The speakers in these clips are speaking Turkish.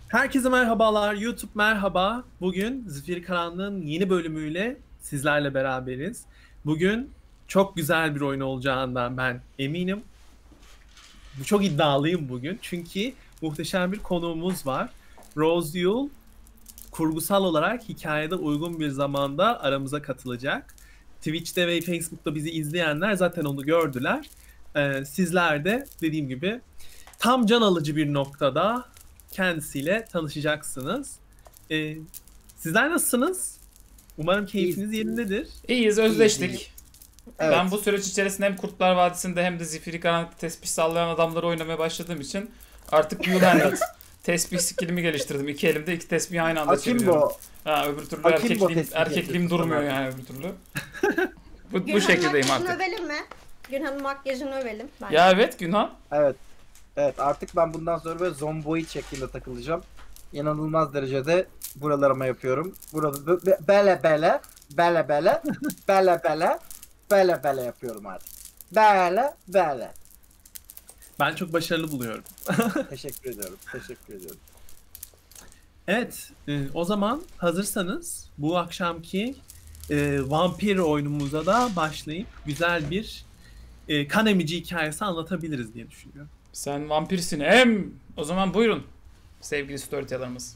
Herkese merhabalar, YouTube merhaba. Bugün Zifiri Karanlığın yeni bölümüyle sizlerle beraberiz. Bugün çok güzel bir oyun olacağından ben eminim. Çok iddialıyım bugün çünkü muhteşem bir konuğumuz var. Rose Yule kurgusal olarak hikayede uygun bir zamanda aramıza katılacak. Twitch'te ve Facebook'ta bizi izleyenler zaten onu gördüler. Sizler de dediğim gibi tam can alıcı bir noktada kendisiyle tanışacaksınız. Ee, Sizler nasılsınız? Umarım İyiyiz. keyfiniz yerindedir. İyiyiz, İyiyiz, iyiyiz. özleştik. Ben Evet. bu süreç içerisinde hem Kurtlar Vadisi'nde hem de Zifiri Karanlık'ta tesbih sallayan adamları oynamaya başladığım için artık Yulanded tesbih skillimi geliştirdim. İki elimde iki tesbihi aynı anda çeviriyorum. Akimbo. Ha, öbür türlü Akimbo erkekliğim, tesbih erkekliğim yapıyorsun durmuyor sana. yani öbür türlü. Bu Günhan'ın şekildeyim makyajını artık. övelim mi? Günhan'ın makyajını övelim. Bence. Ya evet Günhan. Evet. Evet, artık ben bundan sonra böyle zomboid şeklinde takılacağım. İnanılmaz derecede buralarıma yapıyorum. Burada bele bele bele bele bele bele bele bele yapıyorum artık. Bele bele. Ben çok başarılı buluyorum. Teşekkür ediyorum. Teşekkür ediyorum. Evet, o zaman hazırsanız bu akşamki vampir oyunumuza da başlayıp güzel bir kan emici hikayesi anlatabiliriz diye düşünüyorum. Sen vampirsin hem. O zaman buyurun sevgili storyteller'ımız.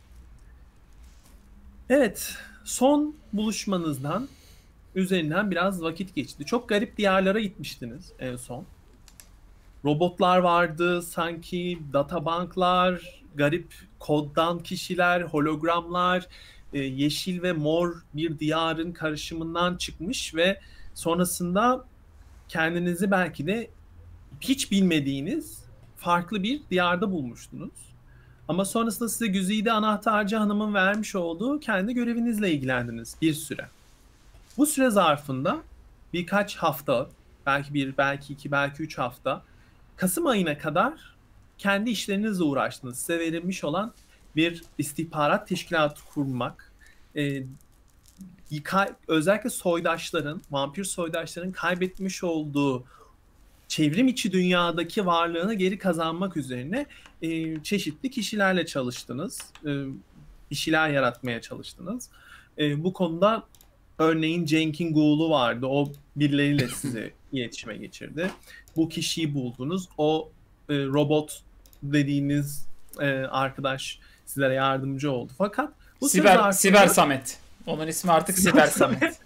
Evet, son buluşmanızdan üzerinden biraz vakit geçti. Çok garip diyarlara gitmiştiniz en son. Robotlar vardı, sanki databanklar, garip koddan kişiler, hologramlar, yeşil ve mor bir diyarın karışımından çıkmış ve sonrasında kendinizi belki de hiç bilmediğiniz farklı bir diyarda bulmuştunuz. Ama sonrasında size Güzide Anahtarcı Hanım'ın vermiş olduğu kendi görevinizle ilgilendiniz bir süre. Bu süre zarfında birkaç hafta, belki bir, belki iki, belki üç hafta, Kasım ayına kadar kendi işlerinizle uğraştınız. Size verilmiş olan bir istihbarat teşkilatı kurmak, e, özellikle soydaşların, vampir soydaşların kaybetmiş olduğu çevrim içi dünyadaki varlığını geri kazanmak üzerine çeşitli kişilerle çalıştınız. Bir şeyler yaratmaya çalıştınız. Bu konuda örneğin Cenk'in Ghoul'u vardı. O birileriyle sizi iletişime geçirdi. Bu kişiyi buldunuz. O robot dediğiniz arkadaş sizlere yardımcı oldu. Fakat bu süre zarfında... Siber Samet. Onun ismi artık Siber Samet.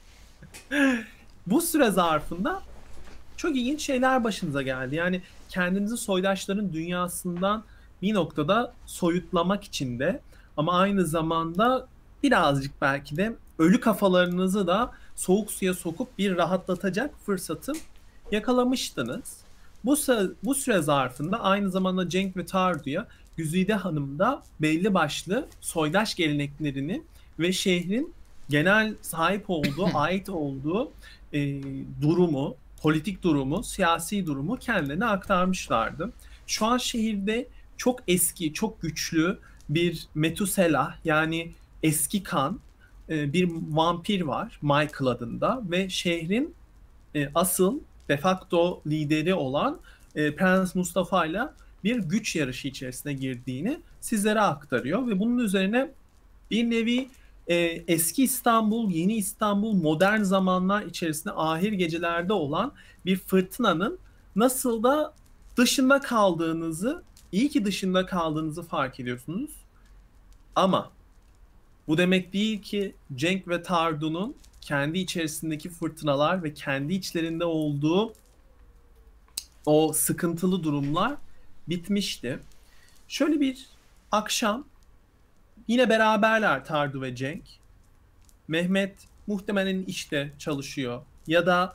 Bu süre zarfında çok ilginç şeyler başınıza geldi. Yani kendinizi soydaşların dünyasından bir noktada soyutlamak için de ama aynı zamanda birazcık belki de ölü kafalarınızı da soğuk suya sokup bir rahatlatacak fırsatı yakalamıştınız. Bu süre zarfında aynı zamanda Cenk ve Tardu'ya Güzide Hanım da belli başlı soydaş geleneklerini ve şehrin genel sahip olduğu, ait olduğu durumu, politik durumu, siyasi durumu kendilerine aktarmışlardı. Şu an şehirde çok eski, çok güçlü bir Metusela yani eski kan bir vampir var Michael adında ve şehrin asıl de facto lideri olan Prens Mustafa ile bir güç yarışı içerisine girdiğini sizlere aktarıyor ve bunun üzerine bir nevi eski İstanbul, yeni İstanbul, modern zamanlar içerisinde ahir gecelerde olan bir fırtınanın nasıl da dışında kaldığınızı, iyi ki dışında kaldığınızı fark ediyorsunuz. Ama bu demek değil ki Cenk ve Tardu'nun kendi içerisindeki fırtınalar ve kendi içlerinde olduğu o sıkıntılı durumlar bitmişti. Şöyle bir akşam yine beraberler Tardu ve Cenk. Mehmet muhtemelen işte çalışıyor ya da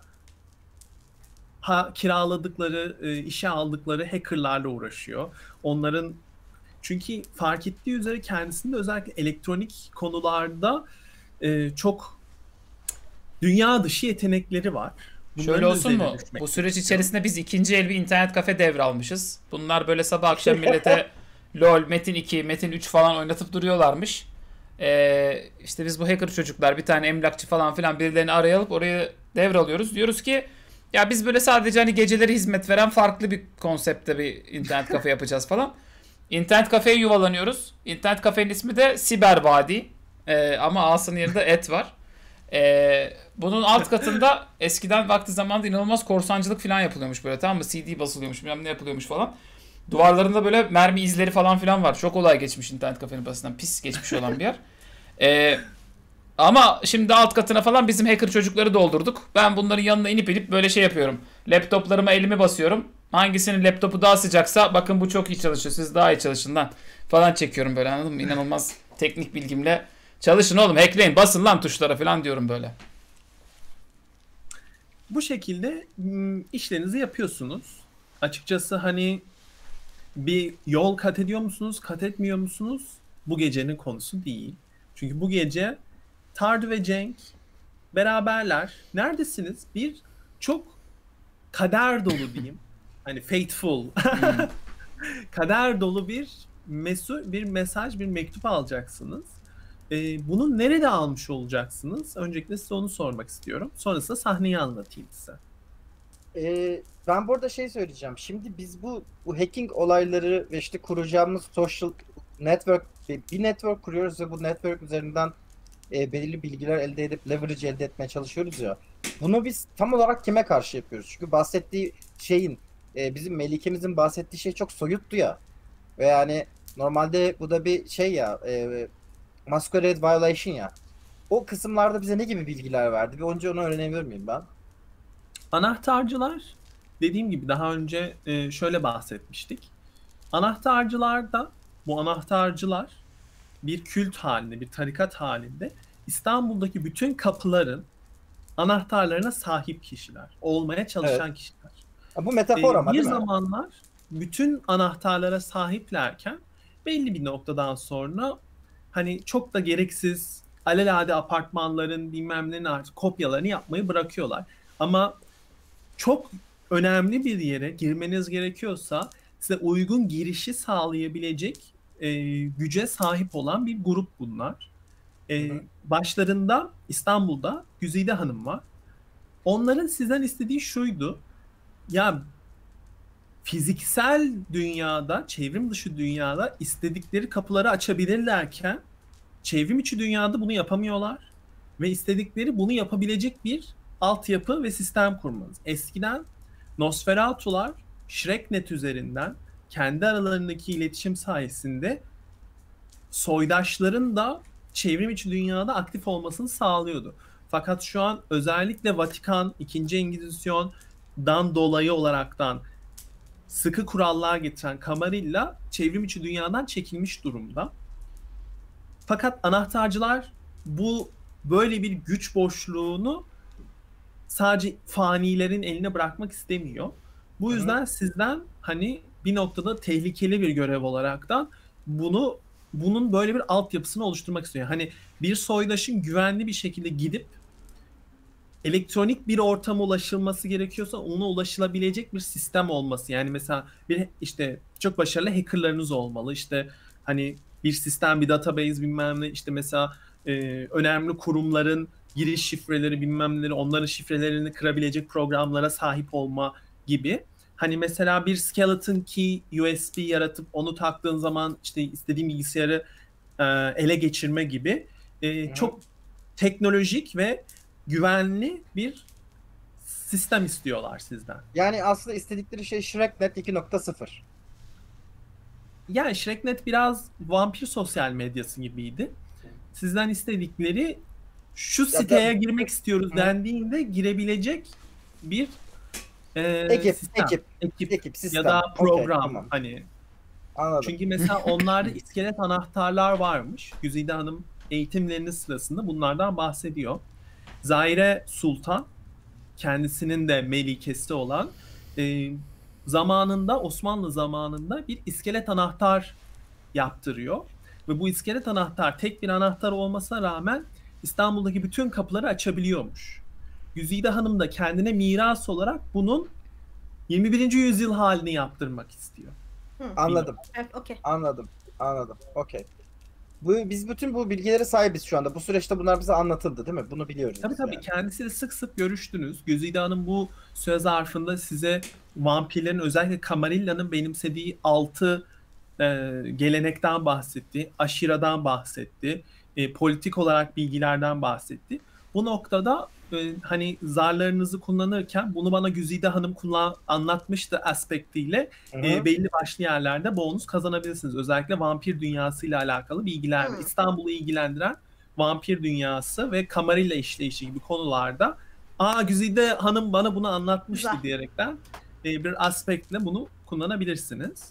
kiraladıkları, işe aldıkları hackerlarla uğraşıyor. Onların çünkü fark ettiği üzere kendisinde özellikle elektronik konularda çok dünya dışı yetenekleri var. Şöyle olsun mu? Bu süreç içerisinde biz ikinci el bir internet kafe devralmışız. Bunlar böyle sabah akşam millete LoL, Metin 2, Metin 3 falan oynatıp duruyorlarmış. İşte biz bu hacker çocuklar, bir tane emlakçı falan filan birilerini arayıp orayı devralıyoruz. Diyoruz ki ya biz böyle sadece hani geceleri hizmet veren farklı bir konseptte bir internet kafe yapacağız falan. İnternet kafeye yuvalanıyoruz. İnternet kafenin ismi de Siber Vadi. Ama A'sının yerinde et var. Bunun alt katında eskiden vakti zamanında inanılmaz korsancılık falan yapılıyormuş böyle, tamam mı? CD basılıyormuş, bilmem ne yapılıyormuş falan. Duvarlarında böyle mermi izleri falan filan var. Çok olay geçmiş internet kafenin basından. Pis geçmiş olan bir yer. Ama şimdi alt katına falan bizim hacker çocukları doldurduk. Ben bunların yanına inip böyle şey yapıyorum. Laptoplarıma elimi basıyorum. Hangisinin laptopu daha sıcaksa bakın bu çok iyi çalışıyor, siz daha iyi çalışın lan falan çekiyorum böyle, anladın mı? İnanılmaz teknik bilgimle çalışın oğlum, hackleyin, basın lan tuşlara falan diyorum böyle. Bu şekilde işlerinizi yapıyorsunuz. Açıkçası hani bir yol kat ediyor musunuz, kat etmiyor musunuz? Bu gecenin konusu değil. Çünkü bu gece Tardu ve Cenk beraberler. Neredesiniz? Bir çok kader dolu diyeyim. Hani fateful. Kader dolu bir mesaj, bir mektup alacaksınız. Bunu nerede almış olacaksınız? Öncelikle size onu sormak istiyorum. Sonrasında sahneyi anlatayım size. Ben burada şey söyleyeceğim. Şimdi biz bu hacking olayları ve işte kuracağımız social network, bir network kuruyoruz ve bu network üzerinden belirli bilgiler elde edip leverage elde etmeye çalışıyoruz ya. Bunu biz tam olarak kime karşı yapıyoruz? Çünkü bahsettiği şeyin bizim Melike'mizin bahsettiği şey çok soyuttu ya. Ve yani normalde bu da bir şey ya, masquerade violation ya. O kısımlarda bize ne gibi bilgiler verdi? Bir önce onu öğrenebilir miyim ben? Anahtarcılar, dediğim gibi daha önce şöyle bahsetmiştik. Anahtarcılarda, bu anahtarcılar bir kült halinde, bir tarikat halinde İstanbul'daki bütün kapıların anahtarlarına sahip kişiler, olmaya çalışan kişiler. Bu metafor ama Bir değil mi? zamanlar bütün anahtarlara sahiplerken belli bir noktadan sonra hani çok da gereksiz alelade apartmanların bilmem nenin artık kopyalarını yapmayı bırakıyorlar. Ama çok önemli bir yere girmeniz gerekiyorsa size uygun girişi sağlayabilecek güce sahip olan bir grup bunlar. Başlarında İstanbul'da Güzide Hanım var. Onların sizden istediği şuydu. Ya fiziksel dünyada, çevrim dışı dünyada istedikleri kapıları açabilirlerken çevrim içi dünyada bunu yapamıyorlar ve istedikleri bunu yapabilecek bir altyapı ve sistem kurmanız. Eskiden Nosferatu'lar Shreknet üzerinden kendi aralarındaki iletişim sayesinde soydaşların da çevrim içi dünyada aktif olmasını sağlıyordu. Fakat şu an özellikle Vatikan, 2. Engizisyon'dan dolayı olaraktan sıkı kurallar getiren Camarilla çevrim içi dünyadan çekilmiş durumda. Fakat anahtarcılar bu böyle bir güç boşluğunu sadece fanilerin eline bırakmak istemiyor. Bu yüzden sizden hani bir noktada tehlikeli bir görev olaraktan bunun böyle bir altyapısını oluşturmak istiyor. Hani bir soydaşın güvenli bir şekilde gidip elektronik bir ortama ulaşılması gerekiyorsa ona ulaşılabilecek bir sistem olması. Yani mesela bir işte çok başarılı hackerlarınız olmalı. İşte hani bir sistem, bir database bilmem ne, işte mesela önemli kurumların giriş şifreleri bilmem neleri, onların şifrelerini kırabilecek programlara sahip olma gibi. Hani mesela bir skeleton key USB yaratıp onu taktığın zaman işte istediğin bilgisayarı ele geçirme gibi çok teknolojik ve güvenli bir sistem istiyorlar sizden. Yani aslında istedikleri şey Shreknet 2.0. Yani Shreknet biraz vampir sosyal medyası gibiydi. Sizden istedikleri şu siteye girmek istiyoruz dendiğinde girebilecek bir sistem. Ekip sistem. Ya da program. Okay, tamam. Hani Anladım. çünkü mesela onlarda iskelet anahtarlar varmış. Güzide Hanım eğitimlerinin sırasında bunlardan bahsediyor. Zaire Sultan, kendisinin de melikesi olan, zamanında Osmanlı zamanında bir iskelet anahtar yaptırıyor. Ve bu iskelet anahtar tek bir anahtar olmasına rağmen İstanbul'daki bütün kapıları açabiliyormuş. Güzide Hanım da kendine miras olarak bunun 21. yüzyıl halini yaptırmak istiyor. Anladım. Evet, okey. Anladım. Okey. Biz bütün bu bilgilere sahibiz şu anda. Bu süreçte bunlar bize anlatıldı değil mi? Bunu biliyoruz. Tabii tabii. Yani. Kendisiyle sık sık görüştünüz. Güzide Hanım bu süre zarfında size vampirlerin, özellikle Camarilla'nın benimsediği 6 gelenekten bahsetti, aşiradan bahsetti, politik olarak bilgilerden bahsetti. Bu noktada hani zarlarınızı kullanırken bunu bana Güzide Hanım anlatmıştı aspektiyle belli başlı yerlerde bonus kazanabilirsiniz. Özellikle vampir dünyasıyla alakalı bilgiler, İstanbul'u ilgilendiren vampir dünyası ve kamarilla işleyişi gibi konularda Güzide Hanım bana bunu anlatmıştı diyerekten bir aspektle bunu kullanabilirsiniz.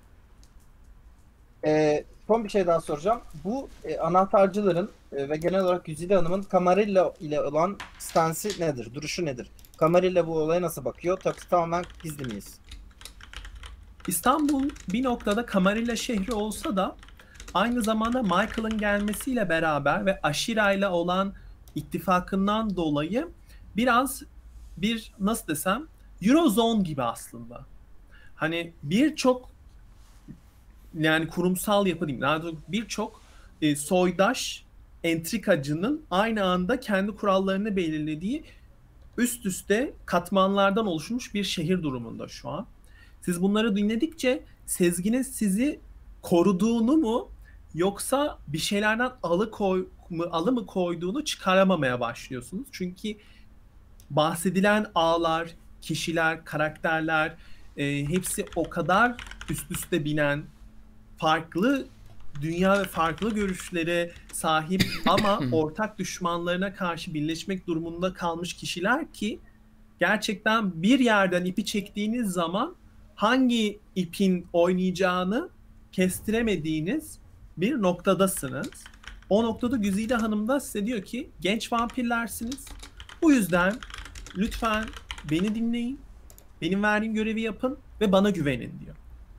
Son bir şey daha soracağım. Bu anahtarcıların ve genel olarak Güzide Hanım'ın Camarilla ile olan stansı nedir? Duruşu nedir? Camarilla bu olaya nasıl bakıyor? Tamamen gizli miyiz? İstanbul bir noktada Camarilla şehri olsa da aynı zamanda Michael'ın gelmesiyle beraber ve Ashira ile olan ittifakından dolayı biraz bir nasıl desem Eurozone gibi aslında. Hani birçok yani kurumsal yapı diyeyim. Birçok soydaş entrikacının aynı anda kendi kurallarını belirlediği üst üste katmanlardan oluşmuş bir şehir durumunda şu an. Siz bunları dinledikçe Sezgin'in sizi koruduğunu mu yoksa bir şeylerden alı mı koyduğunu çıkaramamaya başlıyorsunuz. Çünkü bahsedilen ağlar, kişiler, karakterler hepsi o kadar üst üste binen, farklı dünya ve farklı görüşlere sahip ama ortak düşmanlarına karşı birleşmek durumunda kalmış kişiler ki gerçekten bir yerden ipi çektiğiniz zaman hangi ipin oynayacağını kestiremediğiniz bir noktadasınız. O noktada Güzide Hanım da size diyor ki genç vampirlersiniz. Bu yüzden lütfen beni dinleyin, benim verdiğim görevi yapın ve bana güvenin diyor.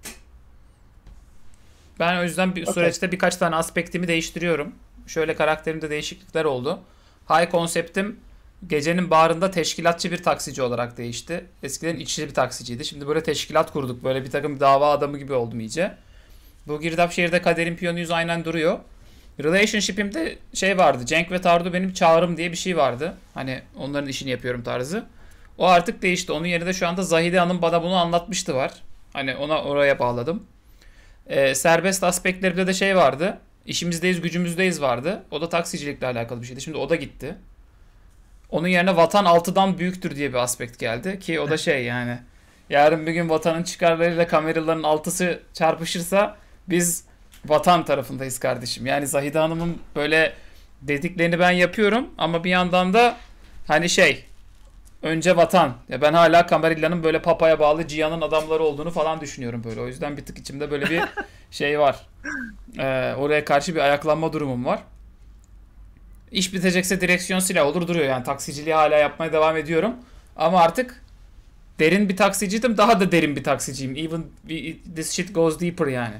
Ben o yüzden süreçte birkaç tane aspektimi değiştiriyorum. Şöyle karakterimde değişiklikler oldu. High konseptim gecenin bağrında teşkilatçı bir taksici olarak değişti. Eskiden iççi bir taksiciydi. Şimdi böyle teşkilat kurduk. Böyle bir takım dava adamı gibi oldum iyice. Bu girdap şehirde kaderin piyonuyuz aynen duruyor. Relationship'imde şey vardı. Cenk ve Tardu benim çağrım diye bir şey vardı. Hani onların işini yapıyorum tarzı. O artık değişti. Onun yerine şu anda Zahide Hanım bana bunu anlatmıştı var. Hani oraya bağladım. Serbest aspektlerimde de şey vardı. İşimizdeyiz, gücümüzdeyiz vardı. O da taksicilikle alakalı bir şeydi. Şimdi o da gitti. Onun yerine vatan 6'dan büyüktür diye bir aspekt geldi. Ki o da şey yani. Yarın bir gün vatanın çıkarlarıyla kameraların 6'sı çarpışırsa biz vatan tarafındayız kardeşim. Yani Zahide Hanım'ın böyle dediklerini ben yapıyorum. Ama bir yandan da hani şey... Önce vatan. Ya ben hala Camarilla'nın böyle papaya bağlı Cihan'ın adamları olduğunu falan düşünüyorum böyle. O yüzden bir tık içimde böyle bir şey var. Oraya karşı bir ayaklanma durumum var. İş bitecekse direksiyon silah olur duruyor. Yani taksiciliği hala yapmaya devam ediyorum. Ama artık derin bir taksiciydim. Daha da derin bir taksiciyim. Even this shit goes deeper yani.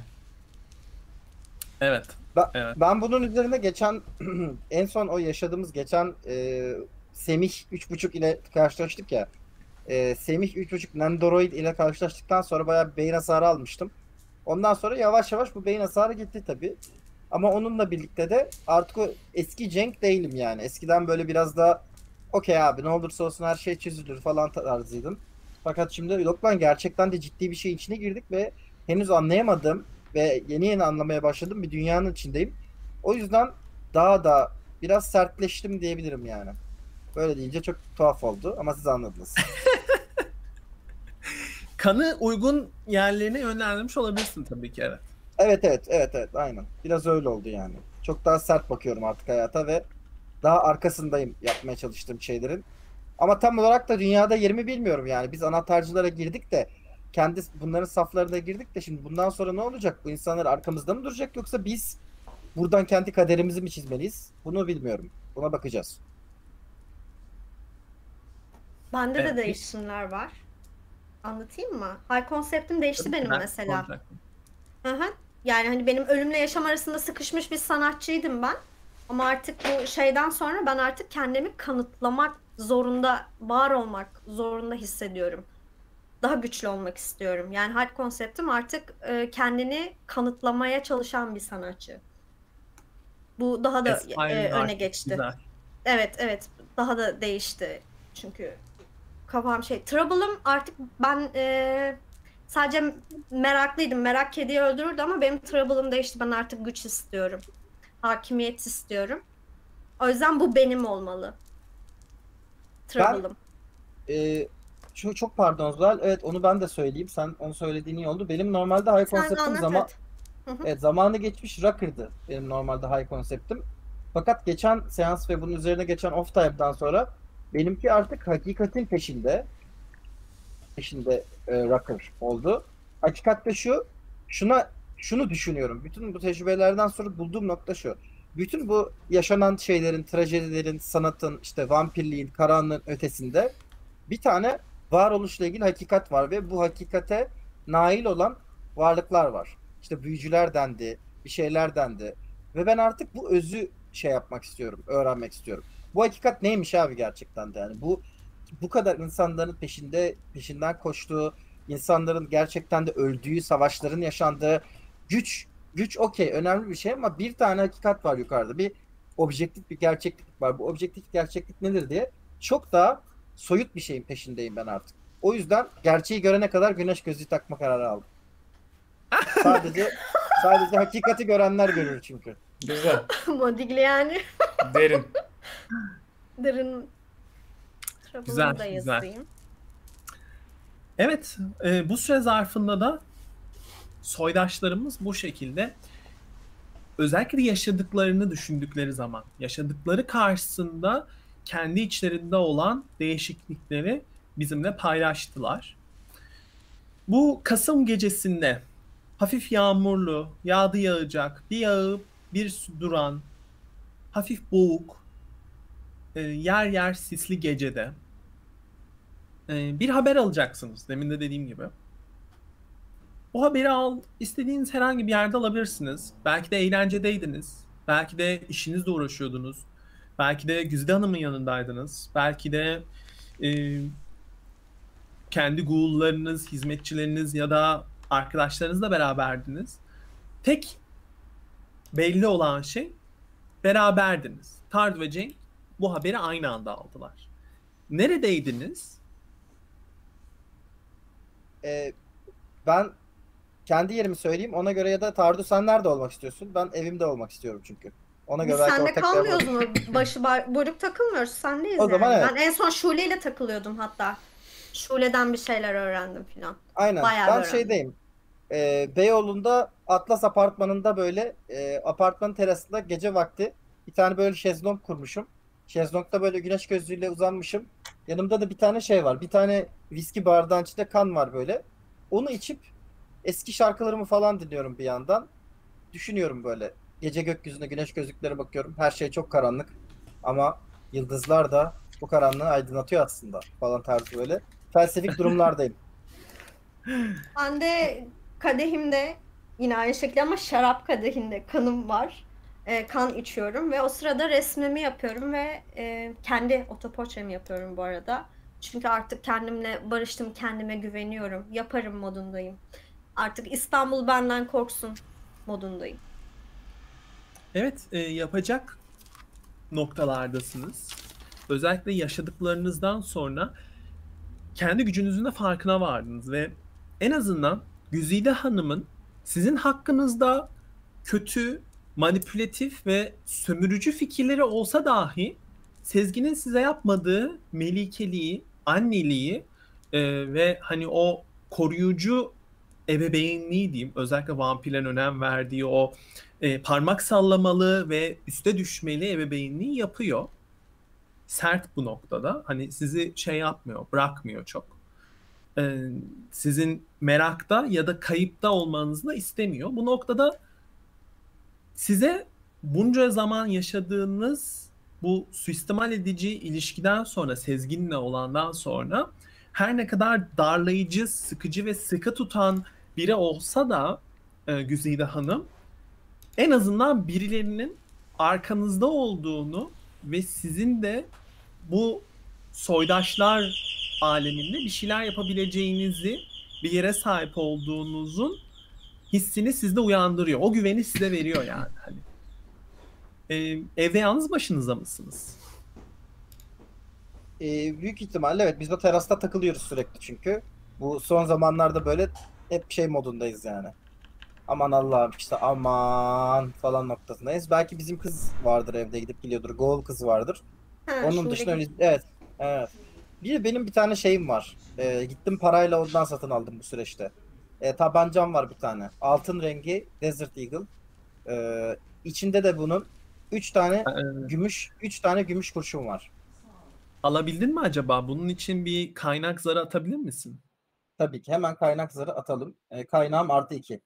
Evet. Ben bunun üzerine geçen en son o yaşadığımız geçen Semih 3.5 ile karşılaştık ya. Semih 3.5 Nendoroid ile karşılaştıktan sonra bayağı beyin hasarı almıştım. Ondan sonra yavaş yavaş bu beyin hasarı gitti tabii. Ama onunla birlikte de artık o eski Cenk değilim yani. Eskiden böyle biraz daha okey abi ne olursa olsun her şey çözülür falan tarzıydım. Fakat şimdi yok lan gerçekten de ciddi bir şey içine girdik ve henüz anlayamadım ve yeni anlamaya başladım bir dünyanın içindeyim. O yüzden daha da biraz sertleştim diyebilirim yani. Böyle deyince çok tuhaf oldu ama siz anladınız. Kanı uygun yerlerine yönlendirmiş olabilirsin tabii ki evet. Evet aynen. Biraz öyle oldu yani. Çok daha sert bakıyorum artık hayata ve daha arkasındayım yapmaya çalıştığım şeylerin. Ama tam olarak da dünyada yerimi bilmiyorum yani. Biz anahtarcılara girdik de bunların saflarına girdik de şimdi bundan sonra ne olacak? Bu insanlar arkamızda mı duracak yoksa biz buradan kendi kaderimizi mi çizmeliyiz? Bunu bilmiyorum. Buna bakacağız. Bende de değişimler var. Anlatayım mı? High konseptim değişti benim mesela. Yani hani benim ölümle yaşam arasında sıkışmış bir sanatçıydım ben. Ama artık bu şeyden sonra ben artık kendimi kanıtlamak zorunda, var olmak zorunda hissediyorum. Daha güçlü olmak istiyorum. Yani high konseptim artık kendini kanıtlamaya çalışan bir sanatçı. Bu daha da öne geçti. Güzel. Evet. Daha da değişti. Çünkü kafam Trouble'ım artık ben Sadece meraklıydım. Merak kediyi öldürürdü ama benim trouble'ım değişti. Ben artık güç istiyorum. Hakimiyet istiyorum. O yüzden bu benim olmalı. Trouble'ım. Çok pardon Zuhal. Evet, onu ben de söyleyeyim. Sen onu söylediğin iyi oldu. Benim normalde high Sen concept'im anlat zaman et. Hı hı. evet, zamanı geçmiş Rocker'dı benim normalde high concept'im. Fakat geçen seans ve bunun üzerine geçen off time'dan sonra benimki artık hakikatin peşinde Rocker oldu. Hakikat de şunu düşünüyorum. Bütün bu tecrübelerden sonra bulduğum nokta şu. Bütün bu yaşanan şeylerin, trajedilerin, sanatın, işte vampirliğin, karanlığın ötesinde bir tane varoluşla ilgili hakikat var ve bu hakikate nail olan varlıklar var. İşte büyücüler dendi, bir şeyler dendi. Ve ben artık bu özü şey yapmak istiyorum, öğrenmek istiyorum. Bu hakikat neymiş abi gerçekten de, yani bu kadar insanların peşinden koştuğu, insanların gerçekten de öldüğü, savaşların yaşandığı, güç okey, önemli bir şey ama bir tane hakikat var yukarıda. Bir objektif bir gerçeklik var. Bu objektif gerçeklik nedir diye çok daha soyut bir şeyin peşindeyim ben artık. O yüzden gerçeği görene kadar güneş gözlüğü takma kararı aldım. Sadece hakikati görenler görür çünkü. Güzel. Modigliani. Derin. Derin. Güzel, Trouble'ımı da güzel. yazayım. Evet, bu süre zarfında da soydaşlarımız bu şekilde özellikle yaşadıklarını düşündükleri zaman, yaşadıkları karşısında kendi içlerinde olan değişiklikleri bizimle paylaştılar. Bu Kasım gecesinde hafif yağmurlu, yağdı yağacak, bir yağıp bir duran, hafif boğuk, yer yer sisli gecede bir haber alacaksınız. Demin de dediğim gibi. O haberi istediğiniz herhangi bir yerde alabilirsiniz. Belki de eğlencedeydiniz. Belki de işinizle uğraşıyordunuz. Belki de Güzide Hanım'ın yanındaydınız. Belki de e, kendi ghoul'larınız, hizmetçileriniz ya da arkadaşlarınızla beraberdiniz. Tek belli olan şey beraberdiniz. Tard ve Cenk bu haberi aynı anda aldılar. Neredeydiniz? Ben kendi yerimi söyleyeyim. Ona göre, ya da Tardu sen nerede olmak istiyorsun? Ben evimde olmak istiyorum çünkü. Ona Biz göre belki sende ortak kalmıyoruz mu? Buyruk takılmıyoruz. Sendeyiz O yani. zaman evet. Ben en son Şule ile takılıyordum hatta. Şule'den bir şeyler öğrendim filan. Aynen. Bayağı Ben öğrendim. şeydeyim. Beyoğlu'nda Atlas apartmanında böyle apartmanın terasında gece vakti bir tane böyle şezlong kurmuşum. Şezlongda böyle güneş gözlüğüyle uzanmışım. Yanımda da bir tane şey var. Bir tane viski bardağın içinde kan var böyle. Onu içip eski şarkılarımı falan dinliyorum bir yandan. Düşünüyorum böyle. Gece gökyüzüne güneş gözlüklere bakıyorum. Her şey çok karanlık. Ama yıldızlar da bu karanlığı aydınlatıyor aslında falan tarzı böyle. Felsefik durumlardayım. Ben de kadehimde yine aynı şekilde ama şarap kadehinde kanım var. Kan içiyorum ve o sırada resmimi yapıyorum ve kendi otoportremi yapıyorum bu arada. Çünkü artık kendimle barıştım, kendime güveniyorum. Yaparım modundayım. Artık İstanbul benden korksun modundayım. Evet, yapacak noktalardasınız. Özellikle yaşadıklarınızdan sonra kendi gücünüzün de farkına vardınız ve en azından Güzide Hanım'ın sizin hakkınızda kötü, manipülatif ve sömürücü fikirleri olsa dahi Sezgin'in size yapmadığı melikeliği, anneliği ve hani o koruyucu ebeveynliği diyeyim, özellikle vampirlerin önem verdiği o parmak sallamalı ve üste düşmeli ebeveynliği yapıyor. Sert bu noktada. Hani sizi şey yapmıyor, bırakmıyor çok. Sizin merakta ya da kayıpta olmanızı da istemiyor. Bu noktada size bunca zaman yaşadığınız bu suistimal edici ilişkiden sonra, Sezgin'le olandan sonra her ne kadar darlayıcı, sıkıcı ve sıkı tutan biri olsa da Güzide Hanım en azından birilerinin arkanızda olduğunu ve sizin de bu soydaşlar aleminde bir şeyler yapabileceğinizi, bir yere sahip olduğunuzun hissini sizde uyandırıyor. O güveni size veriyor yani. Hani. Evde yalnız başınıza mısınız? Büyük ihtimalle evet. Biz de terasta takılıyoruz sürekli çünkü. Bu son zamanlarda böyle hep şey modundayız yani. Aman Allah'ım işte aman falan noktasındayız. Belki bizim kız vardır evde gidip geliyordur. Goal kız vardır. Ha, Onun şimdi dışında öyle evet. Evet. Benim bir tane şeyim var. Gittim parayla ondan satın aldım bu süreçte. Tabancam var bir tane. Altın rengi Desert Eagle. İçinde de bunun 3 tane Ee, gümüş 3 tane gümüş kurşun var. Alabildin mi acaba? Bunun için bir kaynak zarı atabilir misin? Tabii ki hemen kaynak zarı atalım. Kaynağım +2.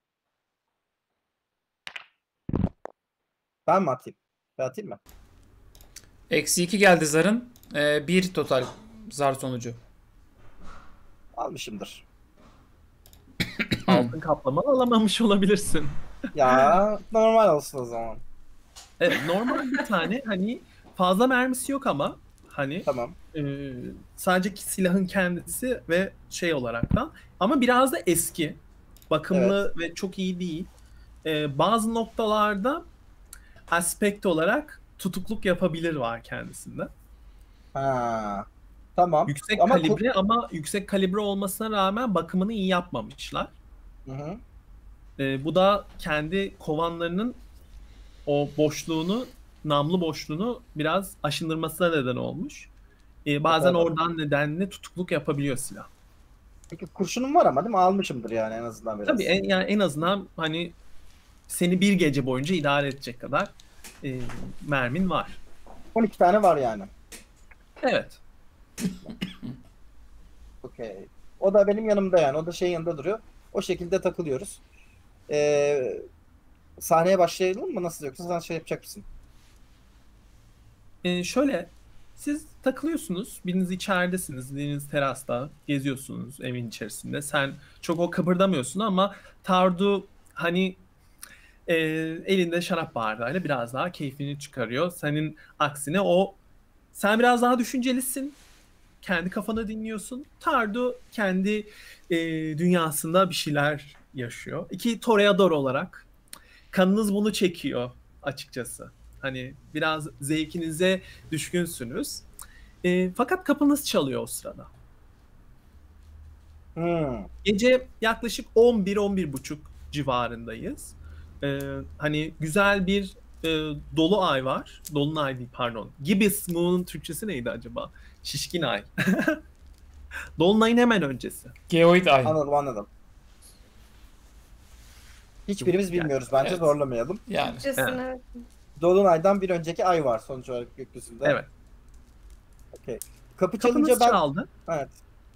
Ben mi atayım? Ben atayım mı? -2 geldi zarın. 1 total zar sonucu. Almışımdır. Altın kaplamalı alamamış olabilirsin. Ya normal olsun o zaman. Evet, normal bir tane hani fazla mermisi yok ama hani Tamam. sadece silahın kendisi ve şey olaraktan ama biraz da eski, bakımlı ve çok iyi değil. Bazı noktalarda aspekt olarak tutukluk yapabilir var kendisinde. Ha. Tamam. Yüksek Ama kalibre ama yüksek kalibre olmasına rağmen bakımını iyi yapmamışlar. Hı-hı. Bu da kendi kovanlarının o boşluğunu, namlu boşluğunu biraz aşındırmasına neden olmuş. Bazen Evet. oradan nedenle tutukluk yapabiliyor silah. Peki kurşunum var ama değil mi? Almışımdır yani en azından biraz. Tabii yani en azından hani seni bir gece boyunca idare edecek kadar mermin var. 12 tane var yani. Evet. Okey. O da benim yanımda yani. O da şeyin yanında duruyor. O şekilde takılıyoruz. Sahneye başlayalım mı? Nasıl yoksa sen şey yapacak mısın? Şöyle siz takılıyorsunuz. Biriniz içeridesiniz. Biriniz terasta geziyorsunuz evin içerisinde. Sen çok o kıpırdamıyorsun ama Tardu hani elinde şarap bardağıyla biraz daha keyfini çıkarıyor. Senin aksine sen biraz daha düşüncelisin. Kendi kafanı dinliyorsun. Tardu kendi dünyasında bir şeyler yaşıyor. İki toreador olarak kanınız bunu çekiyor açıkçası. Hani biraz zevkinize düşkünsünüz. Fakat kapınız çalıyor o sırada. Gece yaklaşık 11-11.30 civarındayız. Hani güzel bir dolu ay var. Dolunay değil pardon. Gibbous Moon'un Türkçesi neydi acaba? Şişkin ay. Dolunay'ın hemen öncesi. Geoid ay. Anladım. Hiçbirimiz bilmiyoruz bence Evet. zorlamayalım. Yani. evet. Dolunay'dan bir önceki ay var sonuç olarak gökyüzünde. Evet. Okey. Kapı Kapınız çalınca ben... çaldı. Evet.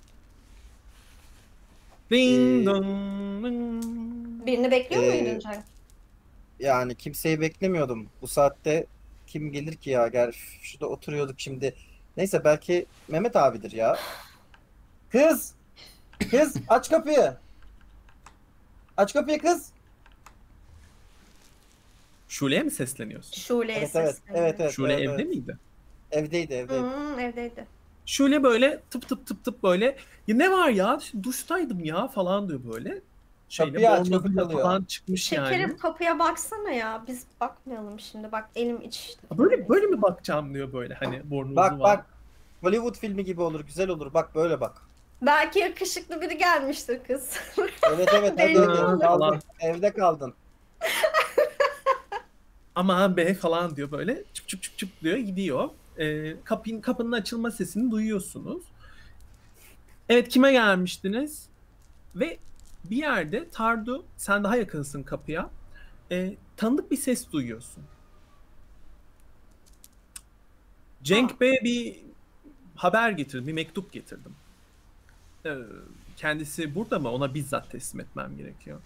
Ding Ee, dong, ding. Birini bekliyor Ee, muydun Can? Yani kimseyi beklemiyordum. Bu saatte kim gelir ki ya? Gel şurada oturuyorduk şimdi. Neyse belki Mehmet abidir ya. Kız! Kız aç kapıyı. Aç kapıyı kız. Şule'ye mi sesleniyorsun? Şule'ye Evet. sesleniyor. Şule evet, evde evet. miydi? Evdeydi. Evdeydi. Şule böyle tıp böyle ya ne var ya duştaydım ya falan diyor böyle. Kapıyı aç, kapı bornozuyla çalıyor. falan çıkmış Şekerim yani. kapıya baksana ya. Biz bakmayalım şimdi. Bak elim içti. Böyle mi bakacağım diyor böyle hani bornozu Bak var. Hollywood filmi gibi olur. Güzel olur. Bak böyle bak. Belki yakışıklı biri gelmiştir kız. Evet. Belli Hadi olur. kaldın. Evde kaldın. Aman be falan diyor böyle çıp diyor gidiyor. Kapının açılma sesini duyuyorsunuz. Evet kime gelmiştiniz? Ve bir yerde Tardu sen daha yakınsın kapıya. Tanıdık bir ses duyuyorsun. Cenk Bey'e bir haber getirdim, bir mektup getirdim. Kendisi burada mı? Ona bizzat teslim etmem gerekiyor.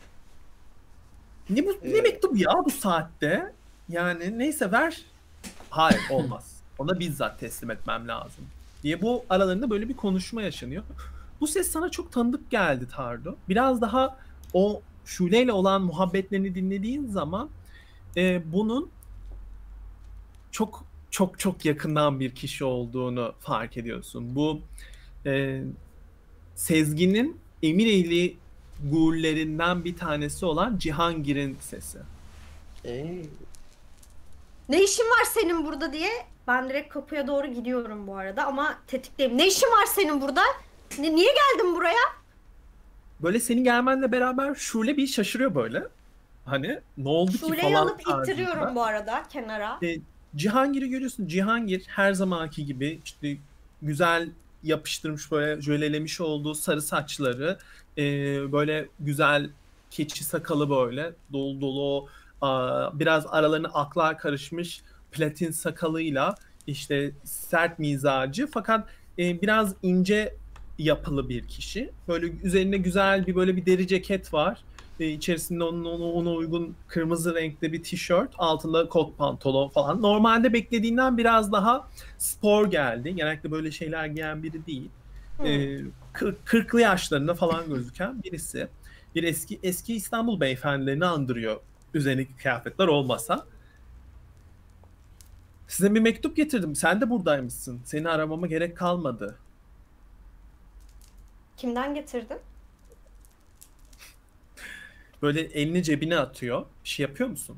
Ne mektup ya bu saatte? Yani neyse ver. Hayır olmaz. Ona bizzat teslim etmem lazım. Diye bu aralarında böyle bir konuşma yaşanıyor. Bu ses sana çok tanıdık geldi Tardo. Biraz daha o Şule'yle olan muhabbetlerini dinlediğin zaman bunun çok yakından bir kişi olduğunu fark ediyorsun. Bu Sezgin'in Emireyli gurlerinden bir tanesi olan Cihangir'in sesi. Ne işin var senin burada diye ben direkt kapıya doğru gidiyorum bu arada ama tetikteyim. Ne işin var senin burada? Niye geldin buraya? böyle senin gelmenle beraber Şule bir şaşırıyor böyle. Hani ne oldu ki Şule'yi falan alıp ittiriyorum tarzında. bu arada kenara. Cihangir'i görüyorsun. Cihangir her zamanki gibi işte güzel yapıştırmış, böyle jölelemiş olduğu sarı saçları, böyle güzel keçi sakalı, böyle dolu dolu, biraz aralarına aklar karışmış platin sakalıyla, işte sert mizacı fakat biraz ince yapılı bir kişi. Böyle üzerinde güzel bir böyle bir deri ceket var. İçerisinde ona uygun kırmızı renkte bir tişört, altında kot pantolon falan. Normalde beklediğinden biraz daha spor geldi. Genellikle böyle şeyler giyen biri değil. 40'lı yaşlarında falan gözüken birisi. Bir eski İstanbul beyefendilerini andırıyor üzerindeki kıyafetler olmasa. Size bir mektup getirdim. Sen de buradaymışsın. Seni aramama gerek kalmadı. Kimden getirdin? Böyle elini cebine atıyor. Bir şey yapıyor musun?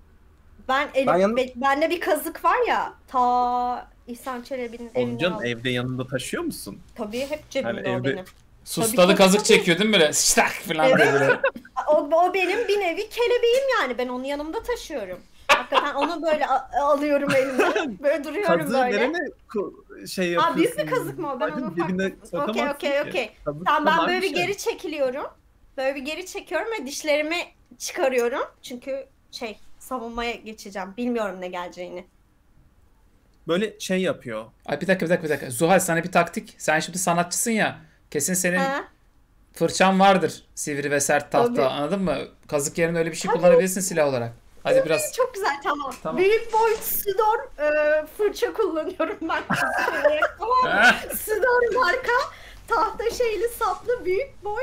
Bende bir kazık var ya, ta İhsan Çelebi'nin Oğlum evinde canım, aldım. evde yanında taşıyor musun? Tabii hep cebimde Yani o benim. Sustalı Tabii, kazık tabii. çekiyor değil mi böyle? Ştak falan diye böyle. O benim bir nevi kelebeğim yani. Ben onu yanımda taşıyorum. Hakikaten onu böyle alıyorum elimden. Böyle duruyorum Kazığı böyle. nereye şey yapıyorsun? Büyük bir kazık mı o? Ben onu Dibine sokamazsın ki. Okey. Kazık Tamam, ben falan böyle bir şey. geri çekiliyorum. Böyle bir geri çekiyorum ve dişlerimi çıkarıyorum. Çünkü savunmaya geçeceğim. Bilmiyorum ne geleceğini. Böyle şey yapıyor. Ay bir dakika. Zuhal, sana bir taktik. Sen şimdi sanatçısın ya. Kesin senin Ha? fırçan vardır. Sivri ve sert tahta. Tabii. Anladın mı? Kazık yerine öyle bir şey kullanabilirsin silah olarak. Hadi biraz. Çok güzel, tamam. Tamam. Büyük boy Sidor fırça kullanıyorum ben. Tamam mı? Sidor marka tahta şeyli saplı büyük boy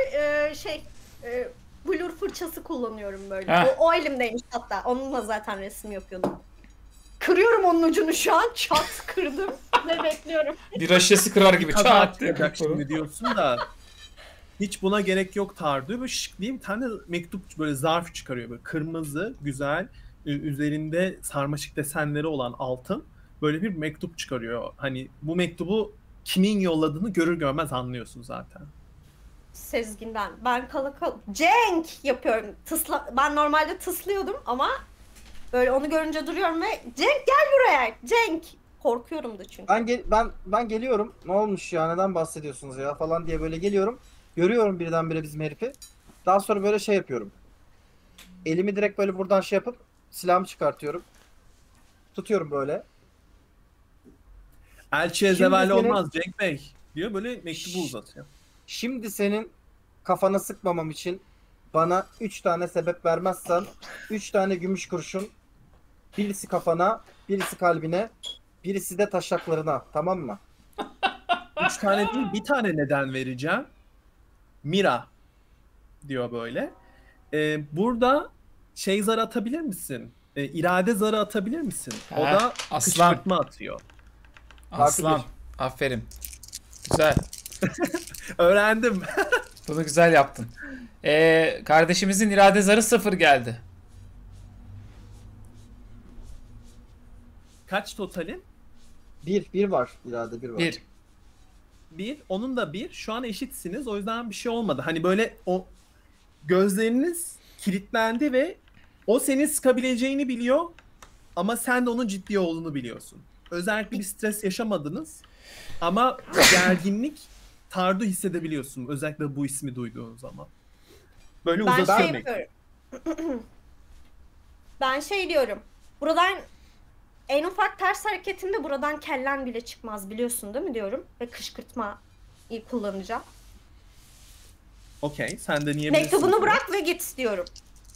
blur fırçası kullanıyorum böyle. Heh. O elimdeymiş hatta. Onunla zaten resim yapıyordum. Kırıyorum onun ucunu şu an. Çat kırdım ve bekliyorum. Bir şişesi kırar gibi Kaza çat diye. çıkacak şimdi diyorsun da hiç buna gerek yok diyor. Böyle şık diye bir tane mektup, böyle zarf çıkarıyor. Böyle kırmızı, güzel, üzerinde sarmaşık desenleri olan altın böyle bir mektup çıkarıyor. Hani bu mektubu kimin yolladığını görür görmez anlıyorsun zaten. Sezgin'den. Ben Cenk yapıyorum. Ben normalde tıslıyordum ama böyle onu görünce duruyorum ve Cenk gel buraya. Cenk. Korkuyorum da çünkü. Ben geliyorum. Ne olmuş ya? Neden bahsediyorsunuz ya falan diye böyle geliyorum. Görüyorum birdenbire bizim herifi. Daha sonra böyle şey yapıyorum. Elimi direkt böyle buradan şey yapıp silahımı çıkartıyorum. Tutuyorum böyle. Elçiye Şimdi zeval senin- olmaz Cenk Bey diyor, böyle mektubu uzatıyor. Şimdi senin kafana sıkmamam için bana 3 tane sebep vermezsen 3 tane gümüş kurşun, birisi kafana, birisi kalbine, birisi de taşaklarına, tamam mı? 3 tane değil, bir tane neden vereceğim. Mira diyor böyle. Burada şey zarı atabilir misin? İrade zarı atabilir misin? O Ha, da aslan. kışkırtma atıyor. Aslan. Aferin. Güzel. Öğrendim. Bunu güzel yaptın. Kardeşimizin irade zarı 0 geldi. Kaç totalin? Bir var irade, bir var. 1. 1. Onun da 1. Şu an eşitsiniz. O yüzden bir şey olmadı. Hani böyle o gözleriniz kilitlendi ve o seni sıkabileceğini biliyor ama sen de onun ciddi olduğunu biliyorsun. Özellikle bir stres yaşamadınız ama gerginlik, tardu hissedebiliyorsun. Özellikle bu ismi duyduğun zaman. Böyle Ben uzatıyor şey mektubu. yapıyorum. Ben şey diyorum. Buradan en ufak ters hareketinde buradan kellen bile çıkmaz, biliyorsun değil mi diyorum. Ve kışkırtmayı kullanacağım. Okey, sen deneyebilirsin. Mektubunu bırak ve git diyorum.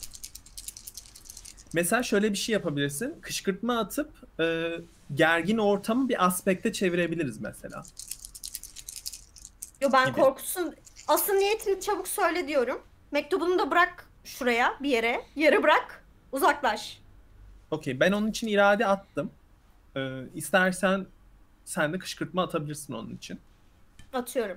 Mesela şöyle bir şey yapabilirsin. Kışkırtma atıp gergin ortamı bir aspekte çevirebiliriz mesela. Yo, ben Gibi. korkusun. Asıl niyetini çabuk söyle diyorum. Mektubunu da bırak şuraya bir yere. Yere bırak. Uzaklaş. Okey, ben onun için irade attım. İstersen sen de kışkırtma atabilirsin onun için. Atıyorum.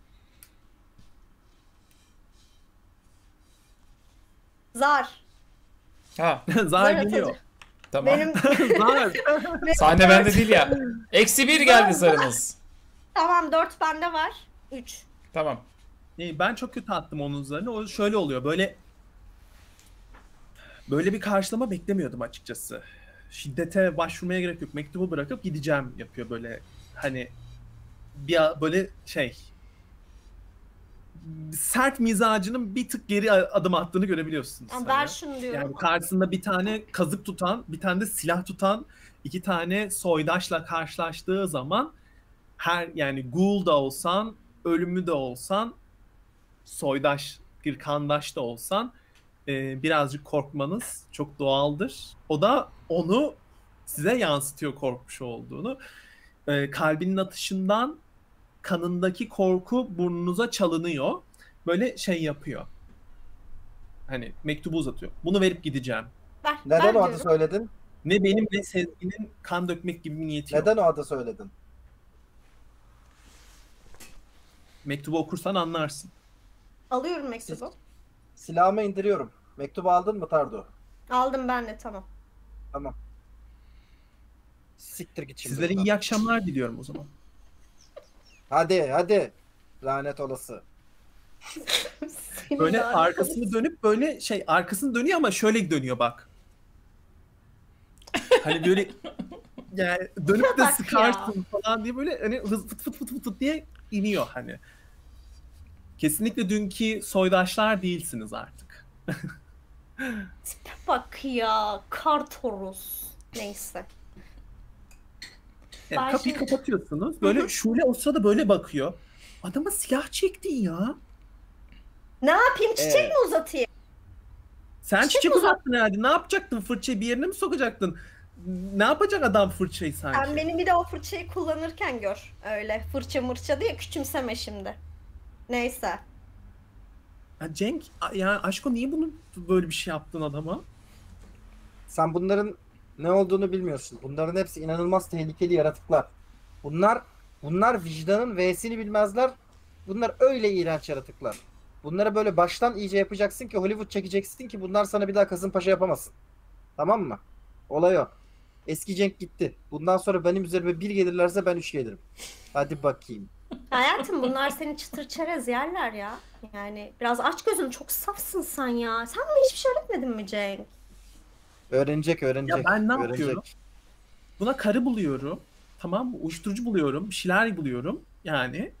Zar. Ha, Zar Zar geliyor. atacak. tamam. Benim Zar. Sahne bende değil ya. -1 geldi zarınız. tamam, 4 bende var. 3. Tamam. Ben çok kötü attım onun üzerine. O şöyle oluyor. Böyle bir karşılama beklemiyordum açıkçası. Şiddete başvurmaya gerek yok. Mektubu bırakıp gideceğim yapıyor böyle. Hani böyle sert mizacının bir tık geri adım attığını görebiliyorsunuz. Yani Hani. ver şunu diyorum. Yani karşısında bir tane kazık tutan, bir tane de silah tutan iki tane soydaşla karşılaştığı zaman yani ghoul da olsan, ölümlü de olsan, soydaş, bir kandaş da olsan birazcık korkmanız çok doğaldır. O da onu size yansıtıyor korkmuş olduğunu. Kalbinin atışından kanındaki korku burnunuza çalınıyor. Böyle yapıyor. Hani mektubu uzatıyor. Bunu verip gideceğim. Ver Neden o adı diyorum. söyledin? Ne benim ne Sezgin'in kan dökmek gibi bir niyeti yok. Neden o adı söyledin? Mektubu okursan anlarsın. Alıyorum mektubu. Silahımı indiriyorum. Mektubu aldın mı Tardu? Aldım ben de, tamam. Tamam. Siktir git şimdi. Sizlere buradan. iyi akşamlar diliyorum o zaman. Hadi. Lanet olası. Böyle Lanet arkasını dönüp böyle arkasını dönüyor ama şöyle dönüyor bak. Hani böyle yani dönüp de Bak sıkarsın falan diye böyle hani fıt fıt diye iniyor hani. Kesinlikle dünkü soydaşlar değilsiniz artık. Tipe bak ya. Kartorus. Neyse. Yani Ben kapıyı şimdi- kapatıyorsunuz. Böyle Şule o sırada böyle bakıyor. Adama silah çektin ya. Ne yapayım? Çiçek Evet. mi uzatayım? Sen Çiçek çiçek uzat- uzattın herhalde. Ne yapacaktın? Fırçayı bir yerine mi sokacaktın? Ne yapacak adam fırçayı sanki? Sen beni bir de o fırçayı kullanırken gör. Öyle fırça mırça diye küçümseme şimdi. Neyse. Ya Cenk, yani aşko niye bunu böyle bir şey yaptın adama? Sen bunların ne olduğunu bilmiyorsun. Bunların hepsi inanılmaz tehlikeli yaratıklar. Bunlar vicdanın V'sini bilmezler. Bunlar öyle iğrenç yaratıklar. Bunları böyle baştan iyice yapacaksın ki Hollywood çekeceksin ki bunlar sana bir daha Kasımpaşa yapamasın. Tamam mı? Olay o. Eski Cenk gitti. Bundan sonra benim üzerime bir gelirlerse ben 3 gelirim. Hadi bakayım. Hayatım, bunlar seni çıtır çerez yerler ya. Yani biraz aç gözünü, çok safsın sen ya. Sen bana hiçbir şey öğretmedin mi Cenk? Öğrenecek. Ya ben ne öğrenecek. yapıyorum? Buna karı buluyorum. Tamam mı? Uyuşturucu buluyorum. Bir şeyler buluyorum. Yani.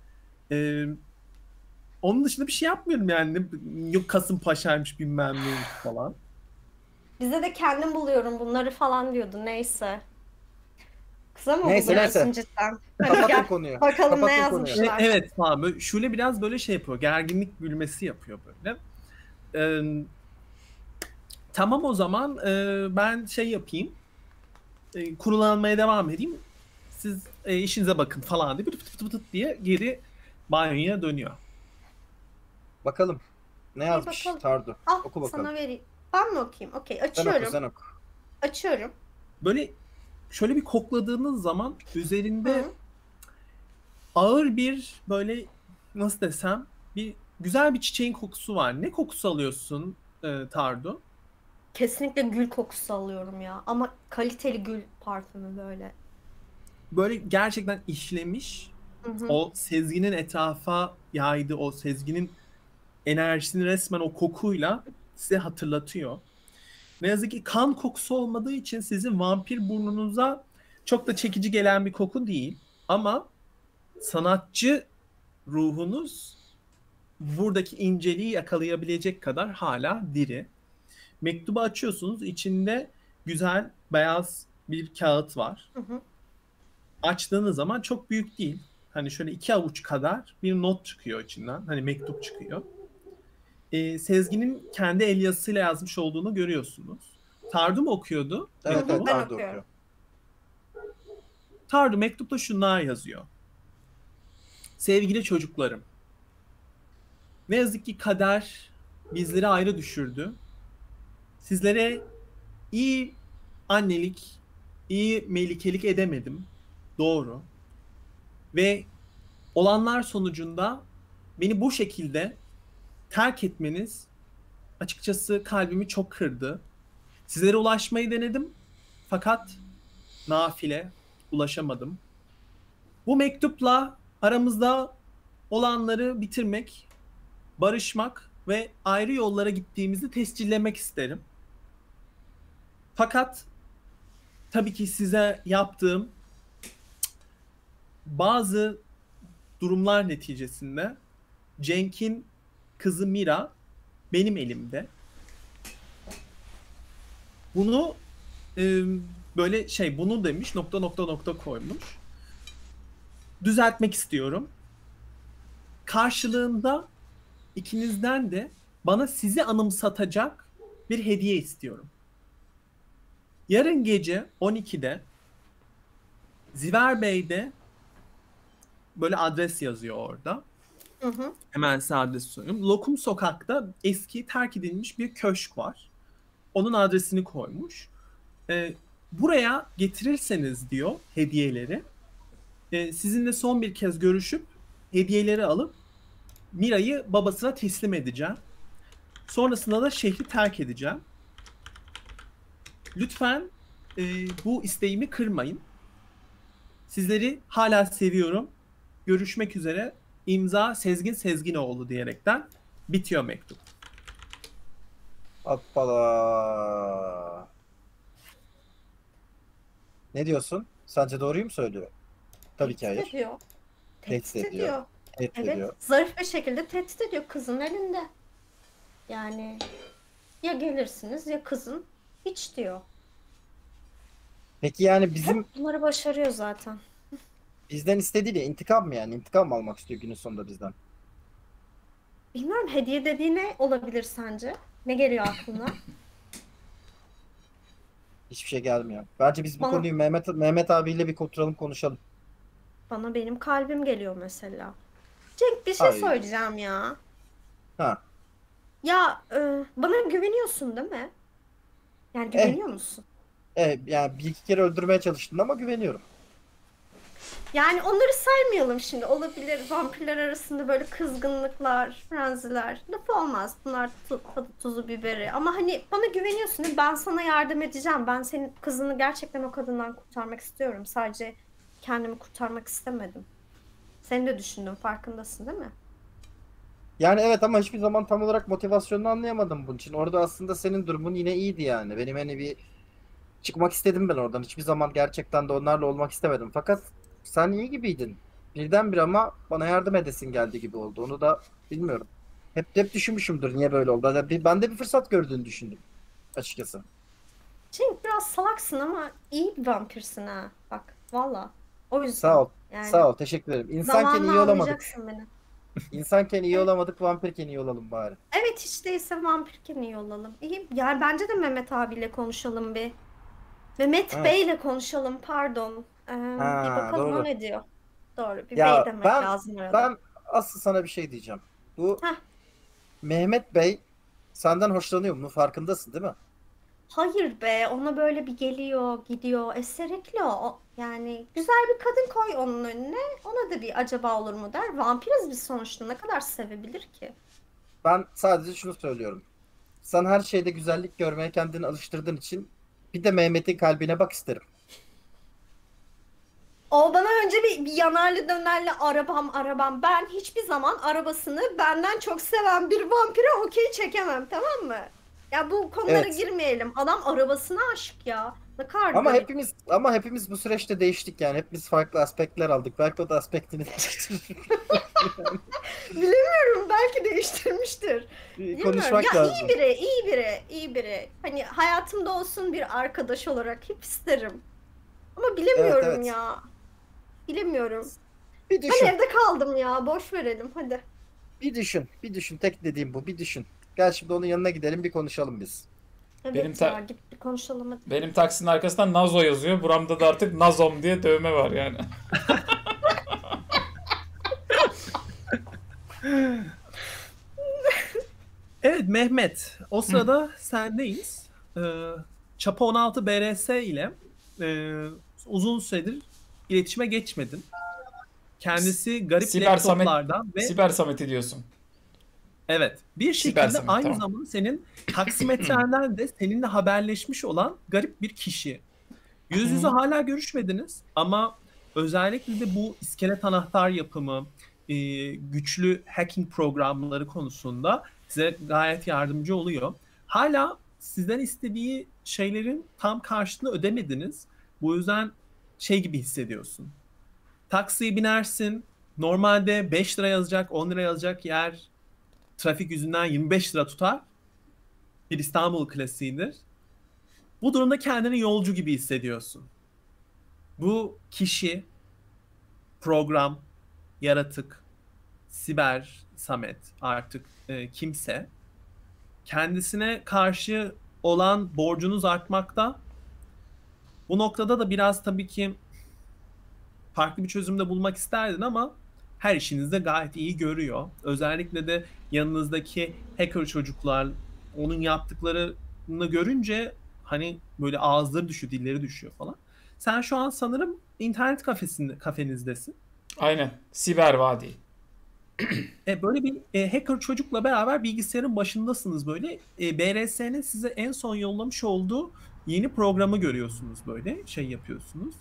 Onun dışında bir şey yapmıyorum yani. Yok Kasımpaşa'ymış bilmem neymiş falan. Bize de kendim buluyorum bunları falan diyordu. Neyse. Kıza mı Neyse, buluyorsun neyse. cidden? Hadi Kapatın gel. konuyu. Bakalım ne Kapatın konuyu. yazmışlar. Evet falan. Böyle, Şule biraz böyle şey yapıyor. Gerginlik gülmesi yapıyor böyle. Tamam o zaman ben şey yapayım. Kurulanmaya devam edeyim. Siz işinize bakın falan diye pıt pıt pıt diye geri banyoya dönüyor. Bakalım. Ne yazmış bakalım. Tardu? Al Oku bakalım. sana vereyim. Ben mi okuyayım? Okey, Sen açıyorum. oku, sen oku. Açıyorum. Böyle şöyle bir kokladığınız zaman üzerinde Hı. ağır bir böyle nasıl desem güzel bir çiçeğin kokusu var. Ne kokusu alıyorsun Tardu? Kesinlikle gül kokusu alıyorum ya. Ama kaliteli gül parfümü böyle. Böyle gerçekten işlemiş. Hı hı. O sezginin etrafa yaydığı o sezginin enerjisini resmen o kokuyla size hatırlatıyor. Ne yazık ki kan kokusu olmadığı için sizin vampir burnunuza çok da çekici gelen bir koku değil. Ama sanatçı ruhunuz buradaki inceliği yakalayabilecek kadar hala diri. Mektubu açıyorsunuz. İçinde güzel beyaz bir kağıt var. Hı hı. Açtığınız zaman çok büyük değil. Hani şöyle 2 avuç kadar bir not çıkıyor içinden. Hani mektup çıkıyor. Sezgin'in kendi el yazısıyla yazmış olduğunu görüyorsunuz. Tardu mu okuyordu? Evet, mektubu? evet, Ben Tardu okuyorum. okuyor. Tardu mektupta şunlar yazıyor. Sevgili çocuklarım. Ne yazık ki kader bizleri ayrı düşürdü. Sizlere iyi annelik, iyi melikelik edemedim. Doğru. Ve olanlar sonucunda beni bu şekilde terk etmeniz açıkçası kalbimi çok kırdı. Sizlere ulaşmayı denedim fakat nafile ulaşamadım. Bu mektupla aramızda olanları bitirmek barışmak ve ayrı yollara gittiğimizi tescillemek isterim. Fakat tabii ki size yaptığım bazı durumlar neticesinde Cenk'in kızı Mira benim elimde. Bunu böyle bunu demiş, nokta nokta nokta koymuş. Düzeltmek istiyorum. Karşılığında ikinizden de bana sizi anımsatacak bir hediye istiyorum. Yarın gece 12'de Ziver Bey'de böyle adres yazıyor orada. Hı hı. Hemen size adresi söyleyeyim. Lokum Sokak'ta eski terk edilmiş bir köşk var. Onun adresini koymuş. Buraya getirirseniz diyor hediyeleri. Sizinle son bir kez görüşüp hediyeleri alıp Mira'yı babasına teslim edeceğim. Sonrasında da şehri terk edeceğim. Lütfen bu isteğimi kırmayın. Sizleri hala seviyorum. Görüşmek üzere. İmza Sezgin Sezginoğlu diyerekten bitiyor mektup. Hoppala. Ne diyorsun? Sence doğruyu mu söylüyor? Tabii ki hayır. Tehdit ediyor. Tehdit Tehdit ediyor. ediyor. Tehdit Evet, ediyor. zarif bir şekilde tehdit ediyor, kızın elinde. Yani ya gelirsiniz ya kızın hiç diyor. Peki yani bizim Hep bunları başarıyor zaten. bizden istediği de intikam mı yani? İntikam mı almak istiyor günün sonunda bizden? Bilmiyorum, hediye dediği ne olabilir sence? Ne geliyor aklına? Hiçbir şey gelmiyor. Bence biz bu Bana- konuyu Mehmet abiyle bir oturalım konuşalım. Bana benim kalbim geliyor mesela. Cenk, bir şey Ay. söyleyeceğim ya. Ha. Ya bana güveniyorsun değil mi? Yani güveniyor musun? Evet, yani bir iki kere öldürmeye çalıştın ama güveniyorum. Yani onları saymayalım şimdi. Olabilir vampirler arasında böyle kızgınlıklar, frenziler. Lafı olmaz. Bunlar tadı tuzu biberi. Ama hani bana güveniyorsun değil mi? Ben sana yardım edeceğim. Ben senin kızını gerçekten o kadından kurtarmak istiyorum. Sadece kendimi kurtarmak istemedim. Seni de düşündüm. Farkındasın değil mi? Yani evet ama hiçbir zaman tam olarak motivasyonunu anlayamadım bunun için. Orada aslında senin durumun yine iyiydi yani. Benim hani bir çıkmak istedim ben oradan. Hiçbir zaman gerçekten de onlarla olmak istemedim. Fakat sen iyi gibiydin. Birdenbire ama bana yardım edesin geldi gibi oldu. Onu da bilmiyorum. Hep düşünmüşümdür niye böyle oldu. Ben de bir fırsat gördüğünü düşündüm açıkçası. Cenk, biraz salaksın ama iyi bir vampirsin ha. Bak valla. O yüzden. Sağ ol. Yani Sağ ol. Teşekkür ederim. İnsanken zamanla iyi olamadık. anlayacaksın beni. İnsanken iyi Evet. olamadık, vampirken iyi olalım bari. Evet, hiç değilse vampirken iyi olalım. İyi. Yani bence de Mehmet abiyle konuşalım bir. Mehmet Evet. Bey'le konuşalım, pardon. Bir Ha, bakalım o doğru. ne diyor. Doğru, bir Ya bey demek ben lazım arada. ben asıl sana bir şey diyeceğim. Bu Heh. Mehmet Bey senden hoşlanıyor mu? Farkındasın değil mi? Hayır be, ona böyle bir geliyor, gidiyor. Eserikli o. Yani güzel bir kadın koy onun önüne. Ona da bir acaba olur mu der. Vampiriz biz sonuçta, ne kadar sevebilir ki? Ben sadece şunu söylüyorum. Sen her şeyde güzellik görmeye kendini alıştırdığın için bir de Mehmet'in kalbine bak isterim. O bana önce bir yanarlı dönerli arabam. Ben hiçbir zaman arabasını benden çok seven bir vampire okey çekemem, tamam mı? Ya bu konulara Evet. girmeyelim. Adam arabasına aşık ya. Ne kadar Ama garip. hepimiz bu süreçte değiştik yani. Hepimiz farklı aspektler aldık. Belki o da aspektini değiştirir. Bilemiyorum, belki değiştirmiştir. Bilmiyorum. Konuşmak Ya lazım. iyi biri. Hani hayatımda olsun bir arkadaş olarak hep isterim. Ama bilemiyorum Evet, evet. ya. Bilemiyorum. Bir Ben düşün. evde kaldım ya. Boş verelim hadi. Bir düşün. Tek dediğim bu. Bir düşün. Gel şimdi onun yanına gidelim bir konuşalım biz. Evet Benim ya, git bir konuşalım hadi. Benim taksinin arkasından Nazo yazıyor. Buramda da artık Nazom diye dövme var yani. Evet Mehmet, o sırada sendeyiz. Çapa 16 BRS ile uzun süredir iletişime geçmedin. Kendisi garip Siber Samet- laptoplardan ve Siber Samet'i diyorsun. evet bir Siber şekilde Samet, aynı tamam. zamanda senin taksimetrenden de seninle haberleşmiş olan garip bir kişi. Yüz yüze hala görüşmediniz ama özellikle de bu iskelet anahtar yapımı, güçlü hacking programları konusunda size gayet yardımcı oluyor. Hala sizden istediği şeylerin tam karşılığını ödemediniz. Bu yüzden şey gibi hissediyorsun. Taksiye binersin. Normalde 5 lira yazacak, 10 lira yazacak yer trafik yüzünden 25 lira tutar. Bir İstanbul klasiğidir. Bu durumda kendini yolcu gibi hissediyorsun. Bu kişi, program, yaratık, siber Samet artık kimse kendisine karşı olan borcunuz artmakta. Bu noktada da biraz tabii ki farklı bir çözümde bulmak isterdin ama her işinizde gayet iyi görüyor. Özellikle de yanınızdaki hacker çocuklar onun yaptıklarını görünce hani böyle ağızları düşüyor, dilleri düşüyor falan. Sen şu an sanırım internet kafenizdesin. Aynen. Siber Vadi. Böyle bir hacker çocukla beraber bilgisayarın başındasınız böyle. BRS'nin size en son yollamış olduğu yeni programı görüyorsunuz böyle. Şey yapıyorsunuz.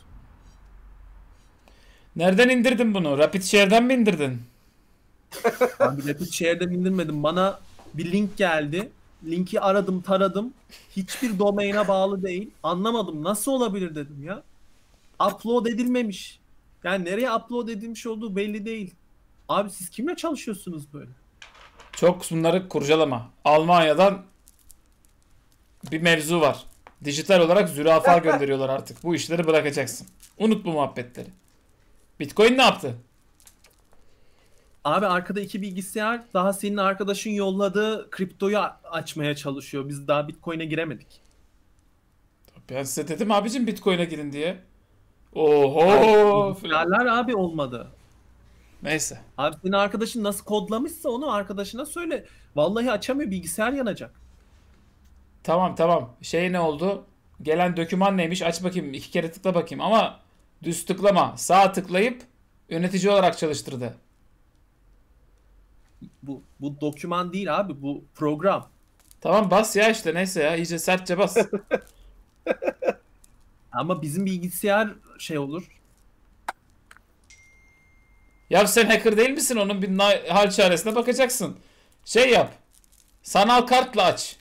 Nereden indirdin bunu? RapidShare'den mi indirdin? Ben bir RapidShare'den indirmedim. Bana bir link geldi. Linki aradım, taradım. Hiçbir domaine bağlı değil. Anlamadım. Nasıl olabilir dedim ya. Upload edilmemiş. Yani nereye upload edilmiş olduğu belli değil. Abi siz kimle çalışıyorsunuz böyle? Çok bunları kurcalama. Almanya'dan bir mevzu var. Dijital olarak zürafa gönderiyorlar artık. Bu işleri bırakacaksın. Unut bu muhabbetleri. Bitcoin ne yaptı? Abi arkada 2 bilgisayar daha senin arkadaşın yolladığı kriptoyu açmaya çalışıyor. Biz daha Bitcoin'e giremedik. Ben size dedim abicim Bitcoin'e girin diye. Oho. Bilgisayarlar abi olmadı. Neyse. Abi senin arkadaşın nasıl kodlamışsa onu arkadaşına söyle. Vallahi açamıyor, bilgisayar yanacak. Tamam. Şey ne oldu? Gelen doküman neymiş? Aç bakayım. 2 kere tıkla bakayım. Ama düz tıklama. Sağ tıklayıp yönetici olarak çalıştırdı. Bu doküman değil abi, bu program. Tamam bas ya işte neyse ya. İyice sertçe bas. Ama bizim bilgisayar şey olur. Ya sen hacker değil misin? Onun bir hal çaresine bakacaksın. Şey yap. Sanal kartla aç.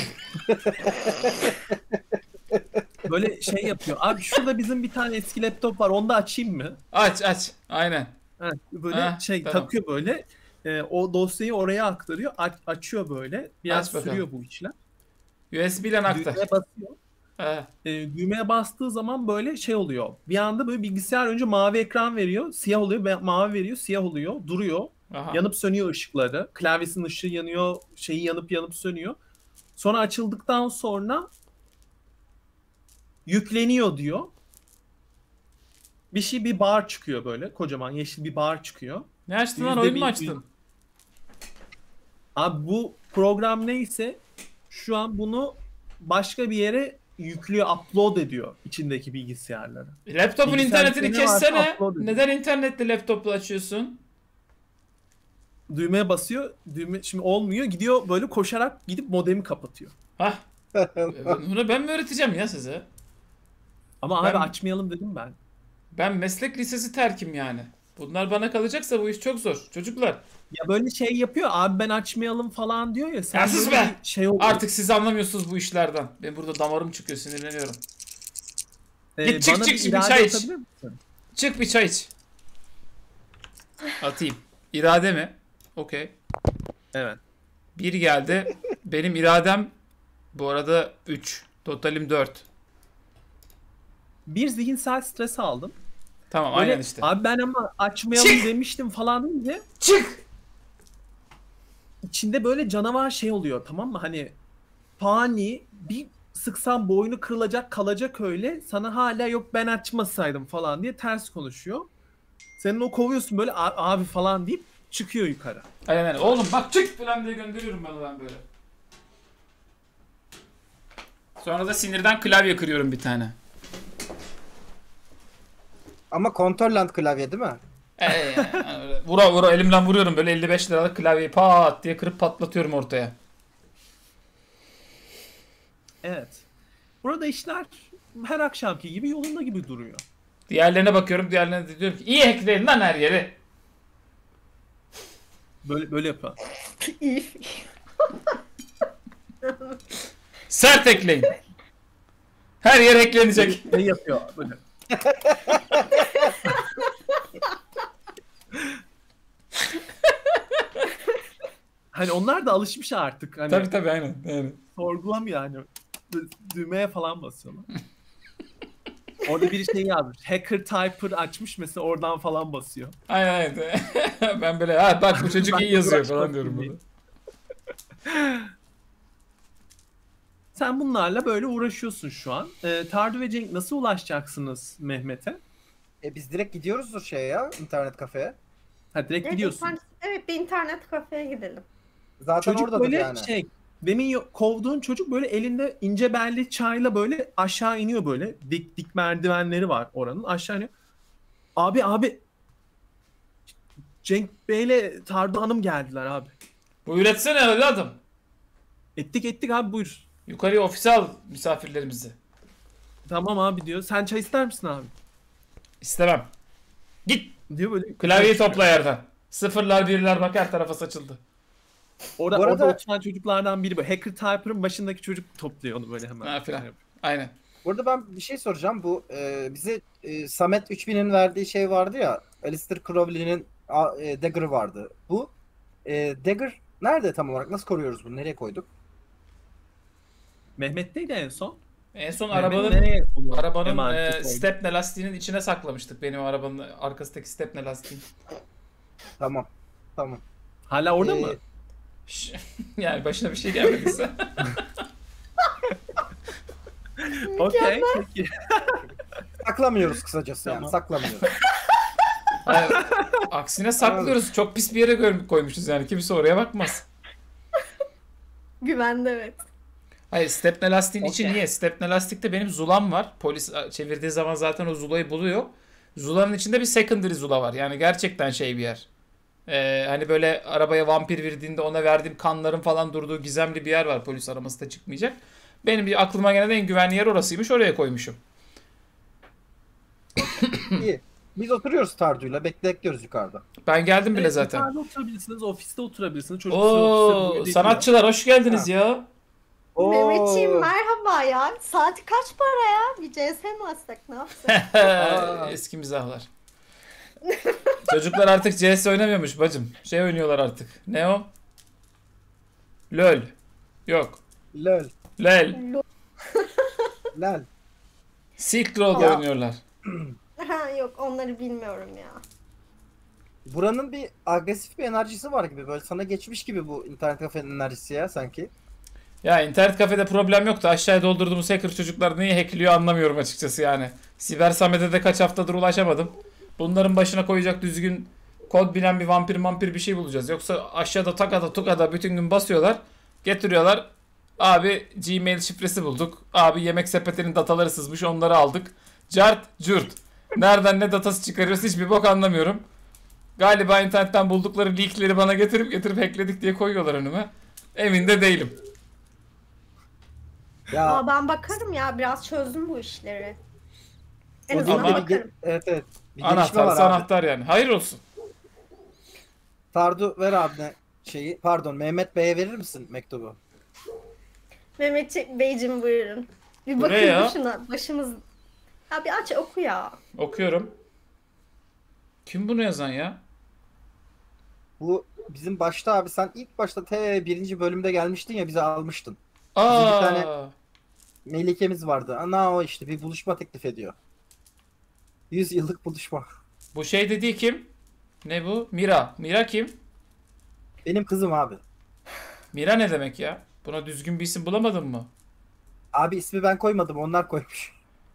Böyle şey yapıyor. Abi şurada bizim bir tane eski laptop var. Onu da açayım mı? Aç. Aynen. Böyle Tamam. takıyor böyle. O dosyayı oraya aktarıyor. Açıyor böyle. Biraz sürüyor bu işler. USB ile aktar. Düğmeye basıyor. He. Düğmeye bastığı zaman böyle şey oluyor. Bir anda böyle bilgisayar önce mavi ekran veriyor. Siyah oluyor. Mavi veriyor. Siyah oluyor. Duruyor. Aha. Yanıp sönüyor ışıkları. Klavyesinin ışığı yanıyor. Şeyi yanıp sönüyor. Sonra açıldıktan sonra yükleniyor diyor. Bir bar çıkıyor böyle. Kocaman yeşil bir bar çıkıyor. Ne açtın lan? Oyun mu açtın? Abi bu program neyse şu an bunu başka bir yere yüklüyor, upload ediyor içindeki bilgisayarlara. Laptopun Bilgisayar internetini ne varsa kessene. upload ediyor. Neden internette laptopla açıyorsun? Düğmeye basıyor. Düğme şimdi olmuyor. Gidiyor böyle koşarak gidip modemi kapatıyor. Hah. Bunu ben mi öğreteceğim ya size? Ama Ben- abi açmayalım dedim ben. Ben meslek lisesi terkim yani. Bunlar bana kalacaksa bu iş çok zor. Çocuklar Ya böyle şey yapıyor. Abi ben açmayalım falan diyor ya. Sen Ya sus böyle be! bir şey oluyor. artık siz anlamıyorsunuz bu işlerden. Ben burada damarım çıkıyor sinirleniyorum. Git, çık, bana çık, bir bir irade çay iç. atabilir misin? Çık bir çay iç. Atayım. İrade mi? Okey. Evet. 1 geldi. Benim iradem bu arada 3. Totalim 4. Bir zihinsel stres aldım. Tamam Böyle, aynen işte. abi ben ama açmayalım Çık! demiştim falan deyince Çık! içinde böyle canavar şey oluyor, tamam mı? Hani fani bir sıksan boynu kırılacak kalacak öyle. Sana hala yok ben açmasaydım falan diye ters konuşuyor. Senin o kovuyorsun böyle abi falan deyip çıkıyor yukarı. Aynen. Oğlum bak çık falan diye gönderiyorum ben böyle. Sonra da sinirden klavye kırıyorum bir tane. Ama Control klavye değil mi? Yani vura elimden vuruyorum böyle 55 liralık klavyeyi pat diye kırıp patlatıyorum ortaya. Evet. Burada işler her akşamki gibi yolunda gibi duruyor. Diğerlerine bakıyorum, diğerlerine de diyorum ki iyi hackleyin lan her yeri. Böyle yapıyor. İyi. Sert ekleyin. Her yer eklenecek. Ne yapıyor böyle? Hani onlar da alışmış artık. Hani Tabii aynen. Yani. sorgulamıyor hani. Düğmeye falan basıyorlar. Orada bir şey yazmış. Hacker Typer açmış mesela oradan falan basıyor. Aynen. Ben böyle bak bu çocuk iyi yazıyor falan diyorum bunu. Sen bunlarla böyle uğraşıyorsun şu an. Tardu ve Cenk nasıl ulaşacaksınız Mehmet'e? Biz direkt gidiyoruz şeye ya, internet kafeye. Ha direkt gidiyorsun. Evet, bir internet kafeye gidelim. Zaten Çocuk oradadır böyle yani. demin kovduğun çocuk böyle elinde ince belli çayla böyle aşağı iniyor böyle. Dik merdivenleri var oranın. Aşağı iniyor. Abi Cenk Bey'le Tardu Hanım geldiler abi. Bu üretsene evladım. Ettik abi buyur. Yukarıya ofise al misafirlerimizi. Tamam abi diyor. Sen çay ister misin abi? İstemem. Git. Diyor böyle. Klavyeyi topla yerden. Sıfırlar birler bak her tarafa saçıldı. Orada, Bu arada- orada oturan çocuklardan biri böyle. Hacker Typer'ın başındaki çocuk topluyor onu böyle hemen. Ha filan. Aynen. Burada ben bir şey soracağım. Bu bize Samet 3000'in verdiği şey vardı ya. Alistair Crowley'nin Dagger vardı. Bu Dagger nerede tam olarak? Nasıl koruyoruz bunu? Nereye koyduk? Mehmet'teydi en son. En son Mehmet nereye onu arabanın emaneti koydu? stepne lastiğinin içine saklamıştık. Benim arabanın arkasındaki stepne lastiğin. Tamam. Hala orada mı? Yani başına bir şey gelmediyse. Okey. Peki. Saklamıyoruz kısacası Tamam. yani. Saklamıyoruz. Hayır, aksine saklıyoruz. Çok pis bir yere koymuşuz yani. Kimse oraya bakmaz. Güvende evet. Hayır, stepne lastiğin içi Okey. niye? Stepne lastikte benim zulam var. Polis çevirdiği zaman zaten o zulayı buluyor. Zulanın içinde bir secondary zula var. Yani gerçekten şey bir yer. Hani böyle arabaya vampir verdiğinde ona verdiğim kanların falan durduğu gizemli bir yer var. Polis araması da çıkmayacak. Benim bir aklıma gelen en güvenli yer orasıymış. Oraya koymuşum. İyi. Biz oturuyoruz Tardu'yla. Bekliyoruz yukarıda. Ben geldim bile Evet, zaten. yukarıda oturabilirsiniz, ofiste oturabilirsiniz. Çocuk sizi ofiste Oo, buyur ediyor. sanatçılar hoş geldiniz ya. Mehmetciğim merhaba ya. Saati kaç para ya? Bir CS mi atsak ne yapsak? Eski mizahlar. Çocuklar artık CS oynamıyormuş bacım. Şey oynuyorlar artık. Ne o? LOL. Yok. Lol. LOL. Lol. Silk Road Ya. oynuyorlar. Ha, yok onları bilmiyorum ya. Buranın bir agresif bir enerjisi var gibi. Böyle sana geçmiş gibi bu internet kafenin enerjisi ya sanki. Ya internet kafede problem yoktu. Aşağıya doldurduğumuz hacker çocuklar neyi hackliyor anlamıyorum açıkçası yani. Siber Samet'e de kaç haftadır ulaşamadım. Bunların başına koyacak düzgün kod bilen bir vampir bir şey bulacağız. Yoksa aşağıda takada tukada bütün gün basıyorlar. Getiriyorlar. Abi Gmail şifresi bulduk. Abi yemek sepetinin dataları sızmış onları aldık. Cart cürt. Nereden ne datası çıkarıyoruz hiçbir bok anlamıyorum. Galiba internetten buldukları leakleri bana getirip hackledik diye koyuyorlar önüme. Emin de değilim. Ya Aa, ben bakarım ya biraz çözdüm bu işleri. En o azından değil de bakarım. evet. Bir gelişme Anahtar var abi. anahtar yani. Hayır olsun. Tardu ver abine şeyi. Pardon Mehmet Bey'e verir misin mektubu? Mehmet Beyciğim buyurun. Bir Bu bakın ne ya? şuna başımız. Ya bir aç oku ya. Okuyorum. Kim bunu yazan ya? Bu bizim başta abi sen ilk başta birinci bölümde gelmiştin ya bizi almıştın. Aa, bir tane- Melikemiz vardı. Ana o işte bir buluşma teklif ediyor. 100 yıllık buluşma. bu şey dediği kim? Ne bu? Mira. Mira kim? Benim kızım abi. Mira ne demek ya? Buna düzgün bir isim bulamadın mı? Abi ismi ben koymadım onlar koymuş.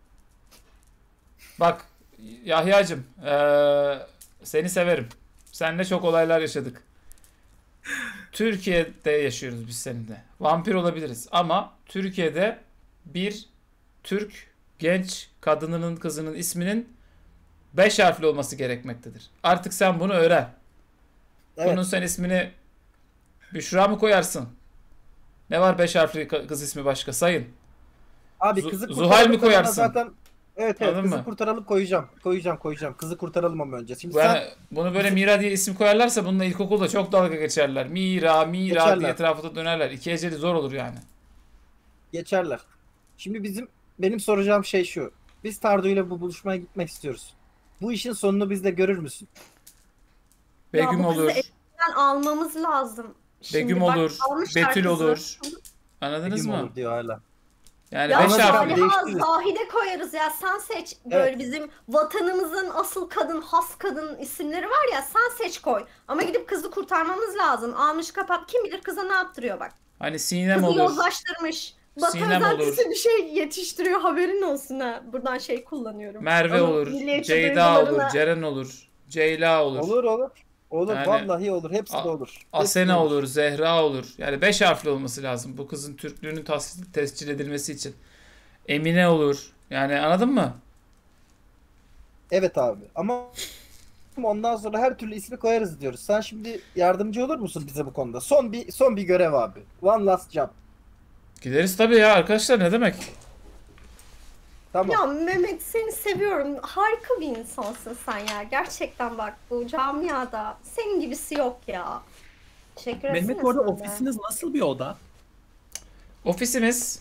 Bak Yahya'cığım seni severim. Seninle çok olaylar yaşadık. Türkiye'de yaşıyoruz biz seninle. Vampir olabiliriz ama Türkiye'de bir Türk genç kadınının kızının isminin 5 harfli olması gerekmektedir. Artık sen bunu öğren. Evet. Bunun sen ismini Büşra mı koyarsın? Ne var 5 harfli kız ismi başka sayın. Abi kızı Zuhal mi kurtardık, koyarsın? Zaten Evet Anladın kızı mı? kurtaralım koyacağım. Koyacağım. Kızı kurtaralım ama önce. Şimdi Yani sen bunu böyle Mira diye isim koyarlarsa bununla ilkokulda çok dalga geçerler. Mira diye geçerler. etrafında dönerler. İki eceli zor olur yani. Geçerler. Şimdi benim soracağım şey şu. Biz Tardu ile bu buluşmaya gitmek istiyoruz. Bu işin sonunu bizde görür müsün? Ya Begüm bu kızı olur, elinden almamız lazım. Şimdi Begüm bak, olur, almışlar Betül kızı. olur. Anladınız Begüm mı? olur diyor hala. Yani Ya 5 Ona harfli. göre Zaliha, değiştiririz. Zahide koyarız ya, sen seç. Böyle bizim vatanımızın asıl kadın, has kadın isimleri var ya, sen seç koy. Ama gidip kızı kurtarmamız lazım. Almış kapat, kim bilir kıza ne yaptırıyor bak. Hani Sinem Kızı olur. yozlaştırmış. Batı Sinem özentisi olur. bir şey yetiştiriyor, haberin olsun ha. Buradan şey kullanıyorum. Merve Onun olur. milliyetçi Ceyda olur. duygularına- Ceren olur. Ceyla olur. Olur. Yani- Vallahi olur. Hepsi de olur. Hepsi de Asena olur. Zehra olur. Yani 5 harfli olması lazım. Bu kızın Türklüğünün tescil edilmesi için. Emine olur. Yani anladın mı? Evet abi. Ama ondan sonra her türlü ismi koyarız diyoruz. Sen şimdi yardımcı olur musun bize bu konuda? Son bir görev abi. One last job. Gideriz tabii ya arkadaşlar, ne demek? Tamam. Ya Mehmet, seni seviyorum. Harika bir insansın sen ya. Gerçekten bak, bu camiada senin gibisi yok ya. Teşekkür etsene Mehmet, bu arada sen de. ofisiniz nasıl bir oda? Ofisimiz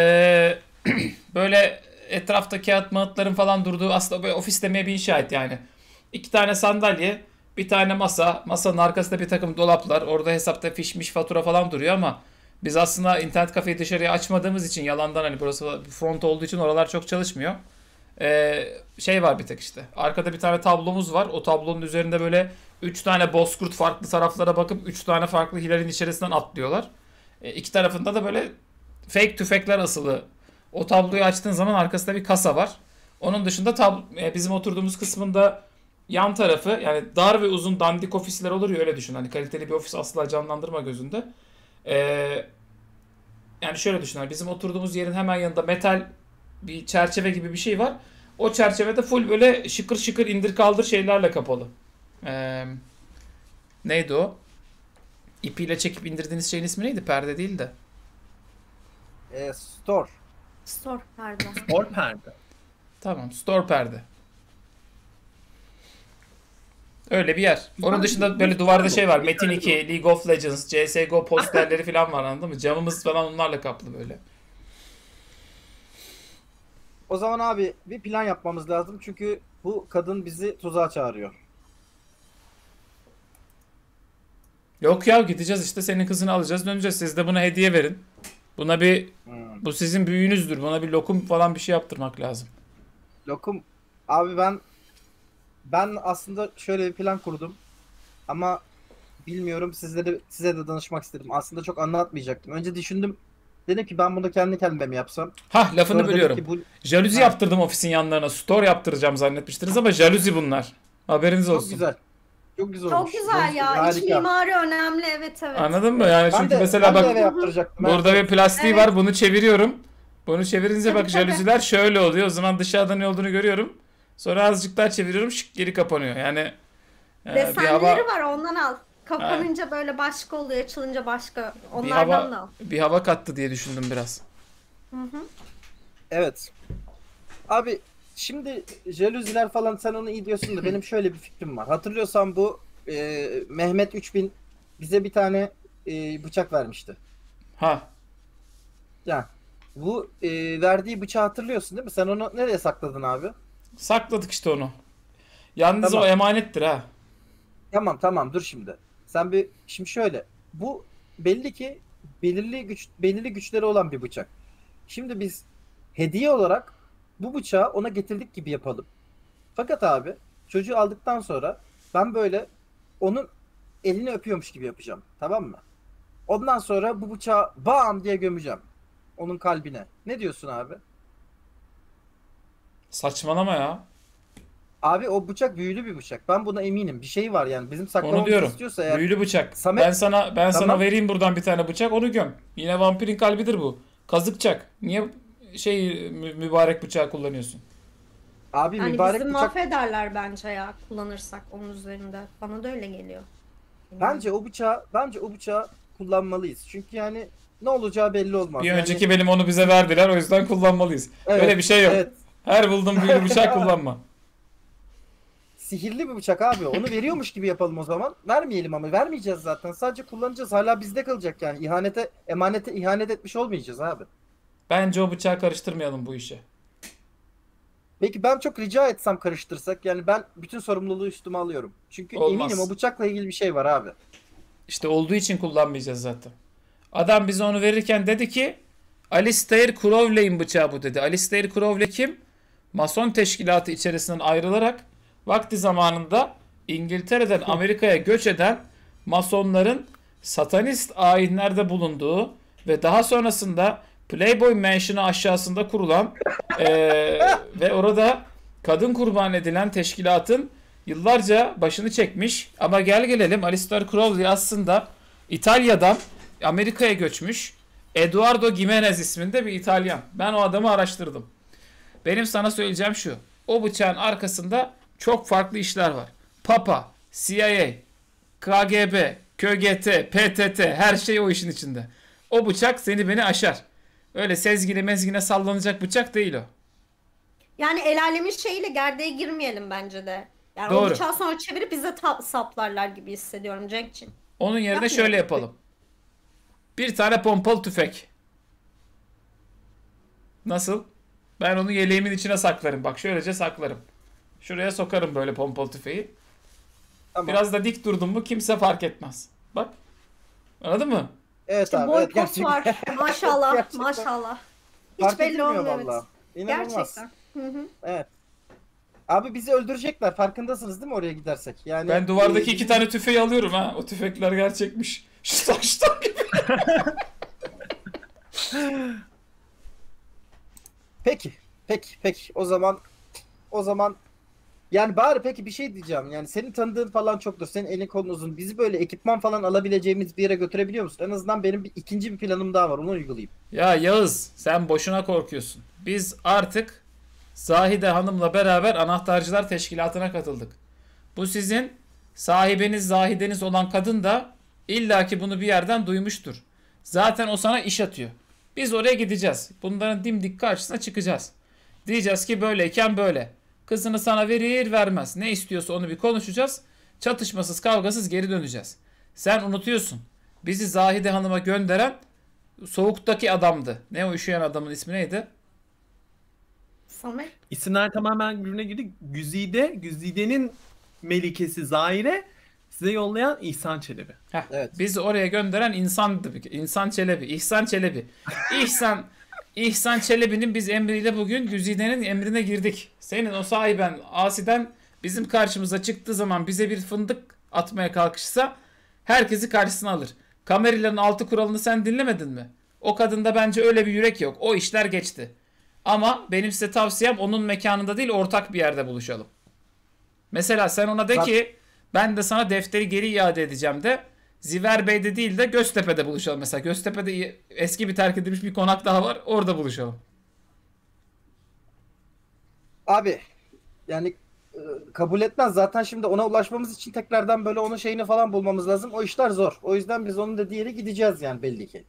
böyle etrafta kağıt mağıtların falan durduğu, aslında böyle ofis demeye bir inşaat yani. 2 tane sandalye, bir tane masa, masanın arkasında bir takım dolaplar, orada hesapta fişmiş fatura falan duruyor ama biz aslında internet kafeyi dışarıya açmadığımız için, yalandan, hani burası front olduğu için oralar çok çalışmıyor. Şey var bir tek işte. Arkada bir tane tablomuz var. O tablonun üzerinde böyle 3 tane bozkurt farklı taraflara bakıp 3 tane farklı hilalin içerisinden atlıyorlar. İki tarafında da böyle fake tüfekler asılı. O tabloyu açtığın zaman arkasında bir kasa var. Onun dışında bizim oturduğumuz kısmında yan tarafı, yani dar ve uzun dandik ofisler olur ya, öyle düşün. Hani kaliteli bir ofis asla canlandırma gözünde. Yani şöyle düşün. Hani bizim oturduğumuz yerin hemen yanında metal bir çerçeve gibi bir şey var. O çerçevede full böyle şıkır şıkır indir kaldır şeylerle kapalı. Neydi o? İpiyle çekip indirdiğiniz şeyin ismi neydi? Perde değil de. Store. Store pardon. Or perde. Tamam. Store perde. Öyle bir yer. Onun dışında böyle duvarda şey var. Metin 2, League of Legends, CSGO posterleri falan var, anladın mı? Camımız falan onlarla kaplı böyle. O zaman abi bir plan yapmamız lazım. Çünkü bu kadın bizi tuzağa çağırıyor. Yok ya, gideceğiz işte, senin kızını alacağız, döneceğiz. Siz de buna hediye verin. Buna bir, bu sizin büyüğünüzdür. Buna bir lokum falan bir şey yaptırmak lazım. Lokum. Abi ben aslında şöyle bir plan kurdum. Ama bilmiyorum, size de danışmak istedim. Aslında çok anlatmayacaktım. Önce düşündüm. Dedim ki ben bunu kendi kendime mi yapsam? Hah, lafını Sonra dedim bölüyorum. ki Jaluzi Ha. yaptırdım ofisin yanlarına. Store yaptıracağım zannetmiştiniz ama jaluzi bunlar. Haberiniz çok olsun. güzel. Çok güzel Çok olmuş. güzel ya. İç Harika. mimari önemli, evet. Anladın mı? Yani Ben çünkü de, mesela ben de bak, eve yaptıracaktım. burada bir plastiği Evet. var, bunu çeviriyorum. Bunu çevirince bak, Tabii, tabii. jaluziler şöyle oluyor. O zaman dışarıda ne olduğunu görüyorum. Sonra azıcık daha çeviriyorum, şık, geri kapanıyor. Yani bir Desenleri hava var, ondan al. Kapanınca böyle başka oluyor, açılınca başka. bir Onlardan da al. hava bir hava kattı diye düşündüm biraz. Evet. Abi şimdi jaluziler falan, sen onu iyi diyorsun da benim şöyle bir fikrim var. Hatırlıyorsan bu Mehmet 3000 bize bir tane bıçak vermişti. Ha, Yani bu verdiği bıçağı hatırlıyorsun değil mi? Sen onu nereye sakladın abi? sakladık işte onu. Yalnız Tamam. o emanettir ha. Tamam dur şimdi. Şimdi şöyle. Bu belli ki belirli güçleri olan bir bıçak. Şimdi biz hediye olarak bu bıçağı ona getirdik gibi yapalım. Fakat abi çocuğu aldıktan sonra ben böyle onun elini öpüyormuş gibi yapacağım. Tamam mı? Ondan sonra bu bıçağı bam diye gömeceğim. Onun kalbine. Ne diyorsun abi? Saçmalama ya. Abi o bıçak büyülü bir bıçak. Ben buna eminim. Bir şey var yani. Bizim Onu saklamamızı diyorum. istiyorsa eğer. Büyülü bıçak. Samet- Ben sana Tamam. vereyim buradan bir tane bıçak, onu göm. Yine vampirin kalbidir bu. Kazıkçak. Niye mübarek bıçağı kullanıyorsun? Abi Yani mübarek bizi bıçak. mahvederler bence ya, kullanırsak onun üzerinde. Bana da öyle geliyor. Bence o bıçağı kullanmalıyız. Çünkü yani ne olacağı belli olmaz. Bir Yani- önceki benim onu bize verdiler, o yüzden kullanmalıyız. Evet, Öyle bir şey yok. Evet. Her buldum büyülü bıçak kullanma. Sihirli bir bıçak abi. Onu veriyormuş gibi yapalım o zaman. Vermeyelim ama vermeyeceğiz zaten. Sadece kullanacağız. Hala bizde kalacak yani. Emanete ihanet etmiş olmayacağız abi. Bence o bıçağı karıştırmayalım bu işe. Peki ben çok rica etsem karıştırsak, yani ben bütün sorumluluğu üstüme alıyorum. Çünkü Olmaz. eminim o bıçakla ilgili bir şey var abi. İşte olduğu için kullanmayacağız zaten. Adam bize onu verirken dedi ki Alistair Crowley'in bıçağı bu dedi. Alistair Crowley kim? Mason teşkilatı içerisinden ayrılarak vakti zamanında İngiltere'den Amerika'ya göç eden Masonların satanist ayinlerde bulunduğu ve daha sonrasında Playboy Mansion'ı aşağısında kurulan ve orada kadın kurban edilen teşkilatın yıllarca başını çekmiş. Ama gel gelelim Alistair Crowley aslında İtalya'dan Amerika'ya göçmüş. Eduardo Gimenez isminde bir İtalyan. Ben o adamı araştırdım. Benim sana söyleyeceğim şu. O bıçağın arkasında çok farklı işler var. Papa, CIA, KGB, KGT, PTT her şey o işin içinde. O bıçak seni beni aşar. Öyle sezgine mezgine sallanacak bıçak değil o. Yani el alemin şeyiyle gerdeğe girmeyelim bence de. Yani Doğru. o bıçağı sonra çevirip bize saplarlar gibi hissediyorum Cenk'ciğim. Onun yerine Yapmayalım. şöyle yapalım. Bir tane pompalı tüfek. Nasıl? Ben onu yeleğimin içine saklarım. Bak şöylece saklarım. Şuraya sokarım böyle pompalı tüfeği. Tamam. Biraz da dik durdum mu kimse fark etmez. Bak. Anladın mı? Evet İşte abi. boy Evet, pos var. Maşallah. Gerçekten. Maşallah. Hiç Fark belli edilmiyor olmuyor. Evet. vallahi. İnanılmaz. Gerçekten. Hı hı. Evet. Abi bizi öldürecekler. Farkındasınız değil mi oraya gidersek? Yani Ben duvardaki 2 tane tüfeği alıyorum ha. O tüfekler gerçekmiş. Şu saçtan gibi. Peki. Peki. O zaman yani bari peki bir şey diyeceğim. Yani senin tanıdığın falan çoktur. Senin elin kolun uzun. Bizi böyle ekipman falan alabileceğimiz bir yere götürebiliyor musun? En azından benim ikinci bir planım daha var. Onu uygulayayım. Ya Yağız sen boşuna korkuyorsun. Biz artık Zahide Hanım'la beraber Anahtarcılar Teşkilatı'na katıldık. Bu sizin sahibeniz Zahideniz olan kadın da illaki bunu bir yerden duymuştur. Zaten o sana iş atıyor. Biz oraya gideceğiz. Bunların dimdik karşısına çıkacağız. Diyeceğiz ki böyleyken böyle. Kızını sana verir vermez. Ne istiyorsa onu bir konuşacağız. Çatışmasız kavgasız geri döneceğiz. Sen unutuyorsun. Bizi Zahide Hanım'a gönderen soğuktaki adamdı. Ne o üşüyen adamın ismi neydi? Samet. İsimler tamamen birbirine girdi. Güzide'nin melikesi Zahire, size yollayan İhsan Çelebi. Heh, Evet. bizi oraya gönderen insandı. İhsan Çelebi. İhsan Çelebi'nin biz emriyle bugün Güzide'nin emrine girdik. Senin o sahiben Asi'den bizim karşımıza çıktığı zaman bize bir fındık atmaya kalkışsa herkesi karşısına alır. Kamerilerin 6 kuralını sen dinlemedin mi? O kadında bence öyle bir yürek yok. O işler geçti. Ama benim size tavsiyem onun mekanında değil ortak bir yerde buluşalım. Mesela sen ona de ki ben de sana defteri geri iade edeceğim de Ziver Bey'de değil de Göztepe'de buluşalım mesela. Göztepe'de eski bir terk edilmiş bir konak daha var. Orada buluşalım. Abi yani kabul etmez. Zaten şimdi ona ulaşmamız için tekrardan böyle onun şeyini falan bulmamız lazım. O işler zor. O yüzden biz onun dediği yere gideceğiz yani belli ki.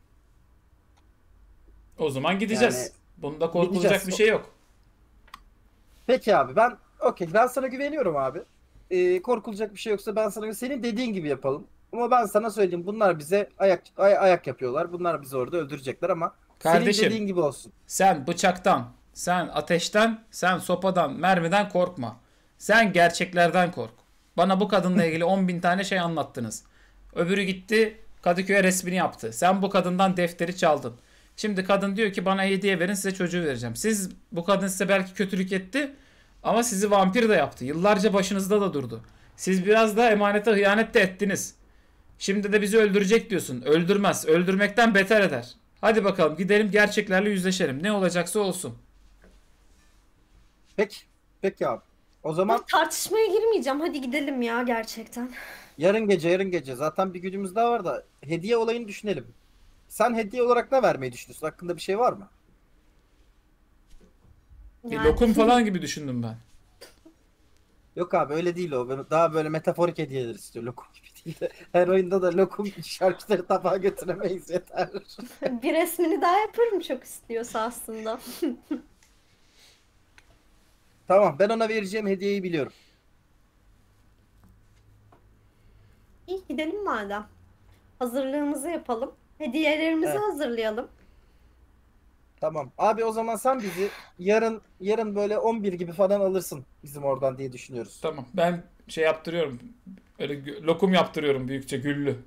O zaman gideceğiz. Yani Bunda korkulacak gideceğiz. bir şey yok. Peki abi ben sana güveniyorum abi. Korkulacak bir şey yoksa ben sana senin dediğin gibi yapalım. Ama ben sana söyleyeyim bunlar bize ayak yapıyorlar. Bunlar bizi orada öldürecekler ama Kardeşim, senin dediğin gibi olsun. Sen bıçaktan, sen ateşten, sen sopadan, mermiden korkma. Sen gerçeklerden kork. Bana bu kadınla ilgili 10.000 tane şey anlattınız. Öbürü gitti Kadıköy'e resmini yaptı. Sen bu kadından defteri çaldın. Şimdi kadın diyor ki bana hediye verin size çocuğu vereceğim. Bu kadın size belki kötülük etti ama sizi vampir de yaptı. Yıllarca başınızda da durdu. Siz biraz da emanete hıyanet de ettiniz. Şimdi de bizi öldürecek diyorsun. Öldürmez. Öldürmekten beter eder. Hadi bakalım gidelim gerçeklerle yüzleşelim. Ne olacaksa olsun. Peki abi. O zaman Tartışmaya girmeyeceğim. Hadi gidelim ya gerçekten. yarın gece zaten bir günümüz daha var da hediye olayını düşünelim. Sen hediye olarak ne vermeyi düşünüyorsun? Hakkında bir şey var mı? Bir lokum falan gibi düşündüm ben. Yok abi öyle değil o. Ben daha böyle metaforik hediyeler istiyorum. Lokum gibi değil de. Her oyunda da lokum şarküteri tabağa götüremeyiz yeter. Bir resmini daha yaparım çok istiyorsa aslında. Tamam, ben ona vereceğim hediyeyi biliyorum. İyi gidelim madem. Hazırlığımızı yapalım. Hediyelerimizi Evet. hazırlayalım. Tamam. Abi o zaman sen bizi yarın böyle 11 gibi falan alırsın bizim oradan diye düşünüyoruz. Tamam. Ben şey yaptırıyorum. Öyle lokum yaptırıyorum büyükçe güllü.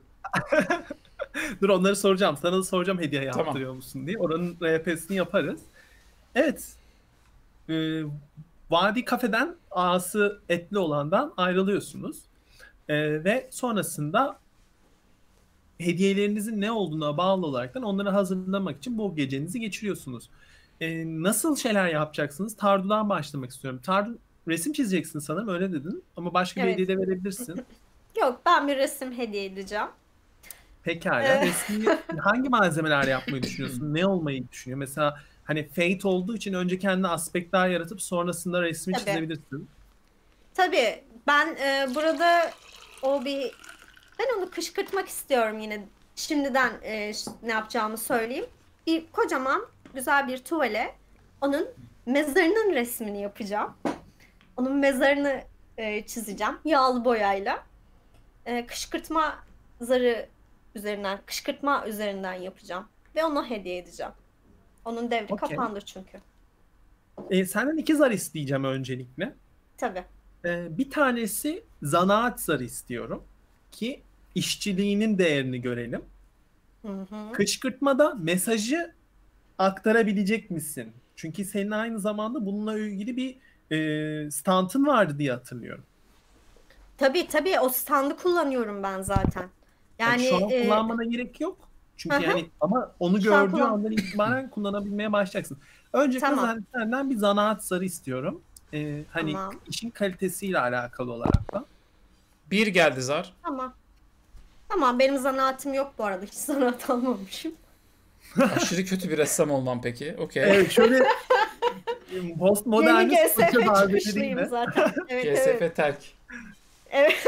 Dur onları soracağım. Sana da soracağım hediye Tamam. yaptırıyor musun diye. Oranın RP'sini yaparız. Evet. Ee, Vadi Kafe'den ağası etli olandan ayrılıyorsunuz. Ve sonrasında hediyelerinizin ne olduğuna bağlı olarak onları hazırlamak için bu gecenizi geçiriyorsunuz. Nasıl şeyler yapacaksınız? Tardu'dan başlamak istiyorum. Tardu resim çizeceksin sanırım öyle dedin. Ama başka bir Evet. hediye de verebilirsin. Yok, ben bir resim hediye edeceğim. Pekala. Resmi hangi malzemeler yapmayı düşünüyorsun? Ne olmayı düşünüyor? Mesela hani Fate olduğu için önce kendi aspektler yaratıp sonrasında resmi Tabii. çizebilirsin. Tabii ben burada ben onu kışkırtmak istiyorum yine. Şimdiden ne yapacağımı söyleyeyim. Bir kocaman güzel bir tuvale onun mezarının resmini yapacağım. Onun mezarını çizeceğim yağlı boyayla. Kışkırtma kışkırtma üzerinden yapacağım ve ona hediye edeceğim. Onun devri Okey. kapandı çünkü. Senden 2 zar isteyeceğim öncelikle. Tabii. Bir tanesi zanaat zarı istiyorum ki işçiliğinin değerini görelim. Hı hı. Kışkırtmada mesajı aktarabilecek misin? Çünkü senin aynı zamanda bununla ilgili bir stantın vardı diye hatırlıyorum. Tabii o standı kullanıyorum ben zaten. Yani Yani şu an kullanmana gerek yok. Çünkü Hı hı. yani ama onu Şu an gördüğü andan itibaren kullanabilmeye başlayacaksın. Öncelikle Tamam. senden bir zanaat zarı istiyorum. Hani Tamam. işin kalitesiyle alakalı olarak da. 1 geldi zar. Tamam, benim zanaatim yok bu arada. Hiç zanaat almamışım. Aşırı kötü bir ressam olmam peki. Okey. Evet şöyle Yeni postmodernist GSF fırça darbesi değil çıkışlıyım mi? zaten. Evet. GSF terk. Evet.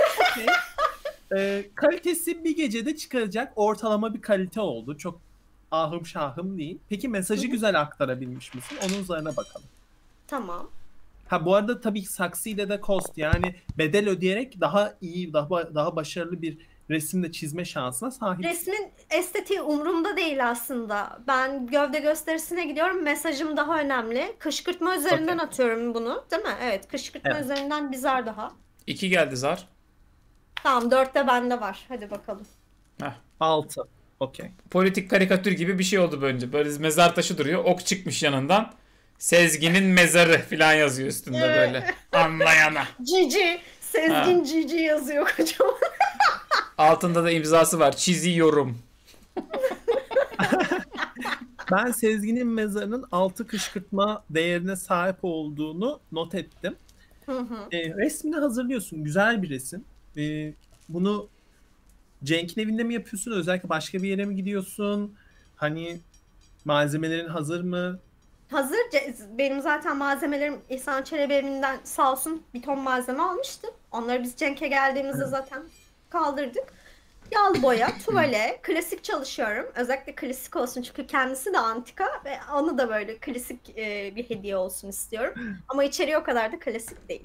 Kalitesi bir gecede çıkaracak ortalama bir kalite oldu. Çok ahım şahım değil. Peki mesajı güzel aktarabilmiş misin? Onun üzerine bakalım. Tamam. Ha bu arada tabii saksıyla da cost yani bedel ödeyerek daha iyi, daha başarılı bir resimde çizme şansına sahip. Resmin estetiği umurumda değil aslında. Ben gövde gösterisine gidiyorum. Mesajım daha önemli. Kışkırtma üzerinden Okey. atıyorum bunu. Değil mi? Evet. Kışkırtma Evet. üzerinden bir zar daha. 2 geldi zar. Tamam. 4 de bende var. Hadi bakalım. Heh. 6. Okey. Politik karikatür gibi bir şey oldu bence. Böyle mezar taşı duruyor. Ok çıkmış yanından. Sezgin'in mezarı falan yazıyor üstünde böyle. Anlayana. Cici. Sezgin Cici yazıyor kocaman. Altında da imzası var. Çiziyorum. Ben Sezgin'in mezarının 6 kışkırtma değerine sahip olduğunu not ettim. Hı hı. Resmini hazırlıyorsun. Güzel bir resim. Bunu Cenk'in evinde mi yapıyorsun? Özellikle başka bir yere mi gidiyorsun? Hani malzemelerin hazır mı? Hazır. Benim zaten malzemelerim İhsan Çelebi evinden sağ olsun bir ton malzeme almıştı. Onları biz Cenk'e geldiğimizde zaten kaldırdık. Yağlı boya, tuvale, klasik çalışıyorum. Özellikle klasik olsun çünkü kendisi de antika ve onu da böyle klasik bir hediye olsun istiyorum. Ama içeriği o kadar da klasik değil.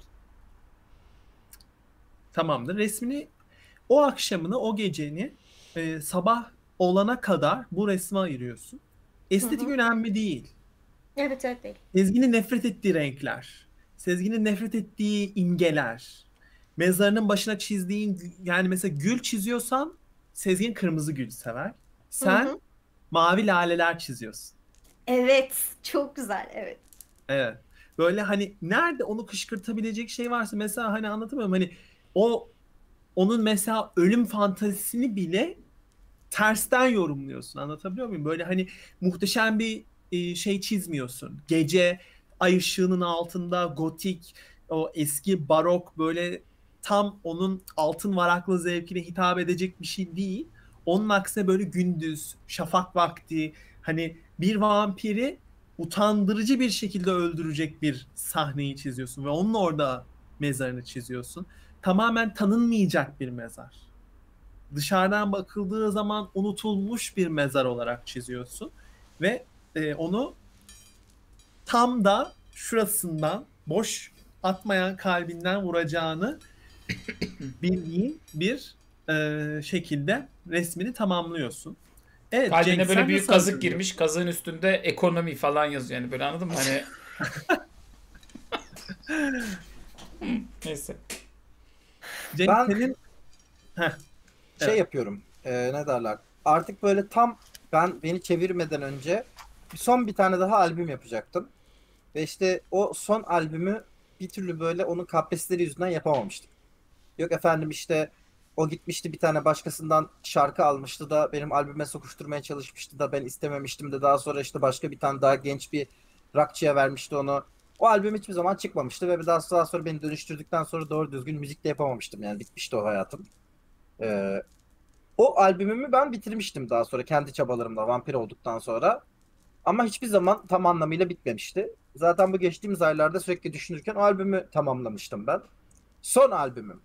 Tamamdır. Resmini o akşamını, o geceni sabah olana kadar bu resme ayırıyorsun. Estetik Hı hı. önemli değil. Evet değil. Sezgin'in nefret ettiği renkler, Sezgin'in nefret ettiği imgeler, mezarının başına çizdiğin yani mesela gül çiziyorsan Sezgin kırmızı gül sever. Sen Hı hı. mavi laleler çiziyorsun. Evet, çok güzel. Evet. Evet. Böyle hani nerede onu kışkırtabilecek şey varsa mesela hani anlatamıyorum hani onun mesela ölüm fantazisini bile tersten yorumluyorsun. Anlatabiliyor muyum? Böyle hani muhteşem bir şey çizmiyorsun. Gece ay ışığının altında gotik o eski barok böyle tam onun altın varaklı zevkine hitap edecek bir şey değil. Onun aksine böyle gündüz, şafak vakti hani bir vampiri utandırıcı bir şekilde öldürecek bir sahneyi çiziyorsun ve onun orada mezarını çiziyorsun. Tamamen tanınmayacak bir mezar. Dışarıdan bakıldığı zaman unutulmuş bir mezar olarak çiziyorsun ve onu tam da şurasından boş atmayan kalbinden vuracağını bildiğin bir şekilde resmini tamamlıyorsun. Evet, Kalbine Cenk, böyle sen büyük nasıl kazık hazırlıyorsun? girmiş. Kazığın üstünde ekonomi falan yazıyor yani böyle, anladın mı? Hani neyse. Cenk Ben- senin Heh, Şey Evet. yapıyorum. Ne derler? Artık böyle tam beni çevirmeden önce son bir tane daha albüm yapacaktım. Ve işte o son albümü bir türlü böyle onun kapasiteleri yüzünden yapamamıştım. Yok efendim işte o gitmişti bir tane başkasından şarkı almıştı da benim albüme sokuşturmaya çalışmıştı da ben istememiştim de daha sonra işte başka bir tane daha genç bir rockçıya vermişti onu. O albüm hiçbir zaman çıkmamıştı ve daha sonra beni dönüştürdükten sonra doğru düzgün müzik de yapamamıştım. Yani bitmişti o hayatım. Ee, O albümümü ben bitirmiştim daha sonra kendi çabalarımla vampir olduktan sonra. Ama hiçbir zaman tam anlamıyla bitmemişti. Zaten bu geçtiğimiz aylarda sürekli düşünürken o albümü tamamlamıştım ben. Son albümüm.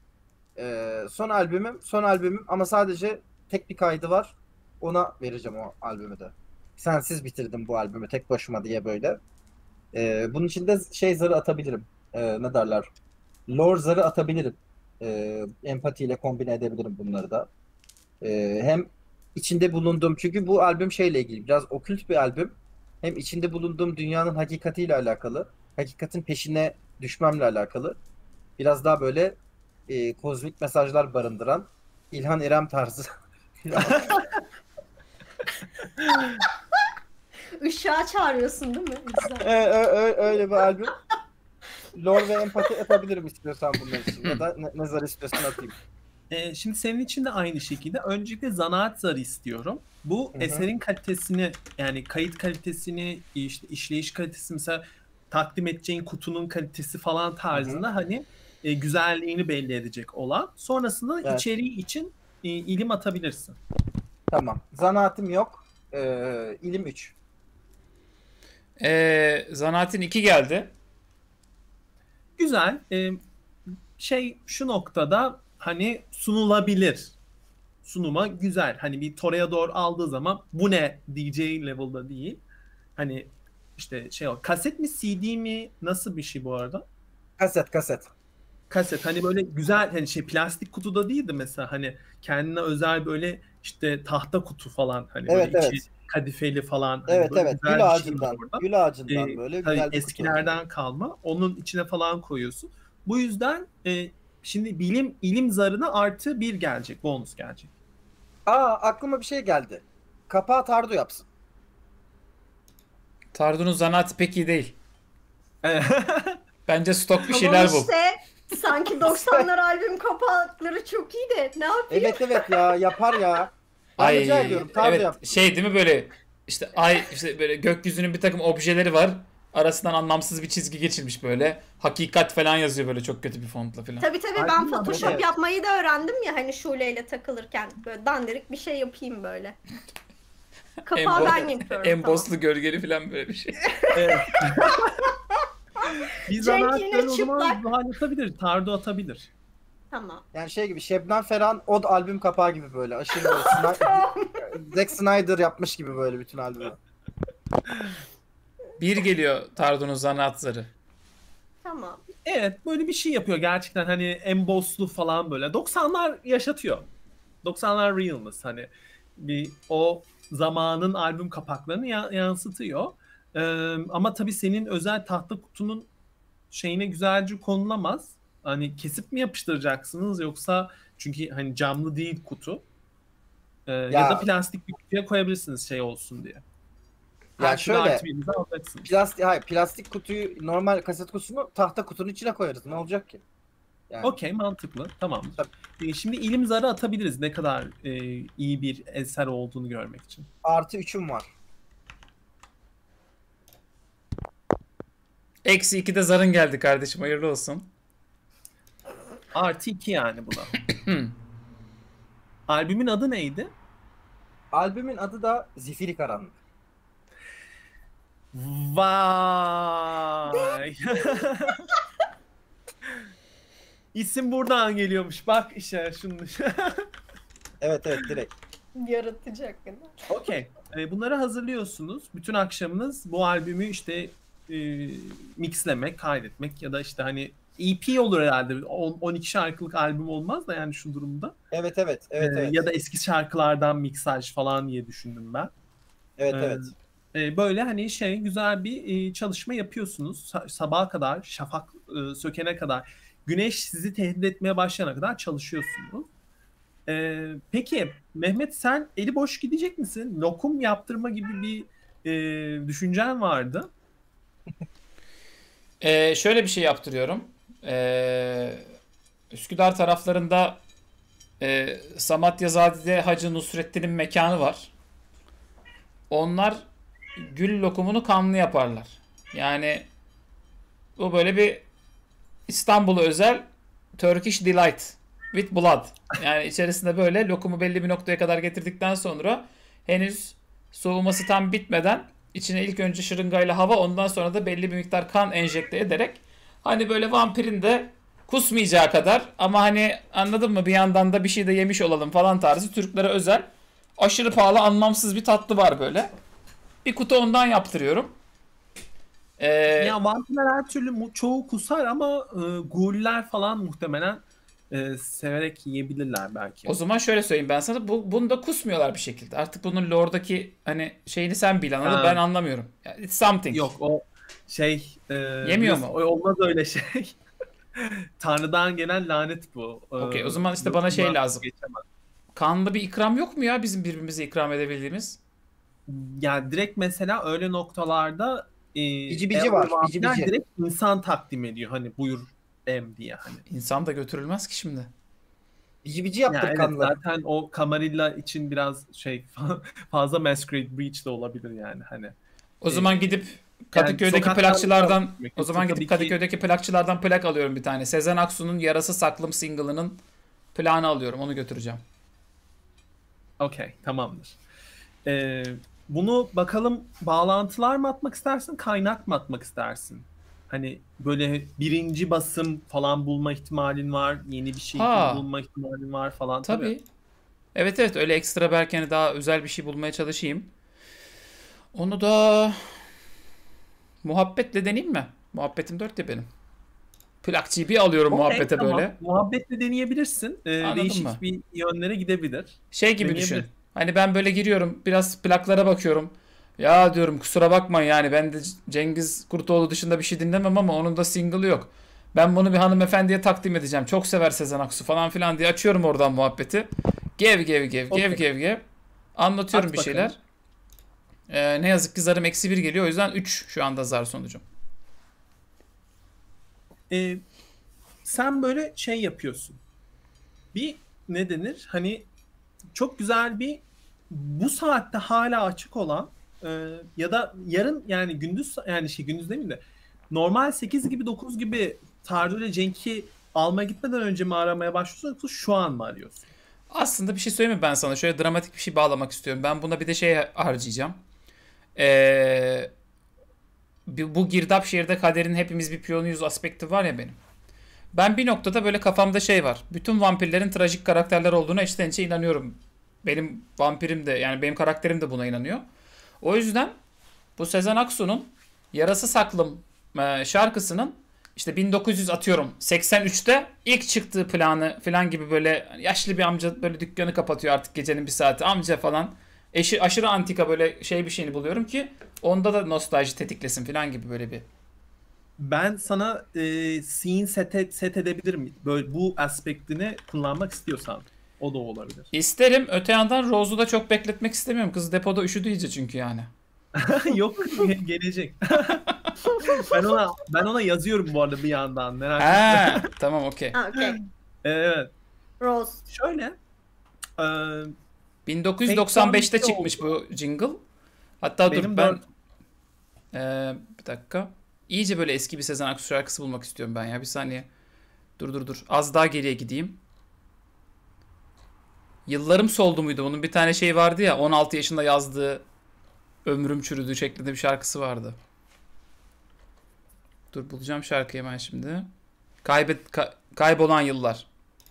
Son albümüm ama sadece tek bir kaydı var. Ona vereceğim o albümü de. Sensiz bitirdim bu albümü tek başıma diye böyle. Bunun için de şey zarı atabilirim. Ne derler? Lore zarı atabilirim. Empatiyle kombine edebilirim bunları da. Hem içinde bulunduğum çünkü bu albüm şeyle ilgili biraz okült bir albüm. Hem içinde bulunduğum dünyanın hakikatiyle alakalı, hakikatin peşine düşmemle alakalı. Biraz daha böyle kozmik mesajlar barındıran İlhan İrem tarzı. Işığa çağırıyorsun değil mi? Güzel. Öyle bir albüm. Lore ve empati yapabilirim istiyorsan bunlar için. Ya da ne zar istiyorsan atayım. Şimdi senin için de aynı şekilde öncelikle zanaat zarı istiyorum. Bu Hı hı. eserin kalitesini, yani kayıt kalitesini, işte işleyiş kalitesini, mesela takdim edeceğin kutunun kalitesi falan tarzında hani güzelliğini belli edecek olan. Sonrasında Evet. içeriği için ilim atabilirsin. Tamam. Zanaatim yok. İlim 3. Zanaatin 2 geldi. Güzel. Şu noktada hani sunulabilir. Sunuma güzel. Hani bir toreador aldığı zaman bu ne diyeceği level'da değil. Hani işte o kaset mi CD mi, nasıl bir şey bu arada? Kaset. Kaset, hani böyle güzel, hani plastik kutuda değildi mesela, hani kendine özel böyle işte tahta kutu falan, hani Evet, böyle içi evet. kadifeli falan, hani Evet, böyle evet. güzel Gül bir şey var ağacından. orada. Gül ağacından böyle Tabii güzel bir kutu. eskilerden kalma. Onun içine falan koyuyorsun. Bu yüzden şimdi ilim zarına artı bir gelecek. Bonus gelecek. Aklıma bir şey geldi. Kapağı Tardu yapsın. Tardun'un zanaatı pek iyi değil. Evet. Bence stok bir Tamam şeyler bul. işte. Sanki 90'lar albüm kapakları çok iyi de ne yapayım? Evet ya yapar ya. Ben rica ediyorum Tardu evet, yap. şey değil mi böyle işte işte böyle gökyüzünün bir takım objeleri var. Arasından anlamsız bir çizgi geçilmiş böyle. Hakikat falan yazıyor böyle çok kötü bir fontla falan. Tabii ben Albüm Photoshop evet. yapmayı da öğrendim ya, hani Şule'yle takılırken böyle dandirik bir şey yapayım böyle. Kapağı ben yapıyorum. Emboslu gölgeli falan böyle bir şey. Evet. Bir Cenk zanaat yine böyle o zaman çıplak. Zuhal atabilir. Tardu atabilir. Tamam. Yani şey gibi Şebnem Ferah'ın Od albüm kapağı gibi böyle. Aşırı böyle Zack Snyder yapmış gibi böyle bütün albümü. Bir geliyor Tardun'un zanaat zarı. Tamam. Evet, böyle bir şey yapıyor gerçekten, hani embosslu falan böyle. 90'lar yaşatıyor. 90'lar realness, hani bir o zamanın albüm kapaklarını yansıtıyor. Ama tabii senin özel tahta kutunun şeyine güzelce konulamaz. Hani kesip mi yapıştıracaksınız, yoksa çünkü hani camlı değil kutu. Ya da plastik bir kutuya koyabilirsiniz şey olsun diye. Ya Her türlü şöyle, artı birinizi alacaksınız. plastik kutuyu normal kaset kutusunu tahta kutunun içine koyarız. Ne olacak ki? Yani. Okey, mantıklı. Tamam. Tabii. Şimdi ilim zarı atabiliriz ne kadar iyi bir eser olduğunu görmek için. Artı 3'üm var. Eksi 2'de zarın geldi kardeşim, hayırlı olsun. Artı 2 yani bu da. Albümün adı neydi? Albümün adı da Zifiri Karanlık. Vay. İsim buradan geliyormuş. Bak işte şunu. Evet direkt. Yaratıcı hakikaten. Okey. Bunları hazırlıyorsunuz. Bütün akşamınız bu albümü işte mixlemek, kaydetmek ya da işte hani EP olur herhalde. 12 şarkılık albüm olmaz da yani şu durumda. Evet. Ya da eski şarkılardan miksaj falan diye düşündüm ben. Evet. Böyle hani güzel bir çalışma yapıyorsunuz. Sabaha kadar, şafak sökene kadar, güneş sizi tehdit etmeye başlayana kadar çalışıyorsunuz. Peki Mehmet, sen eli boş gidecek misin? Lokum yaptırma gibi bir düşüncen vardı. Şöyle bir şey yaptırıyorum. Üsküdar taraflarında Samatyazade Hacı Nusrettin'in mekanı var. Onlar gül lokumunu kanlı yaparlar. Yani bu böyle bir İstanbul'a özel Turkish Delight with blood. Yani içerisinde böyle lokumu belli bir noktaya kadar getirdikten sonra henüz soğuması tam bitmeden içine ilk önce şırıngayla hava, ondan sonra da belli bir miktar kan enjekte ederek hani böyle vampirin de kusmayacağı kadar ama hani anladın mı, bir yandan da bir şey de yemiş olalım falan tarzı Türklere özel aşırı pahalı anlamsız bir tatlı var böyle. Bir kutu ondan yaptırıyorum. Ya vampirler her türlü çoğu kusar ama ghouller falan muhtemelen severek yiyebilirler belki. O zaman şöyle söyleyeyim ben sana, bunu da kusmuyorlar bir şekilde. Artık bunun lore'daki hani şeyini sen bil, anladın, ben anlamıyorum. It's something. Yok o yemiyor mu? Olmaz öyle şey. Tanrı'dan gelen lanet bu. Okey, o zaman işte bana şey lazım. Geçemez. Kanlı bir ikram yok mu ya bizim birbirimize ikram edebildiğimiz? Ya direkt mesela öyle noktalarda bici var. Bici. Direkt insan takdim ediyor. Hani buyur diye hani. İnsan da götürülmez ki şimdi. Bici yaptık yani kanlı. Evet, zaten o Camarilla için biraz fazla Masquerade Breach de olabilir yani hani. O zaman gidip Kadıköy'deki plakçılardan Kadıköy'deki plakçılardan plak alıyorum bir tane. Sezen Aksu'nun Yarası Saklım single'ının plağını alıyorum. Onu götüreceğim. Okey, tamamdır. Bunu bakalım bağlantılar mı atmak istersin, kaynak mı atmak istersin? Hani böyle birinci basım falan bulma ihtimalin var, yeni bir şey bulma ihtimalin var falan. Tabii. Evet öyle ekstra belki hani daha özel bir şey bulmaya çalışayım. Onu da muhabbetle deneyeyim mi? Muhabbetim 4 ya benim. Plakçıyı bir alıyorum muhabbete tamam. Böyle. Muhabbetle deneyebilirsin. Değişik mı? Bir yönlere gidebilir. Şey gibi düşün. Hani ben böyle giriyorum, biraz plaklara bakıyorum. Ya diyorum kusura bakma yani ben de Cengiz Kurtoğlu dışında bir şey dinlemem ama onun da single'ı yok. Ben bunu bir hanımefendiye takdim edeceğim. Çok sever Sezen Aksu falan filan diye açıyorum oradan muhabbeti. Gev. Anlatıyorum at bir şeyler. Ne yazık ki zarım -1 geliyor. O yüzden 3 şu anda zar sonucum. Sen böyle şey yapıyorsun. Bir ne denir? Hani çok güzel bir bu saatte hala açık olan ya da yarın yani gündüz yani gündüz demeyeyim de normal 8 gibi 9 gibi Tardu ile Cenk'i almaya gitmeden önce mi aramaya başlıyorsun yoksa şu an mı arıyorsun? Aslında bir şey söyleyeyim mi ben sana? Şöyle dramatik bir şey bağlamak istiyorum. Ben buna bir de şey harcayacağım. Bu girdap şehirde kaderin hepimiz bir piyonuyuz aspekti var ya benim. Ben bir noktada böyle kafamda şey var. Bütün vampirlerin trajik karakterler olduğuna içten içe inanıyorum. Benim vampirim de yani benim karakterim de buna inanıyor. O yüzden bu Sezen Aksu'nun Yarası Saklım şarkısının işte 1983'te ilk çıktığı planı falan gibi böyle yaşlı bir amca böyle dükkanı kapatıyor artık gecenin bir saati amca falan. Aşırı antika böyle şey bir şeyini buluyorum ki onda da nostalji tetiklesin falan gibi böyle bir. Ben sana scene set edebilirim. Böyle bu aspektini kullanmak istiyorsan. O da olabilir. İsterim. Öte yandan Rose'u da çok bekletmek istemiyorum. Kız depoda üşüdü iyice çünkü yani. Yok gelecek. ben ona yazıyorum bu arada bir yandan. Merak etme. Tamam okey. Evet. Rose. Şöyle. 1995'te çıkmış bu jingle. Hatta dur ben bir dakika. İyice böyle eski bir Sezen Aksu şarkısı bulmak istiyorum ben ya. Bir saniye. Dur. Az daha geriye gideyim. Yıllarım soldu muydu? Bunun bir tane şey vardı ya. 16 yaşında yazdığı Ömrüm Çürüdü şeklinde bir şarkısı vardı. Dur bulacağım şarkıyı hemen şimdi. Kaybolan Yıllar.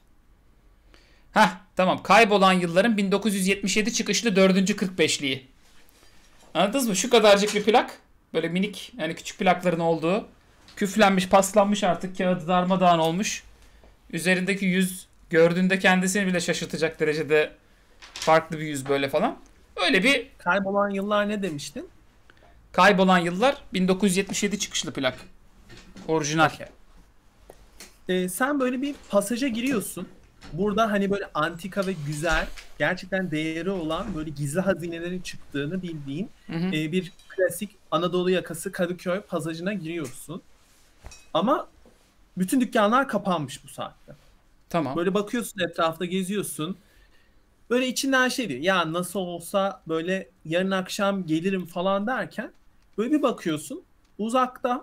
Tamam. Kaybolan Yılların 1977 çıkışlı 4. 45'liği. Anladınız mı? Şu kadarcık bir plak. Böyle minik yani küçük plakların olduğu. Küflenmiş, paslanmış artık. Kağıdı darmadağın olmuş. Üzerindeki yüz gördüğünde kendisini bile şaşırtacak derecede farklı bir yüz böyle falan. Öyle bir Kaybolan yıllar ne demiştin? kaybolan yıllar 1977 çıkışlı plak. Orijinal. Sen böyle bir pasaja giriyorsun. Burada hani böyle antika ve güzel, gerçekten değeri olan böyle gizli hazinelerin çıktığını bildiğin Hı hı. bir klasik Anadolu yakası Kadıköy pasajına giriyorsun. Ama bütün dükkanlar kapanmış bu saatte. Tamam. Böyle bakıyorsun, etrafta geziyorsun. Böyle içinden şey diyor. Ya nasıl olsa böyle yarın akşam gelirim falan derken böyle bir bakıyorsun. Uzakta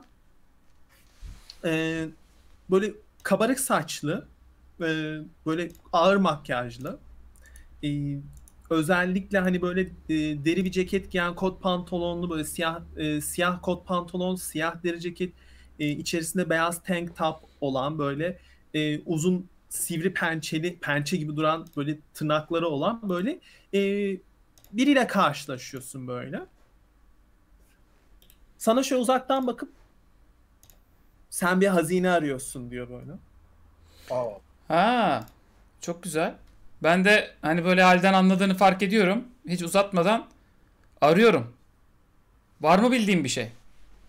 e, böyle kabarık saçlı, böyle ağır makyajlı, e, özellikle hani böyle deri bir ceket giyen, kot pantolonlu, böyle siyah kot pantolon, siyah deri ceket, içerisinde beyaz tank top olan, böyle uzun sivri pençe gibi duran, böyle tırnakları olan böyle e, biriyle karşılaşıyorsun böyle. Sana şöyle uzaktan bakıp sen bir hazine arıyorsun diyor böyle. Aa. Ha, çok güzel. Ben de hani böyle halden anladığını fark ediyorum. Hiç uzatmadan arıyorum. Var mı bildiğin bir şey?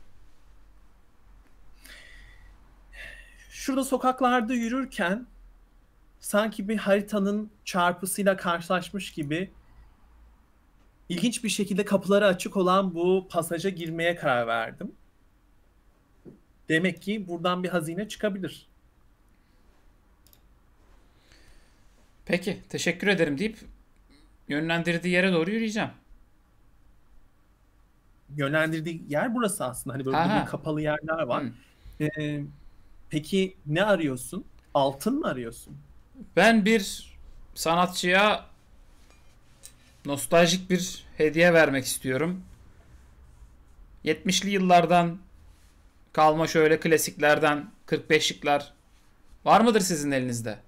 Şurada sokaklarda yürürken sanki bir haritanın çarpısıyla karşılaşmış gibi ilginç bir şekilde kapıları açık olan bu pasaja girmeye karar verdim. Demek ki buradan bir hazine çıkabilir. Peki, teşekkür ederim deyip yönlendirdiği yere doğru yürüyeceğim. Yönlendirdiği yer burası aslında. Hani böyle Aha. bugün kapalı yerler var. Hı. Ee, peki ne arıyorsun? Altın mı arıyorsun? Ben bir sanatçıya nostaljik bir hediye vermek istiyorum. 70'li yıllardan kalma şöyle klasiklerden 45'likler var mıdır sizin elinizde?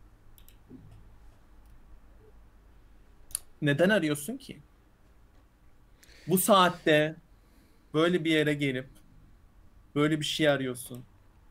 Neden arıyorsun ki? Bu saatte böyle bir yere gelip böyle bir şey arıyorsun.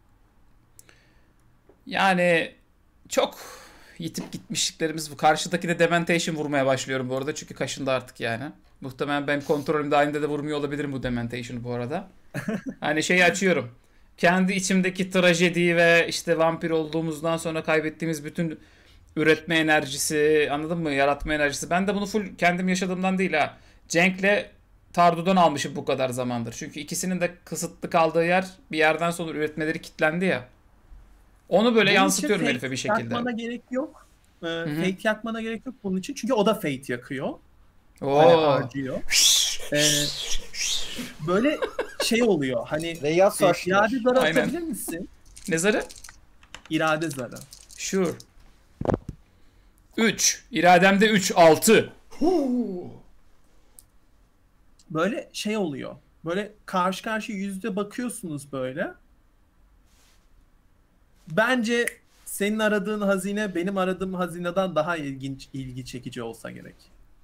Yani çok yitip gitmişliklerimiz bu. Karşıdaki de Dementation vurmaya başlıyorum bu arada. Çünkü kaşındı artık yani. Muhtemelen benim kontrolüm dahilinde de vurmuyor olabilirim bu Dementation'ı bu arada. Hani şeyi açıyorum. Kendi içimdeki trajediyi ve işte vampir olduğumuzdan sonra kaybettiğimiz bütün üretme enerjisi, anladın mı? Yaratma enerjisi. Ben de bunu full kendim yaşadığımdan değil ha. Cenk'le Tardu'dan almışım bu kadar zamandır. Çünkü ikisinin de kısıtlı kaldığı yer bir yerden sonra üretmeleri kilitlendi ya. Onu böyle Bunun yansıtıyorum için herife bir fate şekilde. yakmana gerek yok. Hı hı. Fate yakmana gerek yok bunun için. Çünkü o da fate yakıyor. Hani Oo. harcıyor. Ee, böyle şey oluyor. Hani Ve yaz saçlar. irade zarı Aynen. atabilir misin? Ne zarı? İrade zarı. Sure. 3. İrademde 3. 6. Böyle şey oluyor. Böyle karşı karşıya yüzde bakıyorsunuz böyle. Bence senin aradığın hazine benim aradığım hazineden daha ilgi çekici olsa gerek.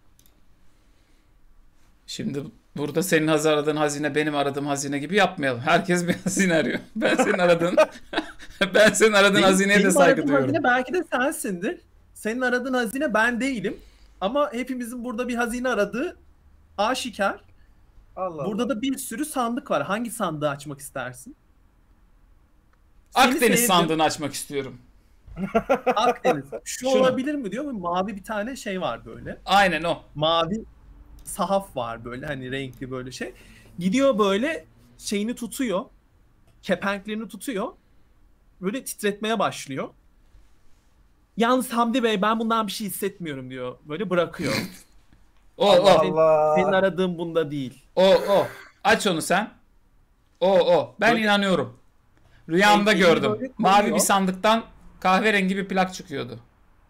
Şimdi burada senin aradığın hazine benim aradığım hazine gibi yapmayalım. Herkes bir hazine arıyor. Ben senin aradığın ben senin aradığın hazineye de Benim saygı aradığım duyuyorum. hazine belki de sensindir. Senin aradığın hazine ben değilim. Ama hepimizin burada bir hazine aradığı aşikar. Allah Burada Allah. da bir sürü sandık var. Hangi sandığı açmak istersin? Seni Akdeniz sevdim. sandığını açmak istiyorum. Akdeniz. Şu Şunu. olabilir mi diyor. Mavi bir tane şey var böyle. Aynen o. Mavi sahaf var böyle, hani renkli böyle şey. Gidiyor böyle şeyini tutuyor. Kepenklerini tutuyor. Böyle titretmeye başlıyor. Yalnız Hamdi Bey ben bundan bir şey hissetmiyorum diyor. Böyle bırakıyor. O Allah o. Allah. Senin aradığın bunda değil. O. Aç onu sen. O. Ben Böyle- inanıyorum. Rüyamda Elini gördüm. böyle Mavi koyuyor. bir sandıktan kahverengi bir plak çıkıyordu.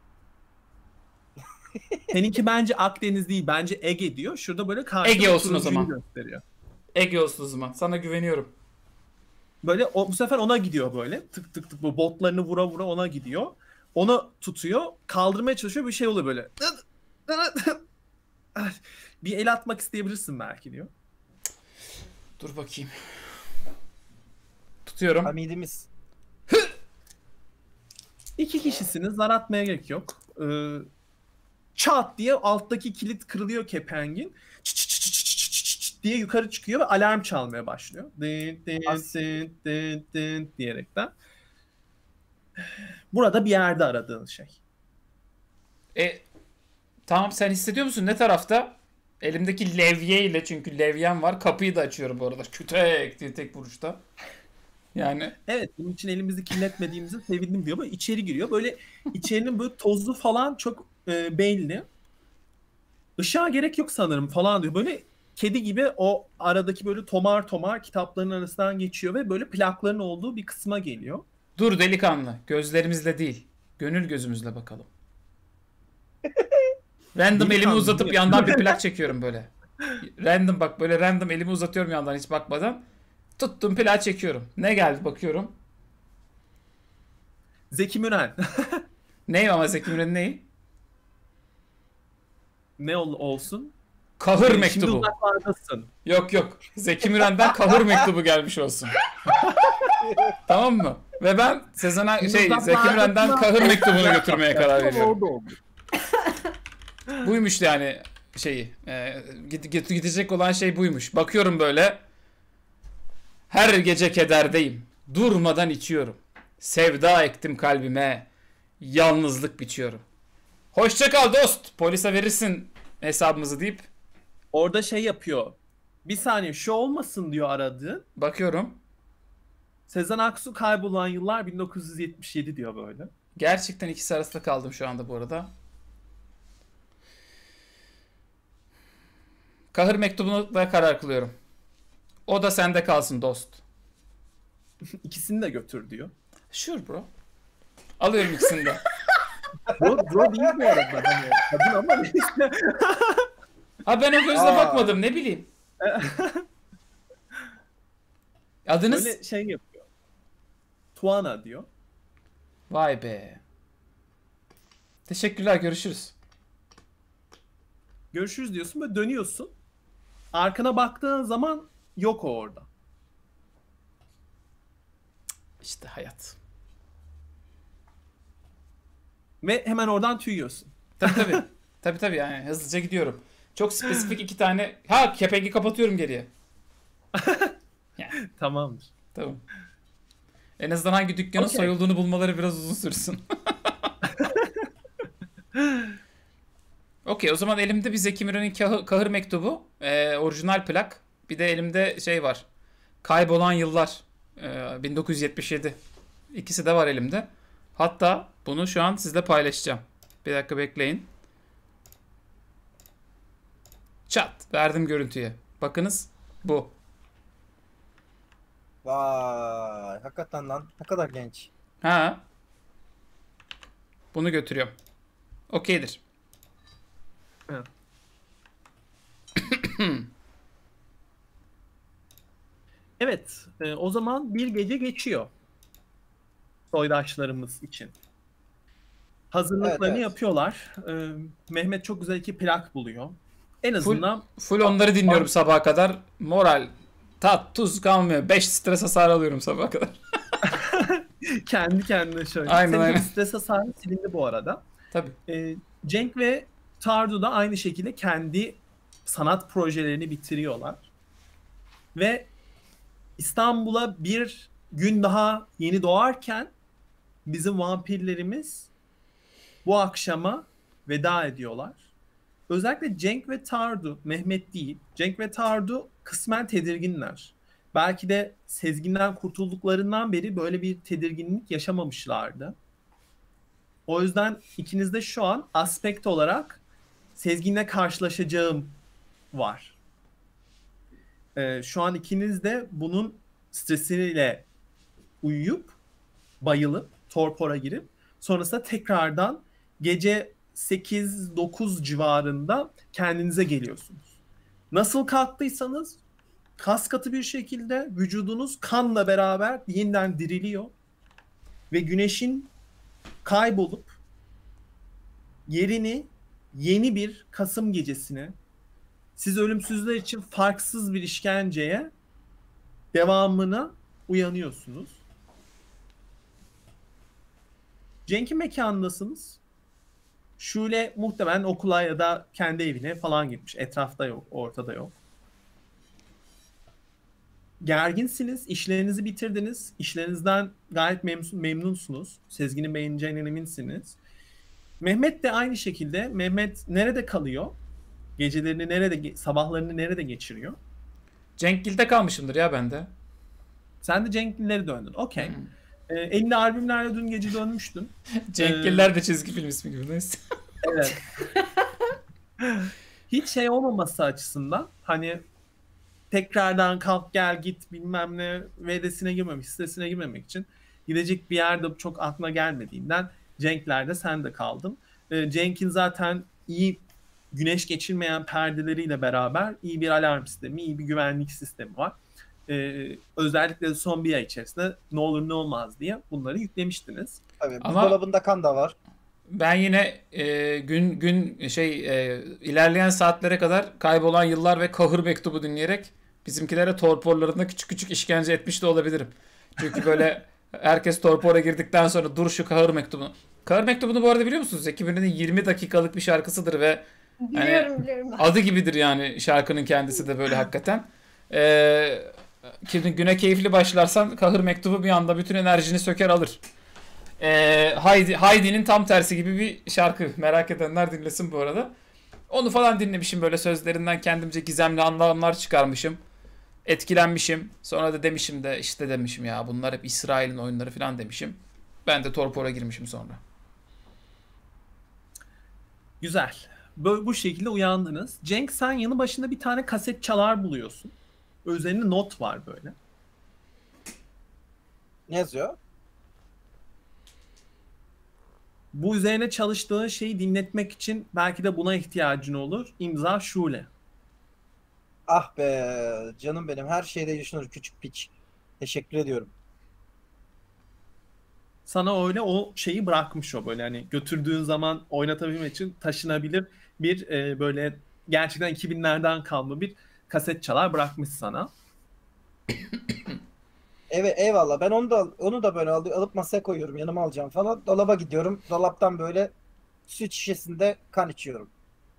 Seninki bence Akdeniz değil. Bence Ege diyor. Şurada böyle karşıda Ege olsun o turuncuyu zaman. gösteriyor. Ege olsun o zaman. Sana güveniyorum. Böyle bu sefer ona gidiyor böyle. Tık tık tık bu botlarını vura vura ona gidiyor. Onu tutuyor. Kaldırmaya çalışıyor. Bir şey oluyor böyle. Bir el atmak isteyebilirsin belki diyor. Dur bakayım. Tutuyorum. Hamidimiz. 2 kişisiniz. Zar atmaya gerek yok. Çat diye alttaki kilit kırılıyor kepengin. Çıt çıt çıt çıt çıt çıt çıt diye yukarı çıkıyor ve alarm çalmaya başlıyor. Dın dın dın dın dın diyerekten. Burada bir yerde aradığın şey. Tamam, sen hissediyor musun ne tarafta? Elimdeki levye ile, çünkü levyem var. Kapıyı da açıyorum bu arada. Kütek diye tek vuruşta. Yani Evet, bunun için elimizi kirletmediğimizi sevindim diyor. Böyle içeri giriyor. Böyle içerinin böyle tozlu falan çok belli. Işığa gerek yok sanırım falan diyor. Böyle kedi gibi o aradaki böyle tomar tomar kitapların arasından geçiyor ve böyle plakların olduğu bir kısma geliyor. dur delikanlı. Gözlerimizle değil. Gönül gözümüzle bakalım. Random elimi Delikanlı uzatıp değil mi? yandan bir plak çekiyorum böyle. Random bak, böyle random elimi uzatıyorum yandan hiç bakmadan. Tuttum plağı çekiyorum. Ne geldi bakıyorum. Zeki Müren. Ney ama Zeki Müren'in neyi? Ne olsun? Kahır Şimdi mektubu. uzaklardasın. Yok yok. Zeki Müren'den kahır mektubu gelmiş olsun. Tamam mı? Ve ben Zeki Müren'den kahır mektubunu götürmeye karar veriyorum. Buymuş yani şeyi. Gidecek olan şey buymuş. Bakıyorum böyle. Her gece kederdeyim. Durmadan içiyorum. Sevda ektim kalbime. Yalnızlık biçiyorum. Hoşça kal dost. Polise verirsin hesabımızı deyip Orada şey yapıyor. Bir saniye şu olmasın diyor aradığın. bakıyorum. Sezen Aksu kaybolan yıllar 1977 diyor böyle. Gerçekten ikisi arasında kaldım şu anda bu arada. Kahır mektubunu da karar kılıyorum. O da sende kalsın dost. İkisini de götür diyor. Sure bro. Alıyorum ikisini de. Bro değil bu arada. Hani, kadın ama neyse. Ha ben o gözle bakmadım, ne bileyim. Adınız? Böyle şey yapıyor. Tuana diyor. Vay be. Teşekkürler, görüşürüz. Görüşürüz diyorsun ve dönüyorsun. Arkana baktığın zaman yok o orada. İşte hayat. Ve hemen oradan tüyüyorsun. Tabii tabii. Tabii yani hızlıca gidiyorum. Çok spesifik 2 tane. Ha, kepengi kapatıyorum geriye. Yani, Tamamdır. tamam. En azından hangi dükkanın Okay. soyulduğunu bulmaları biraz uzun sürsün. Okey, o zaman elimde bir Zeki Müren'in kahır mektubu. Orijinal plak. Bir de elimde şey var. Kaybolan yıllar. 1977. İkisi de var elimde. Hatta bunu şu an sizle paylaşacağım. Bir dakika bekleyin. Çat. Verdim görüntüye. Bakınız bu. Vay, hakikaten lan. Ne kadar genç. Ha. Bunu götürüyorum. Okeydir. Evet. Evet, o zaman bir gece geçiyor. Soydaşlarımız için. Hazırlıklarını Evet, evet. yapıyorlar. Mehmet çok güzel 2 plak buluyor. En azından Full onları dinliyorum sabaha kadar. Moral, tat, tuz kalmıyor. 5 stres hasarı alıyorum sabaha kadar. kendi kendine şöyle. Aynen, Senin aynen. stres hasarı silindi bu arada. Tabii. Cenk ve Tardu da aynı şekilde kendi sanat projelerini bitiriyorlar. Ve İstanbul'a bir gün daha yeni doğarken bizim vampirlerimiz bu akşama veda ediyorlar. Özellikle Cenk ve Tardu, Mehmet değil, Cenk ve Tardu kısmen tedirginler. Belki de Sezgin'den kurtulduklarından beri böyle bir tedirginlik yaşamamışlardı. O yüzden ikiniz de şu an aspekt olarak Sezgin'le karşılaşacağım var. Şu an ikiniz de bunun stresiyle uyuyup, bayılıp, torpora girip sonrasında tekrardan gece 8-9 civarında kendinize geliyorsunuz. Nasıl kalktıysanız kas katı bir şekilde vücudunuz kanla beraber yeniden diriliyor ve güneşin kaybolup yerini yeni bir Kasım gecesine, siz ölümsüzler için farksız bir işkenceye devamını uyanıyorsunuz. Cenk'in mekanındasınız. Şule muhtemelen okula ya da kendi evine falan gitmiş. Etrafta yok, ortada yok. Gerginsiniz, işlerinizi bitirdiniz. İşlerinizden gayet memnunsunuz. Sezgin'i beğeneceğinden eminsiniz. Mehmet de aynı şekilde. Mehmet nerede kalıyor? Gecelerini nerede, sabahlarını nerede geçiriyor? Cenkgil'de kalmışımdır ya ben de. Sen de Cenk'lere döndün. Okey. Elinde albümlerle dün gece dönmüştün. Cenkgiller de çizgi film ismi gibi, neyse. Evet. Hiç şey olmaması açısından hani tekrardan kalk gel git bilmem ne VD'sine girmemek, sitesine girmemek için gidecek bir yerde çok aklına gelmediğinden Cenk'lerde sen de kaldın. Cenk'in zaten iyi güneş geçirmeyen perdeleriyle beraber iyi bir alarm sistemi, iyi bir güvenlik sistemi var. Özellikle son bir ay içerisinde ne olur ne olmaz diye bunları yüklemiştiniz. Tabii Ama- buzdolabında kan da var. Ben yine ilerleyen saatlere kadar kaybolan yıllar ve kahır mektubu dinleyerek bizimkilere torporlarında küçük küçük işkence etmiş de olabilirim. Çünkü böyle herkes torpora girdikten sonra dur şu kahır mektubunu. Kahır mektubunu bu arada biliyor musunuz? Zeki Müren'in 20 dakikalık bir şarkısıdır ve Biliyorum. adı gibidir yani şarkının kendisi de böyle hakikaten. Güne keyifli başlarsan kahır mektubu bir anda bütün enerjini söker alır. Heidi'nin tam tersi gibi bir şarkı. Merak edenler dinlesin bu arada. Onu falan dinlemişim, böyle sözlerinden kendimce gizemli anlamlar çıkarmışım. Etkilenmişim. Sonra da demişim ya bunlar hep İsrail'in oyunları falan demişim. Ben de torpora girmişim sonra. Güzel. Bu şekilde uyandınız. Cenk, sen yanı başında bir tane kaset çalar buluyorsun. Üzerinde not var böyle. Ne yazıyor? Bu üzerine çalıştığın şeyi dinletmek için belki de buna ihtiyacın olur. İmza Şule. Ah be canım benim, her şeyde düşünür küçük piç. Teşekkür ediyorum. Sana öyle o şeyi bırakmış, o böyle hani götürdüğün zaman oynatabilmek için taşınabilir bir böyle gerçekten 2000'lerden kalma bir kaset çalar bırakmış sana. Evet, eyvallah. Ben onu da böyle alıp masaya koyuyorum. Yanıma alacağım falan. Dolaba gidiyorum. Dolaptan böyle süt şişesinde kan içiyorum.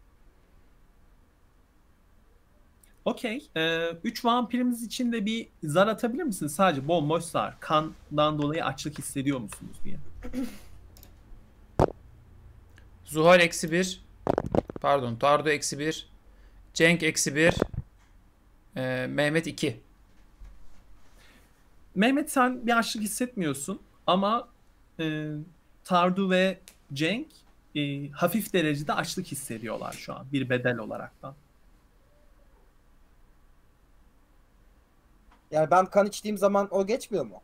Okey. 3 vampirimiz için de bir zar atabilir misiniz? Sadece bomboş zar. Kandan dolayı açlık hissediyor musunuz diye. Zuhal -1. Pardon. Tardu -1. Cenk -1. Mehmet 2. Mehmet, sen bir açlık hissetmiyorsun ama Tardu ve Cenk hafif derecede açlık hissediyorlar şu an bir bedel olaraktan. Yani ben kan içtiğim zaman o geçmiyor mu?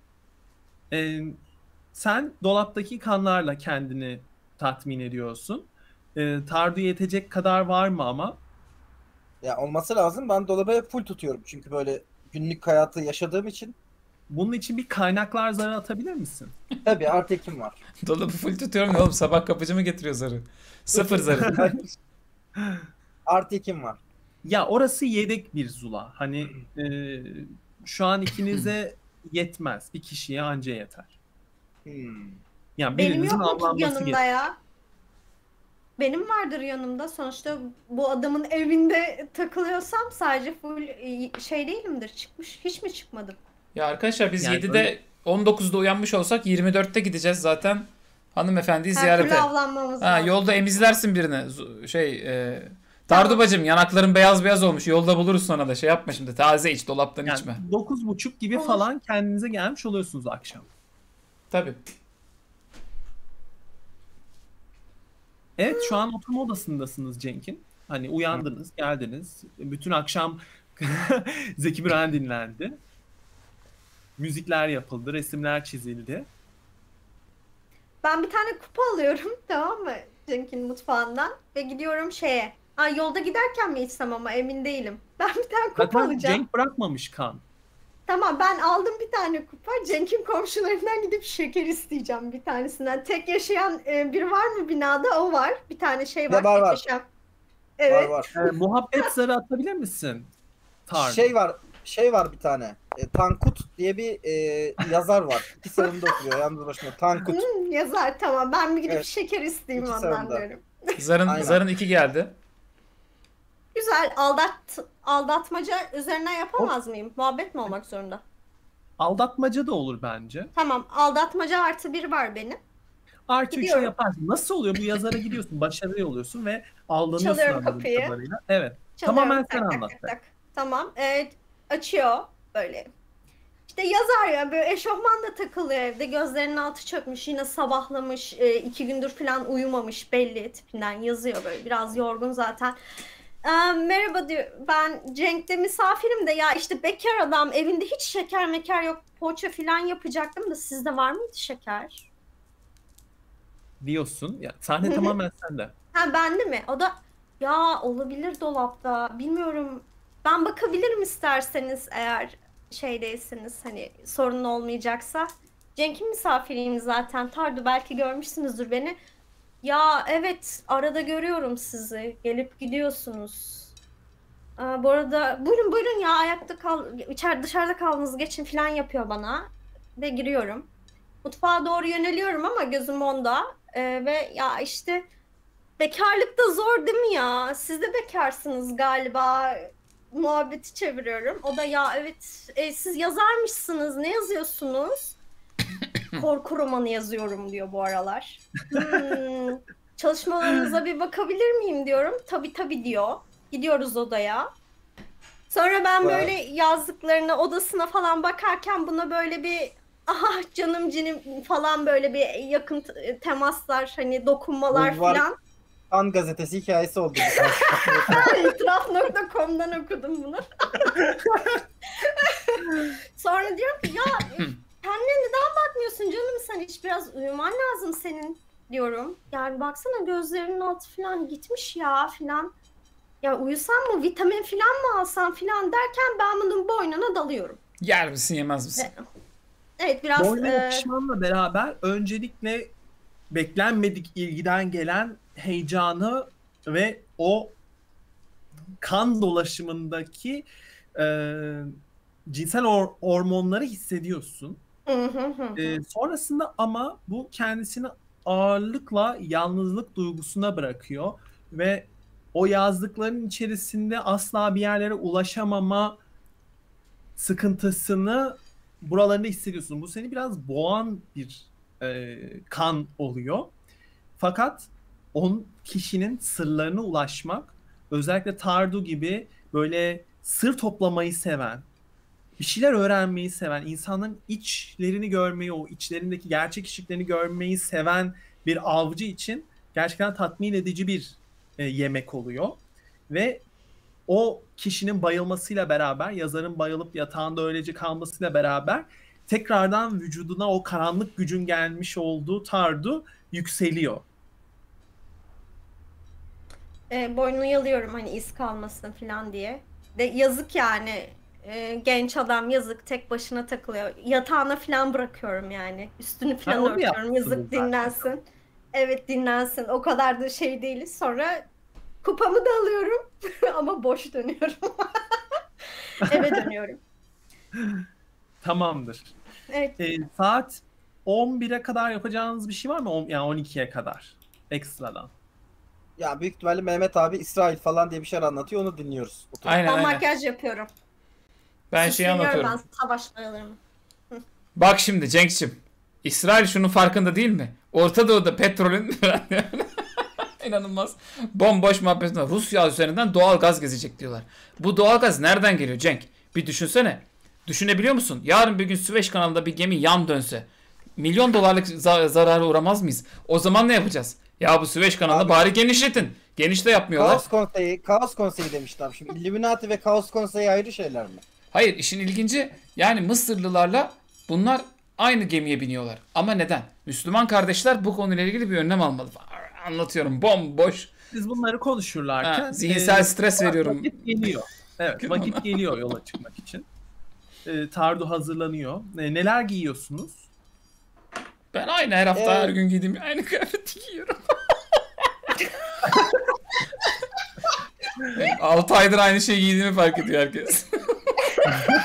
Sen dolaptaki kanlarla kendini tatmin ediyorsun. Tardu'ya yetecek kadar var mı ama? Ya olması lazım. Ben dolabı hep full tutuyorum. Çünkü böyle günlük hayatı yaşadığım için. Bunun için bir kaynaklar zarı atabilir misin? Tabii Artekim var. Dolabı full tutuyorum ya oğlum, sabah kapıcı mı getiriyor zarı? 0 zarı. Artekim var. Ya orası yedek bir zula. Hani şu an ikinize yetmez. Bir kişiye anca yeter. Yani Benim birinizin yok mu ki avlanması yanımda gerekiyor. ya? Benim vardır yanımda. Sonuçta bu adamın evinde takılıyorsam sadece full şey değilimdir. Çıkmış. Hiç mi çıkmadım? Ya arkadaşlar biz Yani 7'de öyle- 19'da uyanmış olsak 24'te gideceğiz zaten hanımefendiyi Her ziyarete. türlü avlanmamız Ha, lazım. yolda emizlersin birini. Tardu bacım, yanakların beyaz beyaz olmuş. Yolda buluruz sonra da, şey yapma şimdi. Taze iç, dolaptan Yani içme. 9.30 gibi Olur. falan kendinize gelmiş oluyorsunuz akşam. Tabii. Evet, şu an oturma odasındasınız Cenk'in. Hani uyandınız, geldiniz. Bütün akşam Zeki Müren dinlendi. Müzikler yapıldı, resimler çizildi. Ben bir tane kupa alıyorum, tamam mı? Cenk'in mutfağından ve gidiyorum şeye. Yolda giderken mi içsem ama emin değilim. Ben bir tane kupa Zaten alacağım. Cenk bırakmamış kan. Tamam, ben aldım bir tane kupa. Cenk'in komşularından gidip şeker isteyeceğim bir tanesinden. Tek yaşayan biri var mı binada? O var. Bir tane şey var. Var, tek var. yaşayan. Evet. Var. Muhabbet zarı atabilir misin? Tarık. Şey var. şey var bir tane. Tankut diye bir yazar var. 2 sağında oturuyor yalnız başına. Tankut. Yazar, tamam. Ben bir gidip Evet. şeker isteyeyim İki ondan sağında. diyorum. Aynen. Zarın 2 geldi. Güzel. Aldatmaca üzerinden yapamaz mıyım? Muhabbet mi olmak zorunda? Aldatmaca da olur bence. Tamam. Aldatmaca +1 var benim. Artı 3'e Gidiyorum. yaparsın. Nasıl oluyor? Bu yazara gidiyorsun, başarılı oluyorsun ve aldanıyorsun Çalıyorum anladığım kapıyı. kadarıyla. Evet. Çalıyorum, Tamamen tak sen tak anlat tak be. tak. Tamam. Açıyor böyle. İşte yazar ya, böyle eşofmanla takılıyor evde. Gözlerinin altı çökmüş. Yine sabahlamış. 2 gündür falan uyumamış belli, tipinden yazıyor böyle. Biraz yorgun zaten. Merhaba diyor. Ben Cenk'te misafirim de, ya işte bekar adam, evinde hiç şeker meker yok. Poğaça falan yapacaktım da sizde var mıydı şeker? Diyorsun. Ya, sahne tamamen sende. Ha, bende mi? O da ya olabilir dolapta. Bilmiyorum. Ben bakabilirim isterseniz, eğer şey değilsiniz, hani sorun olmayacaksa. Cenk'in misafiriyim zaten. Tardu, belki görmüşsünüzdür beni. Ya evet, arada görüyorum sizi. Gelip gidiyorsunuz. Bu arada buyurun buyurun ya, ayakta kal, dışarıda kaldınız, geçin falan yapıyor bana. Ve giriyorum. Mutfağa doğru yöneliyorum ama gözüm onda. Ve ya işte bekarlık da zor değil mi ya? Siz de bekarsınız galiba. Muhabbeti çeviriyorum. O da ya evet, siz yazarmışsınız. Ne yazıyorsunuz? Korku romanı yazıyorum diyor bu aralar. Çalışmalarınıza bir bakabilir miyim diyorum. Tabii tabii diyor. Gidiyoruz odaya. Sonra ben böyle yazdıklarına, odasına falan bakarken buna böyle bir ah canım cinim falan, böyle bir yakın temaslar, hani dokunmalar Bu var. falan. Kan gazetesi hikayesi oldu. İtiraf.com'dan okudum bunu. Sonra diyorum ki ya kendine neden bakmıyorsun canım, sen hiç biraz uyuman lazım senin diyorum. Yani baksana gözlerinin altı falan gitmiş ya falan. Ya uyusam mı, vitamin falan mı alsam falan derken ben bunun boynuna dalıyorum. Yer misin yemez misin? Evet biraz Boynu yakışmanla beraber öncelikle beklenmedik ilgiden gelen heyecanı ve o kan dolaşımındaki cinsel hormonları hissediyorsun. Sonrasında ama bu kendisini ağırlıkla yalnızlık duygusuna bırakıyor ve o yazdıkların içerisinde asla bir yerlere ulaşamama sıkıntısını buralarında hissediyorsun. Bu seni biraz boğan bir kan oluyor. Fakat kişinin sırlarına ulaşmak, özellikle Tardu gibi böyle sır toplamayı seven, bir şeyler öğrenmeyi seven, insanların içlerini görmeyi, o içlerindeki gerçek kişiliklerini görmeyi seven bir avcı için gerçekten tatmin edici bir yemek oluyor. Ve o kişinin bayılmasıyla beraber, yazarın bayılıp yatağında öylece kalmasıyla beraber tekrardan vücuduna o karanlık gücün gelmiş olduğu Tardu yükseliyor. Boynunu yalıyorum hani iz kalmasın falan diye. De yazık yani. Genç adam yazık, tek başına takılıyor. Yatağına falan bırakıyorum yani. Üstünü falan örtüyorum. Yazık, dinlensin. Evet, dinlensin. O kadar da şey değil. Sonra kupamı da alıyorum ama boş dönüyorum. Eve dönüyorum. Tamamdır. Evet. Saat 11'e kadar yapacağınız bir şey var mı? Yani 12'ye kadar ekstradan. Ya büyük ihtimalle Mehmet abi İsrail falan diye bir şeyler anlatıyor, onu dinliyoruz. Aynen Ben aynen. makyaj yapıyorum. Ben şey Süsleniyorum anlatıyorum. ben savaş boyalarımı. Bak şimdi Cenk'cim. İsrail şunun farkında değil mi? Orta Doğu'da petrolün inanılmaz bomboş muhabbet var. Rusya üzerinden doğal gaz gezecek diyorlar. Bu doğal gaz nereden geliyor Cenk? Bir düşünsene. Düşünebiliyor musun? Yarın bir gün Süveyş kanalında bir gemi yan dönse milyon dolarlık zarara uğramaz mıyız? O zaman ne yapacağız? Ya bu Süveyş kanalını bari genişletin. Geniş de yapmıyorlar. Kaos konseyi demiştim. Şimdi Illuminati ve Kaos konseyi ayrı şeyler mi? Hayır, işin ilginci yani Mısırlılarla bunlar aynı gemiye biniyorlar. Ama neden? Müslüman kardeşler bu konuyla ilgili bir önlem almalı. Anlatıyorum, bomboş. Siz bunları konuşurlarken Ha, zihinsel stres veriyorum. Vakit geliyor. Evet, vakit geliyor yola çıkmak için. Tardu hazırlanıyor. Neler giyiyorsunuz? Ben aynı her hafta her gün giydiğim aynı kıyafeti giyiyorum. 6 aydır aynı şeyi giydiğimi fark ediyor herkes.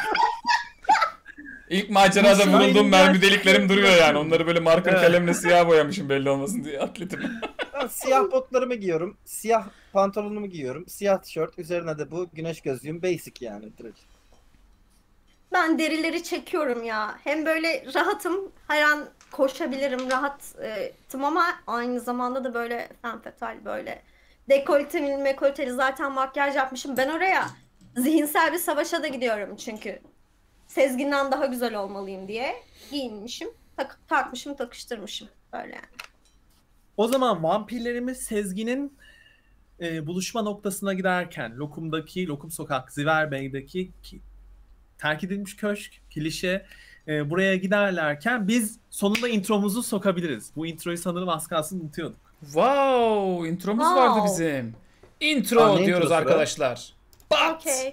İlk macerada Nasıl bulunduğum benim mermi gerçekten deliklerim duruyor yani. yapıyorum. Onları böyle marker Evet. kalemle siyah boyamışım belli olmasın diye atletimi. Ben siyah botlarımı giyiyorum. Siyah pantolonumu giyiyorum. Siyah tişört. Üzerine de bu güneş gözlüğüm. Basic yani direkt. Ben derileri çekiyorum ya. Hem böyle rahatım, her an koşabilirim, rahatım ama aynı zamanda da böyle fenfetal böyle dekolteli mekolteli zaten makyaj yapmışım. Ben oraya zihinsel bir savaşa da gidiyorum çünkü. Sezgin'den daha güzel olmalıyım diye giyinmişim, takmışım, takıştırmışım böyle yani. O zaman vampirlerimiz Sezgin'in buluşma noktasına giderken Lokum Sokak, Ziverbey'deki terk edilmiş köşk, klişe buraya giderlerken biz sonunda intromuzu sokabiliriz. Bu introyu sanırım az kalsın unutuyorduk. Wow, intromuz Wow. vardı bizim. Intro Aa, ne diyoruz introsu be? arkadaşlar. Bat. Okey.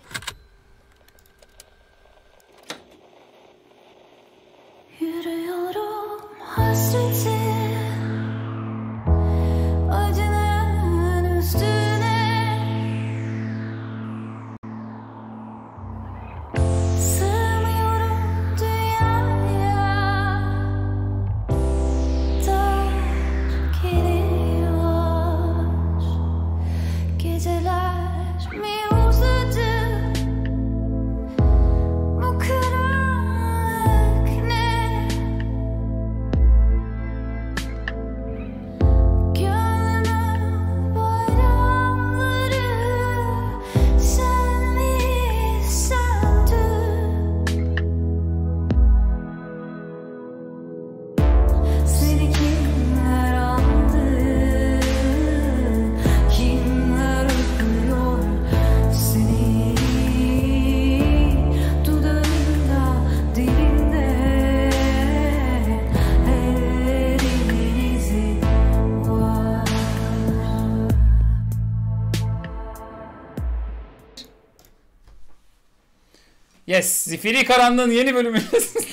Yürüyorum hasreti acının üstüne sığmıyorum dünyaya dar geliyor geceler mi uzadı bu karanlık ne gönlümün bayramları sen mi söndü seni kimler aldı kimler öpüyor seni dudağında dilinde ellerinin izi var. Yes, Zifiri Karanlığın yeni bölümüyle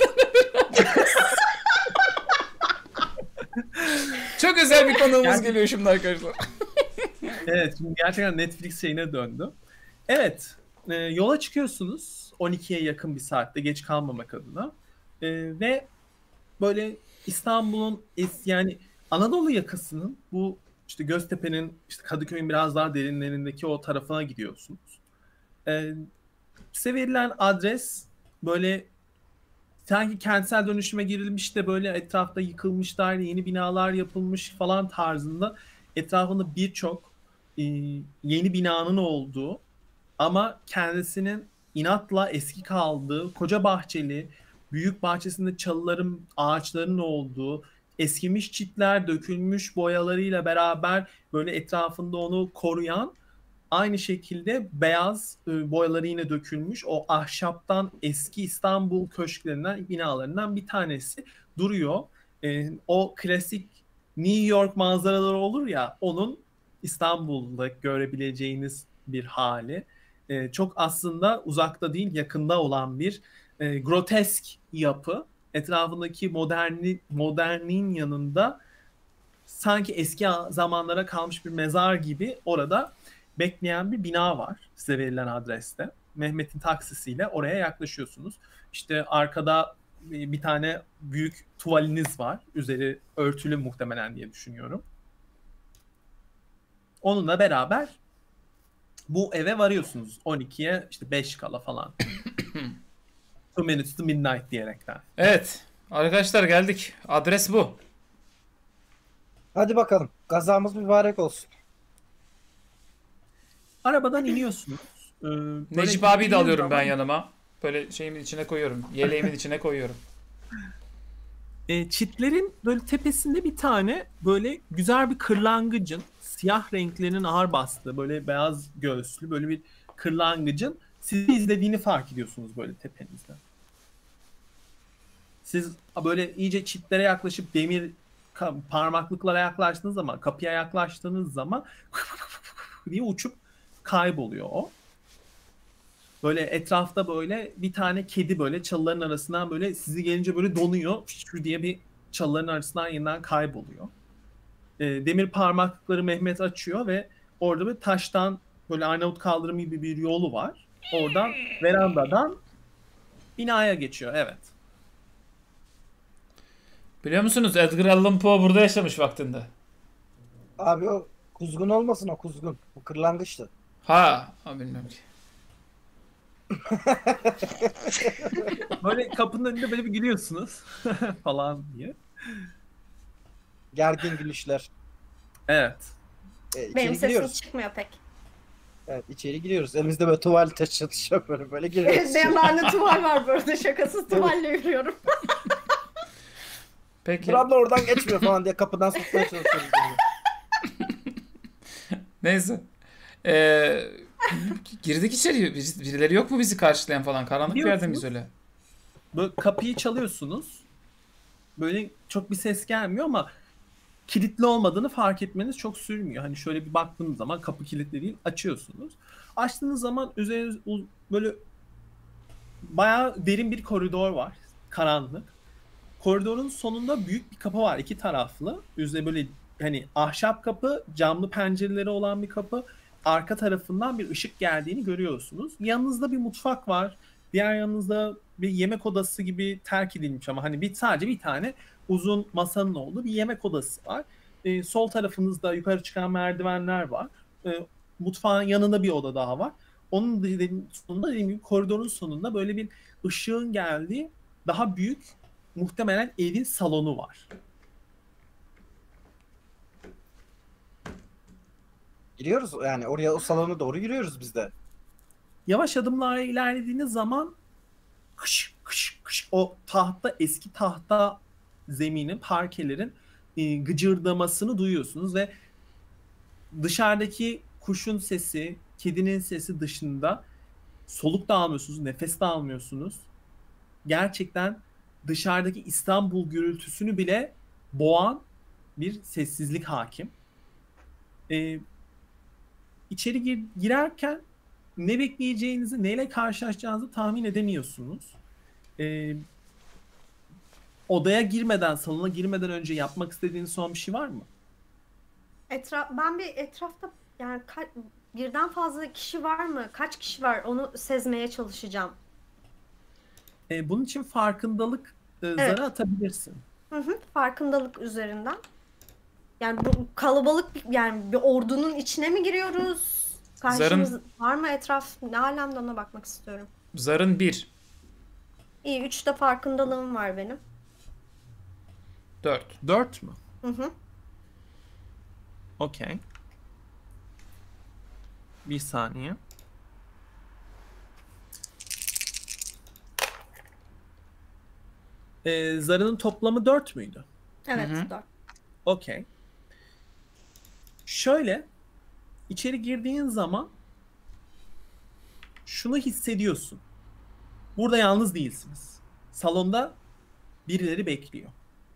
Çok özel bir konuğumuz geliyor şimdi arkadaşlar. Evet, şimdi gerçekten Netflix şeyine döndü. Evet, yola çıkıyorsunuz 12'ye yakın bir saatte geç kalmamak adına. Ve böyle İstanbul'un yani Anadolu yakasının bu işte Göztepe'nin işte Kadıköy'ün biraz daha derinlerindeki o tarafına gidiyorsunuz. Size verilen adres böyle sanki kentsel dönüşüme girilmiş de böyle etrafta yıkılmışlar, yeni binalar yapılmış falan tarzında etrafında birçok yeni binanın olduğu ama kendisinin inatla eski kaldığı, koca bahçeli, büyük bahçesinde çalıların, ağaçların olduğu, eskimiş çitler, dökülmüş boyalarıyla beraber böyle etrafında onu koruyan, aynı şekilde beyaz boyaları yine dökülmüş o ahşaptan eski İstanbul köşklerinden, binalarından bir tanesi duruyor. O klasik New York manzaraları olur ya, onun İstanbul'da görebileceğiniz bir hali. Çok aslında uzakta değil, yakında olan bir grotesk yapı. Etrafındaki modernliğin yanında sanki eski zamanlara kalmış bir mezar gibi orada bekleyen bir bina var size verilen adreste. Mehmet'in taksisiyle oraya yaklaşıyorsunuz. İşte arkada bir tane büyük tuvaliniz var. Üzeri örtülü muhtemelen diye düşünüyorum. Onunla beraber bu eve varıyorsunuz. 12'ye işte 5 kala falan. 2 minutes to midnight diyerekten. Evet, arkadaşlar geldik. Adres bu. Hadi bakalım. Gazamız mübarek olsun. Arabadan iniyorsunuz. Necip abi de alıyorum ben yanıma. Böyle şeyimin içine koyuyorum. Yeleğimin içine koyuyorum. Çitlerin böyle tepesinde bir tane böyle güzel bir kırlangıcın, siyah renklerinin ağır bastığı böyle beyaz göğüslü böyle bir kırlangıcın sizi izlediğini fark ediyorsunuz böyle tepenizden. Siz böyle iyice çitlere yaklaşıp demir parmaklıklara yaklaştığınız zaman, kapıya yaklaştığınız zaman diye uçup kayboluyor o. Böyle etrafta böyle bir tane kedi böyle çalıların arasından böyle sizi gelince böyle donuyor diye bir çalıların arasından yeniden kayboluyor. Demir parmaklıkları Mehmet açıyor ve orada bir taştan böyle Arnavut kaldırımı gibi bir yolu var. Oradan verandadan binaya geçiyor. Evet. Biliyor musunuz Edgar Allan Poe burada yaşamış vaktinde. Abi o kuzgun olmasın, o kuzgun. Bu kırlangıçtı. Ha, bilmiyorum ki. Böyle kapının önünde böyle bir gülüyorsunuz falan diye. Gergin gülüşler. Evet. İçeri Benim sesim giriyoruz. çıkmıyor pek. Evet, içeri giriyoruz. Elimizde böyle tuval taşıyor böyle giriyoruz. Benim bende tuval var bu arada, şakasız tuvalle yürüyorum. Peki. Dur abla oradan geçmiyor falan diye kapıdan sokmaya çalışıyoruz. Yani. Neyse. Girdik içeri. Birileri yok mu bizi karşılayan falan? Karanlık bir yerde miyiz öyle? Böyle kapıyı çalıyorsunuz. Böyle çok bir ses gelmiyor ama kilitli olmadığını fark etmeniz çok sürmüyor. Hani şöyle bir baktığınız zaman kapı kilitli değil, açıyorsunuz. Açtığınız zaman üzeriniz böyle bayağı derin bir koridor var. Karanlık. Koridorun sonunda büyük bir kapı var, iki taraflı. Üzerine böyle hani ahşap kapı, camlı pencereleri olan bir kapı. Arka tarafından bir ışık geldiğini görüyorsunuz. Yanınızda bir mutfak var. Diğer yanınızda bir yemek odası gibi terk edilmiş ama hani sadece bir tane uzun masanın olduğu bir yemek odası var. Sol tarafınızda yukarı çıkan merdivenler var. Mutfağın yanında bir oda daha var. Onun sonunda dediğim gibi koridorun sonunda böyle bir ışığın geldiği daha büyük, muhtemelen evin salonu var. Giriyoruz yani oraya, o salona doğru yürüyoruz biz de. Yavaş adımlarla ilerlediğiniz zaman kış kış kış o tahta, eski tahta zeminin, parkelerin gıcırdamasını duyuyorsunuz ve dışarıdaki kuşun sesi, kedinin sesi dışında soluk da almıyorsunuz, nefes de almıyorsunuz. Gerçekten dışarıdaki İstanbul gürültüsünü bile boğan bir sessizlik hakim. İçeri girerken ne bekleyeceğinizi, neyle karşılaşacağınızı tahmin edemiyorsunuz. Odaya girmeden, salona girmeden önce yapmak istediğiniz son bir şey var mı? Ben bir etrafta yani birden fazla kişi var mı? Kaç kişi var? Onu sezmeye çalışacağım. Bunun için farkındalık zarı atabilirsin. Farkındalık üzerinden. Yani bu kalabalık yani bir ordunun içine mi giriyoruz? Karşımız var mı etraf? Ne alemde, ona bakmak istiyorum. Zarın 1. İyi, 3 de farkındalığım var benim. 4. 4 mü? Hı. Okey. Bir saniye. Zarının toplamı 4 müydü? Evet, Hı-hı. 4. Okey. Şöyle, içeri girdiğin zaman şunu hissediyorsun. Burada yalnız değilsiniz. Salonda birileri bekliyor.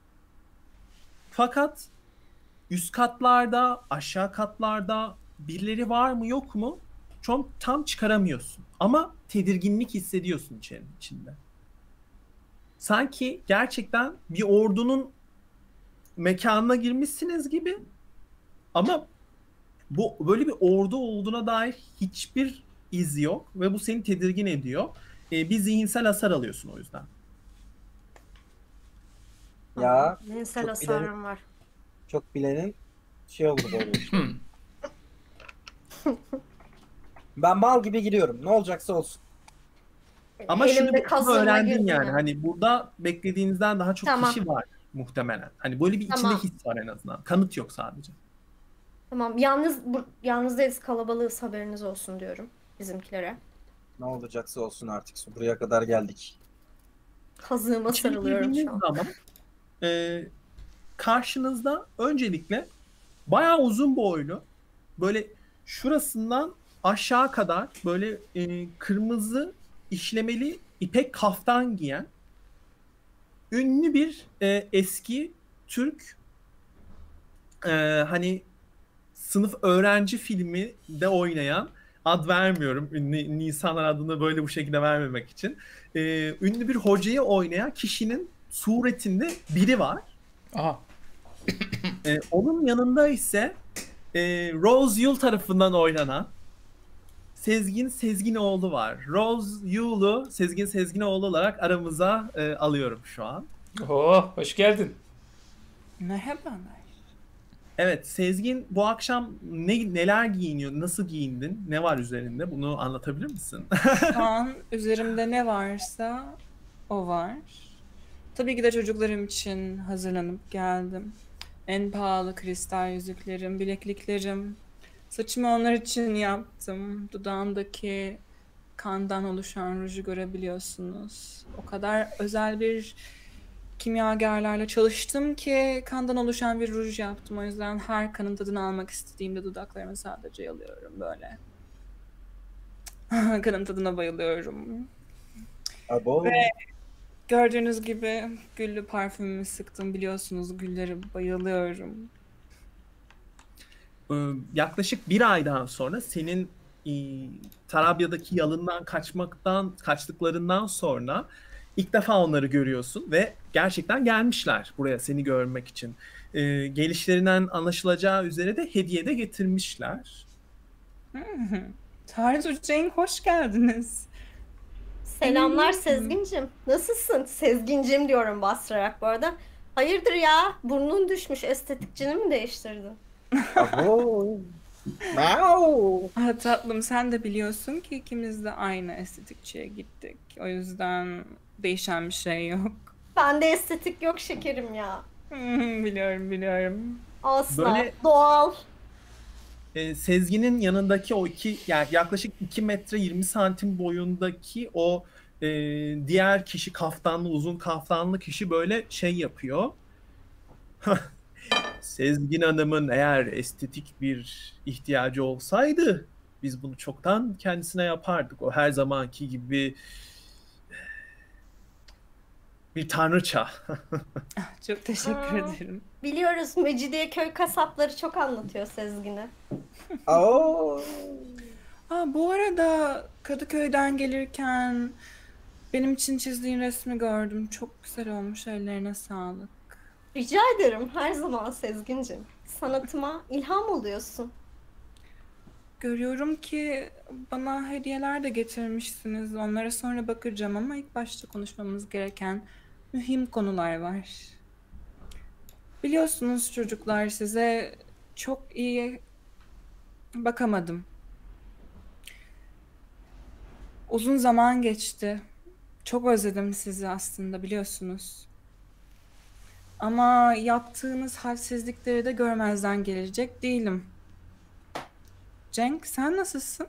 Fakat üst katlarda, aşağı katlarda birileri var mı yok mu çok tam çıkaramıyorsun. Ama tedirginlik hissediyorsun içinde. Sanki gerçekten bir ordunun mekanına girmişsiniz gibi, ama bu böyle bir ordu olduğuna dair hiçbir iz yok ve bu seni tedirgin ediyor. Bir zihinsel hasar alıyorsun o yüzden. Ya Zihinsel çok hasarım var. çok bilenin şey oldu böyle. Ben mal gibi giriyorum. Ne olacaksa olsun. Ama şunu Elimde kazığıma öğrendin girdim yani. Hani burada beklediğinizden daha çok Tamam. kişi var muhtemelen. Hani böyle bir içinde Tamam. his var en azından. Kanıt yok sadece. Tamam. Yalnız değiliz, kalabalığız, haberiniz olsun diyorum bizimkilere. Ne olacaksa olsun artık. Buraya kadar geldik. Kazığıma İçeri sarılıyorum girdiğiniz şu an. zaman karşınızda öncelikle bayağı uzun boylu, böyle şurasından aşağı kadar böyle kırmızı işlemeli ipek kaftan giyen ünlü bir eski Türk hani sınıf öğrenci filmi de oynayan, ad vermiyorum ünlü insanlar adını böyle bu şekilde vermemek için, ünlü bir hocayı oynayan kişinin suretinde biri var. Aha. Onun yanında ise Rose Yule tarafından oynanan Sezgin Sezginoğlu var. Rose Yule'u Sezgin Sezginoğlu olarak aramıza alıyorum şu an. Oh, hoş geldin. Merhabalar. Evet, Sezgin bu akşam neler giyiniyor? Nasıl giyindin? Ne var üzerinde? Bunu anlatabilir misin? Şu an üzerimde ne varsa o var. Tabii ki de çocuklarım için hazırlanıp geldim. En pahalı kristal yüzüklerim, bilekliklerim. Saçımı onlar için yaptım. Dudağımdaki kandan oluşan ruju görebiliyorsunuz. O kadar özel bir kimyagerlerle çalıştım ki kandan oluşan bir ruj yaptım. O yüzden her kanın tadını almak istediğimde dudaklarımı sadece yalıyorum böyle. Kanın tadına bayılıyorum. Abo. Ve gördüğünüz gibi güllü parfümümü sıktım. Biliyorsunuz gülleri bayılıyorum. Yaklaşık bir aydan sonra senin Tarabya'daki yalından kaçtıklarından sonra ilk defa onları görüyorsun ve gerçekten gelmişler buraya seni görmek için. Gelişlerinden anlaşılacağı üzere de hediye de getirmişler. Tarzu Jane hoş geldiniz. Selamlar Sezgincim. Nasılsın? Sezgincim diyorum bastırarak bu arada. Hayırdır ya? Burnun düşmüş. Estetikçini mi değiştirdin? Abo. Mau. Ah, tatlım sen de biliyorsun ki ikimiz de aynı estetikçiye gittik. O yüzden değişen bir şey yok. Bende estetik yok şekerim ya. Biliyorum. Asla. Böyle- Doğal. Sezgin'in yanındaki o yani yaklaşık 2 metre 20 santim boyundaki o diğer kişi uzun kaftanlı kişi böyle şey yapıyor. Sezgin Hanım'ın eğer estetik bir ihtiyacı olsaydı biz bunu çoktan kendisine yapardık. O her zamanki gibi bir tanrıça. Çok teşekkür Aa. ederim. Biliyoruz Mecidiyeköy kasapları çok anlatıyor Sezgin'e. Aa. Bu arada Kadıköy'den gelirken benim için çizdiğin resmi gördüm. Çok güzel olmuş. Ellerine sağlık. Rica ederim her zaman Sezgincim. Sanatıma ilham oluyorsun. Görüyorum ki bana hediyeler de getirmişsiniz. Onlara sonra bakacağım ama ilk başta konuşmamız gereken mühim konular var. Biliyorsunuz çocuklar size çok iyi bakamadım. Uzun zaman geçti. Çok özledim sizi aslında biliyorsunuz. Ama yaptığınız hadsizlikleri de görmezden gelecek değilim. Cenk sen nasılsın?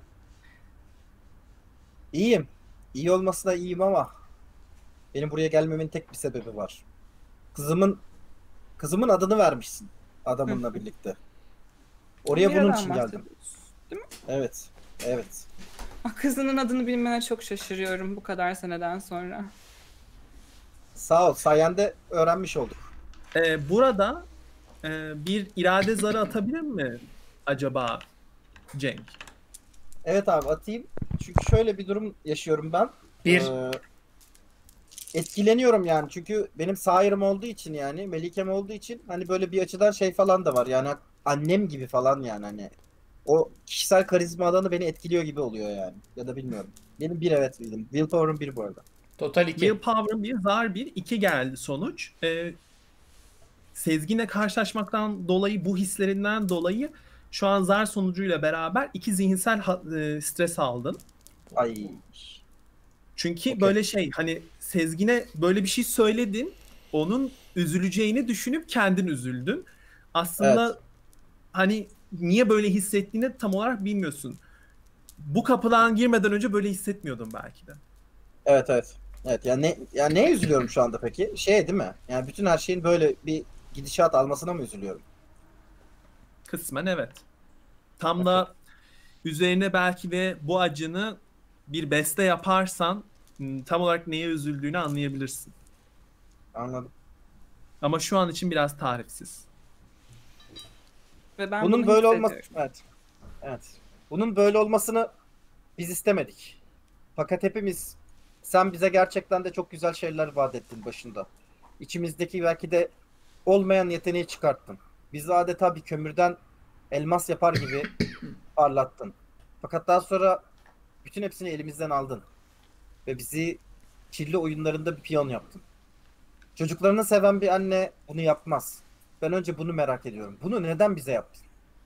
İyiyim. İyi olmasına iyiyim ama benim buraya gelmemin tek bir sebebi var. Kızımın adını vermişsin adamınla birlikte. Oraya bunun Mira'dan için geldim. bahsediyoruz, değil mi? Evet. Evet. Kızının adını bilmene çok şaşırıyorum bu kadar seneden sonra. Sağ ol. Sayende öğrenmiş olduk. Burada bir irade zarı atabilir mi acaba Cenk? Evet abi atayım. Çünkü şöyle bir durum yaşıyorum ben. Bir. Etkileniyorum yani. Çünkü benim sağırım olduğu için yani Melikem olduğu için hani böyle bir açıdan şey falan da var. Yani annem gibi falan yani hani. O kişisel karizma alanı beni etkiliyor gibi oluyor yani. Ya da bilmiyorum. Benim bir evet bildim. Willpower'ım bir bu arada. Total 2. Willpower'ın bir, zar bir, 2 geldi sonuç. Sezgin'le karşılaşmaktan dolayı, bu hislerinden dolayı şu an zar sonucuyla beraber 2 zihinsel stres aldın. Ay. Çünkü Okey. böyle şey hani Sezgin'e böyle bir şey söyledin, onun üzüleceğini düşünüp kendin üzüldün. Aslında Evet. hani niye böyle hissettiğini tam olarak bilmiyorsun. Bu kapıdan girmeden önce böyle hissetmiyordun belki de. Evet evet. Evet ya neye üzülüyorum şu anda peki? Şey değil mi? Yani bütün her şeyin böyle bir gidişat almasına mı üzülüyorum? Kısmen evet. Tam da üzerine belki de bu acını bir beste yaparsan tam olarak neye üzüldüğünü anlayabilirsin. Anladım. Ama şu an için biraz tarifsiz. Ve ben Bunun bunu böyle olması hissediyorum. evet. Evet. Bunun böyle olmasını biz istemedik. Fakat hepimiz sen bize gerçekten de çok güzel şeyler vaat ettin başında. İçimizdeki belki de olmayan yeteneği çıkarttın. Bizi adeta bir kömürden elmas yapar gibi parlattın. Fakat daha sonra bütün hepsini elimizden aldın. Ve bizi kirli oyunlarında bir piyon yaptın. Çocuklarını seven bir anne bunu yapmaz. Ben önce bunu merak ediyorum. Bunu neden bize yaptın?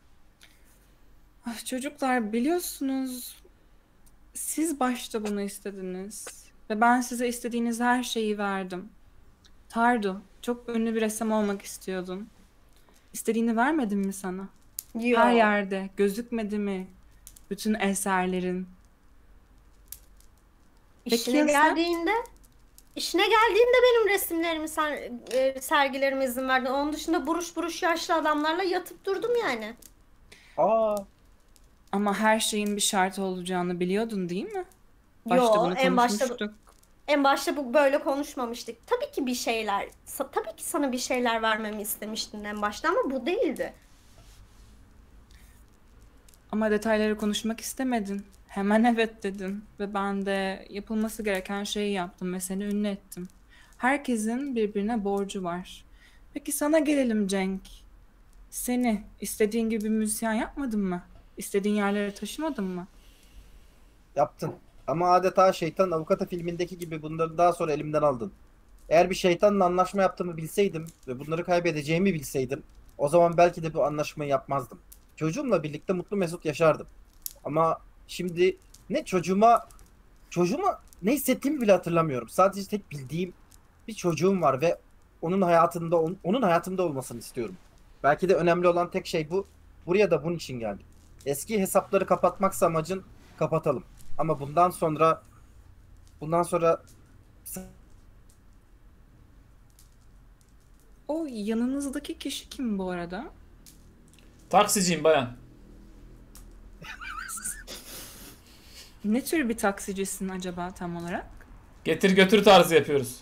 Ah, çocuklar biliyorsunuz siz başta bunu istediniz. Ve ben size istediğiniz her şeyi verdim. Tardu, çok ünlü bir ressam olmak istiyordun. İstediğini vermedim mi sana? Yo. Her yerde gözükmedi mi bütün eserlerin? Peki İşine ya sen? geldiğinde benim resimlerimi sen sergilerime izin verdin. Onun dışında buruş buruş yaşlı adamlarla yatıp durdum yani. Aa, Ama her şeyin bir şart olacağını biliyordun değil mi? Başta Yo, bunu konuşmuştuk. en başta bu böyle konuşmamıştık. Tabii ki tabii ki sana bir şeyler vermemi istemiştin en başta ama bu değildi. Ama detayları konuşmak istemedin. Hemen evet dedin ve ben de yapılması gereken şeyi yaptım ve seni ünlü ettim. Herkesin birbirine borcu var. Peki sana gelelim Cenk. Seni istediğin gibi bir müzisyen yapmadın mı? İstediğin yerlere taşımadın mı? yaptın. Ama adeta Şeytan Avukatı filmindeki gibi bunları daha sonra elimden aldın. Eğer bir şeytanla anlaşma yaptığımı bilseydim ve bunları kaybedeceğimi bilseydim, o zaman belki de bu anlaşmayı yapmazdım. Çocuğumla birlikte mutlu mesut yaşardım. Ama şimdi ne çocuğuma ne hissettiğimi bile hatırlamıyorum. Sadece tek bildiğim bir çocuğum var ve onun hayatımda olmasını istiyorum. Belki de önemli olan tek şey bu. Buraya da bunun için geldim. Eski hesapları kapatmaksa amacın, kapatalım. Ama bundan sonra O yanınızdaki kişi kim bu arada? Taksiciyim bayan. Ne tür bir taksicisin acaba tam olarak? Getir götür tarzı yapıyoruz.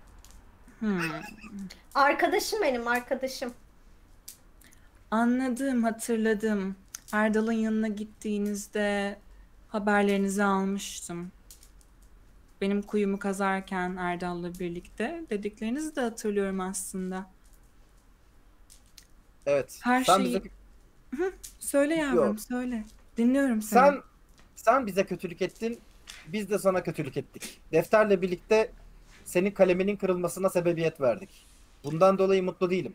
Arkadaşım benim arkadaşım. Anladım, hatırladım. Erdal'ın yanına gittiğinizde haberlerinizi almıştım. Benim kuyumu kazarken Erdal'la birlikte dediklerinizi de hatırlıyorum aslında. evet. Her Sen şeyi... bize Söyle yavrum, Yok. söyle. Dinliyorum seni. sen bize kötülük ettin. Biz de sana kötülük ettik. Defterle birlikte senin kaleminin kırılmasına sebebiyet verdik. Bundan dolayı mutlu değilim.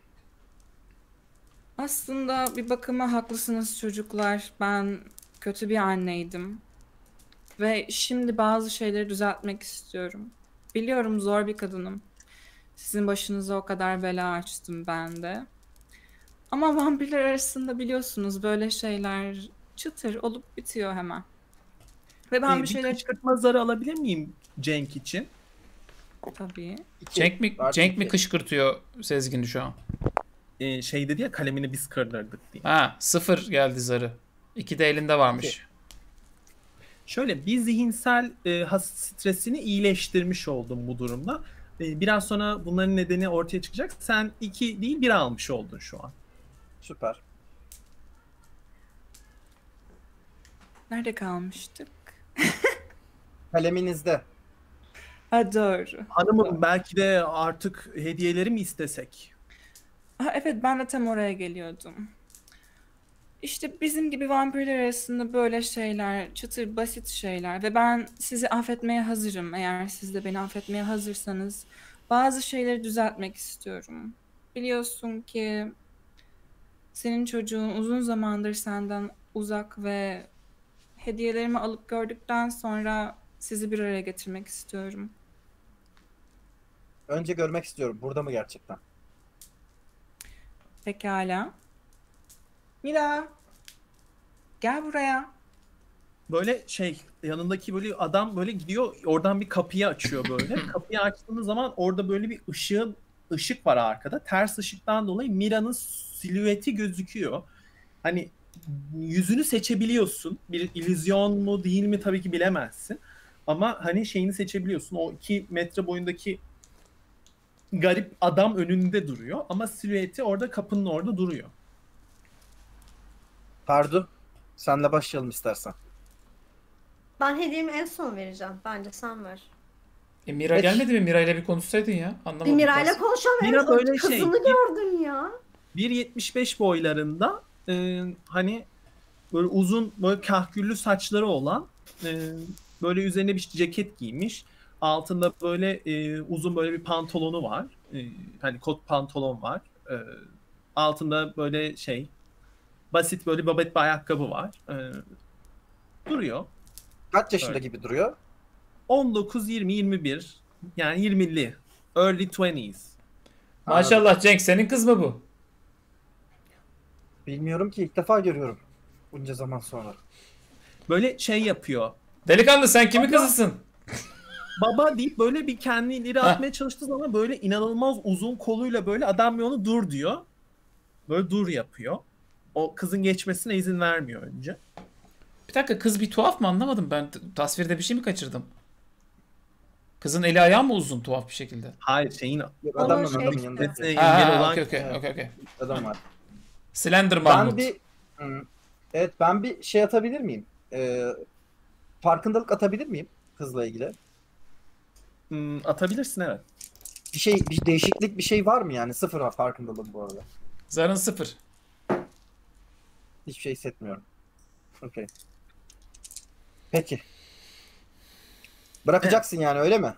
Aslında bir bakıma haklısınız çocuklar. Ben kötü bir anneydim. Ve şimdi bazı şeyleri düzeltmek istiyorum. Biliyorum zor bir kadınım. Sizin başınıza o kadar bela açtım ben de. Ama vampirler arasında biliyorsunuz böyle şeyler çıtır olup bitiyor hemen. Ve ben bir Bir şeyler... kışkırtma zarı alabilir miyim Cenk için? Tabii. Cenk mi kışkırtıyor Sezgin'i şu an? Şey dedi ya, kalemini biz kırdırdık diye. Ha, 0 geldi zarı. 2 de elinde varmış. Şöyle, bir zihinsel stresini iyileştirmiş oldum bu durumda. Biraz sonra bunların nedeni ortaya çıkacak. Sen 2 değil 1 almış oldun şu an. Süper. Nerede kalmıştık? Kaleminizde. Ha doğru. Hanımım, belki de artık hediyeleri mi istesek? Ha, evet ben de tam oraya geliyordum. İşte bizim gibi vampirler arasında böyle şeyler, çıtır basit şeyler ve ben sizi affetmeye hazırım. Eğer siz de beni affetmeye hazırsanız bazı şeyleri düzeltmek istiyorum. Biliyorsun ki senin çocuğun uzun zamandır senden uzak ve hediyelerimi alıp gördükten sonra sizi bir araya getirmek istiyorum. Önce görmek istiyorum. Burada mı gerçekten? Pekala. Mira, gel buraya. Böyle yanındaki böyle adam böyle gidiyor, oradan bir kapıyı açıyor böyle. Kapıyı açtığınız zaman orada böyle bir ışık var arkada. Ters ışıktan dolayı Mira'nın silüeti gözüküyor. Hani yüzünü seçebiliyorsun. Bir illüzyon mu değil mi tabii ki bilemezsin. Ama hani şeyini seçebiliyorsun. O 2 metre boyundaki garip adam önünde duruyor ama silüeti orada, kapının orada duruyor. Pardu, senle başlayalım istersen. Ben hediyemi en son vereceğim. Bence sen ver. Mira gelmedi mi? Mira ile bir konuşsaydın ya. Bir Anlamadım. Miray'la biraz. konuşalım. Mira böyle Kızını gördün ya. 1.75 boylarında, hani böyle uzun, böyle kahküllü saçları olan, böyle üzerine bir ceket giymiş. Altında böyle uzun böyle bir pantolonu var. Hani kot pantolon var. Altında böyle basit böyle babet bir ayakkabı var. Duruyor. Kaç yaşında Öyle. gibi duruyor? 19, 20, 21 yani 20'li. Early 20s. Maşallah Cenk, senin kız mı bu? Bilmiyorum ki, ilk defa görüyorum. Bunca zaman sonra. Böyle yapıyor. Delikanlı, sen kimin kızısın? Baba deyip böyle bir kendini ileri atmaya çalıştığı zaman böyle inanılmaz uzun koluyla böyle adam bir onu dur diyor. Böyle dur yapıyor. O kızın geçmesine izin vermiyor önce. Bir dakika, kız bir tuhaf mı, anlamadım ben. Tasvirde bir şey mi kaçırdım? Kızın eli ayağı mı uzun tuhaf bir şekilde? Hayır Adamın şey adamın işte. yanında. engel olan Okey. Adam var. Slender Mahmut. Evet, ben bir şey atabilir miyim? Farkındalık atabilir miyim kızla ilgili? Atabilirsin, evet. Bir değişiklik bir şey var mı yani? Sıfır farkındalığım bu arada. Zarın 0. Hiçbir şey hissetmiyorum. Okey. Peki. Bırakacaksın yani, öyle mi?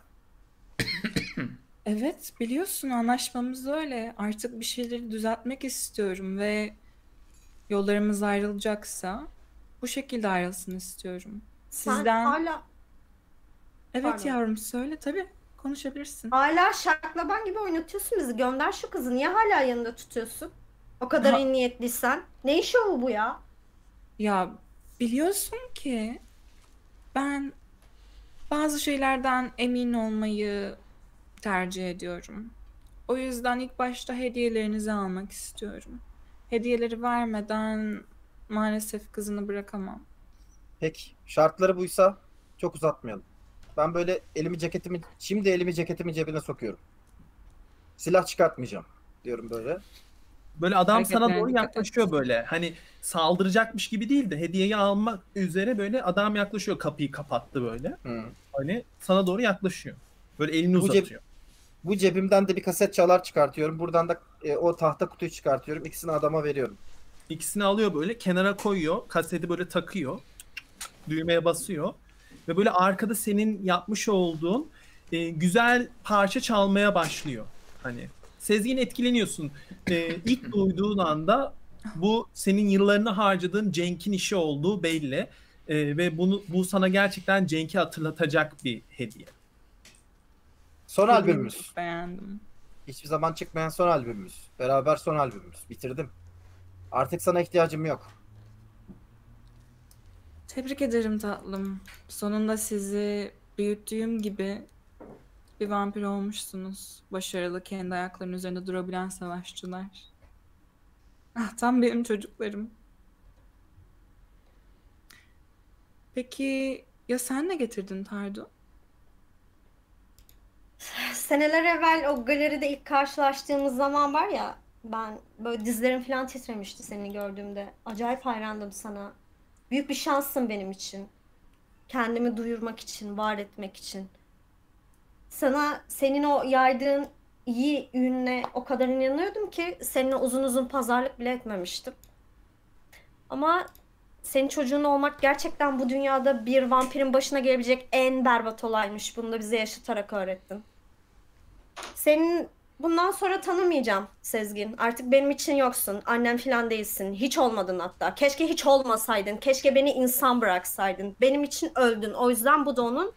Evet, biliyorsun anlaşmamız öyle. Artık bir şeyleri düzeltmek istiyorum ve yollarımız ayrılacaksa bu şekilde ayrılsın istiyorum. Sen Sizden... hala Evet Pardon. yavrum, söyle tabii. Konuşabilirsin. şaklaban gibi oynatıyorsun bizi. Gönder şu kızı. Niye hala yanında tutuyorsun? O kadar Ha- iyi niyetliysen. Ne şovu bu ya? Ya biliyorsun ki ben bazı şeylerden emin olmayı tercih ediyorum. O yüzden ilk başta hediyelerinizi almak istiyorum. Hediyeleri vermeden maalesef kızını bırakamam. Peki. Şartları buysa çok uzatmayalım. Ben böyle elimi ceketimin cebine sokuyorum. Silah çıkartmayacağım diyorum böyle. Böyle adam sana Hareketlerine doğru dikkat yaklaşıyor et. böyle. Hani saldıracakmış gibi değil de hediyeyi almak üzere böyle adam yaklaşıyor, kapıyı kapattı böyle. Hı. Hani sana doğru yaklaşıyor. Böyle elini Bu cep- uzatıyor. Bu cebimden de bir kaset çalar çıkartıyorum. Buradan da o tahta kutuyu çıkartıyorum. İkisini adama veriyorum. İkisini alıyor böyle kenara koyuyor. Kaseti böyle takıyor. Düğmeye basıyor. Ve böyle arkada senin yapmış olduğun güzel parça çalmaya başlıyor. Hani Sezgin, etkileniyorsun. İlk duyduğun anda bu senin yıllarını harcadığın Cenk'in işi olduğu belli. Ve bu sana gerçekten Cenk'i hatırlatacak bir hediye. Son Dediğini albümümüz. çok beğendim. Hiçbir zaman çıkmayan son albümümüz. Beraber son albümümüz. Bitirdim. Artık sana ihtiyacım yok. Tebrik ederim tatlım. Sonunda sizi büyüttüğüm gibi bir vampir olmuşsunuz. Başarılı, kendi ayaklarının üzerinde durabilen savaşçılar. Ah, tam benim çocuklarım. Peki ya sen ne getirdin Tardu? Seneler evvel o galeride ilk karşılaştığımız zaman var ya, ben böyle dizlerim falan titremişti seni gördüğümde. Acayip hayrandım sana. Büyük bir şanssın benim için. Kendimi duyurmak için, var etmek için. Senin o yaydığın iyi ününe o kadar inanıyordum ki seninle uzun uzun pazarlık bile etmemiştim. Ama senin çocuğun olmak gerçekten bu dünyada bir vampirin başına gelebilecek en berbat olaymış. Bunu da bize yaşatarak öğrettin. Senin bundan sonra tanımayacağım Sezgin. Artık benim için yoksun. Annem falan değilsin. Hiç olmadın hatta. Keşke hiç olmasaydın. Keşke beni insan bıraksaydın. Benim için öldün. O yüzden bu da onun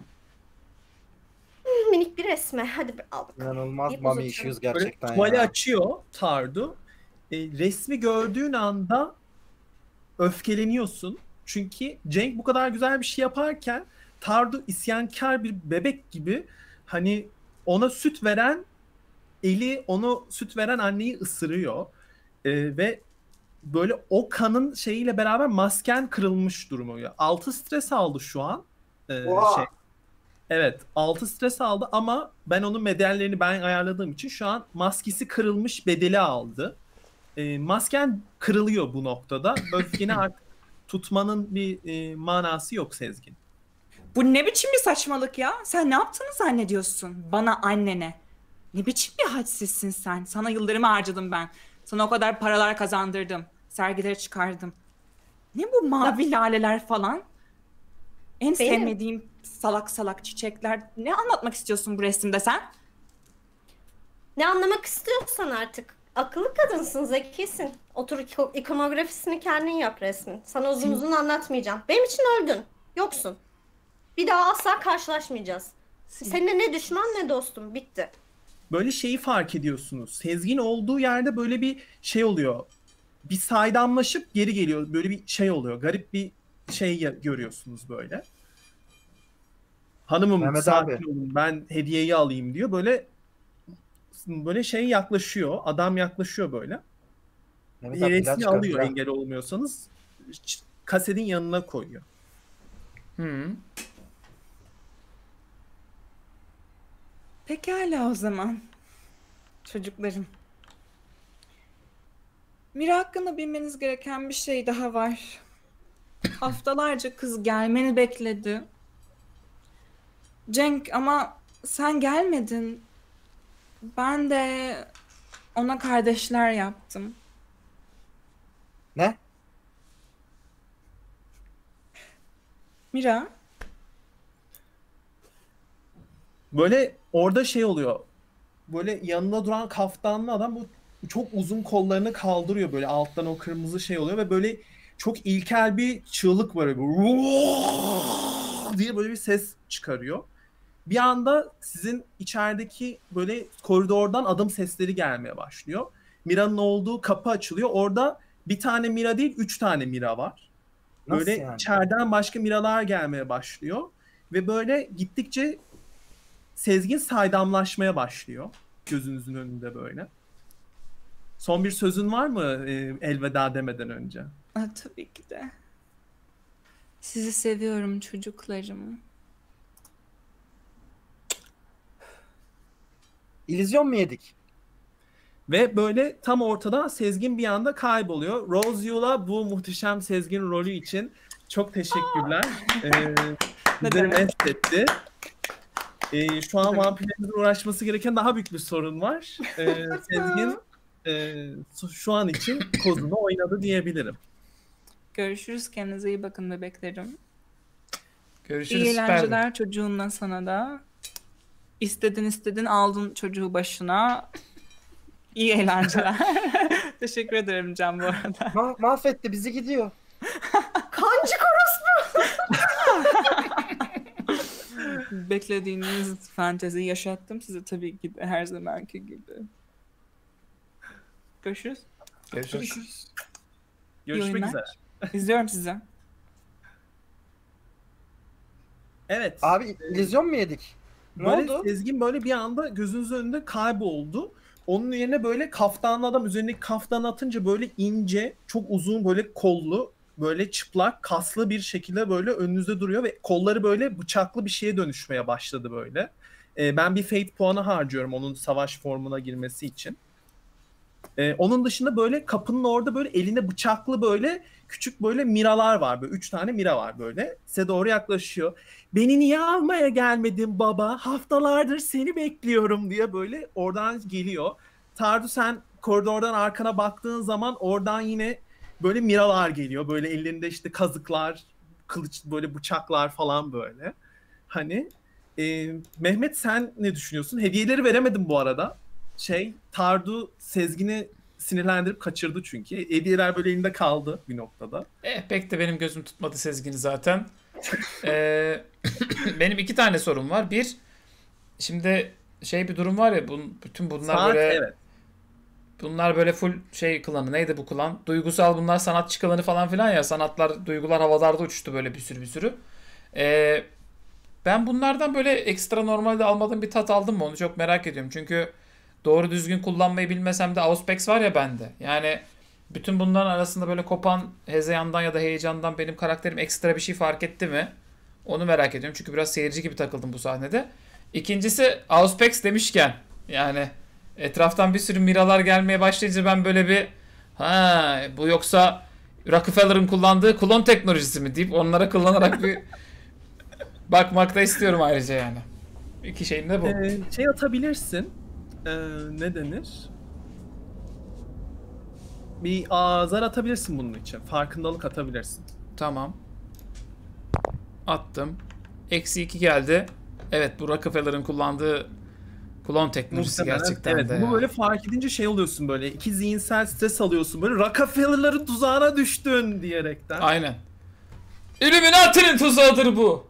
minik bir resmi. Hadi al bakalım. İnanılmaz Deyip mami uzatıyorum. issues Böyle gerçekten tuvali ya. açıyor Tardu. Resmi gördüğün anda öfkeleniyorsun. Çünkü Cenk bu kadar güzel bir şey yaparken Tardu isyankar bir bebek gibi, hani ona süt veren onu süt veren anneyi ısırıyor. Ve böyle o kanın şeyiyle beraber masken kırılmış durumu. Altı stres aldı şu an. Oha! Evet, 6 stres aldı ama ben onun bedellerini ben ayarladığım için şu an maskesi kırılmış bedeli aldı. Masken kırılıyor bu noktada. Öfkeni artık tutmanın bir manası yok Sezgin. Bu ne biçim bir saçmalık ya? Sen ne yaptığını zannediyorsun? Bana, annene. Ne biçim bir hadsizsin sen? Sana yıllarımı harcadım ben. Sana o kadar paralar kazandırdım. Sergilere çıkardım. Ne bu mavi laleler falan? En sevmediğim salak salak çiçekler. Ne anlatmak istiyorsun bu resimde sen? Ne anlamak istiyorsan artık. Akıllı kadınsın, zekisin. Otur ikonografisini kendin yap resmin. Sana uzun uzun anlatmayacağım. Benim için öldün. Yoksun. Bir daha asla karşılaşmayacağız. Seninle ne düşman ne dostum. Bitti. Böyle şeyi fark ediyorsunuz. Sezgin olduğu yerde böyle bir şey oluyor. Bir saydamlaşıp geri geliyor. Böyle bir şey oluyor. Garip bir şey görüyorsunuz böyle. Hanımım Mehmet sakin abi. olun, ben hediyeyi alayım diyor. Böyle şey yaklaşıyor. Adam yaklaşıyor böyle. Mehmet abi Resmi ilaç alıyor kaldı. engel olmuyorsanız. Kasetin yanına koyuyor. Hı. Pekala o zaman. Çocuklarım. Mira hakkında bilmeniz gereken bir şey daha var. Haftalarca kız gelmeni bekledi. Cenk ama sen gelmedin. Ben de ona kardeşler yaptım. Ne? Mira, Böyle orada şey oluyor. Böyle yanında duran kaftanlı adam bu çok uzun kollarını kaldırıyor, böyle alttan o kırmızı şey oluyor ve böyle çok ilkel bir çığlık var, böyle diye böyle bir ses çıkarıyor. Bir anda sizin içerideki böyle koridordan adım sesleri gelmeye başlıyor. Mira'nın olduğu kapı açılıyor. Orada bir tane Mira değil, 3 tane Mira var. Nasıl Böyle yani? içeriden başka Miralar gelmeye başlıyor. Ve böyle gittikçe Sezgin saydamlaşmaya başlıyor. Gözünüzün önünde böyle. Son bir sözün var mı elveda demeden önce? tabii ki de. Sizi seviyorum çocuklarım. İllüzyon mu yedik? Ve böyle tam ortada Sezgin bir anda kayboluyor. Rose Yu'la bu muhteşem Sezgin rolü için çok teşekkürler. Bizleri demek? mest etti. Şu an vampirlerimizin uğraşması gereken daha büyük bir sorun var. Sezgin şu an için kozunu oynadı diyebilirim. Görüşürüz. Kendinize iyi bakın bebeklerim. Görüşürüz. İyi süperdi. eğlenceler çocuğunla sana da. İstedin aldın çocuğu başına. İyi eğlenceler. Teşekkür ederim Can bu arada. Mahvetti bizi, gidiyor. Kancık orospu. Beklediğiniz fantezi yaşattım size tabii ki de her zamanki gibi. Görüşürüz. Görüşürüz. Görüşmek oyunlar. üzere. İzliyorum sizi. Evet. Abi illüzyon mu yedik? Ne Böyle oldu? Sezgin böyle bir anda gözünüzün önünde kayboldu. Onun yerine böyle kaftanlı adam üzerindeki kaftanı atınca böyle ince, çok uzun, böyle kollu, böyle çıplak, kaslı bir şekilde böyle önünüzde duruyor ve kolları böyle bıçaklı bir şeye dönüşmeye başladı böyle. Ben bir fate puanı harcıyorum onun savaş formuna girmesi için. Onun dışında böyle kapının orada böyle elinde bıçaklı böyle küçük böyle miralar var. Böyle 3 tane mira var böyle. Size doğru yaklaşıyor. Beni niye almaya gelmedin baba? Haftalardır seni bekliyorum diye böyle oradan geliyor. Tardu, sen koridordan arkana baktığın zaman oradan yine böyle miralar geliyor. Böyle ellerinde işte kazıklar, kılıç, böyle bıçaklar falan böyle. Hani Mehmet, sen ne düşünüyorsun? Hediyeleri veremedim bu arada. Tardu Sezgin'i sinirlendirip kaçırdı çünkü. Hediyeler böyle elinde kaldı bir noktada. Pek de benim gözüm tutmadı Sezgin'i zaten. Benim 2 tane sorum var. Bir, şimdi bir durum var ya, bütün bunlar Saat, böyle evet. bunlar böyle full klanı, neydi bu klan? Duygusal, bunlar sanatçı klanı falan filan ya, sanatlar, duygular havalarda uçtu böyle bir sürü. Ben bunlardan böyle ekstra normalde almadığım bir tat aldım mı onu çok merak ediyorum. Çünkü doğru düzgün kullanmayı bilmesem de Auspex var ya bende. Yani bütün bunların arasında böyle kopan hezeyandan ya da heyecandan benim karakterim ekstra bir şey fark etti mi? Onu merak ediyorum. Çünkü biraz seyirci gibi takıldım bu sahnede. İkincisi, Auspex demişken yani etraftan bir sürü miralar gelmeye başlayınca ben böyle bir bu yoksa Rockefeller'ın kullandığı klon teknolojisi mi deyip onlara kullanarak bir bakmak da istiyorum ayrıca yani. 2 şeyim de bu. Atabilirsin. Ne denir? Bir azar atabilirsin bunun için. Farkındalık atabilirsin. Tamam. Attım. -2 geldi. Evet, bu Rockefeller'ın kullandığı Klon teknolojisi Muhtemelen, gerçekten evet, de bunu ya. böyle fark edince şey oluyorsun böyle. İki zihinsel stres alıyorsun. Böyle Rockefeller'ların tuzağına düştün diyerekten. Aynen. Illuminati'nin tuzağıdır bu.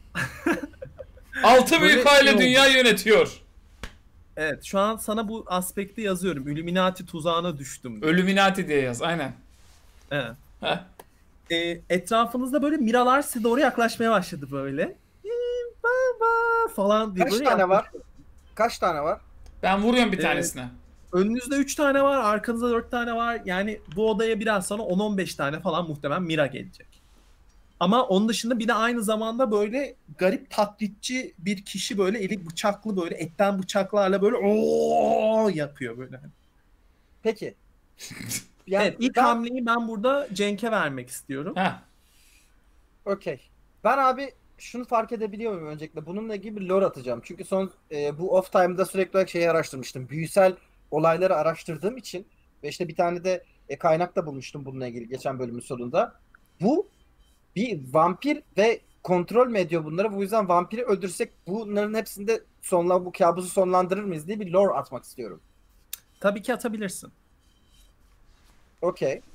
Altı büyük Böyle aile şey dünya yönetiyor. Evet, şu an sana bu aspekti yazıyorum. Illuminati tuzağına düştüm diye. Illuminati diye yaz. Aynen. Evet. Heh. Etrafınızda böyle miralar size doğru yaklaşmaya başladı böyle. Baba falan diye Kaç böyle tane var? yaklaşıyor. Kaç tane var? Ben vuruyorum bir Evet. tanesine. Önünüzde 3 tane var, arkanızda 4 tane var. Yani bu odaya biraz sonra 10-15 tane falan muhtemelen mira gelecek. Ama onun dışında bir de aynı zamanda böyle garip taklitçi bir kişi böyle eli bıçaklı böyle etten bıçaklarla böyle ooo yapıyor böyle. Peki. Yani Evet, ilk ben, hamleyi ben burada Cenk'e vermek istiyorum. Heh. okey. Ben abi şunu fark edebiliyor muyum öncelikle? Bununla ilgili bir lore atacağım. Çünkü son bu off time'da sürekli olarak şeyi araştırmıştım. Büyüsel olayları araştırdığım için ve işte bir tane de kaynak da bulmuştum bununla ilgili geçen bölümün sonunda. Bu bir vampir ve kontrol mü ediyor bunları? Bu yüzden vampiri öldürsek bunların hepsinde bu kabusu sonlandırır mıyız diye bir lore atmak istiyorum. Tabii ki atabilirsin. Okey.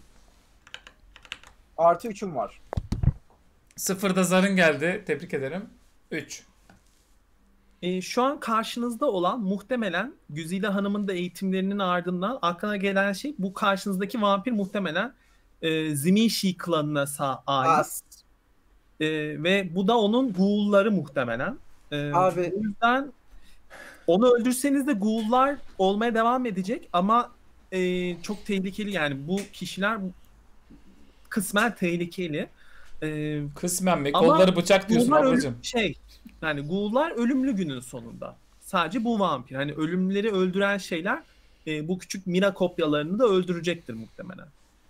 Artı 3'üm var. Sıfırda zarın geldi. Tebrik ederim. 3. Şu an karşınızda olan muhtemelen Güzide Hanım'ın da eğitimlerinin ardından aklına gelen şey bu karşınızdaki vampir muhtemelen Ziminshi klanına ait. As. Ve bu da onun ghoul'ları muhtemelen. Abi. O yüzden onu öldürseniz de ghoul'lar olmaya devam edecek ama çok tehlikeli yani bu kişiler kısmen tehlikeli. Kısmen mi? Ama Kolları bıçak diyorsun ghoul'lar ablacığım. yani ghoul'lar ölümlü günün sonunda. Sadece bu vampir. Hani ölümleri öldüren şeyler bu küçük Mira kopyalarını da öldürecektir muhtemelen.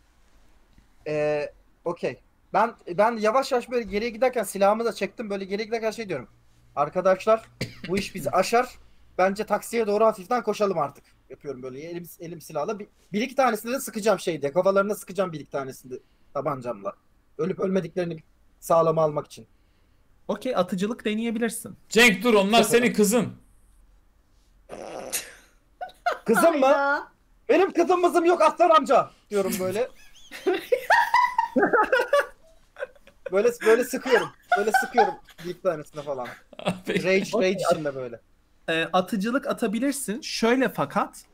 Okey. Ben yavaş yavaş böyle geriye giderken silahımı da çektim. Böyle geriye giderken şey diyorum. Arkadaşlar bu iş bizi aşar. Bence taksiye doğru hafiften koşalım artık. Yapıyorum böyle elim silahla. Bir iki tanesini de sıkacağım şeyde. Kafalarına sıkacağım bir iki tanesini de tabancamla. Ölüp ölmediklerini sağlama almak için. Okey, atıcılık deneyebilirsin. Cenk dur, onlar senin kızın. Kızım mı? Hayda. Benim kızım mızım yok aslan amca diyorum böyle. böyle sıkıyorum. Böyle sıkıyorum bir iki tanesine falan. Rage içinde böyle. Atıcılık atabilirsin. Şöyle fakat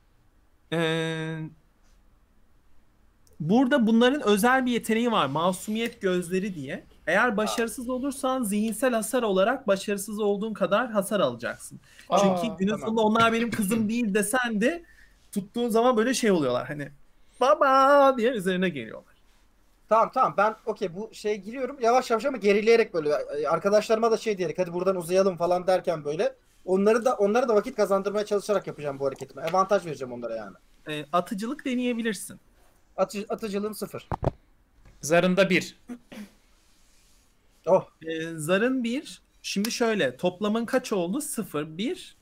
burada bunların özel bir yeteneği var. Masumiyet gözleri diye. Eğer başarısız olursan zihinsel hasar olarak başarısız olduğun kadar hasar alacaksın. Çünkü günün tamam. sonunda onlar benim kızım değil desen de tuttuğun zaman böyle şey oluyorlar. Hani baba diye üzerine geliyorlar. Tamam ben okey bu şeye giriyorum yavaş yavaş ama gerileyerek böyle arkadaşlarıma da şey diyerek hadi buradan uzayalım falan derken böyle onlara da vakit kazandırmaya çalışarak yapacağım bu hareketimi. Avantaj vereceğim onlara yani. Atıcılık deneyebilirsin. Atıcılığım 0. Zarında 1. Oh. Zarın 1. Şimdi şöyle toplamın kaç oldu? 0, 1.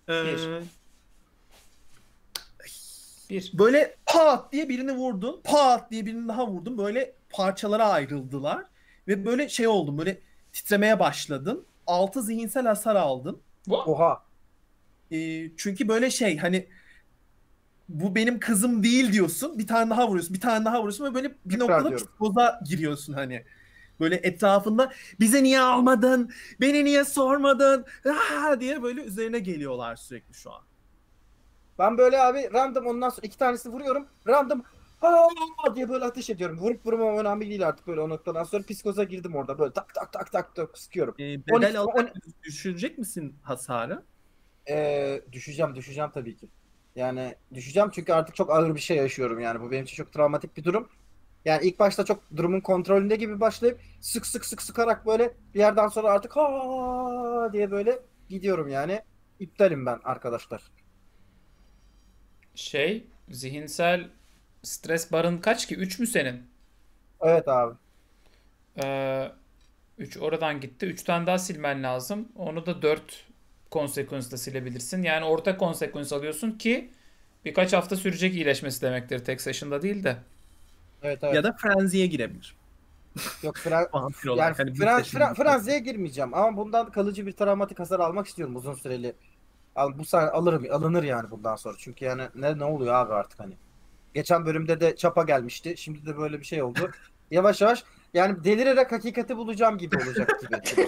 1. Böyle pat diye birini vurdun. Pat diye birini daha vurdun. Böyle parçalara ayrıldılar. Ve böyle şey oldun. Böyle titremeye başladın. 6 zihinsel hasar aldın. Oha. Çünkü böyle şey hani bu benim kızım değil diyorsun. Bir tane daha vuruyorsun. Bir tane daha vuruyorsun. Ve böyle bir Tekrar noktada diyorum. psikoza giriyorsun hani. Böyle etrafında bize niye almadın? Beni niye sormadın? Diye böyle üzerine geliyorlar sürekli şu an. Ben böyle abi random ondan sonra 2 tanesini vuruyorum. Random diye böyle ateş ediyorum. Vurup vurmam önemli değil artık böyle o noktadan sonra psikoza girdim orada böyle tak sıkıyorum. Bedel alarak düşürecek misin hasarı? Düşeceğim tabii ki. Yani düşeceğim çünkü artık çok ağır bir şey yaşıyorum yani bu benim için çok travmatik bir durum. Yani ilk başta çok durumun kontrolünde gibi başlayıp sıkarak böyle bir yerden sonra artık diye böyle gidiyorum yani. İptalim ben arkadaşlar. Zihinsel stres barın kaç ki? 3 mü senin? Evet abi. 3 oradan gitti. 3 tane daha silmen lazım. Onu da 4 konsekünsle silebilirsin. Yani orta konseküns alıyorsun ki birkaç hafta sürecek iyileşmesi demektir. Tek session'da değil de. Evet. Ya da frenziye girebilir. Yok Vampir olarak. yani Hani bir session- frenziye girmeyeceğim ama bundan kalıcı bir travmatik hasar almak istiyorum uzun süreli Bu sahne alınır yani bundan sonra. Çünkü yani ne oluyor abi artık hani. Geçen bölümde de çapa gelmişti. Şimdi de böyle bir şey oldu. Yavaş yavaş yani delirerek hakikati bulacağım gibi olacak gibi.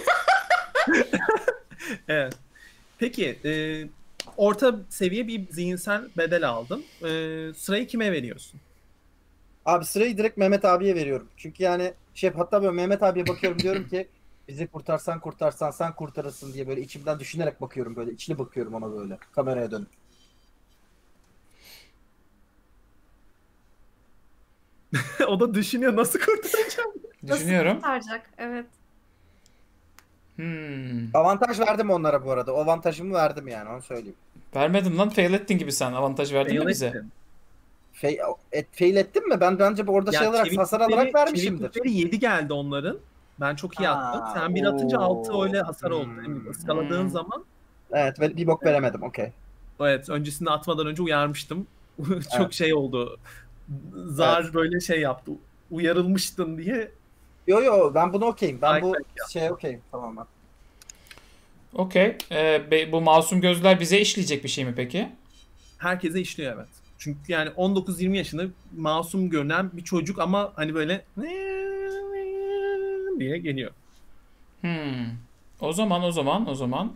Evet. Peki orta seviye bir zihinsel bedel aldın. Sırayı kime veriyorsun? Abi sırayı direkt Mehmet abiye veriyorum. Çünkü yani hatta böyle Mehmet abiye bakıyorum diyorum ki bizi kurtarsan sen kurtarırsın diye böyle içimden düşünerek bakıyorum, böyle içli bakıyorum ona böyle kameraya dönüp. O da düşünüyor nasıl kurtaracağım. Düşünüyorum. Nasıl kurtaracak? Evet. Avantaj verdim onlara bu arada. O avantajımı verdim yani, onu söyleyeyim. Vermedim lan, fail ettin gibi sen. Avantaj verdin mi Fail bize? ettin. Fail ettim mi? Ben bence orada şey olarak hasar alarak vermişimdir. Çeviklikleri 7 geldi onların. Ben çok iyi attım. Sen bir atınca 6 öyle hasar oldu. Yani ıskaladığın zaman. Evet, bir bok veremedim. Okey. Evet, öncesinde atmadan önce uyarmıştım. Çok Evet. şey oldu. Zar Evet. böyle şey yaptı. Uyarılmıştın diye. Yo ben bunu okeyim. Ben bu Like okeyim tamamen. Okey. Bu masum gözler bize işleyecek bir şey mi peki? Herkese işliyor, evet. Çünkü yani 19-20 yaşında masum görünen bir çocuk ama hani böyle diye geliyor. O zaman.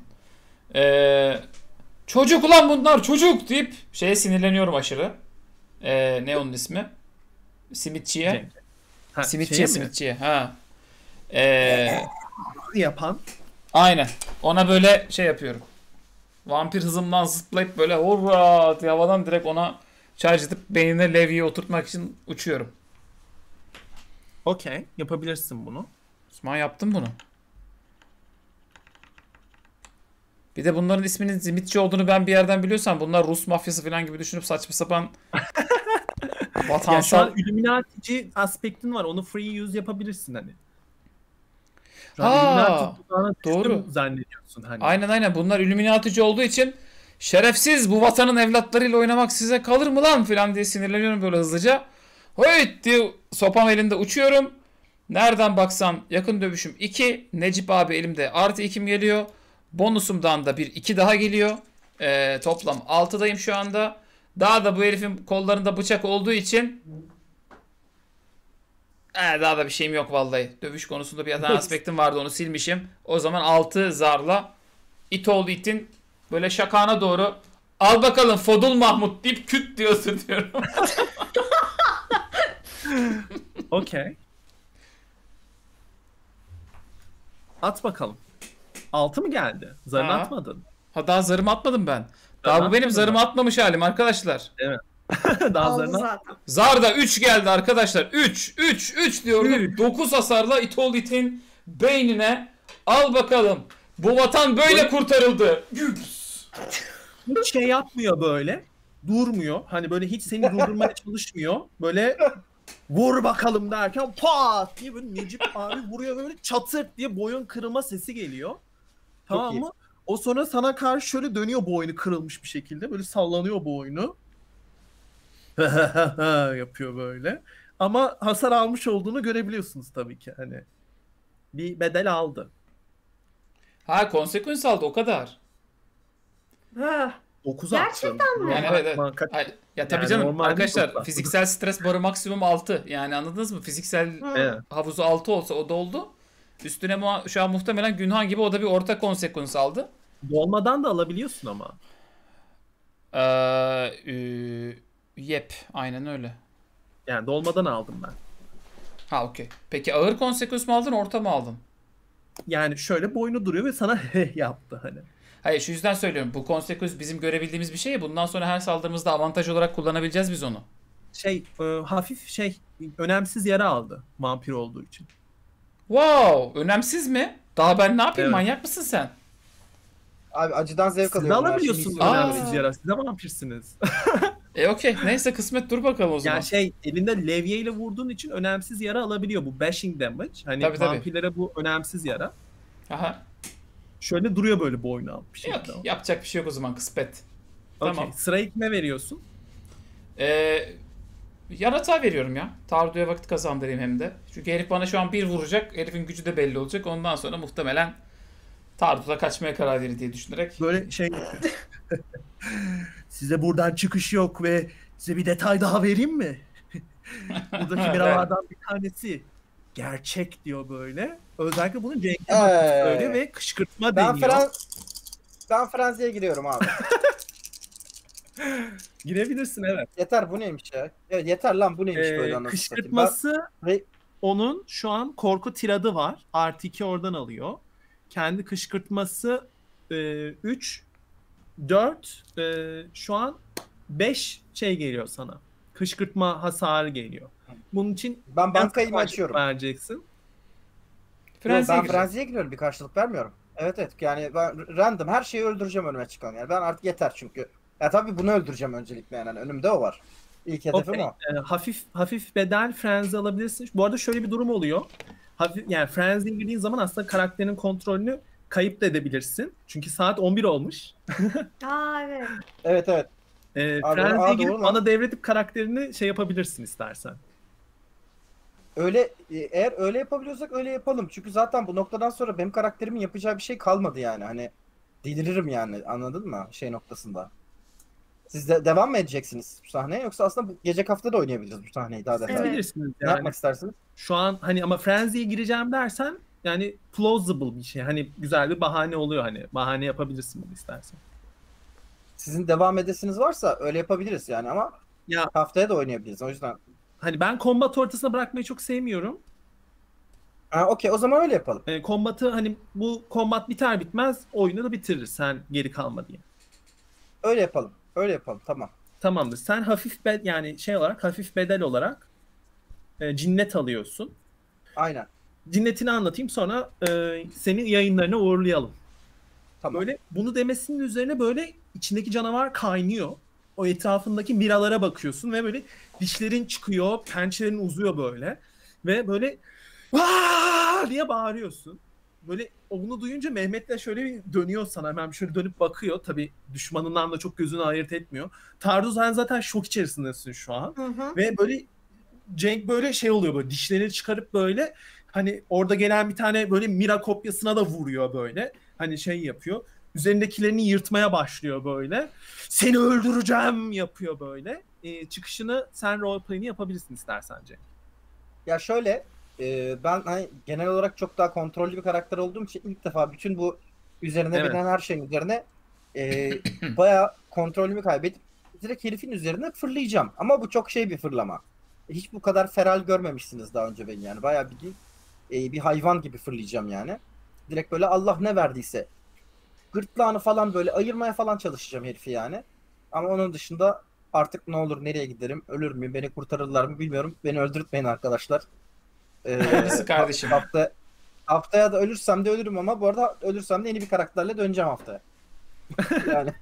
Çocuk ulan bunlar, çocuk deyip şeye sinirleniyorum aşırı. Ne onun ismi? Simitçiye. Ha, Simitçiye, şeye mi? simitçiye. Ha. Yapan. Aynen. Ona böyle şey yapıyorum. Vampir hızımdan zıplayıp böyle hurra diye havadan direkt ona charge edip beynine levyeyi oturtmak için uçuyorum. Okey. Yapabilirsin bunu. Osman, yaptım bunu. Bir de bunların isminin Simitçi olduğunu ben bir yerden biliyorsam bunlar Rus mafyası falan gibi düşünüp saçma sapan Ya şu vatansal... an Illuminati'ci aspektin var. Onu free use yapabilirsin hani. Şu an Ha, Illuminati tuzağına düştüm doğru. zannediyorsun hani. Aynen. Bunlar Illuminati'ci olduğu için şerefsiz, bu vatanın evlatlarıyla oynamak size kalır mı lan falan diye sinirleniyorum böyle hızlıca. Hoyt diye sopam elimde uçuyorum. Nereden baksan yakın dövüşüm 2. Necip abi elimde artı 2'm geliyor. Bonusumdan da bir 2 daha geliyor. Toplam 6'dayım şu anda. Daha da bu herifin kollarında bıçak olduğu için daha da bir şeyim yok vallahi. Dövüş konusunda bir tane aspektim vardı, onu silmişim. O zaman 6 zarla it oğlu itin böyle şakağına doğru al bakalım Fodul Mahmut deyip küt diyorsun diyorum. Okey. At bakalım. 6 mı geldi? Zarını Ha. atmadın. Ha, daha zarımı atmadım ben. Daha bu benim atmadın zarımı mı? atmamış halim arkadaşlar. Daha Aldı zarını zaten. Zarda 3 geldi arkadaşlar. 3 diyordum. 9 hasarla it oğlu itin beynine al bakalım. Bu vatan böyle kurtarıldı. hiç şey yapmıyor böyle. Durmuyor. Hani böyle hiç seni durdurmaya çalışmıyor. Böyle vur bakalım derken pat diye böyle Necip abi vuruyor, böyle çatırt diye boyun kırılma sesi geliyor. Tamam iyi. mı? O sonra sana karşı şöyle dönüyor, boynu kırılmış bir şekilde. Böyle sallanıyor boynu. yapıyor böyle. Ama hasar almış olduğunu görebiliyorsunuz tabii ki. Hani bir bedel aldı. Ha, konsekans aldı o kadar. Hıh. 9 Gerçekten mi? Yani evet. Kaç... Hayır, ya tabii Yani canım normalde arkadaşlar, dokuz. fiziksel stres barı maksimum 6. Yani anladınız mı? Fiziksel Evet. havuzu 6 olsa o da oldu. Üstüne şu an muhtemelen Günhan gibi o da bir orta konsekans aldı. Dolmadan da alabiliyorsun ama. Yep, aynen öyle. Yani dolmadan aldım ben. Ha, okey. Peki ağır konsekans mı aldın, orta mı aldın? Yani şöyle boynu duruyor ve sana yaptı hani. Hayır, şu yüzden söylüyorum. Bu konsekans bizim görebildiğimiz bir şey ya. Bundan sonra her saldırımızda avantaj olarak kullanabileceğiz biz onu. Hafif önemsiz yara aldı vampir olduğu için. Wow, önemsiz mi? Daha ben ne yapayım, Evet. manyak mısın sen? Abi acıdan zevk Siz de alıyorum. alabiliyorsunuz Aa. önemsiz yara. Siz de vampirsiniz. Okey. Neyse, kısmet, dur bakalım o zaman. Yani elinde levyeyle vurduğun için önemsiz yara alabiliyor, bu bashing damage. Hani Tabii. vampirlere bu önemsiz yara. Aha. Şöyle duruyor böyle boynu alıp bir Yok, şekilde. yapacak bir şey yok o zaman, kısmet. Okey. Tamam. Sırayı kime veriyorsun? Yaratığa veriyorum ya. Tardu'ya vakit kazandırayım hem de. Çünkü herif bana şu an bir vuracak. Herifin gücü de belli olacak. Ondan sonra muhtemelen Tartus'a kaçmaya karar verir diye düşünerek. Böyle şey size buradan çıkış yok ve size bir detay daha vereyim mi? Buradaki miralardan bir tanesi gerçek diyor böyle. Özellikle bunu Cenk'e bakıp söylüyor ve kışkırtma Ben deniyor. Ben Fransa'ya giriyorum abi. Girebilirsin evet. Yeter, bu neymiş ya? Evet, yeter lan, bu neymiş böyle anasını satayım. Kışkırtması Ben- onun şu an korku tiradı var. Artı 2 oradan alıyor. Kendi kışkırtması 3 4 şu an 5 şey geliyor sana. Kışkırtma hasarı geliyor. Bunun için Ben bankayı mı karşılık açıyorum? vereceksin. Fransa'ya Ben gireceğim. Fransa'ya giriyorum, bir karşılık vermiyorum. Evet yani ben random her şeyi öldüreceğim önüme çıkan, yani ben artık yeter çünkü. Ya tabii bunu öldüreceğim öncelikle, yani önümde o var. İlk hedefim Okay. o. Hafif bedel frenzi alabilirsin. Bu arada şöyle bir durum oluyor. Hafif yani frenzi'ye girdiğin zaman aslında karakterin kontrolünü kayıp da edebilirsin. Çünkü saat 11 olmuş. Aa evet. Evet. Frenzi'ye girip doğru lan. bana devredip karakterini şey yapabilirsin istersen. Öyle, eğer öyle yapabiliyorsak öyle yapalım. Çünkü zaten bu noktadan sonra benim karakterimin yapacağı bir şey kalmadı yani. Hani deliririm yani, anladın mı? Şey noktasında. Siz de devam mı edeceksiniz bu sahneye, yoksa aslında bu gece kafede de oynayabiliriz bu sahneyi daha detaylı. Evet. Bilirsiniz Ne yani. yapmak istersiniz? Şu an hani ama Frenzy'ye gireceğim dersen yani plausible bir şey. Hani güzel bir bahane oluyor hani. Bahane yapabilirsin bunu istersen. Sizin devam edesiniz varsa öyle yapabiliriz yani, ama Ya haftaya da oynayabiliriz o yüzden. hani ben kombat ortasına bırakmayı çok sevmiyorum. Ha, okey, o zaman öyle yapalım. Kombatı hani bu kombat biter bitmez oyunu da bitiririz sen geri kalma diye. Öyle yapalım. Öyle yapalım, tamam. Tamamdır. Sen hafif yani şey olarak hafif bedel olarak cinnet alıyorsun. Aynen. Cinnetini anlatayım sonra senin yayınlarına uğurlayalım. Tamam. Böyle bunu demesinin üzerine böyle içindeki canavar kaynıyor. O etrafındaki miralara bakıyorsun ve böyle dişlerin çıkıyor, pençelerin uzuyor böyle. Ve böyle "Vaa!" diye bağırıyorsun. Böyle onu duyunca Mehmet de şöyle bir dönüyor sana. Hemen şöyle dönüp bakıyor. Tabii düşmanından da çok gözünü ayırt etmiyor. Tardu sen zaten şok içerisindesin şu an. Hı hı. Ve böyle Cenk böyle şey oluyor, böyle dişlerini çıkarıp böyle hani orada gelen bir tane böyle mira kopyasına da vuruyor böyle. Hani şey yapıyor. Üzerindekilerini yırtmaya başlıyor böyle. Seni öldüreceğim yapıyor böyle. Çıkışını sen roleplay'ini yapabilirsin istersen Cenk. Ya şöyle, ben hani genel olarak çok daha kontrollü bir karakter olduğum için ilk defa bütün bu üzerine Evet. binen her şeyin üzerine bayağı kontrolümü kaybedip direkt herifin üzerine fırlayacağım. Ama bu çok şey bir fırlama. Hiç bu kadar feral görmemişsiniz daha önce beni yani. Bayağı bir hayvan gibi fırlayacağım yani. Direkt böyle Allah ne verdiyse. Gırtlağını falan böyle ayırmaya falan çalışacağım herifi yani. Ama onun dışında artık ne olur, nereye giderim, ölür müyüm, beni kurtarırlar mı bilmiyorum. Beni öldürtmeyin arkadaşlar. Hayırlısı kardeşim. Haftaya da ölürsem de ölürüm, ama bu arada ölürsem de yeni bir karakterle döneceğim haftaya. Yani.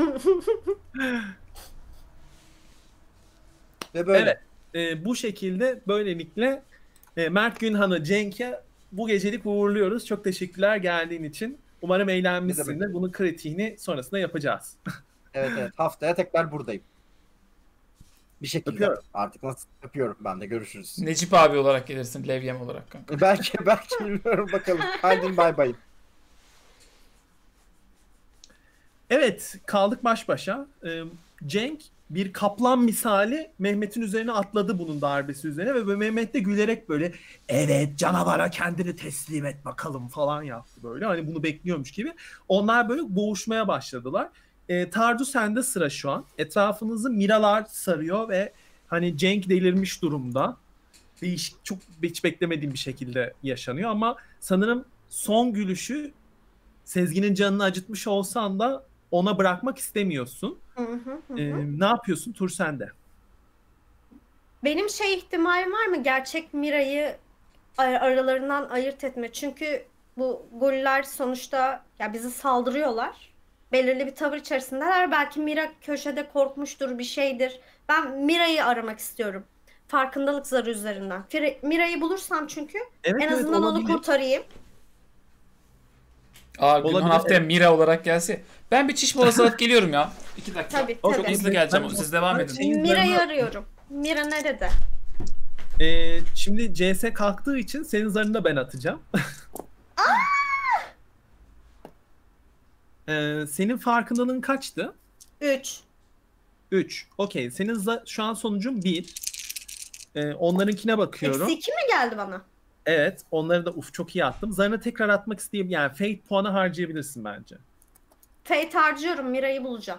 Ve böyle. Evet. Bu şekilde böylelikle Mert Günhan'ı Cenk'e bu gecelik uğurluyoruz. Çok teşekkürler geldiğin için. Umarım Ne eğlenmişsindir. Bunun kritiğini sonrasında yapacağız. Evet. Haftaya tekrar buradayım. Bir şekilde. Öpüyorum. Artık nasıl yapıyorum ben de, görüşürüz. Necip abi olarak gelirsin. Levyem olarak kanka. Belki bilmiyorum, bakalım. Hadi bay bay. Evet, kaldık baş başa. Cenk bir kaplan misali Mehmet'in üzerine atladı bunun darbesi üzerine ve Mehmet de gülerek böyle evet canavara kendini teslim et bakalım falan yaptı böyle. Hani bunu bekliyormuş gibi. Onlar böyle boğuşmaya başladılar. Tardu sende sıra şu an. Etrafınızı miralar sarıyor ve hani Cenk delirmiş durumda. Değişik, çok hiç beklemediğim bir şekilde yaşanıyor ama sanırım son gülüşü Sezgin'in canını acıtmış olsan da ona bırakmak istemiyorsun. Hı hı hı. Ne yapıyorsun? Tur sende. Benim şey ihtimalim var mı? Gerçek Mira'yı aralarından ayırt etme. Çünkü bu goller sonuçta ya bizi saldırıyorlar. Belirli bir tavır içerisindeler. Belki Mira köşede korkmuştur, bir şeydir. Ben Mira'yı aramak istiyorum. Farkındalık zarı üzerinden. Mira'yı bulursam çünkü Evet, en azından onu olabilir. kurtarayım. Günhan Olabilir, haftaya evet. Mira olarak gelse. Ben bir çiş molası alıp geliyorum ya. 2 dakika. Tabii, Çok tabii. hızlı geleceğim. Siz devam edin. Şeyin Mira'yı zarını- arıyorum. Mira nerede? Şimdi CS kalktığı için senin zarını da ben atacağım. Senin farkındalığın kaçtı? 3. 3. Okey. Senin şu an sonucun 1. Onlarınkine bakıyorum. Eksi 2 mi geldi bana? Evet. Onları da çok iyi attım. Zarını tekrar atmak isteyeyim. Yani Fate puanı harcayabilirsin bence. Fate harcıyorum. Mira'yı bulacağım.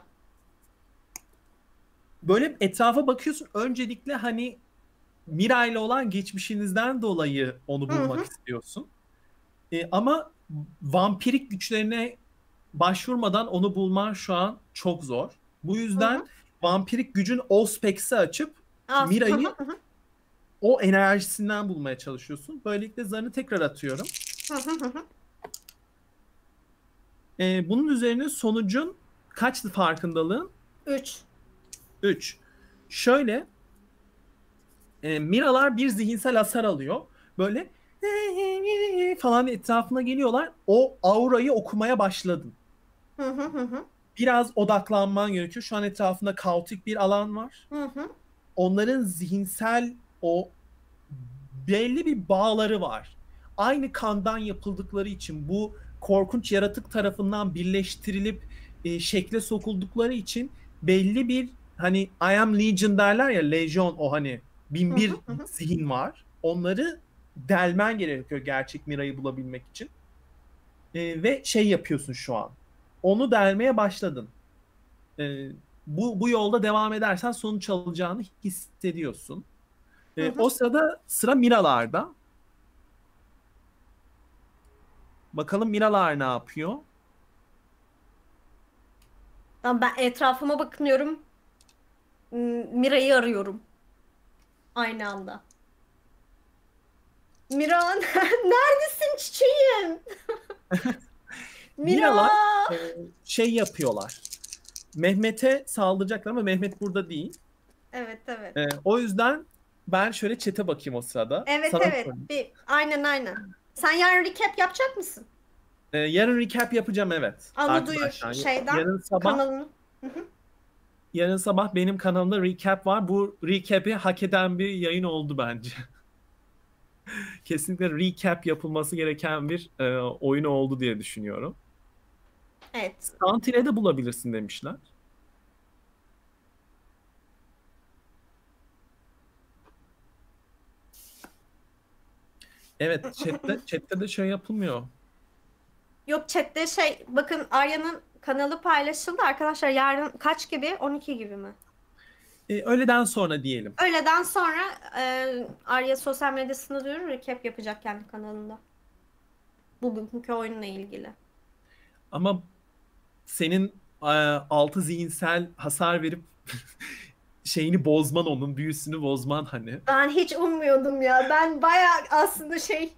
Böyle etrafa bakıyorsun. Öncelikle hani Mira ile olan geçmişinizden dolayı onu bulmak istiyorsun. Ama vampirik güçlerine başvurmadan onu bulman şu an çok zor. Bu yüzden vampirik gücün Auspex'i açıp Mira'yı o enerjisinden bulmaya çalışıyorsun. Böylelikle zarını tekrar atıyorum. Bunun üzerine sonucun kaçtı farkındalığın? 3. 3. Şöyle Miralar bir zihinsel hasar alıyor. Böyle falan etrafına geliyorlar. O aurayı okumaya başladın. Biraz odaklanman gerekiyor. Şu an etrafında kaotik bir alan var. Onların zihinsel o belli bir bağları var. Aynı kandan yapıldıkları için bu korkunç yaratık tarafından birleştirilip şekle sokuldukları için belli bir hani I am Legion derler ya, Legion, o hani 1001 zihin var. Onları delmen gerekiyor gerçek Mira'yı bulabilmek için. Ve şey yapıyorsun şu an. Onu delmeye başladın. Bu yolda devam edersen sonuç alacağını hissediyorsun. O sırada sıra Miralarda. Bakalım Miralar ne yapıyor? Tamam, ben etrafıma bakınıyorum. Mira'yı arıyorum. Aynı anda. Mira neredesin çiçeğim? Mira. Miralar şey yapıyorlar. Mehmet'e saldıracaklar ama Mehmet burada değil. Evet. O yüzden ben şöyle chat'e bakayım o sırada. Evet. Sana sorayım. Aynen. Sen yarın recap yapacak mısın? Yarın recap yapacağım, evet. Onu duyur Arkadaşlar. şeyden. Yarın sabah, Kanalını. yarın sabah benim kanalımda recap var. Bu recap'i hak eden bir yayın oldu bence. Kesinlikle recap yapılması gereken bir oyun oldu diye düşünüyorum. Evet. Santile de bulabilirsin demişler. Evet, chatte de şey yapılmıyor. Yok, chatte bakın Arya'nın kanalı paylaşıldı arkadaşlar. Yarın kaç gibi? 12 gibi mi? Öğleden sonra diyelim. Öğleden sonra Arya sosyal medyasında duyurur, recap yapacak kendi kanalında. Bugünkü oyunla ilgili. Ama senin altı zihinsel hasar verip şeyini bozman, onun büyüsünü bozman hani. Ben hiç ummuyordum ya. Ben bayağı aslında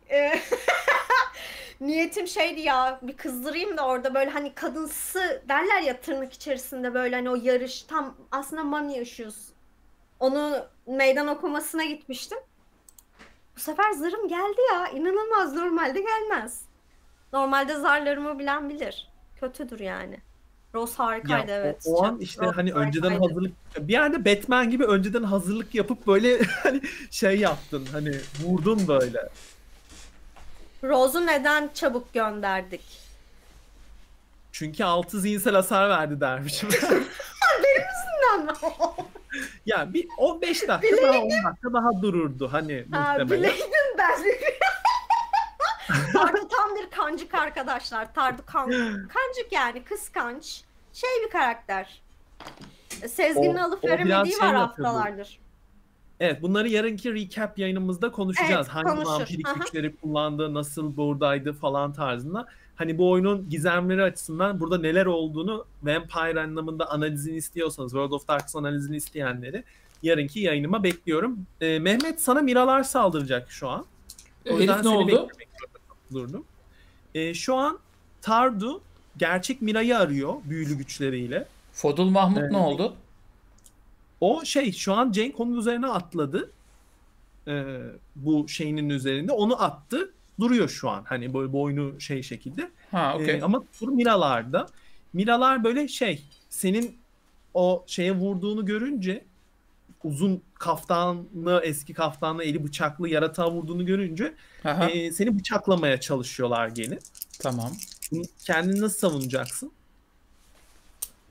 niyetim şeydi ya, bir kızdırayım da orada böyle hani kadınsı derler ya tırnak içerisinde, böyle hani o yarış tam aslında Money Issues. Onu meydan okumasına gitmiştim. Bu sefer zarım geldi ya. İnanılmaz, normalde gelmez. Normalde zarlarımı bilen bilir. Kötüdür yani. Rose harikaydı, evet. O an işte Rose hani önceden harikaydı. hazırlık, bir yerde Batman gibi önceden hazırlık yapıp böyle hani şey yaptın, hani vurdun böyle. Rose'u neden çabuk gönderdik? Çünkü altı zihinsel hasar verdi dermişim. Benim yüzümden mi? Ya bir 15 dakika daha 10 dakika daha dururdu hani muhtemelen. Bileydim ben. Tardu tam bir kancık arkadaşlar. Tardu kancık yani, kıskanç. Bir karakter. Sezgin'in alıp o biraz veremediği şey var yapıyordu. haftalardır. Evet, bunları yarınki recap yayınımızda konuşacağız. Evet, Hangi konuşur. vampirik Aha. güçleri kullandı, nasıl buradaydı falan tarzında. Hani bu oyunun gizemleri açısından burada neler olduğunu, Vampire anlamında analizini istiyorsanız, World of Darkness analizini isteyenleri yarınki yayınıma bekliyorum. Mehmet, sana Miralar saldıracak şu an. O yüzden Herif ne seni oldu? beklemek durdum. Şu an Tardu gerçek Mira'yı arıyor büyülü güçleriyle. Fodul Mahmut Evet. ne oldu? O şu an Cenk onun üzerine atladı. Bu şeyinin üzerinde. Onu attı. Duruyor şu an. Hani böyle boynu şekilde. Ha, okey. Ama tur Miralar'da. Miralar böyle senin o şeye vurduğunu görünce, uzun kaftanlı, eski kaftanlı, eli bıçaklı yaratığa vurduğunu görünce Aha, seni bıçaklamaya çalışıyorlar gelip. tamam. Kendini nasıl savunacaksın?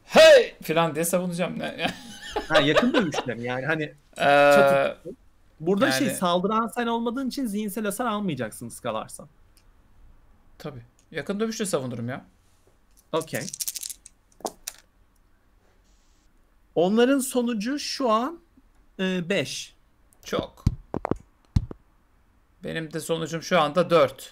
hey falan diye savunacağım. Ha, yakın dövüşler yani hani Ee, burada Yani- saldıran sen olmadığın için zihinsel hasar almayacaksın ıskalarsan. tabii. Yakın dövüşle savunurum ya. Okey. Onların sonucu şu an 5. Çok. Benim de sonucum şu anda 4.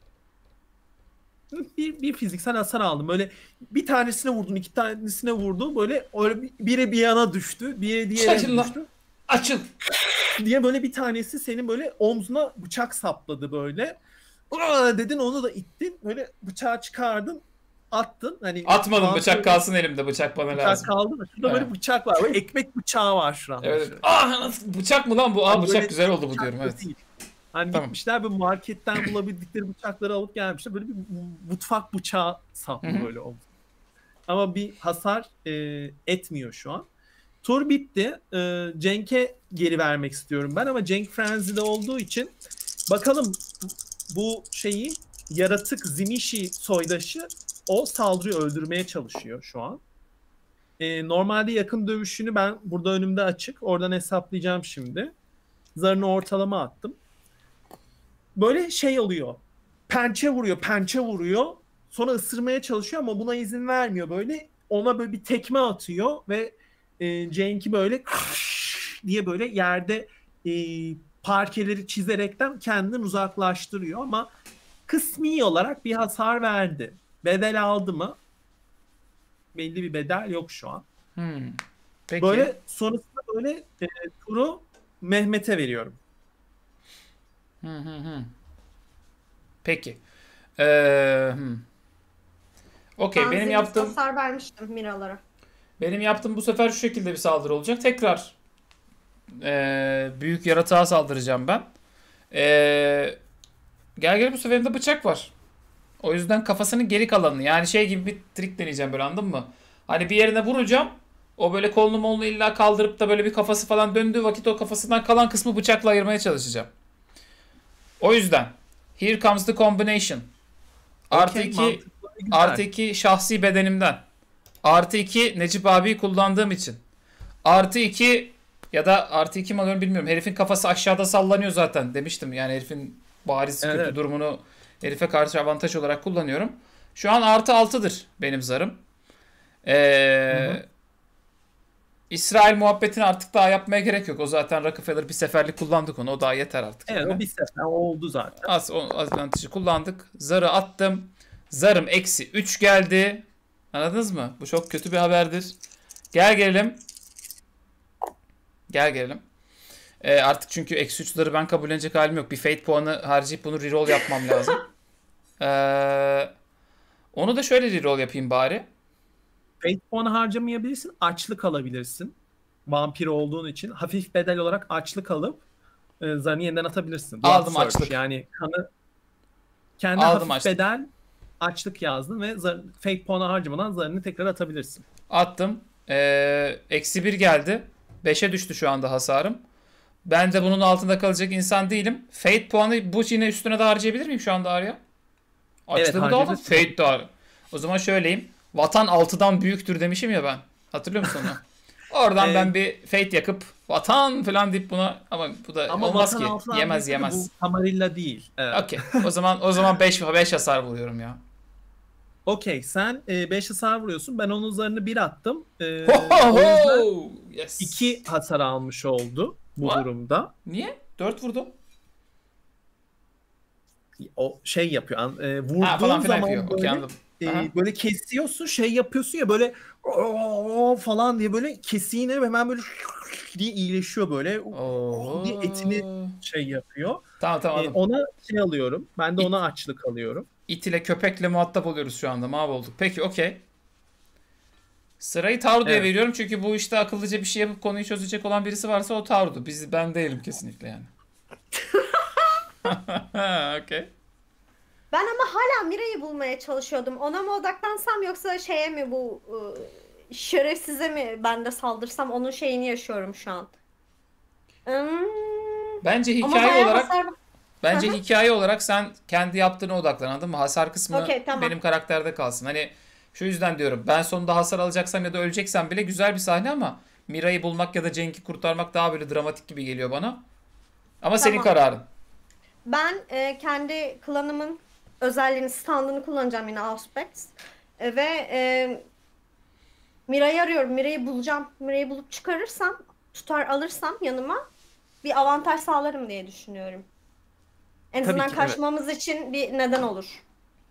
Bir fiziksel hasar aldım. Böyle bir tanesine vurdun, iki tanesine vurdu. Böyle öyle biri bir yana düştü, biri diğerine Açıl lan. düştü. Açıl. Diye böyle bir tanesi senin böyle omzuna bıçak sapladı böyle. Aa dedin, onu da ittin. Böyle bıçağı çıkardın, attın. Hani Atmadım, bazı- bıçak kalsın elimde. Bıçak bana Bıçak lazım. kaldı da şurada böyle Evet. bıçak var. Böyle ekmek bıçağı var şu an. Evet. Şöyle. Nasıl bıçak mı lan bu? Hani Bıçak böyle güzel oldu bu bıçak diyorum. da Evet. değil. Hani Tamam. gitmişler böyle marketten bulabildikleri bıçakları alıp gelmişler. Böyle bir mutfak bıçağı saplı Hı hı. böyle omzuna. Ama bir hasar etmiyor şu an. Tur bitti. Cenk'e geri vermek istiyorum ben ama Cenk Frenzy'de olduğu için bakalım bu şeyi yaratık Zimishi soydaşı o saldırıyı öldürmeye çalışıyor şu an. Normalde yakın dövüşünü ben burada önümde açık. Oradan hesaplayacağım şimdi. Zarını ortalama attım. Böyle şey oluyor. Pençe vuruyor, pençe vuruyor. Sonra ısırmaya çalışıyor ama buna izin vermiyor. Böyle ona böyle bir tekme atıyor ve Cenk'i böyle diye böyle yerde parkeleri çizerekten kendinden uzaklaştırıyor ama kısmi olarak bir hasar verdi. Bedel aldı mı? Belli bir bedel yok şu an. Peki. Böyle sonrasında böyle turu Mehmet'e veriyorum. Peki. Okey, Ben benim zihin yaptığım hasar vermiştim Miralara. bu sefer şu şekilde bir saldırı olacak. Tekrar büyük yaratığa saldıracağım ben. Gel bu seferinde bıçak var. O yüzden kafasının geri kalanını, yani şey gibi bir trik deneyeceğim böyle, anladın mı? Hani bir yerine vuracağım. O böyle kolunu molunu illa kaldırıp da böyle bir kafası falan döndüğü vakit o kafasından kalan kısmı bıçakla ayırmaya çalışacağım. O yüzden here comes the combination. Artı Okey, 2 mantıklı, güzel. artı 2 şahsi bedenimden. Artı 2 Necip abiyi kullandığım için. Artı 2 ya da artı 2 mi alıyorum bilmiyorum. Herifin kafası aşağıda sallanıyor zaten demiştim. Yani herifin bariz Evet. kötü durumunu herife karşı avantaj olarak kullanıyorum. Şu an artı 6'dır benim zarım. İsrail muhabbetini artık daha yapmaya gerek yok. O zaten Rockefeller bir seferlik kullandık onu. O daha yeter artık. Evet, yani. o bir sefer oldu zaten. Az avantajı kullandık. Zarı attım. Zarım eksi 3 geldi. Anladınız mı? Bu çok kötü bir haberdir. Gel gelelim. Artık çünkü eksi 3 zarı ben kabullenecek halim yok. Bir fate puanı harcayıp bunu reroll yapmam lazım. Onu da şöyle reroll yapayım bari. Fate puanı harcamayabilirsin. Açlık alabilirsin. Vampir olduğun için hafif bedel olarak açlık alıp zarını yeniden atabilirsin. Blood Aldım Surge. açlık. Yani kendi Aldım hafif açlık. bedel açlık yazdın ve fate puanı harcamadan zarını tekrar atabilirsin. Attım. Eksi 1 geldi. 5'e düştü şu anda hasarım. Ben de bunun altında kalacak insan değilim. Fate puanı bu yine üstüne de harcayabilir miyim şu anda Arya? Açtığımı da aldım. harcayabilirsin. Fate de har- O zaman şöyleyim. Vatan 6'dan büyüktür demişim ya ben. Hatırlıyor musun onu? Oradan ben bir Fate yakıp vatan falan deyip buna, ama bu da olmaz vatan ki. altından Yemez büyük, yemez. Bu Camarilla değil. Evet. Okey. O zaman 5 hasar buluyorum ya. Okey, sen 5 hasar vuruyorsun. Ben onun zarını 1 attım. Ho ho O yüzden ho! Yes. 2 hasar almış oldu bu What? durumda. Niye? 4 vurdum. O şey yapıyor. Vurduğun Ha falan filan zaman yapıyor. Okey, böyle, anladım. Aha. böyle kesiyorsun, şey yapıyorsun ya böyle falan diye böyle kesiğine hemen böyle diye iyileşiyor böyle. Oo. Diye etini şey yapıyor. Tamam anladım. Ona şey alıyorum. Ben de ona açlık alıyorum. İt ile köpekle muhatap oluyoruz şu anda. Mahvolduk. Peki okey. Sırayı Tardu'ya Evet. veriyorum çünkü bu işte akıllıca bir şey yapıp konuyu çözecek olan birisi varsa o Tardu. Ben değilim kesinlikle yani. Okey. Ben ama hala Mira'yı bulmaya çalışıyordum. Ona mı odaklansam yoksa şeye mi, bu şerefsize mi ben de saldırsam, onun şeyini yaşıyorum şu an. Bence Ama hikaye bayağı olarak hasar... Bence Hı hı. hikaye olarak sen kendi yaptığına odaklan, anladın mı? Hasar kısmı Okey, tamam. benim karakterde kalsın. Hani Şu yüzden diyorum ben sonunda hasar alacaksam ya da öleceksem bile güzel bir sahne ama Mira'yı bulmak ya da Cenk'i kurtarmak daha böyle dramatik gibi geliyor bana. Ama senin Tamam. kararın. Ben kendi klanımın özelliğini, standını kullanacağım yine Auspex. Ve Mira'yı arıyorum. Mira'yı bulacağım. Mira'yı bulup çıkarırsam, tutar alırsam yanıma bir avantaj sağlarım diye düşünüyorum. En Tabii azından ki, evet. kaçmamız için bir neden olur.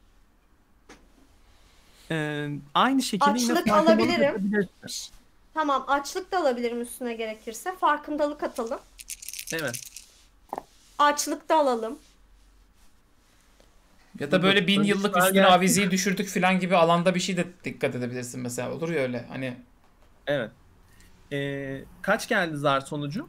Aynı şekilde yine Açlık farkındalık alabilirim. atabilirsin. Tamam, açlık da alabilirim üstüne gerekirse. Farkındalık atalım. Evet. Açlık da alalım. Ya da böyle 1000 yıllık Sonuçlar üstüne gelsin. avizeyi düşürdük falan gibi alanda bir şey de dikkat edebilirsin mesela. Olur ya öyle. Hani Evet. Kaç geldi zar sonucu?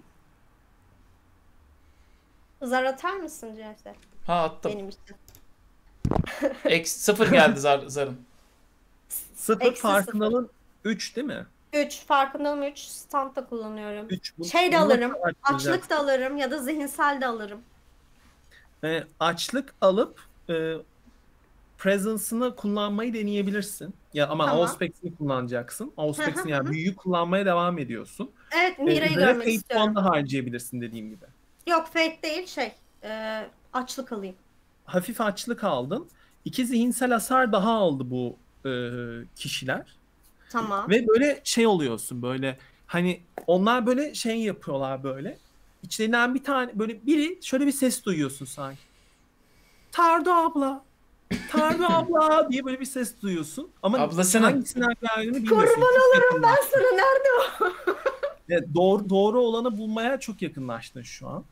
Zar atar mısın Cevdet? ha attım. Benim için. Sıfır geldi zarın. 0 Eksi farkındalığın 3 değil mi? 3 farkındalığım 3 stand da kullanıyorum. 3. Şey de alırım. Açlık da alırım ya da zihinsel de alırım. Açlık alıp presence'ını kullanmayı deneyebilirsin. Ya ama Tamam. Auspex'ini kullanacaksın. Auspex'ini Hı hı, yani büyüyü kullanmaya devam ediyorsun. Evet, Mira'yı Üzerine görmek fate istiyorum. puan da harcayabilirsin dediğim gibi. Yok, fake değil açlık alayım. Hafif açlık aldın. 2 zihinsel hasar daha aldı bu kişiler. Tamam. Ve böyle şey oluyorsun böyle hani onlar böyle şey yapıyorlar böyle. İçlerinden bir tane böyle biri şöyle bir ses duyuyorsun sanki. Tardu abla. Tardu abla diye böyle bir ses duyuyorsun. Ama Ablasının. hangisinden geldiğini bilmiyorsun. Kurban Çok olurum ben yakınlaştın. sana, nerede o? Evet, doğru olanı bulmaya çok yakınlaştın şu an.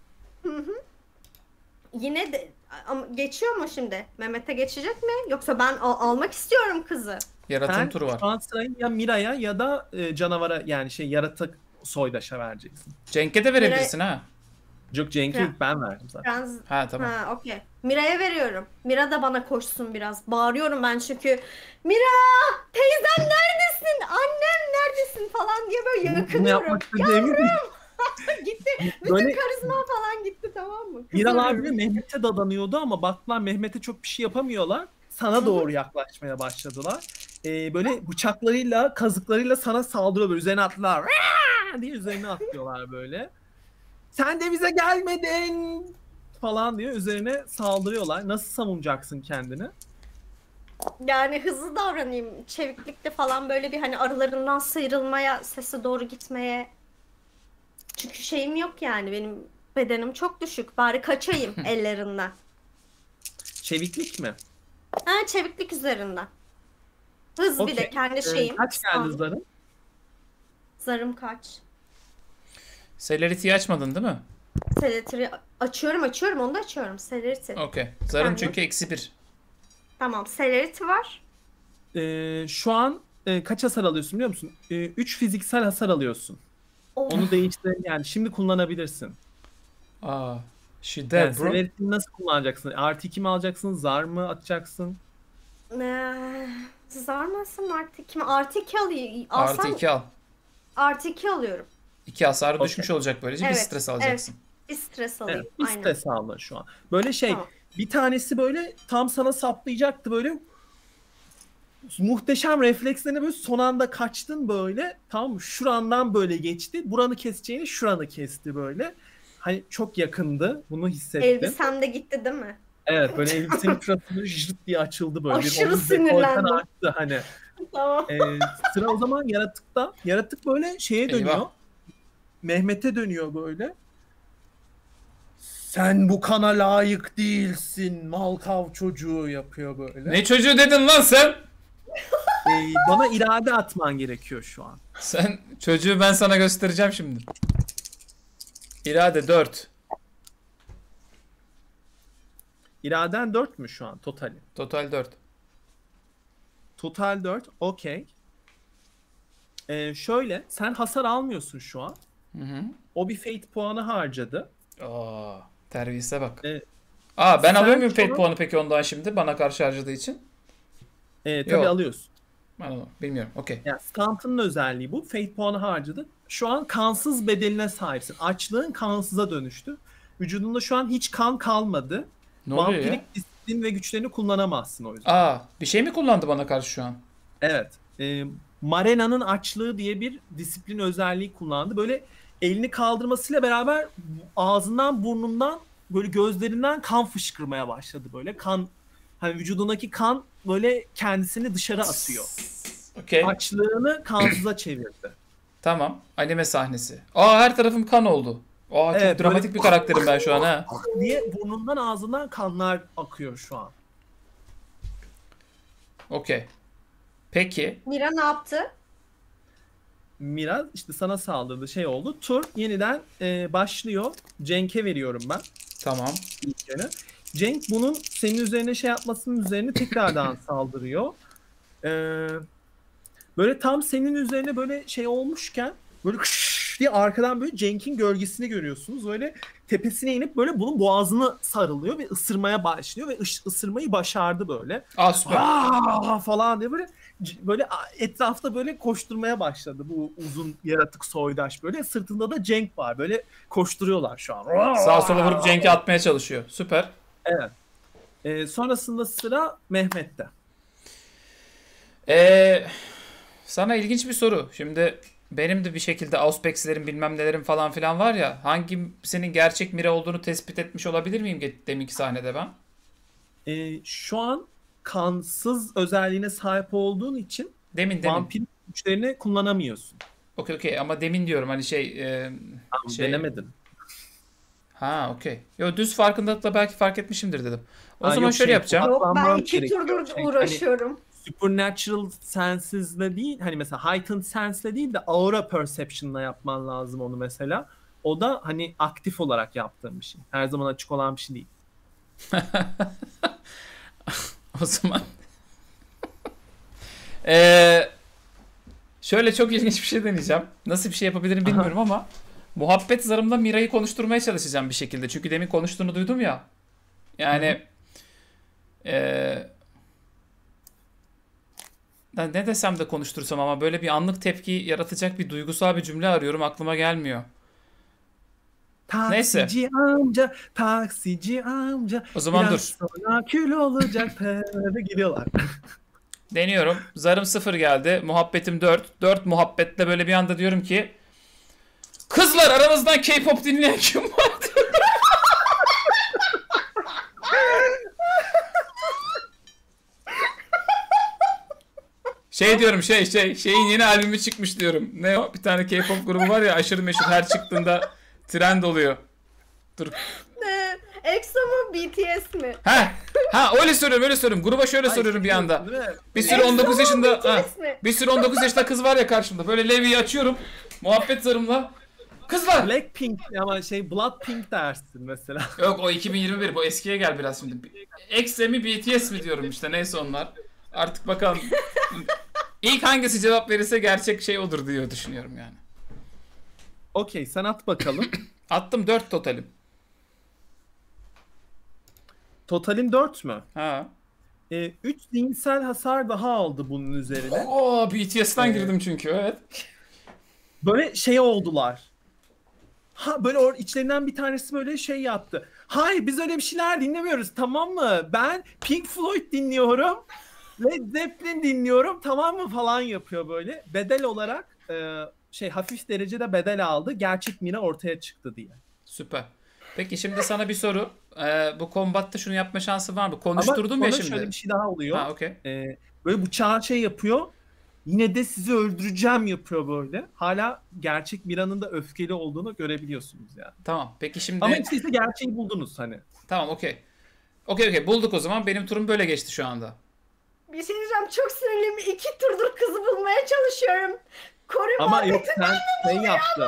Yine de ama geçiyor mu şimdi? Mehmet'e geçecek mi? Yoksa ben almak istiyorum kızı. Yaratım Sen turu var. şu an sırayı ya Mira'ya ya da canavara yani yaratık soydaşa vereceksin. Cenk'e de verebilirsin ha. Yok Cenk'e Ya. ilk ben verdim zaten. Ha tamam. Ha, okey. Mira'ya veriyorum. Mira da bana koşsun biraz. Bağırıyorum ben çünkü. Mira! Teyzem neredesin? Annem neredesin? Falan diye böyle Bunu yakınıyorum. yapmak istediğimi değil. Gitti. Bütün Böyle karizma falan gitti, tamam mı? Miralar Kızıyorum. bile Mehmet'e dadanıyordu ama baktılar Mehmet'e çok bir şey yapamıyorlar. Sana doğru yaklaşmaya başladılar. Böyle bıçaklarıyla, kazıklarıyla sana saldırıyor böyle. Üzerine attılar. "Aa!" diye üzerine atlıyorlar böyle. Sen de bize gelmedin falan diye üzerine saldırıyorlar. Nasıl savunacaksın kendini? Yani hızlı davranayım. Çeviklikte falan böyle bir hani aralarından sıyrılmaya, sese doğru gitmeye. Çünkü şeyim yok yani. Benim bedenim çok düşük. Bari kaçayım ellerinden. Çeviklik mi? Ha, çeviklik üzerinden. Hız bir de Okey. kendi şeyim. Kaç geldi zarın? Zarım kaç? Celerity'yi açmadın değil mi? Celerity açıyorum onu da açıyorum. Celerity. Okey. Zarın Tamam. çünkü -1. Tamam, Celerity var. Şu an kaç hasar alıyorsun biliyor musun? 3 fiziksel hasar alıyorsun. Of. Onu değiştir yani şimdi kullanabilirsin. Aa. She Yani dead bro. Severity'ni nasıl kullanacaksın? Artı 2 mi alacaksın? Zar mı atacaksın? Zar mı alsam artı 2 mi? Artı 2 alayım. Artı 2 al. Artı 2 alıyorum. 2 hasarı Okey. düşmüş olacak böylece. Bir Evet, stres alacaksın. Bir stres alayım. Evet, bir Aynen. stres aldın şu an. Böyle Tamam. bir tanesi böyle tam sana saplayacaktı böyle. Muhteşem reflekslerine böyle son anda kaçtın böyle. Tamam mı? Şurandan böyle geçti. Buranı keseceğini şuranı kesti böyle. Hani çok yakındı. Bunu hissettim. Elbisem de gitti değil mi? Evet böyle elbisenin şurası böyle jırt diye açıldı böyle. Aşırı omuz sinirlendim. dekolten arttı hani. Tamam. Sıra o zaman yaratıkta. Yaratık böyle şeye dönüyor. Eyvah. Mehmet'e dönüyor böyle. Sen bu kana layık değilsin. Malkav çocuğu yapıyor böyle. Ne çocuğu dedin lan sen? Bana irade atman gerekiyor şu an. Sen çocuğu ben sana göstereceğim şimdi. İrade 4. İraden 4 mü şu an totali? Total 4. Total 4. Okey. Şöyle sen hasar almıyorsun şu an. Hı hı. O bir fate puanı harcadı. Aa, terbiyesize bak. Ben Ben alıyor muyum şu an- fate puanı peki ondan şimdi bana karşı harcadığı için? Tabii Yok. alıyorsun. Ben onu bilmiyorum. Okey. Yani Stunt'ın özelliği bu. Fate puanı harcadı. Şu an kansız bedeline sahipsin. Açlığın kansıza dönüştü. Vücudunda şu an hiç kan kalmadı. Ne oluyor ya? Vampirik disiplin ve güçlerini kullanamazsın o yüzden. Bir şey mi kullandı bana karşı şu an? Evet. Marena'nın açlığı diye bir disiplin özelliği kullandı. Böyle elini kaldırmasıyla beraber ağzından, burnundan, böyle gözlerinden kan fışkırmaya başladı böyle. Kan, hani vücudundaki kan böyle kendisini dışarı atıyor. Okey. Açlığını kansıza çevirdi. Tamam. Anime sahnesi. Aa, her tarafım kan oldu. Aa, çok Evet, dramatik böyle- bir karakterim ben şu an ha. Diye burnundan ağzından kanlar akıyor şu an. Okey. Peki. Mira ne yaptı? Mira işte sana saldırdı, şey oldu. Tur yeniden başlıyor. Cenk'e veriyorum ben Tamam. ilk yarı. Cenk bunun senin üzerine şey yapmasının üzerine tekrardan saldırıyor. E, Böyle tam senin üzerine böyle şey olmuşken böyle kış diye arkadan böyle Cenk'in gölgesini görüyorsunuz. Böyle tepesine inip böyle bunun boğazını sarılıyor ve ısırmaya başlıyor ve ısırmayı başardı böyle. Aa, süper. Aa falan diye böyle etrafta böyle koşturmaya başladı bu uzun yaratık soydaş, böyle sırtında da Cenk var, böyle koşturuyorlar şu an. Sağa sola vurup Cenk'i atmaya çalışıyor. Süper. Evet. Sonrasında sıra Mehmet'te. Sana ilginç bir soru. Şimdi benim de bir şekilde Auspex'lerin bilmem nelerin falan filan var ya. Hangisinin gerçek Mira olduğunu tespit etmiş olabilir miyim deminki sahnede ben? Şu an kansız özelliğine sahip olduğun için Demin. vampir güçlerini kullanamıyorsun. Okey ama demin diyorum hani Denemedin. Ha, okey. Yo, düz farkındalıkla belki fark etmişimdir dedim. O Ha, zaman yok, şöyle şey, yapacağım. Yok, ben Atlanmam 2 gerekiyor. turdur Şey, uğraşıyorum. Supernatural senses'le değil, hani mesela heightened sense'le değil de aura perception'la yapman lazım onu mesela. O da hani aktif olarak yaptığım bir şey. Her zaman açık olan bir şey değil. O zaman şöyle çok ilginç bir şey deneyeceğim. Nasıl bir şey yapabilirim bilmiyorum ama muhabbet zarımda Mira'yı konuşturmaya çalışacağım bir şekilde. Çünkü demin konuştuğunu duydum ya. Yani ne desem de konuştursam ama böyle bir anlık tepki yaratacak bir duygusal bir cümle arıyorum. Aklıma gelmiyor. Neyse. Taksici amca. O zaman biraz dur. sonra kül olacak. Böyle gidiyorlar. Deniyorum. Zarım 0 geldi. Muhabbetim 4. 4 muhabbetle böyle bir anda diyorum ki kızlar, aranızdan K-pop dinleyen kim var? Şey diyorum, şeyin yeni albümü çıkmış diyorum. Ne o? Bir tane K-pop grubu var ya, aşırı meşhur, her çıktığında trend oluyor. Dur. EXO mu BTS mi? Ha, öyle soruyorum. Gruba şöyle soruyorum bir anda. Bir sürü 19 yaşında bir sürü 19 yaşında kız var ya karşımda. Böyle Levi'yi açıyorum. Muhabbet zarımla. Kızlar. Blackpink ama şey Blackpink dersin mesela. Yok, o 2021, bu eskiye gel biraz şimdi. EXO mi BTS mi diyorum işte, neyse onlar. Artık bakalım. İlk hangisi cevap verirse gerçek şey odur diye düşünüyorum yani. Okey, sen at bakalım. Attım 4 totalim. Totalin 4 mü? Ha. 3 zihinsel hasar daha aldı bunun üzerine. Oo, BTS'ten girdim çünkü, evet. Böyle şey oldular. Ha böyle içlerinden bir tanesi böyle şey yaptı. Hayır, biz öyle bir şeyler dinlemiyoruz, tamam mı? Ben Pink Floyd dinliyorum. Led Zeppelin dinliyorum, tamam mı falan yapıyor böyle. Bedel olarak hafif derecede bedel aldı. Gerçek Mira ortaya çıktı diye. Süper. Peki şimdi sana bir soru. Bu kombatta şunu yapma şansı var mı? Konuşturdum ya sonra şimdi. şöyle bir şey daha oluyor. Ha, okey. Böyle bıçağı şey yapıyor. Yine de sizi öldüreceğim yapıyor böyle. Hala gerçek Mira'nın da öfkeli olduğunu görebiliyorsunuz yani. Tamam. Peki şimdi... Ama işte gerçeği buldunuz hani. Tamam, okey. Okey. Bulduk o zaman. Benim turum böyle geçti şu anda. Bir şey diyeceğim, çok sinirliyim. 2 turdur kızı bulmaya çalışıyorum. Kore Ama yok, muhabbetinden sen şey yaptın.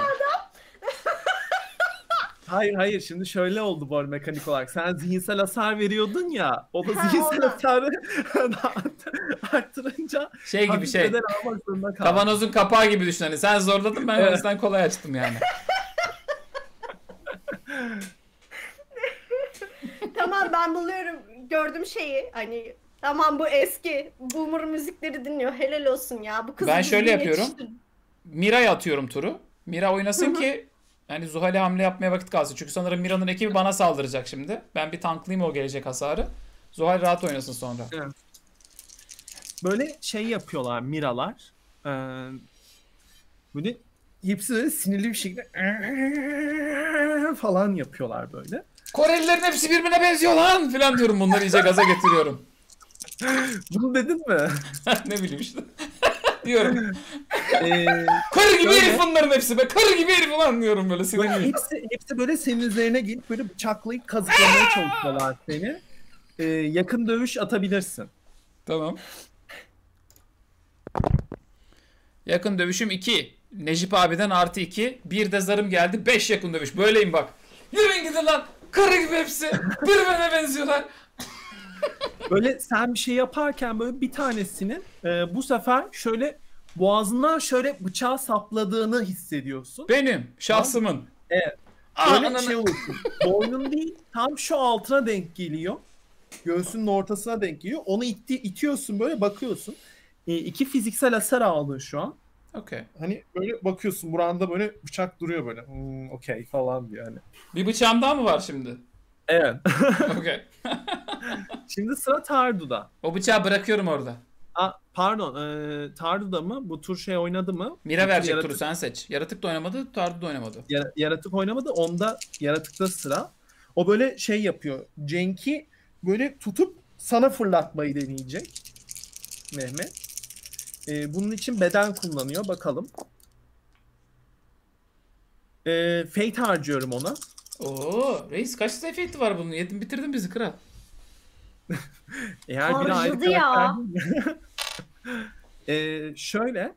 Hayır, şimdi şöyle oldu bu arada mekanik olarak. Sen zihinsel hasar veriyordun ya. O da zihinsel ondan. hasarı arttırınca Şey gibi hafif şey. bedel almak zorunda kaldı. Kavanozun kapağı gibi düşün. Hani sen zorladın, ben o yüzden kolay açtım yani. Tamam, ben buluyorum. Gördüm şeyi. Hani tamam, bu eski. Boomer müzikleri dinliyor. Helal olsun ya. Bu kızı Ben düzgün şöyle yapıyorum. yetiştirdin. Mira'ya atıyorum turu. Mira oynasın ki hani Zuhal'e hamle yapmaya vakit kalsın. Çünkü sanırım Mira'nın ekibi bana saldıracak şimdi. Ben bir tanklayayım o gelecek hasarı. Zuhal rahat oynasın sonra. Evet. böyle şey yapıyorlar Miralar. Böyle hepsi böyle sinirli bir şekilde falan yapıyorlar böyle. Korelilerin hepsi birbirine benziyor lan falan diyorum. Bunları iyice gaza getiriyorum. Bunu dedin mi? Ne bileyim işte. Diyorum. Ee, Karı gibi Öyle. herif bunların hepsi be. Karı gibi herif ulan diyorum böyle böyle sinirli. hepsi böyle senin üzerine gelip böyle bıçaklayıp kazıklamaya çalışıyorlar seni. Yakın dövüş atabilirsin. Tamam. Yakın dövüşüm 2. Necip abiden artı 2. Bir de zarım geldi. 5 yakın dövüş. Böyleyim bak. Yürüyün gidin lan. Karı gibi hepsi. Birbirine benziyorlar. Böyle sen bir şey yaparken böyle bir tanesinin bu sefer şöyle boğazından şöyle bıçağı sapladığını hissediyorsun. Benim. Şahsımın. Evet. Aa, Böyle ananı- şey oluyorsun. Boynun değil tam şu altına denk geliyor. Göğsünün ortasına denk geliyor. Onu itiyorsun böyle bakıyorsun. 2 fiziksel hasar aldın şu an. Okey. Hani böyle bakıyorsun buranda böyle bıçak duruyor böyle. Okey falan diyor hani. Bir bıçağım daha mı var şimdi? Evet. Okey. Şimdi sıra Tardu'da. O bıçağı bırakıyorum orada. Pardon. Tardu'da mı? Bu tur şey oynadı mı? Mira Bu verecek yaratık, turu sen seç. Yaratık da oynamadı, Tardu da oynamadı. Yaratık oynamadı. Onda yaratıkta sıra. O böyle şey yapıyor. Cenk'i böyle tutup sana fırlatmayı deneyecek. Mehmet. Bunun için beden kullanıyor. Bakalım. Fate harcıyorum ona. Oo, reis kaç sayfa var bunun? Yedin bitirdin bizi kral. Eğer biri ayrı Harcadı ya. karakter şöyle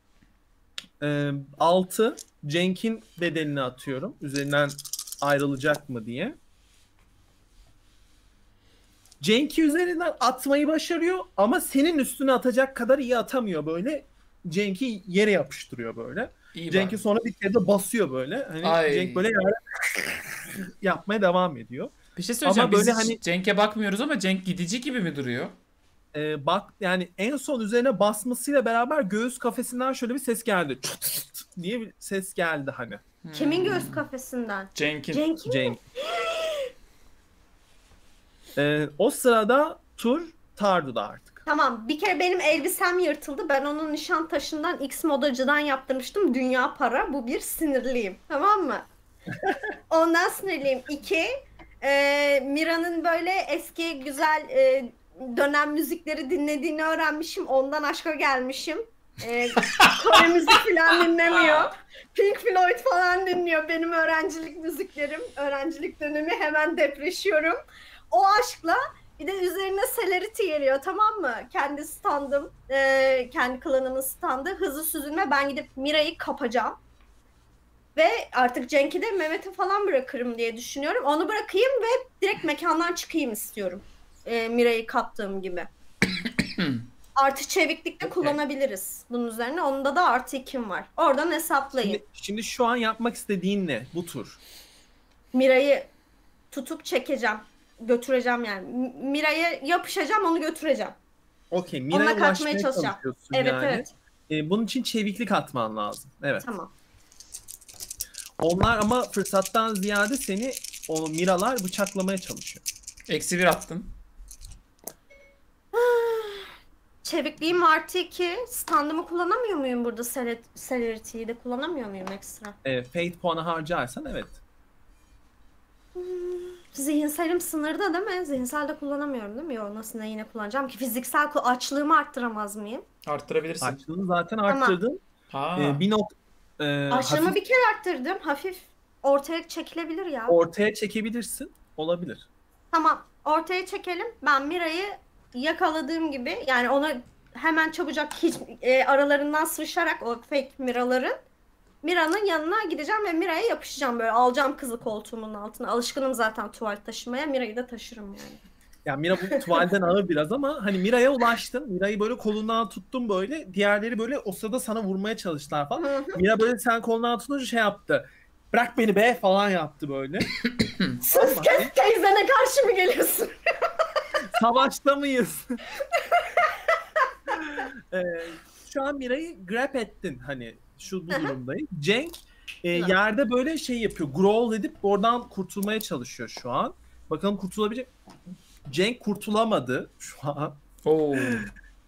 6 Cenk'in bedelini atıyorum. Üzerinden ayrılacak mı diye. Cenk'i üzerinden atmayı başarıyor ama senin üstüne atacak kadar iyi atamıyor böyle. Cenk'i yere yapıştırıyor böyle. İyi Cenk'i bak. sonra bir kere de basıyor böyle. Hani Ay. Cenk böyle yapmaya devam ediyor. Bir şey söyleyeceğim. Ama böyle Biz hani- Cenk'e bakmıyoruz ama Cenk gidici gibi mi duruyor? Bak yani en son üzerine basmasıyla beraber göğüs kafesinden şöyle bir ses geldi. Çıt çıt çıt diye bir ses geldi hani. Kimin göğüs kafesinden? Cenk'in. Cenk'in mi? Cenk. O sırada tur Tardu'da artık. Tamam, bir kere benim elbisem yırtıldı. Ben onun Nişantaşı'ndan X modacıdan yaptırmıştım. Dünya para. Bu bir, sinirliyim. Tamam mı? Ondan sinirliyim. 2, Mira'nın böyle eski güzel dönem müzikleri dinlediğini öğrenmişim. Ondan aşka gelmişim. Kore müzik falan dinlemiyor. Pink Floyd falan dinliyor. Benim öğrencilik müziklerim. Öğrencilik dönemi, hemen depreşiyorum. O aşkla bir de üzerine Celerity geliyor, tamam mı? Kendi standım, kendi klanımın standı. Hızlı süzülme, ben gidip Mira'yı kapacağım. Ve artık Cenk'i de Mehmet'i falan bırakırım diye düşünüyorum. Onu bırakayım ve direkt mekandan çıkayım istiyorum. Mira'yı kaptığım gibi. Artı çeviklikte kullanabiliriz bunun üzerine. Onda da artı 2'm var. Oradan hesaplayın. Şimdi şu an yapmak istediğin ne bu tur? Mira'yı tutup çekeceğim. Götüreceğim yani. Mira'ya yapışacağım, onu götüreceğim. Okey, Onunla Mira'ya kaçmaya ulaşmaya çalışacağım. çalışıyorsun Evet, yani. evet. Bunun için çeviklik atman lazım. Evet. Tamam. Onlar ama fırsattan ziyade seni o Miralar bıçaklamaya çalışıyor. -1 attın. Çevikliğim artı 2. Standımı kullanamıyor muyum burada? Celerity'yi de kullanamıyor muyum ekstra? Fate puanı harcarsan evet. Zihinselim sınırda değil mi? Zihinsel de kullanamıyorum değil mi? Yok, nasıl yine kullanacağım ki? Fiziksel açlığımı arttıramaz mıyım? Arttırabilirsin. Açlığını zaten Tamam. arttırdın. Ha. Bir nokta Açlığımı hafif bir kere arttırdım. Hafif ortaya çekilebilir ya. ortaya çekebilirsin. Olabilir. Tamam. Ortaya çekelim. Ben Mira'yı yakaladığım gibi, yani ona hemen çabucak hiç aralarından sıvışarak o fake Mira'nın yanına gideceğim ve Mira'ya yapışacağım, böyle alacağım kızı koltuğumun altına. Alışkınım zaten tuvalet taşımaya. Mira'yı da taşırım yani. Ya Mira bu tuvalden ağır biraz ama hani Mira'ya ulaştın. Mira'yı böyle kolundan tuttun böyle. Diğerleri böyle o sırada sana vurmaya çalıştılar falan. Hı hı. Mira böyle sen kolundan tutunca şey yaptı. Bırak beni be falan yaptı böyle. Sus kes, teyzene karşı mı geliyorsun? Savaşta mıyız? Şu an Mira'yı grab ettin hani şu bu durumdayız. Cenk yerde böyle şey yapıyor. Growl edip oradan kurtulmaya çalışıyor şu an. Bakalım kurtulabilecek. Cenk kurtulamadı şu an. Oo.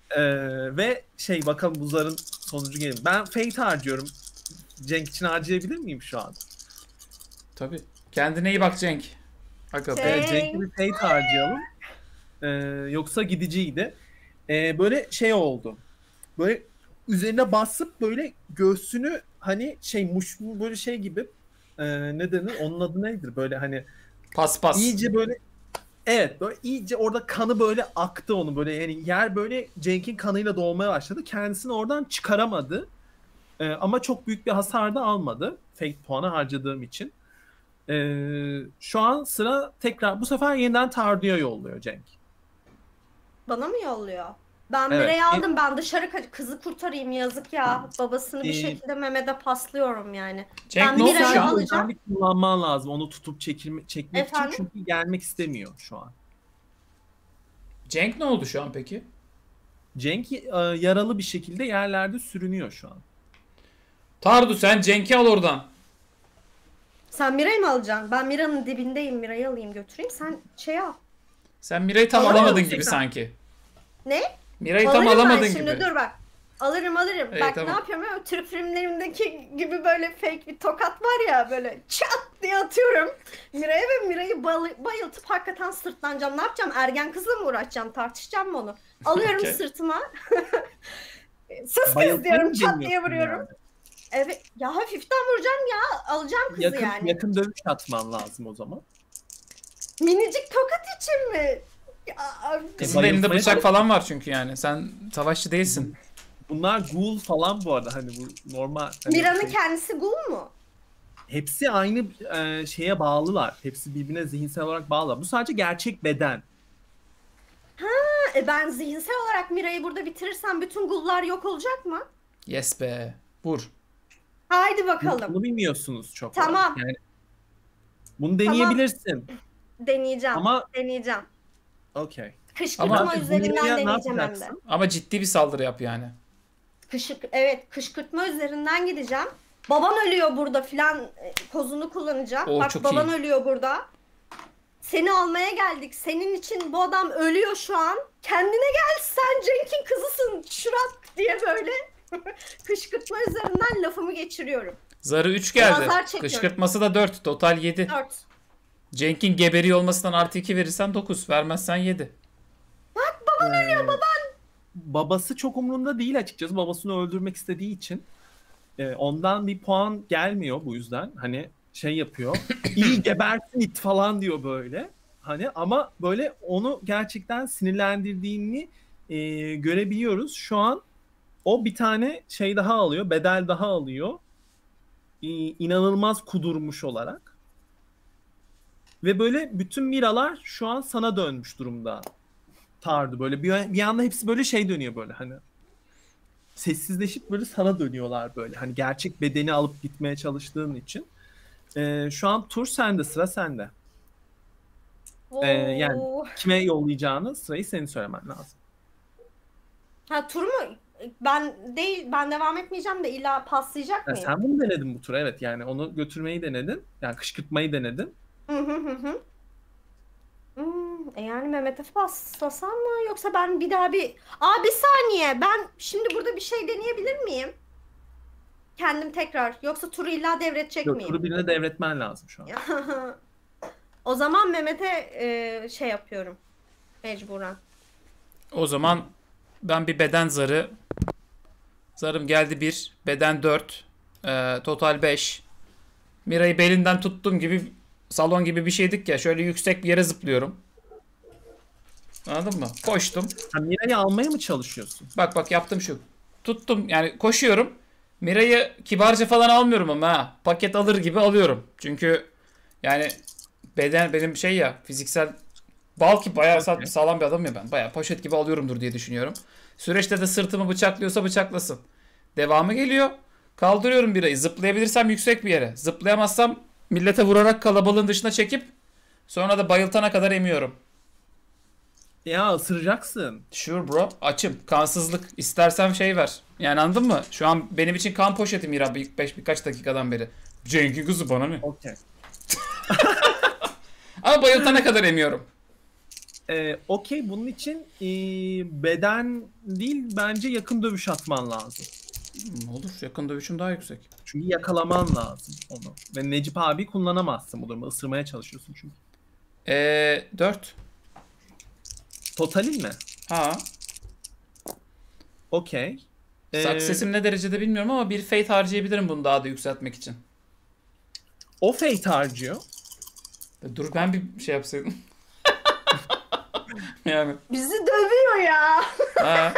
Ve bakalım bu zarın sonucu gelir. Ben Fate harcıyorum. Cenk için harcayabilir miyim şu an? Tabii. Kendine iyi bak Cenk. Bakalım. Cenk'e bir Fate harcayalım. Yoksa gidiciydi. Böyle oldu. Böyle üzerine basıp böyle göğsünü hani böyle gibi ne denir? Onun adı nedir? Böyle hani Paspas. iyice böyle evet böyle iyice orada kanı böyle aktı onu böyle yani yer böyle Cenk'in kanıyla dolmaya başladı. Kendisini oradan çıkaramadı. Ama çok büyük bir hasar da almadı. Fate puanı harcadığım için. Şu an sıra tekrar bu sefer yeniden Tardu'ya yolluyor Cenk. Bana mı yolluyor? Ben Evet. Miray'ı aldım. Ben dışarı kızı kurtarayım, yazık ya. Babasını bir şekilde Mehmet'e paslıyorum yani. Cenk Ben ne oldu Miray'ı şu an? alacağım. Bir kullanman lazım onu tutup çekmek Efendim? için çünkü gelmek istemiyor şu an. Cenk ne oldu şu an peki? Cenk yaralı bir şekilde yerlerde sürünüyor şu an. Tardu sen Cenk'i al oradan. Sen Miray'ı mı alacaksın? Ben Mira'nın dibindeyim. Miray'ı alayım götüreyim. Sen al. Sen Mira'yı tam Alamıyor alamadın musun gibi sen? sanki. Ne? Mira'yı tam Alırım ben alamadın şimdi, gibi. dur bak. Alırım. İyi, Bak tamam. ne yapıyorum ya? Türk filmlerindeki gibi böyle fake bir tokat var ya, böyle çat diye atıyorum. Miray'a ve Miray'ı bayıltıp hakikaten sırtlanacağım. Ne yapacağım? Ergen kızla mı uğraşacağım? Tartışacağım mı onu? Alıyorum Okey. sırtıma. Sus kız Bayıltmayı diyorum, mı çat diye deniyorsun vuruyorum. yani? Evet ya, hafiften vuracağım ya. Alacağım kızı yani. Yakın dövüş atman lazım o zaman. Minicik tokat için mi? Ya, Kızın Bayıltmaya elinde bıçak çalış- falan var çünkü yani. Sen savaşçı değilsin. Bunlar ghoul falan bu arada hani bu normal. Hani Mira'nın kendisi gul mu? hepsi aynı şeye bağlılar. Hepsi birbirine zihinsel olarak bağlılar. Bu sadece gerçek beden. Ben zihinsel olarak Mira'yı burada bitirirsem bütün gullar yok olacak mı? Yes be. Vur. Haydi bakalım. Bunu bilmiyorsunuz çok. Tamam. Yani bunu deneyebilirsin. Deneyeceğim. Ama Deneyeceğim. okey. Kışkırtma Ama üzerinden bunu ne deneyeceğim hem de. yapacaksın? Ama ciddi bir saldırı yap yani. Evet, kışkırtma üzerinden gideceğim. Baban ölüyor burada filan kozunu kullanacağım. Oo, Bak çok baban iyi. ölüyor burada. Seni almaya geldik. Senin için bu adam ölüyor şu an. Kendine gel, sen Cenk'in kızısın. Şırak diye böyle kışkırtma üzerinden lafımı geçiriyorum. Zarı 3 geldi. Nazar çekiyorum. Kışkırtması da 4. Total 7. 4. Cenk'in geberiyor olmasından artı 2 verirsen 9. Vermezsen 7. Babası çok umurunda değil açıkçası. Babasını öldürmek istediği için. Ondan bir puan gelmiyor bu yüzden. Hani yapıyor. İyi gebersin it falan diyor böyle. Hani ama böyle onu gerçekten sinirlendirdiğini görebiliyoruz. Şu an o bir tane daha alıyor. Bedel daha alıyor. İnanılmaz kudurmuş olarak. Ve böyle bütün miralar şu an sana dönmüş durumda. Tardı böyle bir anda hepsi böyle dönüyor böyle hani sessizleşip böyle sana dönüyorlar böyle hani gerçek bedeni alıp gitmeye çalıştığın için. Şu an tur sende, sıra sende. Yani kime yollayacağını, sırayı senin söylemen lazım. Ha, tur mu? Ben devam etmeyeceğim de illa paslayacak mıyım? Sen bunu denedin bu tur, evet, yani onu götürmeyi denedin, yani kışkırtmayı denedin. Hı. Yani Mehmet'e paslasam mı, yoksa ben bir saniye, ben şimdi burada bir şey deneyebilir miyim? Kendim tekrar, yoksa turu illa devredecek Yok, miyim? turu birine devretmen lazım şu an. O zaman Mehmet'e yapıyorum mecburen. O zaman ben bir beden zarı. Zarım geldi 1. Beden 4. Total 5. Mira'yı belinden tuttuğum gibi salon gibi bir şeydik ya. Şöyle yüksek bir yere zıplıyorum. Anladın mı? Koştum. Sen Mira'yı almaya mı çalışıyorsun? Bak yaptım şu. Tuttum yani koşuyorum. Mira'yı kibarca falan almıyorum ama ha. Paket alır gibi alıyorum. Çünkü yani beden benim fiziksel bal ki bayağı sağlam bir adam ya ben. Bayağı poşet gibi alıyorumdur diye düşünüyorum. Süreçte de sırtımı bıçaklıyorsa bıçaklasın. Devamı geliyor. Kaldırıyorum Mira'yı. Zıplayabilirsem yüksek bir yere. Zıplayamazsam millete vurarak kalabalığın dışına çekip sonra da bayıltana kadar emiyorum. Ya ısıracaksın. Sure bro. Açım. Kansızlık. İstersen ver. Yani anladın mı? Şu an benim için kan poşeti Mira birkaç dakikadan beri. Cenk'in kızı bana ne? Okey. Ama bayıltana kadar emiyorum. Okey, bunun için beden değil bence yakın dövüş atman lazım. Olur. Yakın dövüşüm daha yüksek. Çünkü yakalaman lazım onu. Ve Necip abi kullanamazsın bu durumda. Isırmaya çalışıyorsun çünkü. 4. Totalin mi? Ha. Okey. Success'im ne derecede bilmiyorum ama bir fate harcayabilirim bunu daha da yükseltmek için. O fate harcıyor. Dur ben bir şey yapsaydım. Yani. Bizi dövüyor ya. Ha.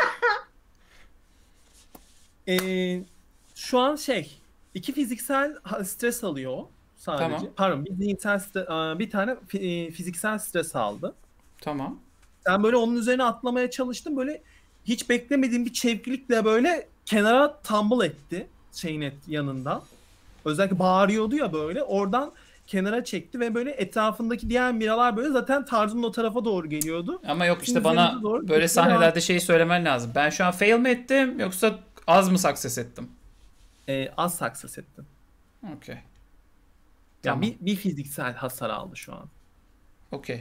Şu an 2 fiziksel stres alıyor o sadece. Tamam. Pardon, bir zihinsel bir tane fiziksel stres aldı. Tamam. Sen böyle onun üzerine atlamaya çalıştın, böyle hiç beklemediğin bir çevkilikle böyle kenara tumble etti şeyin yanından. Özellikle bağırıyordu ya, böyle oradan kenara çekti ve böyle etrafındaki diğer miralar böyle zaten Tarzan'ın o tarafa doğru geliyordu. Ama yok işte Şimdi bana üzerinize doğru böyle bir sahnelerde şeyi söylemen lazım. Ben şu an fail mi ettim yoksa az mı success ettim? Az success ettin. Okey. Yani Tamam. bir fiziksel hasar aldı şu an. Okey.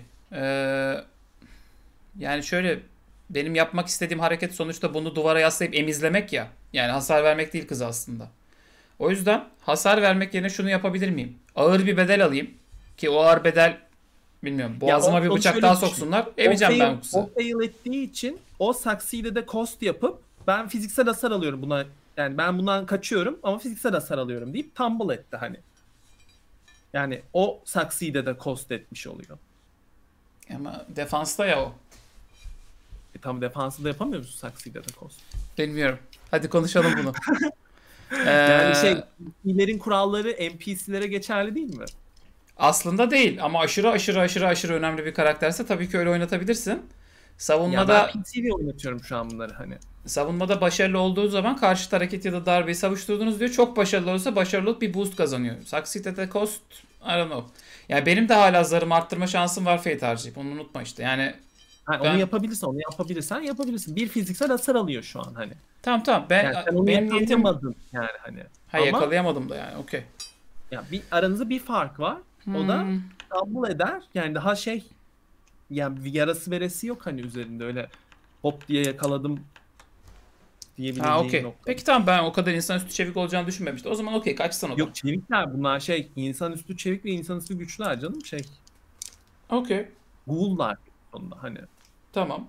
Yani şöyle benim yapmak istediğim hareket sonuçta bunu duvara yaslayıp emizlemek ya. Yani hasar vermek değil kız aslında. O yüzden hasar vermek yerine şunu yapabilir miyim? Ağır bir bedel alayım. Ki o ağır bedel bilmiyorum. Boğazıma bir onu bıçak şöyle daha düşün. soksunlar. Emeceğim ben kızı. O fail ettiği için o succeed'e de cost yapıp ben fiziksel hasar alıyorum buna. Yani ben bundan kaçıyorum ama fiziksel hasar alıyorum deyip tumble etti hani. Yani o succeed'e de cost etmiş oluyor. Ama defansta ya o. Tam defansı da yapamıyor musun succeed'e de cost? Bilmiyorum. Hadi konuşalım bunu. Yani ilerin kuralları NPC'lere geçerli değil mi? Aslında değil ama aşırı önemli bir karakterse tabii ki öyle oynatabilirsin. Ya Savunmada ben PC'de oynatıyorum şu an bunları hani. savunmada başarılı olduğu zaman karşı hareket ya da darbeyi savuşturdunuz diyor. Çok başarılı olursa başarılılık bir boost kazanıyor. Succeed at a cost, I don't know. Yani benim de hala zarımı arttırma şansım var fate harcayıp. Onu unutma işte. Yani Hani Ben- onu yapabilirsin. Bir fiziksel hasar alıyor şu an hani. tamam Yani sen onu benim niyetim yakalayamadın yani hani. ha, Ama yakalayamadım da yani okey. ya aranızda bir fark var. O da Hmm. tumble eder. Yani daha yani bir yarası veresi yok hani üzerinde, öyle hop diye yakaladım diyebileceğin Ha okey. nokta. Peki tamam ben o kadar insanüstü çevik olacağını düşünmemiştim. O zaman okey kaçsın o da. Yok, çevikler bunlar insanüstü çevik ve insanüstü güçler canım, Okey. ghoul'lar sonunda hani. Tamam.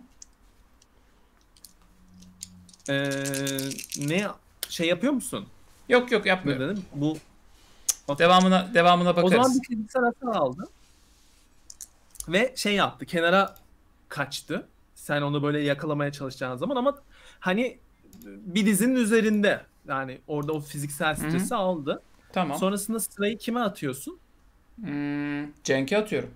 Ne yapıyor musun? Yok Ne yapmıyorum. dedim? Bu Devamına o zaman bakarız. bir fiziksel hasar aldı. Ve yaptı. Kenara kaçtı. Sen onu böyle yakalamaya çalışacağın zaman ama hani bir dizinin üzerinde. Yani orada o fiziksel stresi aldı. Tamam. Sonrasında sırayı kime atıyorsun? Cenk'e atıyorum.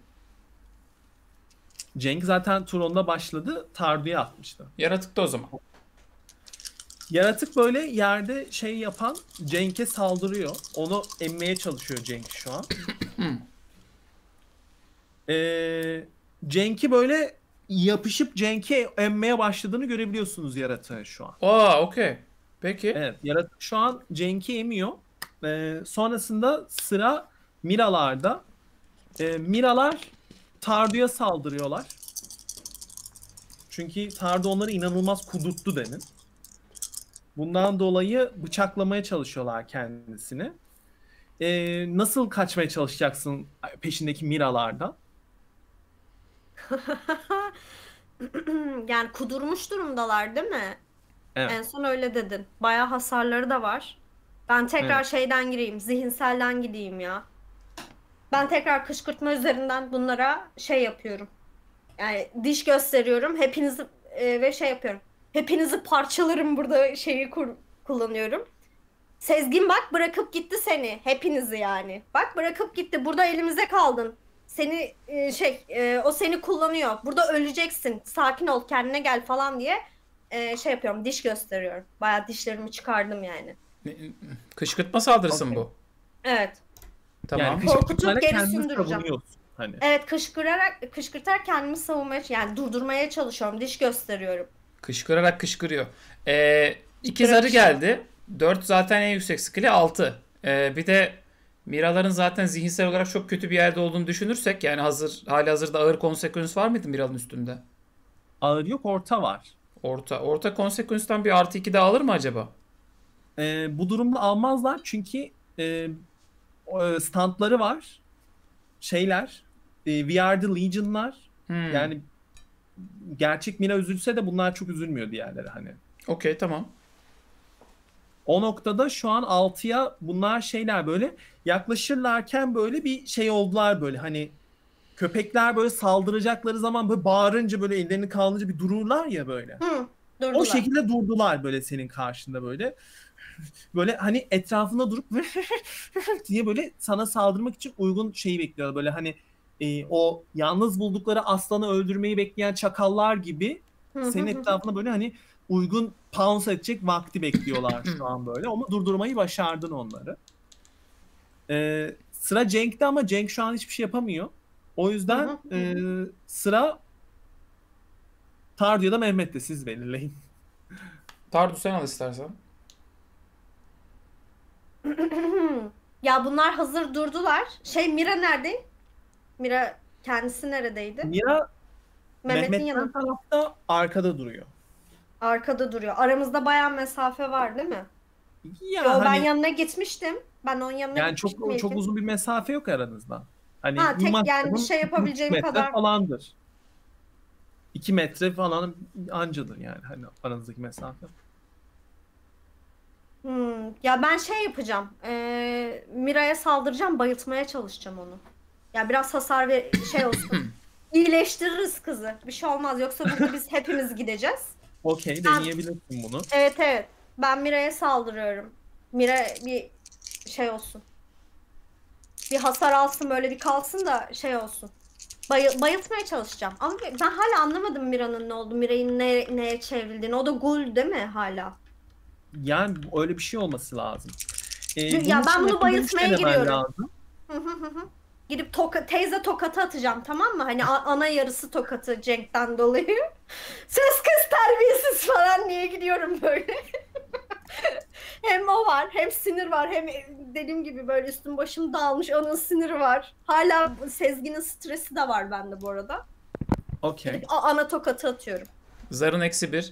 Cenk zaten Turon'da başladı. Tardu'ya atmıştı. Yaratıkta o zaman. Yaratık böyle yerde yapan Cenk'e saldırıyor. Onu emmeye çalışıyor Cenk şu an. Cenk'i böyle yapışıp Cenk'e emmeye başladığını görebiliyorsunuz yaratığın şu an. Aa okey. Peki. Evet, yaratık şu an Cenk'i emiyor. Sonrasında sıra Miralar'da. Miralar Tardu'ya saldırıyorlar. Çünkü Tardu onları inanılmaz kudurttu demin. Bundan dolayı bıçaklamaya çalışıyorlar kendisini. Nasıl kaçmaya çalışacaksın peşindeki Miralardan? Yani kudurmuş durumdalar değil mi? Evet. En son öyle dedin. Bayağı hasarları da var. Ben tekrar Evet. şeyden gireyim. Zihinselden gideyim ya. Ben tekrar kışkırtma üzerinden bunlara yapıyorum. Yani diş gösteriyorum. Hepinizi ve yapıyorum. Hepinizi parçalarım burada kullanıyorum. Sezgin bak bırakıp gitti seni. Hepinizi yani. Bak bırakıp gitti. Burada elimize kaldın. Seni o seni kullanıyor. Burada öleceksin. Sakin ol, kendine gel falan diye yapıyorum. Diş gösteriyorum. Bayağı dişlerimi çıkardım yani. Kışkırtma saldırısı mı Okey. bu? Evet. Tamam. Yani Korkutup kışkırtmayla geri kendini sündüreceğim. savunuyorsun hani. Evet, kışkırtarak kendimi savunmaya, yani durdurmaya çalışıyorum. Diş gösteriyorum. Kışkırarak kışkırıyor. 2 zarı geldi. 4 zaten en yüksek skill'i 6. Bir de Miraların zaten zihinsel olarak çok kötü bir yerde olduğunu düşünürsek yani hali hazırda ağır konsekvens var mıydı Mira'nın üstünde? Ağır yok, orta var. Orta konsekvensten bir +2 daha alır mı acaba? Bu durumda almazlar çünkü standları var. Şeyler. We Are The Legion'lar. Hmm. Yani gerçek Mira üzülse de bunlar çok üzülmüyor diğerleri hani. Okey, tamam. O noktada şu an 6'ya bunlar şeyler böyle yaklaşırlarken böyle bir şey oldular böyle hani köpekler böyle saldıracakları zaman böyle bağırınca böyle ellerini kaldırınca bir dururlar ya böyle. Hı, O durdular. şekilde durdular böyle senin karşında böyle. Böyle hani etrafında durup diye böyle sana saldırmak için uygun şeyi bekliyorlar. Böyle hani o yalnız buldukları aslanı öldürmeyi bekleyen çakallar gibi senin etrafında böyle hani uygun pounce edecek vakti bekliyorlar şu an böyle. Ama durdurmayı başardın onları. Sıra Cenk'te ama Cenk şu an hiçbir şey yapamıyor. O yüzden sıra Tardu ya da Mehmet'te, siz belirleyin. Tardu sen al istersen. Ya bunlar hazır durdular. Mira nerede? Mira kendisi neredeydi? Mira Mehmet'in Mehmet'ten yanında. tarafta arkada duruyor. Arkada duruyor. Aramızda bayağı mesafe var değil mi? Ya Yo, ben hani yanına gitmiştim. Ben onun yanına yani gitmiştim çok ilkin. uzun bir mesafe yok aranızda. Hani Ha, tek yani maksimum şey yapabileceğim 2 metre kadar. falandır. 2 metre falan ancadır yani hani aranızdaki mesafe. Ya ben yapacağım. Mira'ya saldıracağım, bayıltmaya çalışacağım onu. Ya biraz hasar ve olsun. İyileştiririz kızı. Bir şey olmaz. Yoksa burada biz hepimiz gideceğiz. Okey, deneyebilirsin bunu. Evet. Ben Mira'ya saldırıyorum. Mira bir olsun. Bir hasar alsın, böyle bir kalsın da olsun. Bayıltmaya çalışacağım. Ama ben hala anlamadım Mira'nın ne oldu. Mira'nın neye çevrildiğini. O da gul değil mi hala? Yani öyle bir şey olması lazım. Ya ben bunu bayıltmaya giriyorum. Lazım. Gidip teyze tokatı atacağım, tamam mı? Hani ana yarısı tokatı Cenk'ten dolayı. Ses kız terbiyesiz falan diye gidiyorum böyle. Hem o var, hem sinir var, hem dediğim gibi böyle üstüm başım dağılmış, onun siniri var. Hala Sezgin'in stresi de var bende bu arada. Okey. Gidip ana tokatı atıyorum. Zarın -1.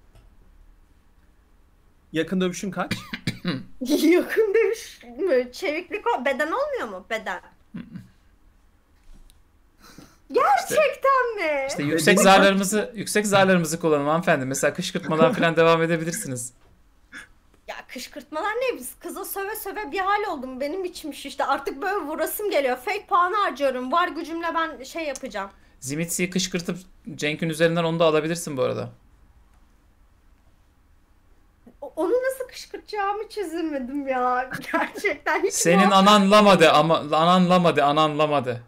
Yakın dövüşün kaç? Yakın dövüş mü? Çeviklik beden olmuyor mu? Beden. Gerçekten mi? İşte yüksek zarlarımızı kullanın hanımefendi. Mesela kışkırtmadan falan devam edebilirsiniz. Ya kışkırtmalar ne? Biz kıza söve söve bir hal oldum. Benim içmiş işte. Artık böyle vurasım geliyor. Fake puanı harcıyorum. Var gücümle ben yapacağım. Zimitsi'yi kışkırtıp Cenk'in üzerinden onu da alabilirsin bu arada. Onu nasıl kışkırtacağımı çözemedim ya. Gerçekten hiç Senin ananlamadı ama ananlamadı.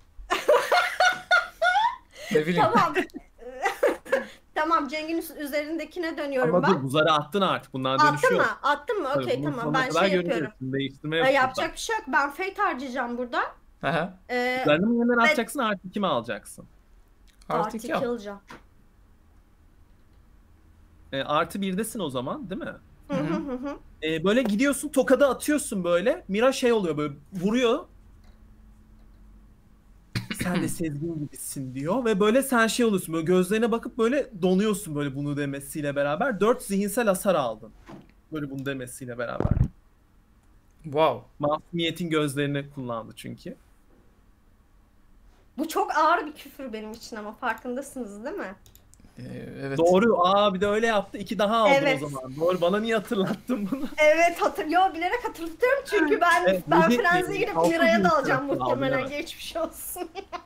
Ne bileyim. Tamam. Tamam, Cenk'in üzerindekine dönüyorum Ama ben. dur, bu zarı attın artık. Bundan dönüşü Attın yok. mı? Attın mı? Tabii, Okey, bunun tamam. sonuna Ben kadar yapıyorum. göreceksin. Değiştirme yok Yapacak bir şey yok. Ben fate harcayacağım burada. Aha. Zarını mı yeniden atacaksın, artı 2 mi alacaksın? Artı Artı 2 al. alacağım. Artı 1'desin o zaman değil mi? Hı. Böyle gidiyorsun, tokadı atıyorsun böyle. Mira oluyor böyle, vuruyor. Sen de Sezgin gibisin diyor ve böyle sen oluyorsun, böyle gözlerine bakıp böyle donuyorsun böyle bunu demesiyle beraber. 4 zihinsel hasar aldın. Böyle bunu demesiyle beraber. Wow. Masumiyetin gözlerini kullandı çünkü. Bu çok ağır bir küfür benim için ama farkındasınız değil mi? Evet. Doğru. Bir de öyle yaptı. 2 daha aldın Evet. o zaman. Doğru. Bana niye hatırlattın bunu? Evet, bilerek hatırlatıyorum çünkü ben Evet, Frenzy'ye gidip altı Mira'ya bin da alacağım tarafı aldı, muhtemelen, evet. geçmiş olsun.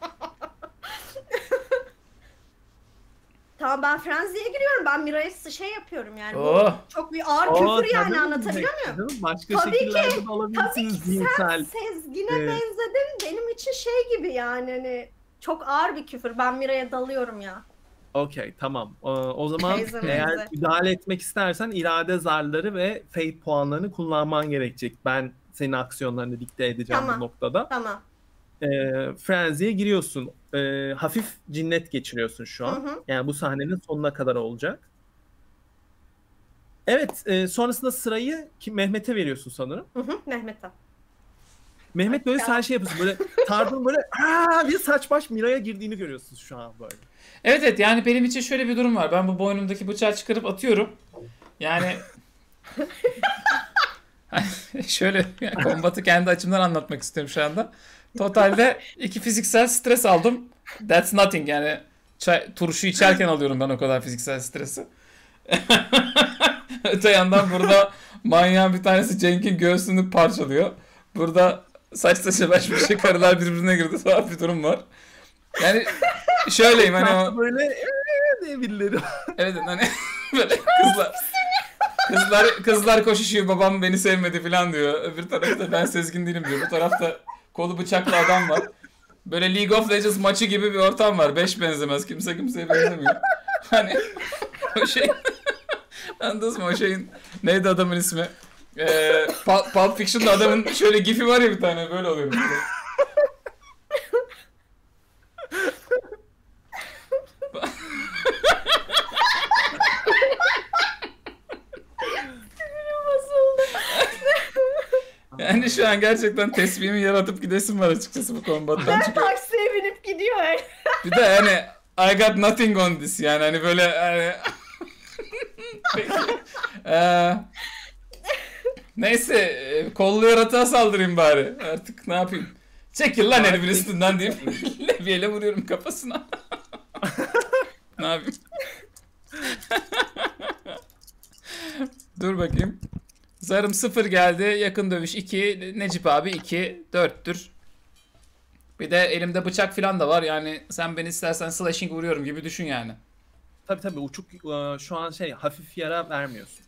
Tamam, ben Frenzy'ye giriyorum. Ben Mira'ya yapıyorum yani. Oh. Bu çok bir ağır küfür yani, anlatabiliyor muyum? muyum? Başka Tabii şekillerde de Tabii ki alabilirsiniz sen zihinsel. Sezgin'e Evet. benzedin. Benim için gibi yani hani çok ağır bir küfür. Ben Mira'ya dalıyorum ya. Okey, tamam. O zaman Teyze eğer meyze. müdahale etmek istersen irade zarları ve fate puanlarını kullanman gerekecek. Ben senin aksiyonlarını dikte edeceğim Tamam. bu noktada. Tamam. Frenzy'ye giriyorsun. Hafif cinnet geçiriyorsun şu an. Hı. Yani bu sahnenin sonuna kadar olacak. Evet, sonrasında sırayı Mehmet'e veriyorsun sanırım. Mehmet'e. Mehmet böyle sen şey yapıyorsun böyle Tarda'nın böyle bir saç baş Mira'ya girdiğini görüyorsunuz şu an böyle. Evet evet, yani benim için şöyle bir durum var. Ben bu boynumdaki bıçağı çıkarıp atıyorum. Yani şöyle yani kombatı kendi açımdan anlatmak istiyorum şu anda. Totalde 2 fiziksel stres aldım. That's nothing yani. Turşu içerken alıyorum ben o kadar fiziksel stresi. Öte yandan burada manyağın bir tanesi Cenk'in göğsünü parçalıyor. Burada saç saça baş başa karılar birbirine girdi falan bir durum var. Yani şöyleyim hani o... Böyle diye birileri. Evet hani böyle kızlar koşuşuyor, babam beni sevmedi falan diyor. Öbür tarafta ben Sezgin değilim diyor. Bu tarafta kolu bıçaklı adam var. Böyle League of Legends maçı gibi bir ortam var. 5 benzemez. Kimse kimseye benzemiyor. Hani o şey... Anladınız mı o şeyin? Neydi adamın ismi? Pulp Fiction'da adamın şöyle gifi var ya bir tane, böyle oluyor. Böyle. Yani şu an gerçekten tesbihimi yaratıp gidesim var açıkçası bu kombattan Ben çıkıyor. taksiye binip gidiyor. Bir de hani I got nothing on this yani hani böyle hani... Peki. Neyse kollu yaratığa saldırayım bari. Artık ne yapayım? Çekil lan elimin üstünden deyip levyeyle vuruyorum kafasına. Ne yapayım? Dur bakayım. Zarım 0 geldi. Yakın dövüş 2. Necip abi 2. 4'tür. Bir de elimde bıçak falan da var. Yani sen beni istersen slashing vuruyorum gibi düşün yani. Tabii uçuk şu an hafif yara vermiyorsun.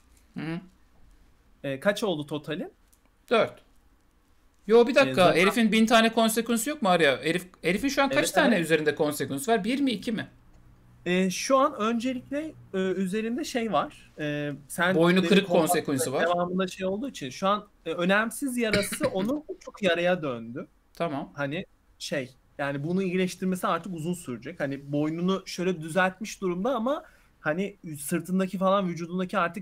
Hı. Kaç oldu totali? 4. Yo bir dakika. Zaten... Herifin 1000 tane konsekansı yok mu Arya? Herifin şu an kaç Evet, tane evet. üzerinde konsekans var? 1 mi 2 mi? Şu an öncelikle üzerinde var. Sen Boynu dedin, kırık kombat konsekansı var. Devamında olduğu için şu an önemsiz yarası onun uçuk yaraya döndü. Tamam. Hani yani bunu iyileştirmesi artık uzun sürecek. Hani boynunu şöyle düzeltmiş durumda ama hani sırtındaki falan vücudundaki artık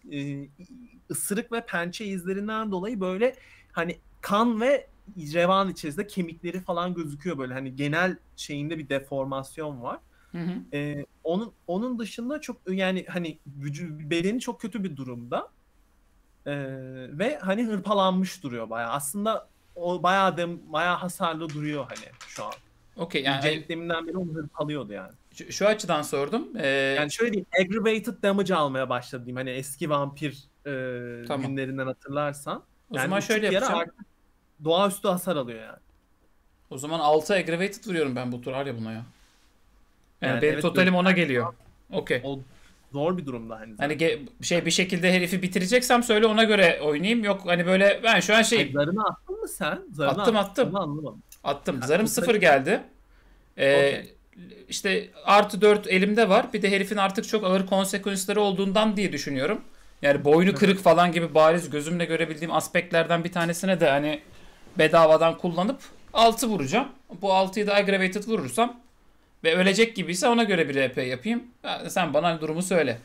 ısırık ve pençe izlerinden dolayı böyle hani kan ve revan içerisinde kemikleri falan gözüküyor böyle. Hani genel şeyinde bir deformasyon var. Hı hı. Onun dışında çok yani hani bedeni çok kötü bir durumda. Ve hani hırpalanmış duruyor bayağı. Aslında o bayağı hasarlı duruyor hani şu an. Okey yani Cenk deminden beri onu hırpalıyordu yani. şu açıdan sordum. Yani şöyle diyeyim, aggravated damage almaya başladı diyeyim. Hani eski vampir Tamam. günlerinden hatırlarsan. O Yani zaman şöyle uçuk yara yapacağım. artık doğaüstü hasar alıyor yani. O zaman 6 aggravated vuruyorum ben bu tur Arya buna ya. Yani Evet, benim evet, totalim evet. ona geliyor. Okey. O zor bir durumda hani. Hani bir şekilde herifi bitireceksem söyle, ona göre oynayayım. Yok hani böyle ben şu an Zarını attın mı sen? Attım. Onu anlamadım. attım. Ha, Zarım total- 0 geldi. Okey. İşte artı 4 elimde var. Bir de herifin artık çok ağır konsekansları olduğundan diye düşünüyorum. Yani boynu kırık falan gibi bariz gözümle görebildiğim aspektlerden bir tanesine de hani bedavadan kullanıp 6 vuracağım. Bu 6'yı da aggravated vurursam ve ölecek gibiyse ona göre bir RP yapayım. Sen bana durumu söyle.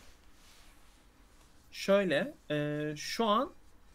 Şöyle şu an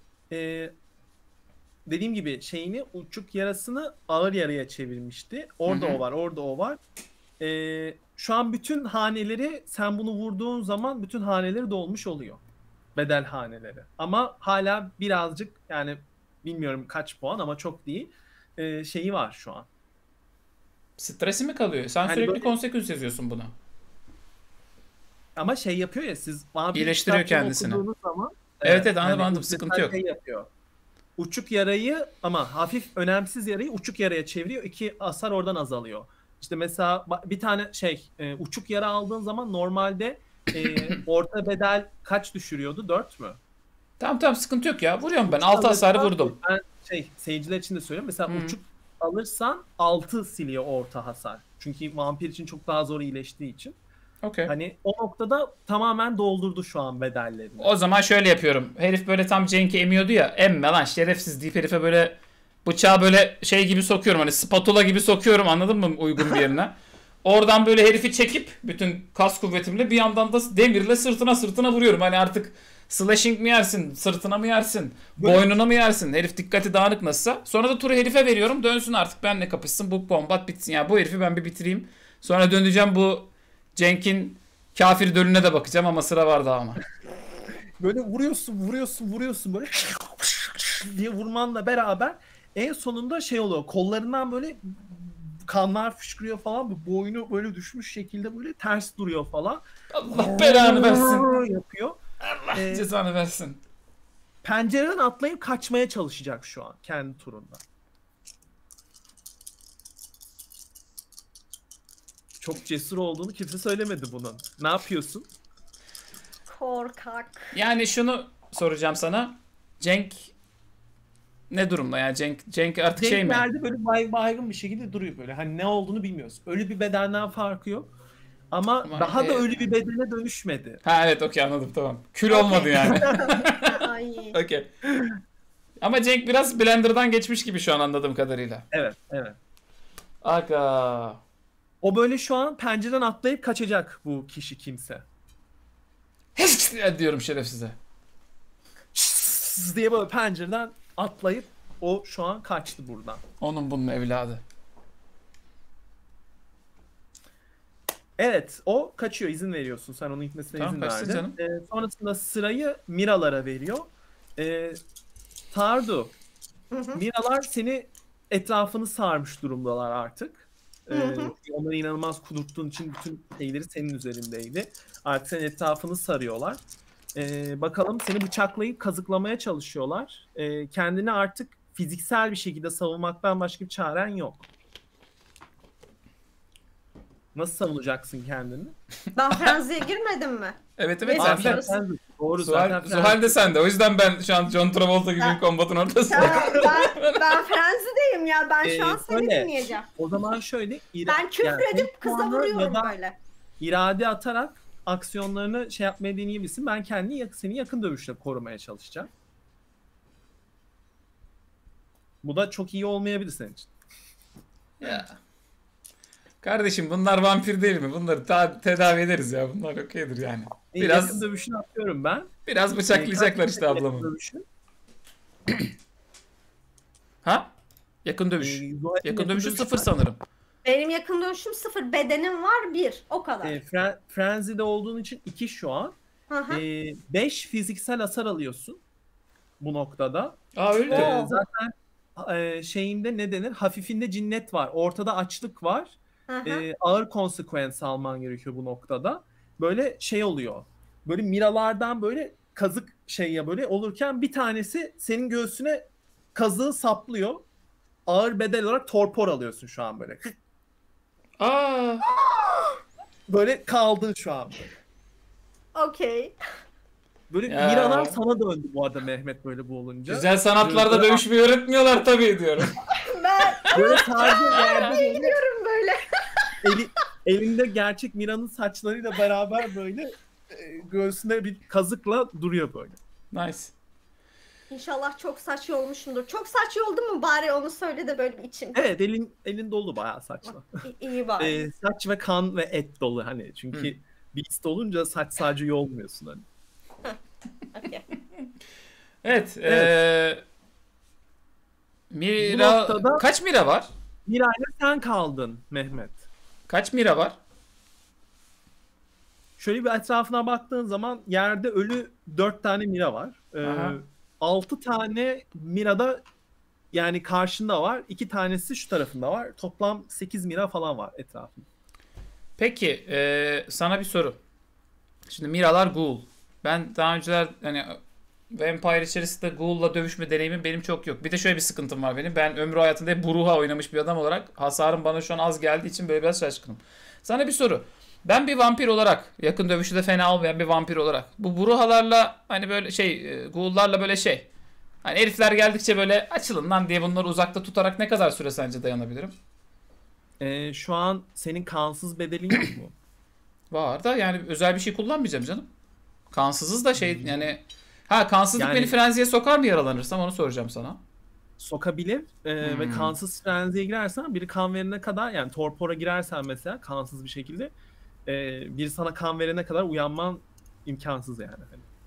dediğim gibi uçuk yarasını ağır yaraya çevirmişti. Orada Hı hı. o var, orada o var. Şu an bütün haneleri sen bunu vurduğun zaman bütün haneleri dolmuş oluyor. Bedel haneleri. Ama hala birazcık yani bilmiyorum kaç puan ama çok değil. Şeyi var şu an. Stresi mi kalıyor? Sen Hani sürekli böyle- konsekans yazıyorsun buna. Ama yapıyor ya siz vampir İyileştiriyor kitaplarını kendisini. okuduğunuz zaman Evet, anladım, hani anladım. mesela Sıkıntı yok. yapıyor. Uçuk yarayı ama hafif önemsiz yarayı uçuk yaraya çeviriyor. 2 hasar oradan azalıyor. İşte mesela bir tane uçuk yara aldığın zaman normalde orta bedel kaç düşürüyordu? 4 mü? Tamam sıkıntı yok ya. Vuruyorum ben. 6 hasarı Alırsan- vurdum. Ben seyirciler için de söylüyorum. Mesela Hı. uçuk alırsan 6 siliyor orta hasar. Çünkü vampir için çok daha zor iyileştiği için. Okey. Hani o noktada tamamen doldurdu şu an bedellerini. O zaman şöyle yapıyorum. Herif böyle tam Cenk'i emiyordu ya. Emme lan şerefsiz deyip herife böyle bıçağı böyle gibi sokuyorum. Hani spatula gibi sokuyorum, anladın mı, uygun bir yerine. Oradan böyle herifi çekip bütün kas kuvvetimle bir yandan da demirle sırtına vuruyorum. Hani artık slashing mi yersin, sırtına mı yersin, boynuna mı yersin? Herif dikkati dağınık nasılsa. Sonra da turu herife veriyorum. Dönsün artık benimle kapışsın. Bu kombat bitsin. Yani bu herifi ben bir bitireyim. Sonra döneceğim bu Cenk'in kafir dölüne de bakacağım ama sıra var daha ama. Böyle vuruyorsun böyle diye vurmanla beraber en sonunda şey oluyor. Kollarından böyle kanlar fışkırıyor falan. Bu boynu böyle düşmüş şekilde böyle ters duruyor falan. Allah belanı versin. Yapıyor. Allah cezanı versin. Pencereden atlayıp kaçmaya çalışacak şu an kendi turunda. Çok cesur olduğunu kimse söylemedi bunun. Ne yapıyorsun? Korkak. Yani şunu soracağım sana. Cenk ne durumda yani Cenk artık şey mi? Cenk böyle baygın bir şekilde duruyor böyle. Hani ne olduğunu bilmiyoruz. Ölü bir bedenden farkı yok. Ama daha da ölü bir bedene dönüşmedi. Ha evet okey anladım tamam. Kül olmadı yani. Ay. Okey. Ama Cenk biraz Blender'dan geçmiş gibi şu an anladığım kadarıyla. Evet. Aga. O böyle şu an pencereden atlayıp kaçacak bu kişi kimse. Diyorum şerefsize. Diye böyle pencereden atlayıp o şu an kaçtı buradan. Onun bunun evladı. Evet, o kaçıyor, izin veriyorsun. Sen onun gitmesine Tamam, izin kaçsın verdin. canım. Sonrasında sırayı Miralara veriyor. Tardu, Miralar seni etrafını sarmış durumdalar artık. Onları inanılmaz kudurttuğun için bütün şeyleri senin üzerindeydi. Artık senin etrafını sarıyorlar. Bakalım seni bıçaklayıp kazıklamaya çalışıyorlar. Kendini artık fiziksel bir şekilde savunmaktan başka bir çaren yok. Nasıl savunacaksın kendini? Ben frenziye girmedim mi? Evet Ne sen de. diyorsun? Doğru zaten. Zuhal de sen de. O yüzden ben şu an John Travolta gibi bir kombatın ortasındayım. Ben frenzideyim ya. Ben şu an seni şöyle, dinleyeceğim. O zaman şöyle Ben küfredip kıza vuruyorum böyle. İrade atarak aksiyonlarını şey yapmaya deneyebilirsin. Ben seni yakın dövüşle korumaya çalışacağım. Bu da çok iyi olmayabilir senin için. Ya. Kardeşim bunlar vampir değil mi? Bunları tedavi ederiz ya. Bunlar okeydir yani. Biraz yakın dövüşünü atıyorum ben. Biraz bıçaklayacaklar işte ablamı. Yakın dövüşü. Ha? Yakın dövüş. Yakın dövüşü 0 sanırım. Benim yakın dövüşüm 0. Bedenim var 1. O kadar. Frenzy'de olduğun için 2 şu an. 5 fiziksel hasar alıyorsun bu noktada. Aa öyle. Zaten şeyinde ne denir? Hafifinde cinnet var. Ortada açlık var. Ağır konsekvens alman gerekiyor bu noktada. Böyle şey oluyor. Böyle miralardan böyle kazık böyle olurken bir tanesi senin göğsüne kazığı saplıyor. Ağır bedel olarak torpor alıyorsun şu an böyle. Aa. Böyle kaldın şu an. Okey. Böyle Ya. miralar sana döndü bu arada Mehmet böyle bu olunca. Güzel sanatlarda dövüşmeyi öğretmiyorlar tabii diyorum. Ben Böyle sadece gidiyorum böyle. elinde gerçek Mira'nın saçlarıyla beraber böyle göğsünde bir kazıkla duruyor böyle. Nice. İnşallah çok saç yolmuşumdur. Çok saç yoldu mu bari onu söyle de böyle bir içim. Evet elin dolu bayağı saçla. İyi bari. Saç ve kan ve et dolu hani çünkü beast olunca saç sadece yolmuyorsun hani. Okay. Evet. Mira... Bu noktada- Kaç Mira var? Mira'yla sen kaldın Mehmet. Kaç Mira var? Şöyle bir etrafına baktığın zaman yerde ölü 4 tane Mira var. Aha. 6 tane Mira'da yani karşında var. 2 tanesi şu tarafında var. Toplam 8 Mira falan var etrafında. Peki sana bir soru. Şimdi Miralar Ghoul. Ben daha önceler hani Vampire içerisinde Ghoul'la dövüşme deneyimim benim çok yok. Bir de şöyle bir sıkıntım var benim. Ben ömrü hayatında hep Buruha oynamış bir adam olarak hasarım bana şu an az geldiği için böyle biraz şaşkınım. Sana bir soru. Ben bir vampir olarak, yakın dövüşü de fena olmayan bir vampir olarak bu Buruhalarla hani böyle Ghoul'larla böyle hani herifler geldikçe böyle açılın lan diye bunları uzakta tutarak ne kadar süre sence dayanabilirim? Şu an senin kansız bedelin yok mu? Var da yani özel bir şey kullanmayacağım canım. Kansızız da yani kansızlık Yani- beni frenziye sokar mı yaralanırsam onu soracağım sana. sokabilir ve kansız frenziye girersen biri kan verene kadar, yani torpora girersen mesela kansız bir şekilde biri sana kan verene kadar uyanman imkansız yani.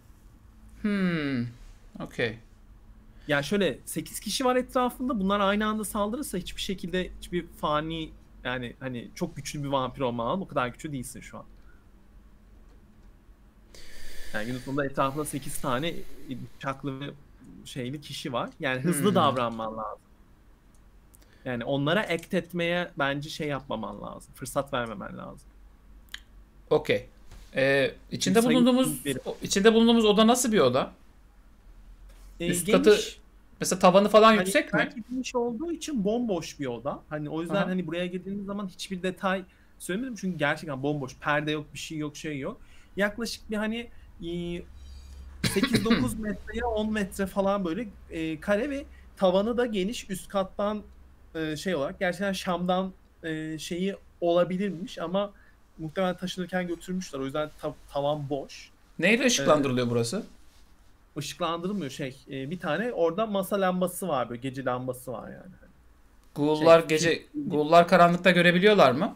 Okey. Yani şöyle 8 kişi var etrafında, bunlar aynı anda saldırırsa hiçbir şekilde hiçbir fani, yani hani çok güçlü bir vampir olman lazım. O kadar güçlü değilsin şu an. Yani günün sonunda etrafında 8 tane bıçaklı ve şeyli kişi var. Yani hızlı davranman lazım. Yani onlara act etmeye bence şey yapmaman lazım. Fırsat vermemen lazım. Okey. İçinde Bir sayı bulunduğumuz verim. içinde bulunduğumuz oda nasıl bir oda? Üst Geniş, katı mesela tavanı falan hani yüksek mi? terk edilmiş olduğu için bomboş bir oda. Hani o yüzden Aha. hani buraya girdiğiniz zaman hiçbir detay söylemedim çünkü gerçekten bomboş. Perde yok, bir şey yok, şey yok. Yaklaşık bir hani 8-9 metreye 10 metre falan böyle kare ve tavanı da geniş. Üst kattan şey olarak gerçekten Şam'dan şeyi olabilirmiş ama muhtemelen taşınırken götürmüşler. O yüzden tavan boş. Neyle ışıklandırılıyor burası? Işıklandırılmıyor şey. Bir tane orada masa lambası var, böyle gece lambası var yani. Ghoul'lar Ghoul'lar karanlıkta görebiliyorlar mı?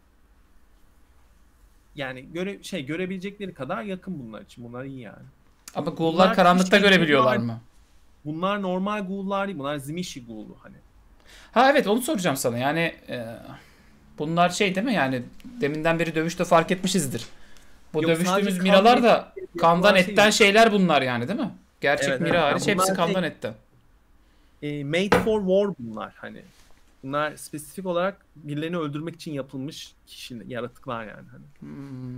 Yani görebilecekleri kadar yakın bunlar için. Bunlar iyi yani. Ama Ghoul'lar Bunlar karanlıkta hiç görebiliyorlar Ghoul'lar- mı? Bunlar normal ghoul'lar değil. Bunlar Zimishi ghoul'u hani. Ha evet, onu soracağım sana. Yani bunlar şey değil mi? Yani deminden beri dövüşte fark etmişizdir. Bu Yok, dövüştüğümüz sadece kan miralar ve da et kandan yapılan etten şey şeyler bunlar yani, değil mi? Gerçek Evet, mira evet. hariç Yani hepsi bunlar kandan etten. Made for war bunlar hani. Bunlar spesifik olarak birilerini öldürmek için yapılmış yaratıklar yani hani.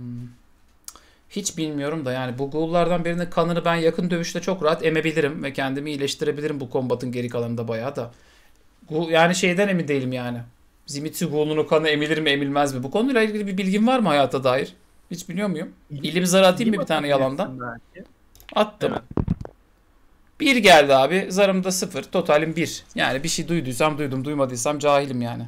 Hiç bilmiyorum da yani bu Ghoul'lardan birinin kanını ben yakın dövüşte çok rahat emebilirim ve kendimi iyileştirebilirim bu kombatın geri kalanında bayağı da. Yani şeyden emin değilim yani. Zenitsu Ghoul'un o kanı emilir mi emilmez mi? Bu konuyla ilgili bir bilgin var mı hayata dair? Hiç biliyor muyum? İlim zarı atayım mı bir tane yalandan? Belki. Attım. Evet. 1 geldi abi. Zarımda 0. Totalim 1. Yani bir şey duyduysam duydum. Duymadıysam cahilim yani.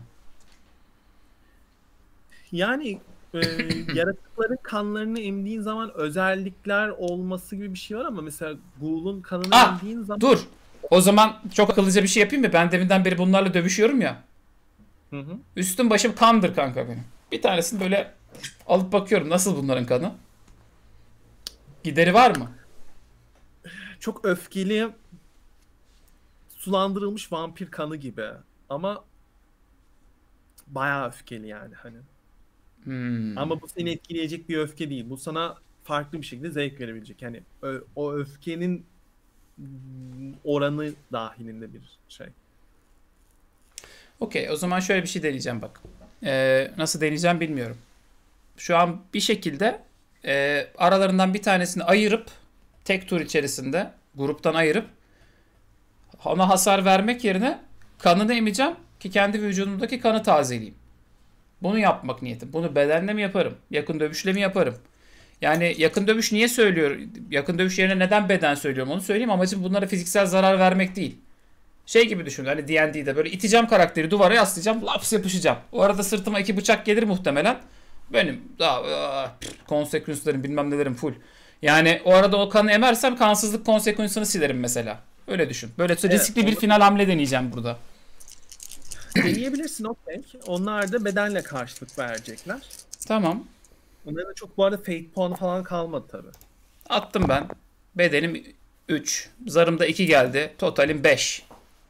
Yani yaratıkların kanlarını emdiğin zaman özellikler olması gibi bir şey var ama mesela ghoul'un kanını emdiğin zaman... Dur. O zaman çok akıllıca bir şey yapayım mı? Ben deminden beri bunlarla dövüşüyorum ya. Hı hı. Üstüm başım kandır kanka benim. Bir tanesini böyle alıp bakıyorum. Nasıl bunların kanı? Gideri var mı? Çok öfkeli sulandırılmış vampir kanı gibi ama bayağı öfkeli yani hani. Ama bu seni etkileyecek bir öfke değil. Bu sana farklı bir şekilde zevk verebilecek. Yani o öfkenin oranı dahilinde bir şey. Okey, o zaman şöyle bir şey deneyeceğim bak. Nasıl deneyeceğim bilmiyorum. Şu an bir şekilde aralarından bir tanesini ayırıp tek tur içerisinde gruptan ayırıp ona hasar vermek yerine kanını emeceğim ki kendi vücudumdaki kanı tazeleyeyim. Bunu yapmak niyetim. Bunu bedenle mi yaparım? Yakın dövüşle mi yaparım? Yani yakın dövüş niye söylüyor? Yakın dövüş yerine neden beden söylüyorum onu söyleyeyim. Amacım bunlara fiziksel zarar vermek değil. Şey gibi düşün, hani D&D'de böyle iteceğim karakteri, duvara yaslayacağım, laps yapışacağım. O arada sırtıma 2 bıçak gelir muhtemelen. Benim daha konsekünslerim bilmem nelerim full. Yani o arada o kanı emersem kansızlık konsekünsünü silerim mesela. Öyle düşün. Böyle riskli bir final hamle deneyeceğim burada. Deneyebilirsin, okey. Onlar da bedenle karşılık verecekler. Tamam. Onların da çok bu arada fate puanı falan kalmadı tabii. Attım ben. Bedenim 3. Zarımda 2 geldi. Totalim 5.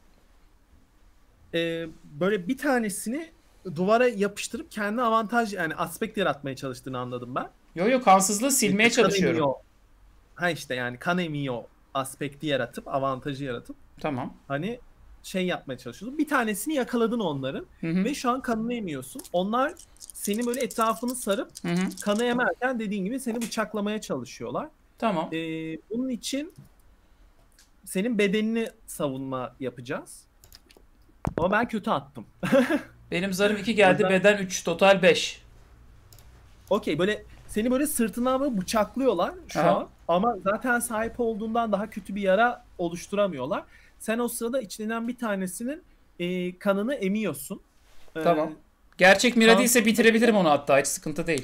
Böyle bir tanesini duvara yapıştırıp kendi avantaj, yani aspekt yaratmaya çalıştığını anladım ben. Yo kansızlığı silmeye Kan çalışıyorum. emiyor. Ha işte yani kan emiyor aspekti yaratıp, avantajı yaratıp Tamam. hani şey yapmaya çalışıyordun. Bir tanesini yakaladın onların ve şu an kanını emiyorsun. Onlar seni böyle etrafını sarıp kanı emerken dediğin gibi seni bıçaklamaya çalışıyorlar. Tamam. Bunun için senin bedenini savunma yapacağız. Ama ben kötü attım. Benim zarım 2 geldi. Oradan- Beden 3. Total 5. Okey, böyle seni böyle sırtından böyle bıçaklıyorlar şu Aha. an. Ama zaten sahip olduğundan daha kötü bir yara oluşturamıyorlar. Sen o sırada içlenen bir tanesinin kanını emiyorsun. Tamam. Gerçek mira kan- değilse bitirebilirim onu hatta. Hiç sıkıntı değil.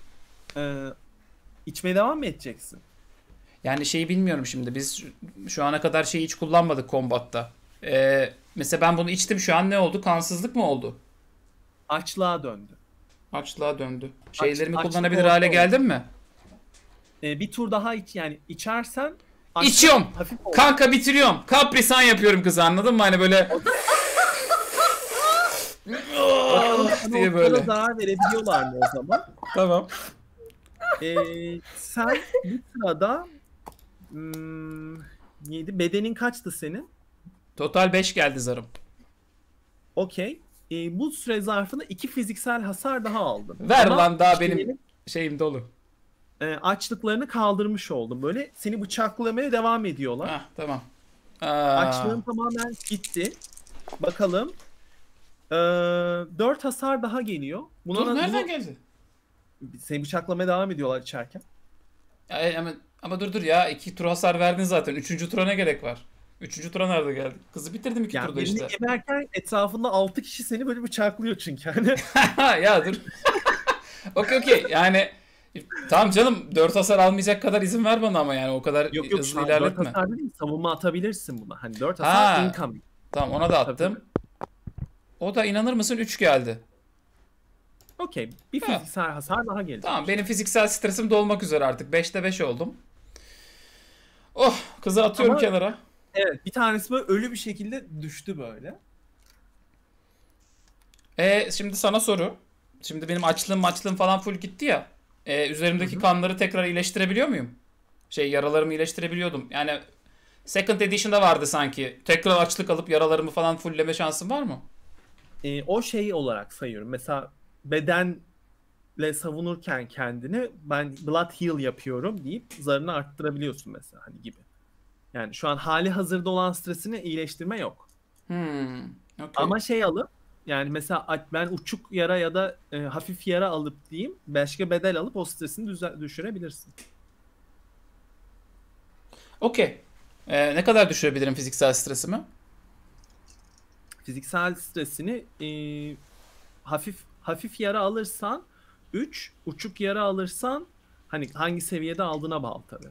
İçmeye devam mı edeceksin? Yani şeyi bilmiyorum şimdi. Biz şu ana kadar şeyi hiç kullanmadık kombatta. Mesela ben bunu içtim, şu an ne oldu? Kansızlık mı oldu? Açlığa döndü. Açlığa döndü. Şeylerimi açlık kullanabilir hale oldu. geldim mi? Bir tur daha yani içersen İçiyorum. hafif oldu. Kanka bitiriyorum. Kaprisan yapıyorum kızı, anladın mı? Hani böyle diye böyle. Sana zarar verebiliyorlar mı o zaman? Tamam. Sen bu sırada neydi? Bedenin kaçtı senin? Total 5 geldi zarım. Okey. Bu süre zarfında 2 fiziksel hasar daha aldın. Ver Ama lan, daha işte benim şeyim dolu. açlıklarını kaldırmış oldum. Böyle seni bıçaklamaya devam ediyorlar. Hah, tamam. Açlığın tamamen gitti. Bakalım. 4 hasar daha geliyor. Dur, nereden geldi? Seni bıçaklamaya devam ediyorlar içerken. Ama dur ya, 2 tur hasar verdin zaten. 3. tura ne gerek var? 3. tura nerede geldi? Kızı bitirdim 2 Yani turda birini işte. yemerken etrafında 6 kişi seni böyle bıçaklıyor çünkü. Hani Ya dur. Okey. Yani tamam canım, 4 hasar almayacak kadar izin ver bana ama yani o kadar yok hızlı şu an 4 ilerletme. hasar değil, savunma atabilirsin buna. Hani 4 hasar Ha. incoming. Tamam, ona da Tabii, attım. O da inanır mısın 3 geldi. Okey. Bir Ha. fiziksel hasar daha gelecek. Tamam, benim fiziksel stresim dolmak üzere artık. 5'te 5 oldum. Oh, kızı atıyorum Ama- kenara. Evet, bir tanesi böyle ölü bir şekilde düştü böyle. Şimdi sana soru. Şimdi benim açlığım falan full gitti ya. Üzerimdeki kanları tekrar iyileştirebiliyor muyum? Yaralarımı iyileştirebiliyordum. Yani Second Edition'da vardı sanki. Tekrar açlık alıp yaralarımı falan fullleme şansım var mı? O şey olarak sayıyorum. Mesela bedenle savunurken kendini ben blood heal yapıyorum deyip zarını arttırabiliyorsun mesela hani gibi. Yani şu an hali hazırda olan stresini iyileştirme yok. Okay. Ama şey alıp yani mesela ben uçuk yara ya da hafif yara alıp diyeyim başka bedel alıp o stresini düşürebilirsin. Okey. Ne kadar düşürebilirim fiziksel stresimi? Fiziksel stresini hafif yara alırsan 3, uçuk yara alırsan hani hangi seviyede aldığına bağlı tabii.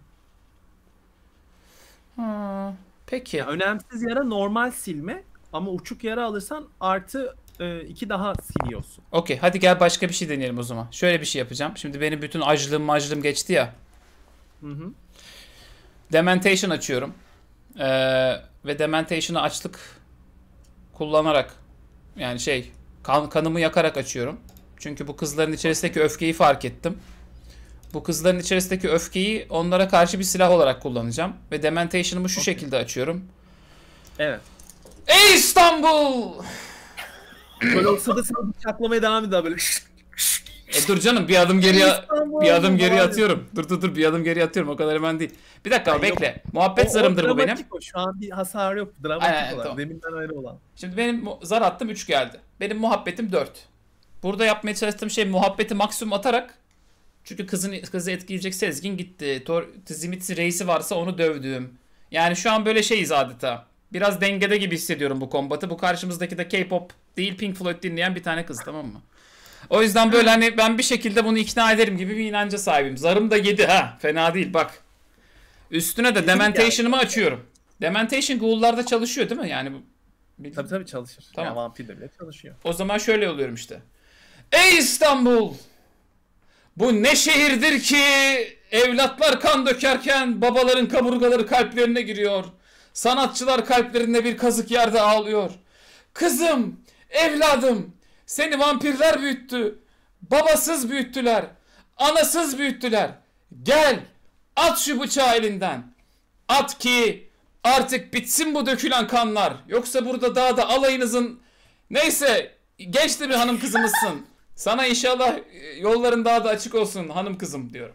Peki. Yani önemsiz yara normal silme ama uçuk yara alırsan artı 2 daha siliyorsun. Okey, hadi gel başka bir şey deneyelim o zaman. Şöyle bir şey yapacağım. Şimdi benim bütün acılığım geçti ya. Hı. Dementation açıyorum. Ve Dementation'ı açlık kullanarak yani kanımı yakarak açıyorum. Çünkü bu kızların içerisindeki öfkeyi fark ettim. Bu kızların içerisindeki öfkeyi onlara karşı bir silah olarak kullanacağım. Ve Dementation'ımı şu şekilde açıyorum. Evet. Ey İstanbul! Böyle olsa da seni bıçaklamaya devam ediyor böyle. Dur canım, bir adım geriye İstanbul! atıyorum. Dur, bir adım geriye atıyorum, o kadar hemen değil. Bir dakika Ay, bekle. Muhabbet zarımdır bu benim. Dramatik o. Şu an bir hasar yok. Dramatik Aynen, olan. tamam. Deminden ayrı olan. Şimdi benim zar attım 3 geldi. Benim muhabbetim 4. Burada yapmaya çalıştığım şey muhabbeti maksimum atarak, çünkü kızı etkileyecek Sezgin gitti. Zimitsi reisi varsa onu dövdüm. Yani şu an böyle şeyiz adeta. Biraz dengede gibi hissediyorum bu kombatı. Bu karşımızdaki de K-pop değil Pink Floyd dinleyen bir tane kız, tamam mı? O yüzden böyle hani ben bir şekilde bunu ikna ederim gibi bir inanca sahibim. Zarım da 7 ha. Fena değil bak. Üstüne de Dementation'ımı açıyorum. Dementation ghoul'larda çalışıyor değil mi? Yani bu Tabii çalışır. Tamam. Yani vampirde bile çalışıyor. o zaman şöyle oluyorum işte. Ey İstanbul! Bu ne şehirdir ki evlatlar kan dökerken babaların kaburgaları kalplerine giriyor. Sanatçılar kalplerinde bir kazık yerde ağlıyor. Kızım, evladım, seni vampirler büyüttü. Babasız büyüttüler. Anasız büyüttüler. Gel, at şu bıçağı elinden. At ki artık bitsin bu dökülen kanlar. Yoksa burada dağda alayınızın... Neyse, genç de bir hanım kızımızsın. Sana inşallah yolların daha da açık olsun hanım kızım diyorum.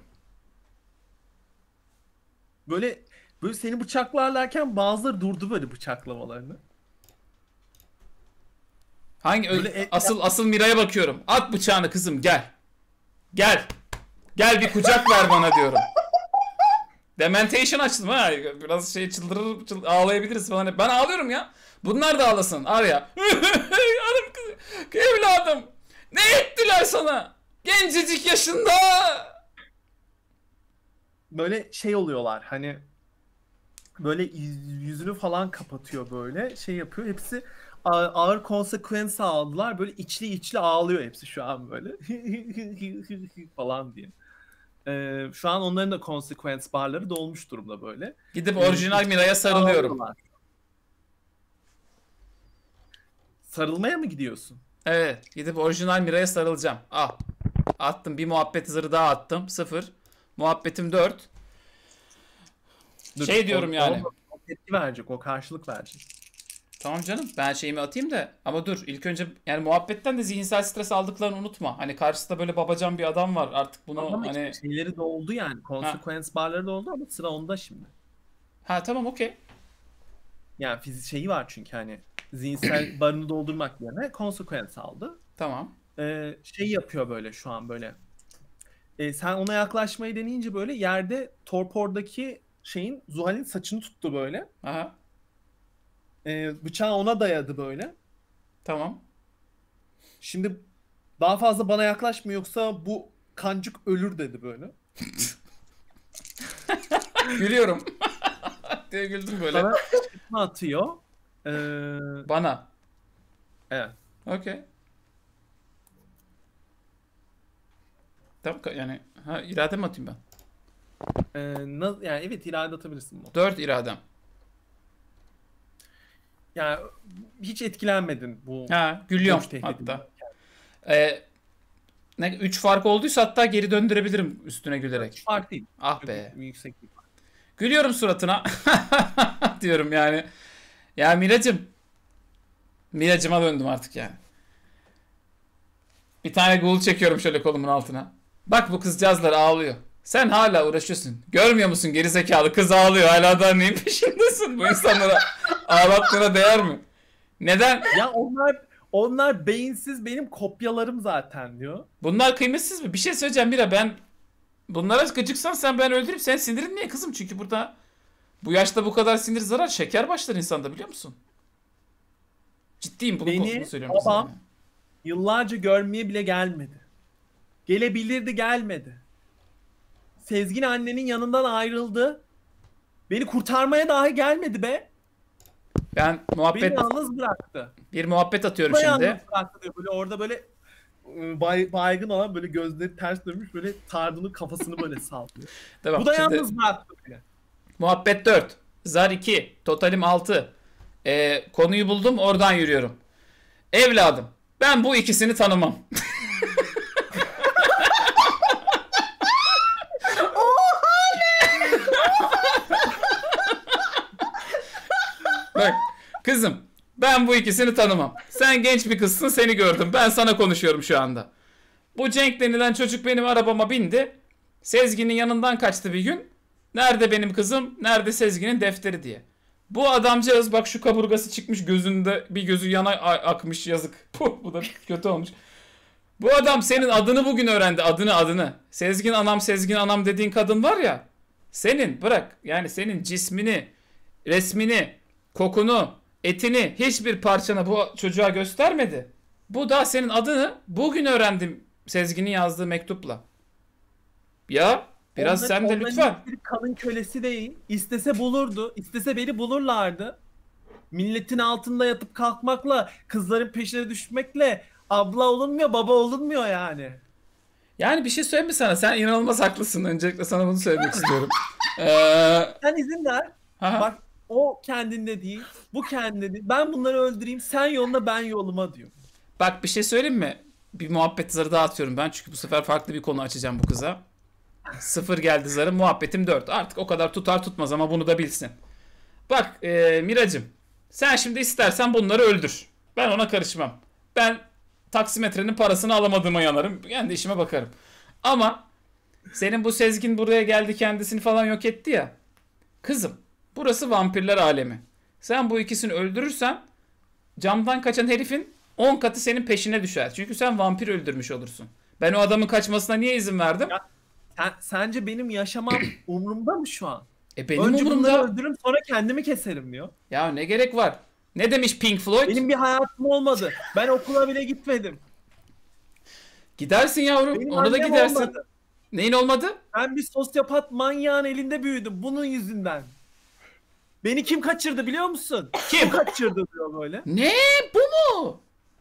Böyle seni bıçaklarlarken bazıları durdu böyle bıçaklamalarını. Böyle Asıl Miray'a bakıyorum. At bıçağını kızım, gel. Gel. Gel bir kucak ver bana diyorum. Dementation açtım ha. Biraz ağlayabiliriz falan. Ben ağlıyorum ya. Bunlar da ağlasın. Arya. Hanım kızım. Evladım. Ne ettiler sana? Gencecik yaşında. Böyle şey oluyorlar hani böyle yüzünü falan kapatıyor böyle. Şey yapıyor. Hepsi ağır konsekvens aldılar. Böyle içli içli ağlıyor hepsi şu an böyle. falan diye. Şu an onların da konsekvens barları dolmuş durumda böyle. Gidip orijinal Mira'ya sarılıyorum. Ağlıyorlar. Sarılmaya mı gidiyorsun? Evet. Gidip orijinal Mira'ya sarılacağım. Al. Attım. Bir muhabbet zırhı daha attım. 0. Muhabbetim 4. Dur, Şey diyorum yani. O tepki verecek, o karşılık verecek. Tamam canım, ben şeyimi atayım da ama dur, ilk önce yani muhabbetten de zihinsel stres aldıklarını unutma. Hani karşısında böyle babacan bir adam var, artık bunu Ama hani şeyleri de oldu yani. Konsekvens barları da oldu ama sıra onda şimdi. ha tamam okey. Yani fizik şeyi var çünkü hani zihinsel barını doldurmak yerine konsekvens aldı. Tamam. Şey yapıyor böyle şu an böyle. Sen ona yaklaşmayı deneyince böyle yerde torpordaki şeyin Zuhal'in saçını tuttu böyle. Aha. Bıçağı ona dayadı böyle. Tamam. Şimdi daha fazla bana yaklaşma yoksa bu kancık ölür dedi böyle. Gülüyorum. diye güldüm böyle. Sana çıkma atıyor. Bana. Evet. Okey. Tamam yani irade mi atayım ben? Yani evet irade atabilirsin bu. 4 iradem. Yani hiç etkilenmedin bu. Gülüyorum Boş tehdidinden. hatta. 3 fark olduysa hatta geri döndürebilirim üstüne gülerek. Fark değil. Ah be. Yüksek bir fark. Gülüyorum suratına. diyorum yani. Ya Miracıma döndüm artık yani. Bir tane gul çekiyorum şöyle kolumun altına. Bak bu kızcağızlar ağlıyor. Sen hala uğraşıyorsun. Görmüyor musun gerizekalı, kız ağlıyor. Hala da neyin peşindesin? Bu insanlara ağlattığına değer mi? Neden? Ya onlar beyinsiz benim kopyalarım zaten diyor. Bunlar kıymetsiz mi? Bir şey söyleyeceğim Mira, ben bunlara gıcıksan sen ben öldüreyim. Sen sinirin niye kızım? Çünkü burada bu yaşta bu kadar sinir zarar, şeker başlar insanda, biliyor musun? Ciddiyim, bunu söylüyorum sana. Babam yıllarca görmeye bile gelmedi. Gelebilirdi, gelmedi. Sezgin annenin yanından ayrıldı. Beni kurtarmaya dahi gelmedi be. Ben Beni yalnız bıraktı. bir muhabbet atıyorum Beni şimdi. yalnız bıraktı diyor. Böyle orada böyle baygın olan, böyle gözleri ters dönmüş, böyle Tardun'un kafasını böyle sallıyor. Tamam, Bu da şimdi yalnız bıraktı beni. muhabbet 4. Zar 2. Totalim 6. Konuyu buldum, oradan yürüyorum. Evladım, ben bu ikisini tanımam. Bak kızım, ben bu ikisini tanımam. Sen genç bir kızsın, seni gördüm. Ben sana konuşuyorum şu anda. Bu Cenk denilen çocuk benim arabama bindi. Sezgin'in yanından kaçtı bir gün. Nerede benim kızım, nerede Sezgin'in defteri diye. Bu adamcağız bak, şu kaburgası çıkmış gözünde, bir gözü yana akmış, yazık. Puh, bu da kötü olmuş. Bu adam senin adını bugün öğrendi, adını. Sezgin anam dediğin kadın var ya. Senin bırak yani, senin cismini, resmini, kokunu, etini, hiçbir parçanı bu çocuğa göstermedi. Bu da senin adını bugün öğrendim Sezgin'in yazdığı mektupla. Ya biraz sen de lütfen. Bir kadın kölesi değil. İstese bulurdu. İstese beni bulurlardı. Milletin altında yatıp kalkmakla, kızların peşine düşmekle abla olunmuyor, baba olunmuyor yani. Yani bir şey söyleyeyim mi sana? Sen inanılmaz haklısın. Öncelikle sana bunu söylemek istiyorum. Sen izin ver. Aha. Bak, o kendinde değil, bu kendinde değil. Ben bunları öldüreyim, sen yoluna ben yoluma diyor. Bak bir şey söyleyeyim mi? Bir muhabbet zarı daha atıyorum ben. Çünkü bu sefer farklı bir konu açacağım bu kıza. 0 geldi zarı. Muhabbetim 4. Artık o kadar tutar tutmaz ama bunu da bilsin. Bak Miracım. Sen şimdi istersen bunları öldür. Ben ona karışmam. Ben taksimetrenin parasını alamadığıma yanarım. Kendi işime bakarım. Ama senin bu Sezgin buraya geldi, kendisini falan yok etti ya. Kızım, burası vampirler alemi. Sen bu ikisini öldürürsen camdan kaçan herifin 10 katı senin peşine düşer. Çünkü sen vampir öldürmüş olursun. Ben o adamın kaçmasına niye izin verdim? Ya, sence benim yaşamam umurumda mı şu an? Benim Önce umurumda. bunları öldürürüm, sonra kendimi keserim diyor. Ya ne gerek var? Ne demiş Pink Floyd? Benim bir hayatım olmadı. Ben okula bile gitmedim. Gidersin yavrum. Benim Ona da annem gidersin. olmadı. Neyin olmadı? Ben bir sosyopat manyağın elinde büyüdüm bunun yüzünden. Beni kim kaçırdı biliyor musun? Kim? Kaçırdı diyor böyle. Ne? Bu mu?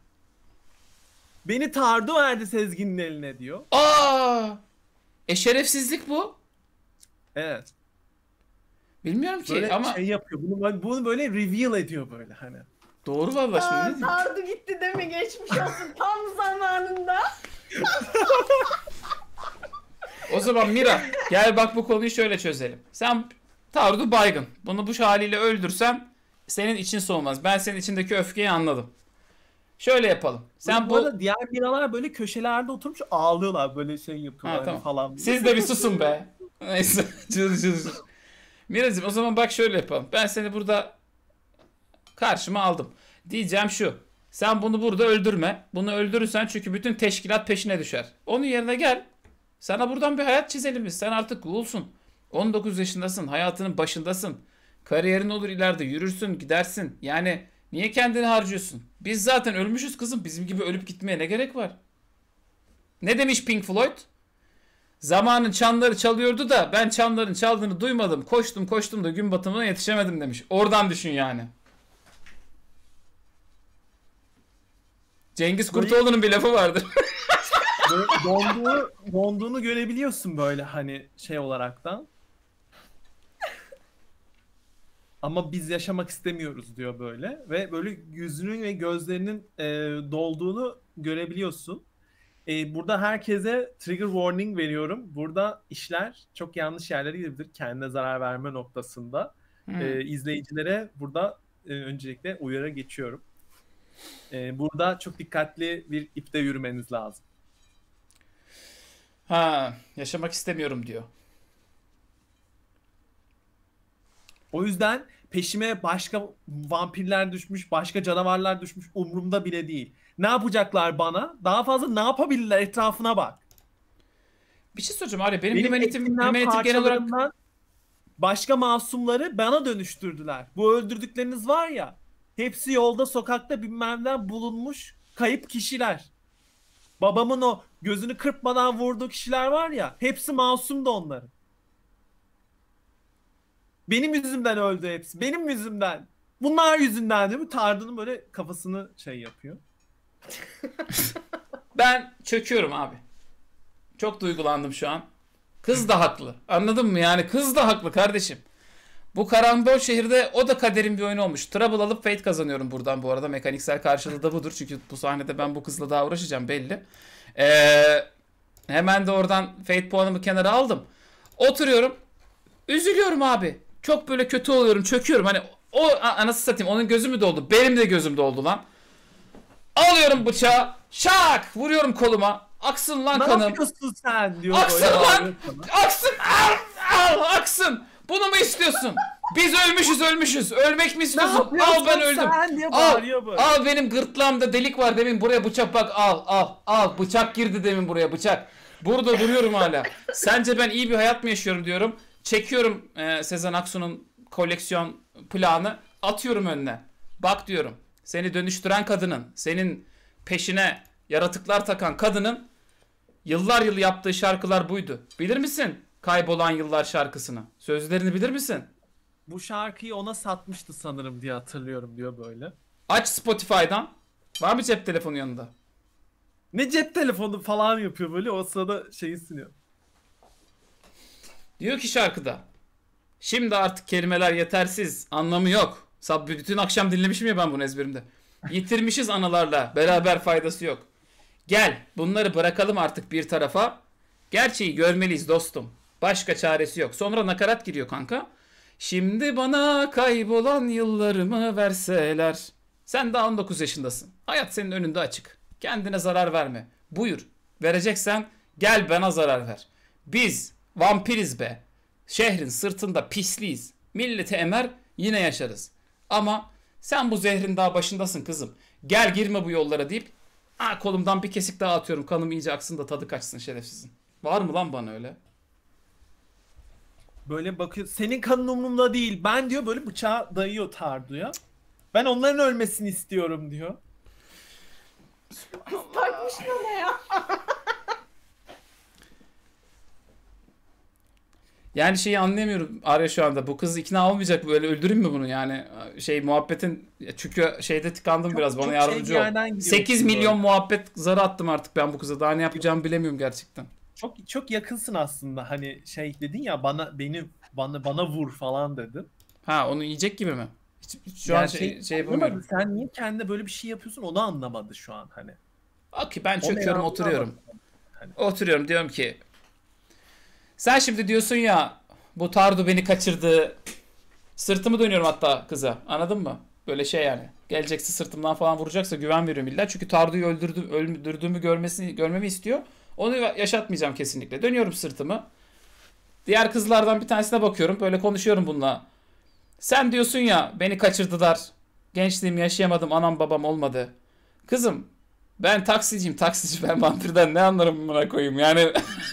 Beni Tardu verdi Sezgin'in eline diyor. Aa! Şerefsizlik bu. Evet. Bilmiyorum ki Böyle ama şey yapıyor. Bunu böyle reveal ediyor böyle hani. doğru vallahi şimdi ne diyeyim? Tardu gitti değil mi? Geçmiş olsun tam zamanında. O zaman Mira gel bak bu konuyu şöyle çözelim. Sen Tardu baygın. Bunu bu haliyle öldürsen senin için soğumaz. Ben senin içindeki öfkeyi anladım. Şöyle yapalım. Sen Bu arada diğer biralar böyle köşelerde oturmuş ağlıyorlar böyle şey yapıyorlar Ha, tamam. falan. Siz de bir susun be. Neyse. Cır. Miracığım o zaman bak şöyle yapalım. Ben seni burada karşıma aldım. Diyeceğim şu. Sen bunu burada öldürme. Bunu öldürürsen çünkü bütün teşkilat peşine düşer. Onun yerine gel. Sana buradan bir hayat çizelim biz. Sen artık cool'sun. 19 yaşındasın. Hayatının başındasın. Kariyerin olur ileride. Yürürsün, gidersin. Yani niye kendini harcıyorsun? Biz zaten ölmüşüz kızım. Bizim gibi ölüp gitmeye ne gerek var? Ne demiş Pink Floyd? Zamanın çanları çalıyordu da ben çanların çaldığını duymadım. Koştum da gün batımına yetişemedim demiş. Oradan düşün yani. Cengiz Kurtoğlu'nun bir lafı vardır. Böyle donduğunu görebiliyorsun böyle hani şey olaraktan. Ama biz yaşamak istemiyoruz diyor böyle. Ve böyle yüzünün ve gözlerinin dolduğunu görebiliyorsun. Burada herkese trigger warning veriyorum. Burada işler çok yanlış yerlere gidebilir. Kendine zarar verme noktasında. İzleyicilere burada öncelikle uyarı geçiyorum. Burada çok dikkatli bir ipte yürümeniz lazım. Ha, yaşamak istemiyorum diyor. O yüzden peşime başka vampirler düşmüş, başka canavarlar düşmüş umurumda bile değil. Ne yapacaklar bana? Daha fazla ne yapabilirler etrafına bak. Bir şey soracağım Arya. Benim Benim humanity'm etimden genel olarak parçalarımdan başka masumları bana dönüştürdüler. Bu öldürdükleriniz var ya, hepsi yolda sokakta bilmemden bulunmuş kayıp kişiler. Babamın o gözünü kırpmadan vurduğu kişiler var ya, hepsi masumdu onların. Benim yüzümden öldü hepsi. Benim yüzümden. Bunlar yüzünden değil mi? Tardu'nun böyle kafasını şey yapıyor. ben çöküyorum abi. Çok duygulandım şu an. Kız da haklı. Anladın mı yani? Kız da haklı kardeşim. Bu karambol şehirde o da kaderin bir oyunu olmuş. Trouble alıp Fate kazanıyorum buradan bu arada. Mekaniksel karşılığı da budur. Çünkü bu sahnede ben bu kızla daha uğraşacağım belli. Hemen de oradan Fate puanımı kenara aldım. Oturuyorum. Üzülüyorum abi. Çok böyle kötü oluyorum. Çöküyorum. Hani o anası satayım. Onun gözü mü doldu? Benim de gözüm doldu lan. Alıyorum bıçağı. Şak! Vuruyorum koluma. Aksın lan Ne kanım. yapıyorsun sen diyor. Aksın böyle lan! bağırıyor sana. Aksın! Aksın! Bunu mu istiyorsun? Biz ölmüşüz. Ölmek mi Ne istiyorsun? yapıyorsun Al ben öldüm. sen diye Al, bağırıyor böyle. al benim gırtlağımda delik var demin buraya bıçak bak al. Bıçak girdi demin buraya bıçak. Burada duruyorum hala. Sence ben iyi bir hayat mı yaşıyorum diyorum. Çekiyorum Sezen Aksu'nun koleksiyon planı. Atıyorum önüne. Bak diyorum. Seni dönüştüren kadının, senin peşine yaratıklar takan kadının yıllar yılı yaptığı şarkılar buydu. Bilir misin? Kaybolan Yıllar şarkısını. Sözlerini bilir misin? Bu şarkıyı ona satmıştı sanırım diye hatırlıyorum diyor böyle. Aç Spotify'dan. Var mı cep telefonu yanında? Ne cep telefonu falan yapıyor böyle, o sırada şeyi siniyor. Diyor ki şarkıda. Şimdi artık kelimeler yetersiz. Anlamı yok. Bütün akşam dinlemişim ya ben bunu ezberimde. Yitirmişiz anılarla. Beraber faydası yok. Gel bunları bırakalım artık bir tarafa. Gerçeği görmeliyiz dostum. Başka çaresi yok. Sonra nakarat giriyor kanka. Şimdi bana kaybolan yıllarımı verseler. Sen daha 19 yaşındasın. Hayat senin önünde açık. Kendine zarar verme. Buyur. Vereceksen gel bana zarar ver. Biz vampiriz be. Şehrin sırtında pisliyiz. Milleti emer yine yaşarız. Ama sen bu zehrin daha başındasın kızım. Gel girme bu yollara deyip kolumdan bir kesik daha atıyorum. Kanım iyice aksın da tadı kaçsın şerefsizin. Var mı lan bana öyle? Böyle bakıyor. Senin kanın umurumda değil. Ben diyor böyle bıçağı dayıyor Tardu'ya. Ben onların ölmesini istiyorum diyor. Takmış bana ya. Yani şeyi anlayamıyorum Arya şu anda. Bu kız ikna olmayacak, böyle öldüreyim mi bunu yani? Şey muhabbetin, çünkü şeyde tıkandım Çok- biraz, bana çok yardımcı şey bir ol. yerden gidiyorsun 8 milyon böyle. muhabbet zarı attım artık ben bu kıza. Daha ne yapacağımı bilemiyorum gerçekten. Çok yakınsın aslında. Hani şey dedin ya, bana vur falan dedin. Ha, onu yiyecek gibi mi? Şu an Yani şey anlamadı. yapamıyorum. Sen niye kendine böyle bir şey yapıyorsun, onu anlamadı şu an hani. Okey, ben O ne çöküyorum, ya? oturuyorum. Hani. Oturuyorum, diyorum ki sen şimdi diyorsun ya bu Tardu beni kaçırdı. Sırtımı dönüyorum hatta kıza. Anladın mı? Böyle şey yani. Gelecekse sırtımdan falan vuracaksa güven veriyorum illa. Çünkü Tardu'yu öldürdüğümü görmemi istiyor. Onu yaşatmayacağım kesinlikle. Dönüyorum sırtımı. Diğer kızlardan bir tanesine bakıyorum. Böyle konuşuyorum bununla. Sen diyorsun ya beni kaçırdılar. Gençliğimi yaşayamadım. Anam babam olmadı. Kızım, ben taksiciyim, taksici. Ben vampirden ne anlarım buna koyayım yani.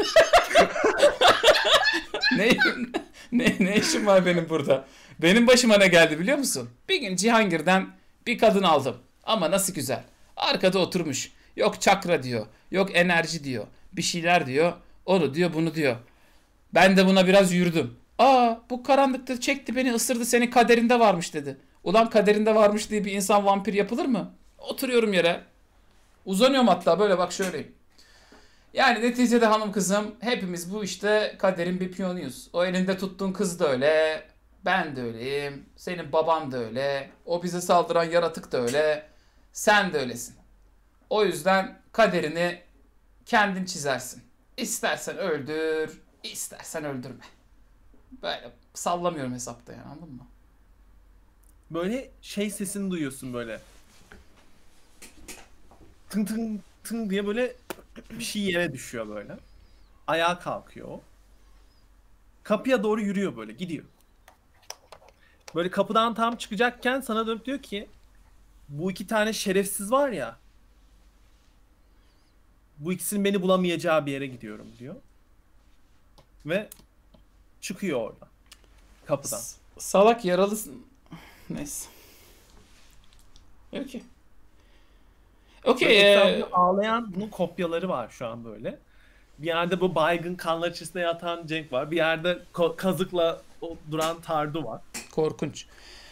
ne, ne işim var benim burada? Benim başıma ne geldi biliyor musun? Bir gün Cihangir'den bir kadın aldım. Ama nasıl güzel. Arkada oturmuş. Yok çakra diyor. Yok enerji diyor. Bir şeyler diyor. Onu diyor, bunu diyor. Ben de buna biraz yürüdüm. Aa, bu karanlıkta çekti beni, ısırdı, senin kaderinde varmış dedi. Ulan kaderinde varmış diye bir insan vampir yapılır mı? Oturuyorum yere. Uzanıyorum hatta böyle, bak şöyleyim. Yani neticede hanım kızım, hepimiz bu işte kaderin bir piyonuyuz. O elinde tuttuğun kız da öyle. Ben de öyleyim. Senin baban da öyle. O bize saldıran yaratık da öyle. Sen de öylesin. O yüzden kaderini kendin çizersin. İstersen öldür, istersen öldürme. Böyle sallamıyorum hesapta yani, anladın mı? Böyle şey sesini duyuyorsun böyle. Tın tın tın diye böyle bir şey yere düşüyor böyle. Ayağa kalkıyor o. Kapıya doğru yürüyor böyle, gidiyor. Böyle kapıdan tam çıkacakken sana dönüp diyor ki bu iki tane şerefsiz var ya, bu ikisinin beni bulamayacağı bir yere gidiyorum diyor. Ve çıkıyor orada. Kapıdan. Salak yaralısın. Neyse. Okey. Okey. Böyle etrafında ağlayan bunun kopyaları var şu an böyle. Bir yerde bu baygın kanlar içerisinde yatan Cenk var. Bir yerde kazıkla duran Tardu var. Korkunç.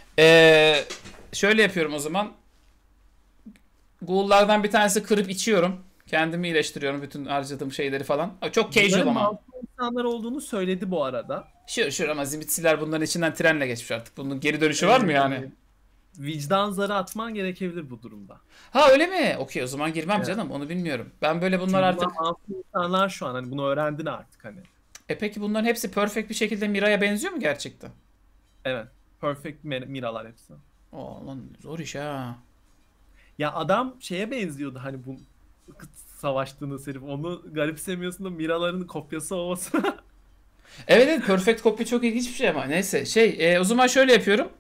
Şöyle yapıyorum o zaman. Ghoul'lardan bir tanesi kırıp içiyorum. Kendimi iyileştiriyorum, bütün harcadığım şeyleri falan. Çok casual Bunların ama. masum insanlar olduğunu söyledi bu arada. Şu ama Zimitsiler bunların içinden trenle geçmiş artık. Bunun geri dönüşü var mı yani? Vicdan zarı atman gerekebilir bu durumda. Ha öyle mi? Okey, o zaman girmem Evet. canım, onu bilmiyorum. Ben böyle bunlar Çünkü artık... bunlar masum insanlar şu an, hani bunu öğrendin artık hani. Peki bunların hepsi perfect bir şekilde Mira'ya benziyor mu gerçekten? Evet. Perfect miralar hepsi. Oo lan, zor iş ha. Ya adam şeye benziyordu hani, bu savaştığınız herif. Onu garipsemiyorsun da miraların kopyası olması. Evet, perfect copy çok ilginç bir şey ama neyse o zaman şöyle yapıyorum.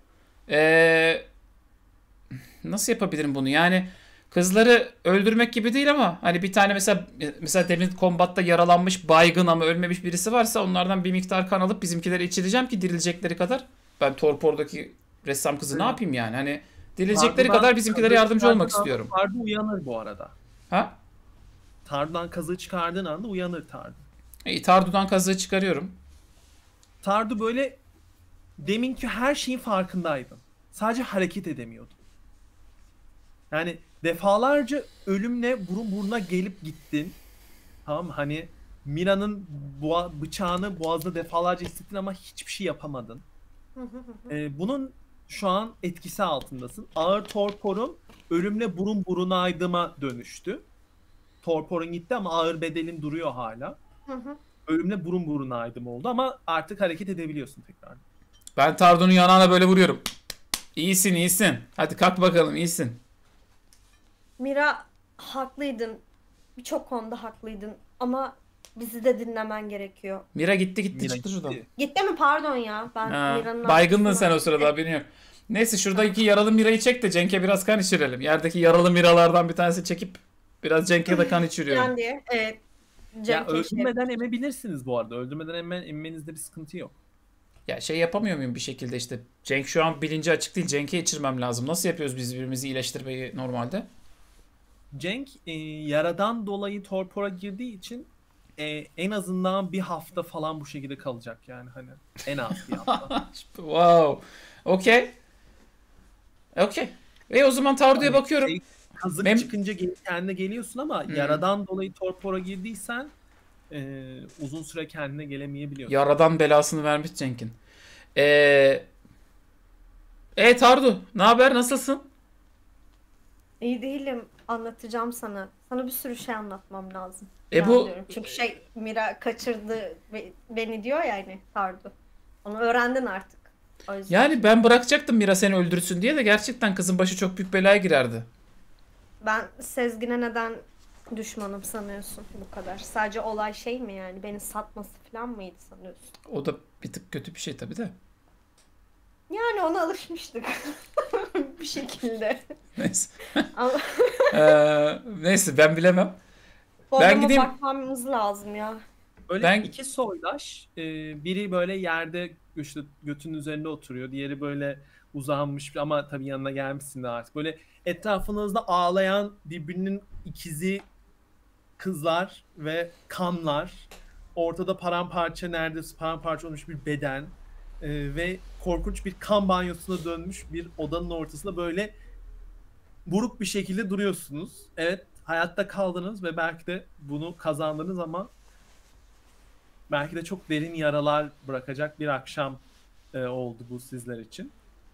Nasıl yapabilirim bunu yani, kızları öldürmek gibi değil ama hani bir tane mesela demin kombatta yaralanmış, baygın ama ölmemiş birisi varsa onlardan bir miktar kan alıp bizimkileri içireceğim ki dirilecekleri kadar. Ben Torpor'daki ressam kızı ne yapayım yani, hani dirilecekleri kadar bizimkilere yardımcı olmak istiyorum. Tardu uyanır bu arada. Ha? Tardu'dan kazığı çıkardığın anda uyanır Tardu. Tardu'dan kazığı çıkarıyorum. Tardu böyle deminki her şeyin farkındaydın. Sadece hareket edemiyordun. Yani defalarca ölümle burun buruna gelip gittin. Tamam mı? Hani Mira'nın bıçağını boğazda defalarca hissettin ama hiçbir şey yapamadın. Bunun şu an etkisi altındasın. Ağır torporun ölümle burun burunaydıma dönüştü. Torporun gitti ama ağır bedelin duruyor hala. Ölümle burun burunaydım oldu ama artık hareket edebiliyorsun tekrar. Ben Tardu'nun yanağına böyle vuruyorum. İyisin, iyisin. Hadi kalk bakalım, iyisin. Mira, haklıydın. Birçok konuda haklıydın. Ama bizi de dinlemen gerekiyor. Mira gitti Mira çıktı şuradan. gitti. Gitti mi? Pardon ya. Ben Ha, Mira'nın baygındın arkasına- sen o sırada, haberin yok. Neyse, şuradaki yaralı Mira'yı çek de Cenk'e biraz kan içirelim. Yerdeki yaralı Mira'lardan bir tanesi çekip biraz Cenk'e de kan içiriyorum. Yani diye. Evet. Ya Cem keşke. öldürmeden emebilirsiniz bu arada. Öldürmeden emmenizde bir sıkıntı yok. Ya yapamıyor muyum bir şekilde işte. Cenk şu an bilinci açık değil. Cenk'e içirmem lazım. Nasıl yapıyoruz biz birbirimizi iyileştirmeyi normalde? Cenk yaradan dolayı torpora girdiği için en azından bir hafta falan bu şekilde kalacak yani hani en az bir hafta. Wow. Okey. Okey. Ve o zaman Tardu'ya bakıyorum. Kazık Mem- çıkınca kendine geliyorsun ama yaradan dolayı torpora girdiysen uzun süre kendine gelemeyebiliyorsun. Yaradan belasını vermiş Cenk'in. Tardu, ne haber? Nasılsın? İyi değilim. Anlatacağım sana. Sana bir sürü şey anlatmam lazım. Bu Diyorum. Çünkü Mira kaçırdı beni diyor ya hani Tardu. Onu öğrendin artık. O yüzden. yani ben bırakacaktım Mira seni öldürsün diye de gerçekten kızın başı çok büyük belaya girerdi. Ben Sezgin'e neden düşmanım sanıyorsun bu kadar? Sadece olay şey mi yani? Beni satması falan mıydı sanıyorsun? O da bir tık kötü bir şey tabii de. Yani ona alışmıştık. Bir şekilde. Neyse. Ama Neyse ben bilemem. bu Ben adama gideyim. bakmamız lazım ya. Böyle iki soydaş, biri böyle yerde işte götünün üzerinde oturuyor, diğeri böyle uzanmış ama tabii yanına gelmişsin de artık. Böyle etrafınızda ağlayan birbirinin ikizi kızlar ve kanlar. Ortada paramparça, neredeyse paramparça olmuş bir beden ve korkunç bir kan banyosuna dönmüş bir odanın ortasında böyle buruk bir şekilde duruyorsunuz. Evet, hayatta kaldınız ve belki de bunu kazandınız ama belki de çok derin yaralar bırakacak bir akşam oldu bu sizler için.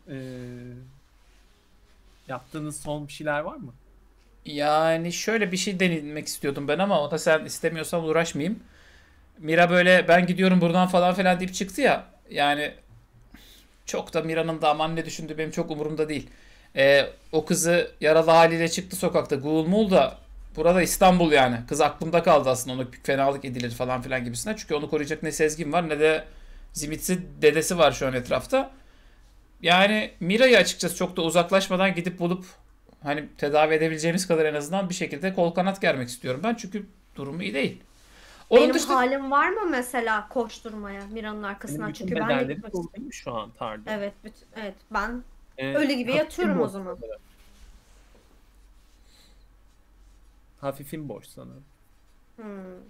Yaptığınız son bir şeyler var mı? Yani şöyle bir şey denemek istiyordum ben ama o da sen istemiyorsan uğraşmayayım. Mira böyle ben gidiyorum buradan falan filan deyip çıktı ya. Yani çok da Mira'nın da aman ne düşündüğü benim çok umurumda değil. O kızı yaralı haliyle çıktı sokakta. Gul mul da burada İstanbul yani. Kız aklımda kaldı aslında ona bir fenalık edilir falan filan gibisine. Çünkü onu koruyacak ne Sezgin var ne de Zimitsi dedesi var şu an etrafta. Yani Mira'yı açıkçası çok da uzaklaşmadan gidip bulup hani tedavi edebileceğimiz kadar en azından bir şekilde kol kanat germek istiyorum ben. Çünkü durumu iyi değil. Onun Benim dışında halim var mı mesela koşturmaya Mira'nın arkasından? Bütün Çünkü ben de bedenleri gitmek doluymuş şu an Tardı. Evet, evet ben ölü gibi yatıyorum o zaman. Hafifin boş sanırım. Hmm.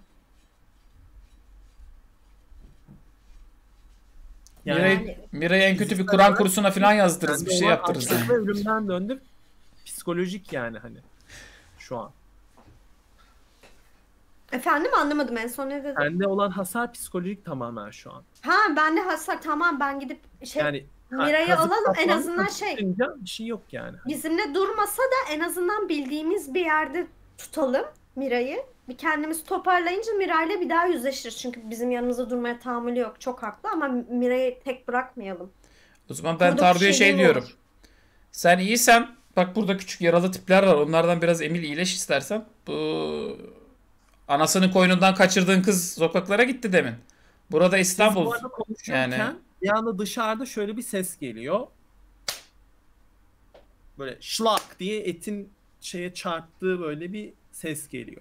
Mira'yı en kötü bir Kur'an kursuna falan yazdırırız. Bir şey yaptırırız Açlık yani. ve ölümden döndü. Psikolojik yani hani şu an. Efendim anlamadım en son ne dedin? Bende olan hasar psikolojik tamamen şu an. Ha ben de hasar tamam ben gidip Yani Mira'yı kazık alalım en saplandı, azından çıkınca bir şey yok yani. bizimle durmasa da en azından bildiğimiz bir yerde tutalım Mira'yı. Bir kendimizi toparlayınca Mira'yla bir daha yüzleşiriz. Çünkü bizim yanımızda durmaya tahammülü yok. Çok haklı ama Mira'yı tek bırakmayalım. O zaman ben Burada Tardu'ya bir şey şey değil diyorum. olur. Sen iyisen bak burada küçük yaralı tipler var. Onlardan biraz Emil iyileş istersen. Bu anasının koynundan kaçırdığın kız sokaklara gitti demin. Burada Siz İstanbul. bu arada konuşurken Yani bir anda dışarıda şöyle bir ses geliyor. Böyle şlak diye etin şeye çarptığı böyle bir ses geliyor.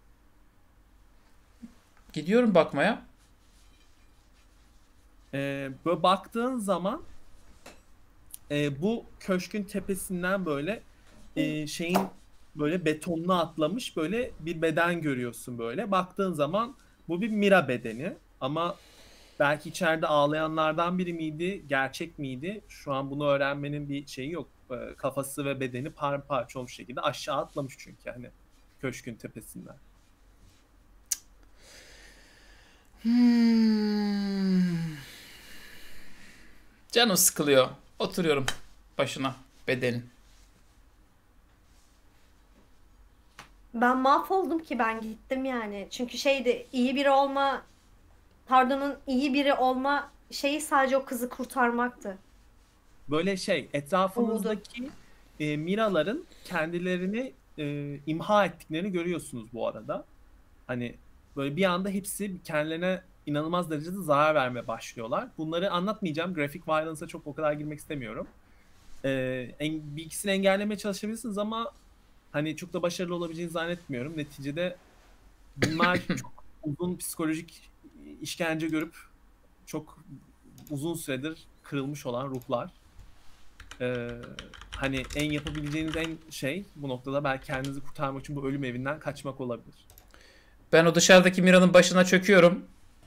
gidiyorum bakmaya. Böyle baktığın zaman bu köşkün tepesinden böyle şeyin böyle betonuna atlamış böyle bir beden görüyorsun böyle. Baktığın zaman bu bir Mira bedeni ama belki içeride ağlayanlardan biri miydi, gerçek miydi? Şu an bunu öğrenmenin bir şeyi yok. Kafası ve bedeni paramparça olmuş şekilde aşağı atlamış çünkü hani köşkün tepesinden. Canım sıkılıyor. Oturuyorum başına bedenin. Ben mahvoldum ki ben gittim yani. Çünkü şeydi iyi biri olma Tardu'nun iyi biri olma şeyi sadece o kızı kurtarmaktı. Böyle şey etrafınızdaki Miraların kendilerini imha ettiklerini görüyorsunuz bu arada. Hani böyle bir anda hepsi kendilerine inanılmaz derecede zarar vermeye başlıyorlar. Bunları anlatmayacağım. Graphic violence'a çok o kadar girmek istemiyorum. Bir ikisini engellemeye çalışabilirsiniz ama hani çok da başarılı olabileceğini zannetmiyorum. Neticede bunlar çok uzun psikolojik işkence görüp çok uzun süredir kırılmış olan ruhlar. Hani en yapabileceğiniz en şey bu noktada belki kendinizi kurtarmak için bu ölüm evinden kaçmak olabilir. Ben o dışarıdaki Mira'nın başına çöküyorum.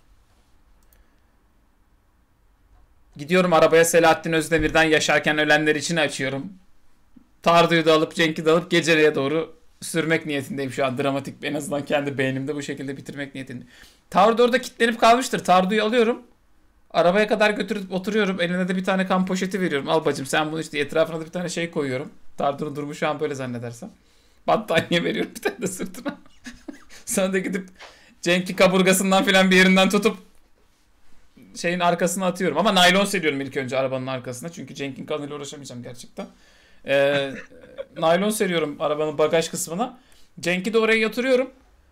Gidiyorum arabaya Selahattin Özdemir'den Yaşarken Ölenler için açıyorum. Tardu'yu da alıp Cenk'i de alıp Gecere'ye doğru sürmek niyetindeyim şu an. Dramatik, en azından kendi beynimde bu şekilde bitirmek niyetindeyim. Tardu orada kilitlenip kalmıştır. Tardu'yu alıyorum. Arabaya kadar götürüp oturuyorum. Eline de bir tane kan poşeti veriyorum. Al bacım sen bunu işte, etrafına da bir tane şey koyuyorum. Tardu'nun durumu şu an böyle zannedersem. Battaniye veriyorum bir tane de sırtına. Sonra da gidip Cenk'i kaburgasından filan bir yerinden tutup şeyin arkasına atıyorum. Ama naylon seriyorum ilk önce arabanın arkasına. Çünkü Cenk'in kanıyla uğraşamayacağım gerçekten. Naylon seriyorum arabanın bagaj kısmına. Cenk'i de oraya yatırıyorum.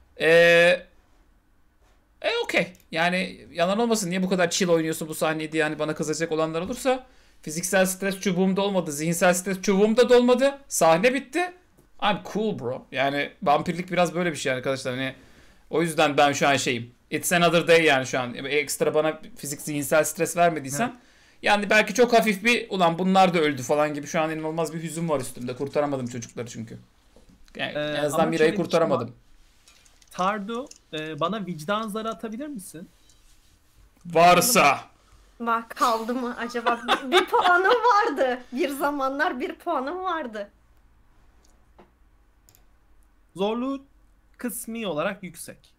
Okey. Yani yalan olmasın, niye bu kadar chill oynuyorsun bu sahneyi diye yani bana kızacak olanlar olursa, fiziksel stres çubuğumda olmadı. Zihinsel stres çubuğumda da olmadı. Sahne bitti. I'm cool bro. Yani vampirlik biraz böyle bir şey arkadaşlar. Hani o yüzden ben şu an şeyim. It's another day yani şu an. Ekstra bana zihinsel stres vermediysen. Yani belki çok hafif bir ulan bunlar da öldü falan gibi şu an inanılmaz bir hüzün var üstümde. Kurtaramadım çocukları çünkü. Yani en azından Mira'yı kurtaramadım. Tardu, bana vicdan zarı atabilir misin? Varsa. Bak kaldı mı acaba? Bir puanım vardı. Bir zamanlar bir puanım vardı. Zorluğu kısmi olarak yüksek.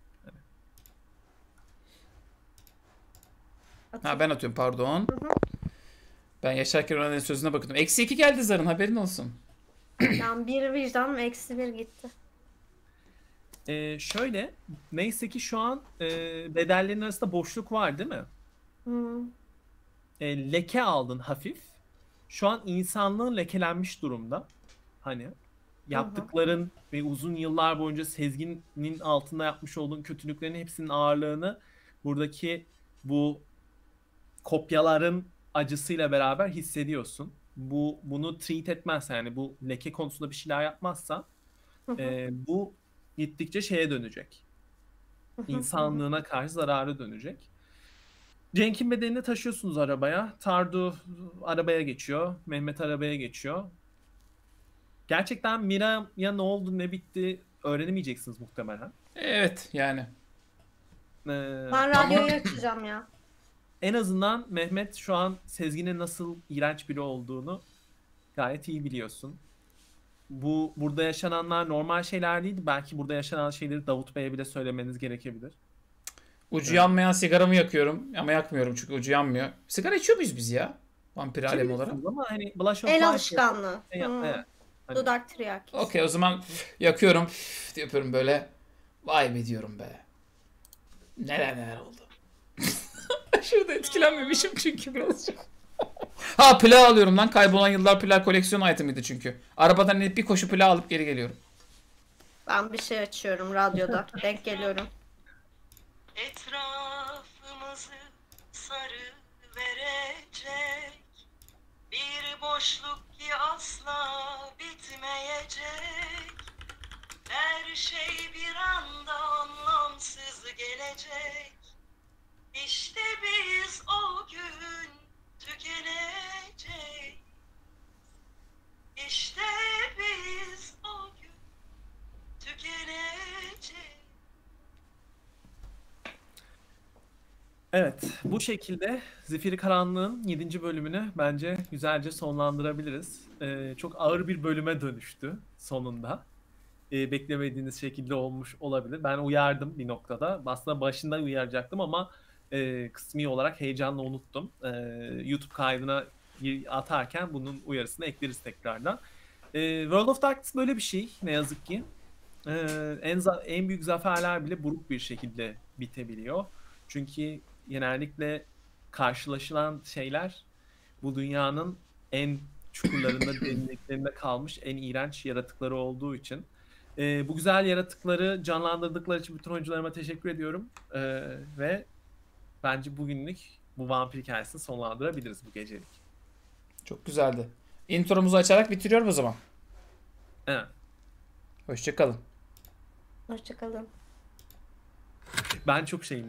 Ha ben atıyorum pardon. Ben Yaşarken Ölen'in sözüne bakıyordum. -2 geldi zarın, haberin olsun. Yani bir vicdanım -1 gitti. Şöyle, neyse ki şu an bedellerin arasında boşluk var değil mi? Hmm. Leke aldın hafif. Şu an insanlığın lekelenmiş durumda. Hani yaptıkların ve uzun yıllar boyunca Sezgin'in altında yapmış olduğun kötülüklerin hepsinin ağırlığını buradaki bu kopyaların acısıyla beraber hissediyorsun. Bunu treat etmezsen, yani bu leke konusunda bir şeyler yapmazsan bu gittikçe şeye dönecek. İnsanlığına karşı zararı dönecek. Cenk'in bedenini taşıyorsunuz arabaya. Tardu arabaya geçiyor. Mehmet arabaya geçiyor. Gerçekten Mira'ya ne oldu ne bitti öğrenemeyeceksiniz muhtemelen. Evet yani. Ben radyoyu açacağım ya. En azından Mehmet şu an Sezgin'in nasıl iğrenç biri olduğunu gayet iyi biliyorsun. Burada yaşananlar normal şeyler değil. Belki burada yaşanan şeyleri Davut Bey'e bile söylemeniz gerekebilir. Ucu yanmayan sigaramı yakıyorum ama yakmıyorum çünkü ucu yanmıyor. Sigara içiyor muyuz biz ya? Vampir alemi olarak. Ama hani Blush of El Life alışkanlığı. evet. Hani Dudak tiryaki. Okey, o zaman yakıyorum yapıyorum böyle. Vay be diyorum be. Neler oldu. Şurada etkilenmemişim çünkü birazcık. Ha plağı alıyorum lan. Kaybolan Yıllar plağı koleksiyon itemiydi çünkü. Arabadan inip bir koşu plağı alıp geri geliyorum. Ben bir şey açıyorum radyoda. Denk geliyorum. Etrafımızı sarı verecek bir boşluk ki asla bitmeyecek. Her şey bir anda anlamsız gelecek. İşte biz o gün tükenecek. İşte biz o gün tükenecek. Evet, bu şekilde Zifiri Karanlığın 7. bölümünü bence güzelce sonlandırabiliriz. Çok ağır bir bölüme dönüştü sonunda. Beklemediğiniz şekilde olmuş olabilir. Ben uyardım bir noktada. Aslında başından uyaracaktım ama kısmi olarak heyecanla unuttum. YouTube kaydına atarken bunun uyarısını ekleriz tekrardan. World of Darkness böyle bir şey ne yazık ki. En büyük zaferler bile buruk bir şekilde bitebiliyor. Çünkü genellikle karşılaşılan şeyler bu dünyanın en çukurlarında, derinliklerinde kalmış en iğrenç yaratıkları olduğu için. Bu güzel yaratıkları canlandırdıkları için bütün oyuncularıma teşekkür ediyorum. Ve bence bugünlük bu vampir hikayesini sonlandırabiliriz bu gecelik. Çok güzeldi. Intromuzu açarak bitiriyorum o zaman. Evet. Hoşçakalın. Hoşçakalın. Ben çok şeyim.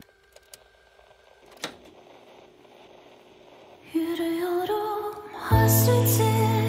Yürüyorum hasretin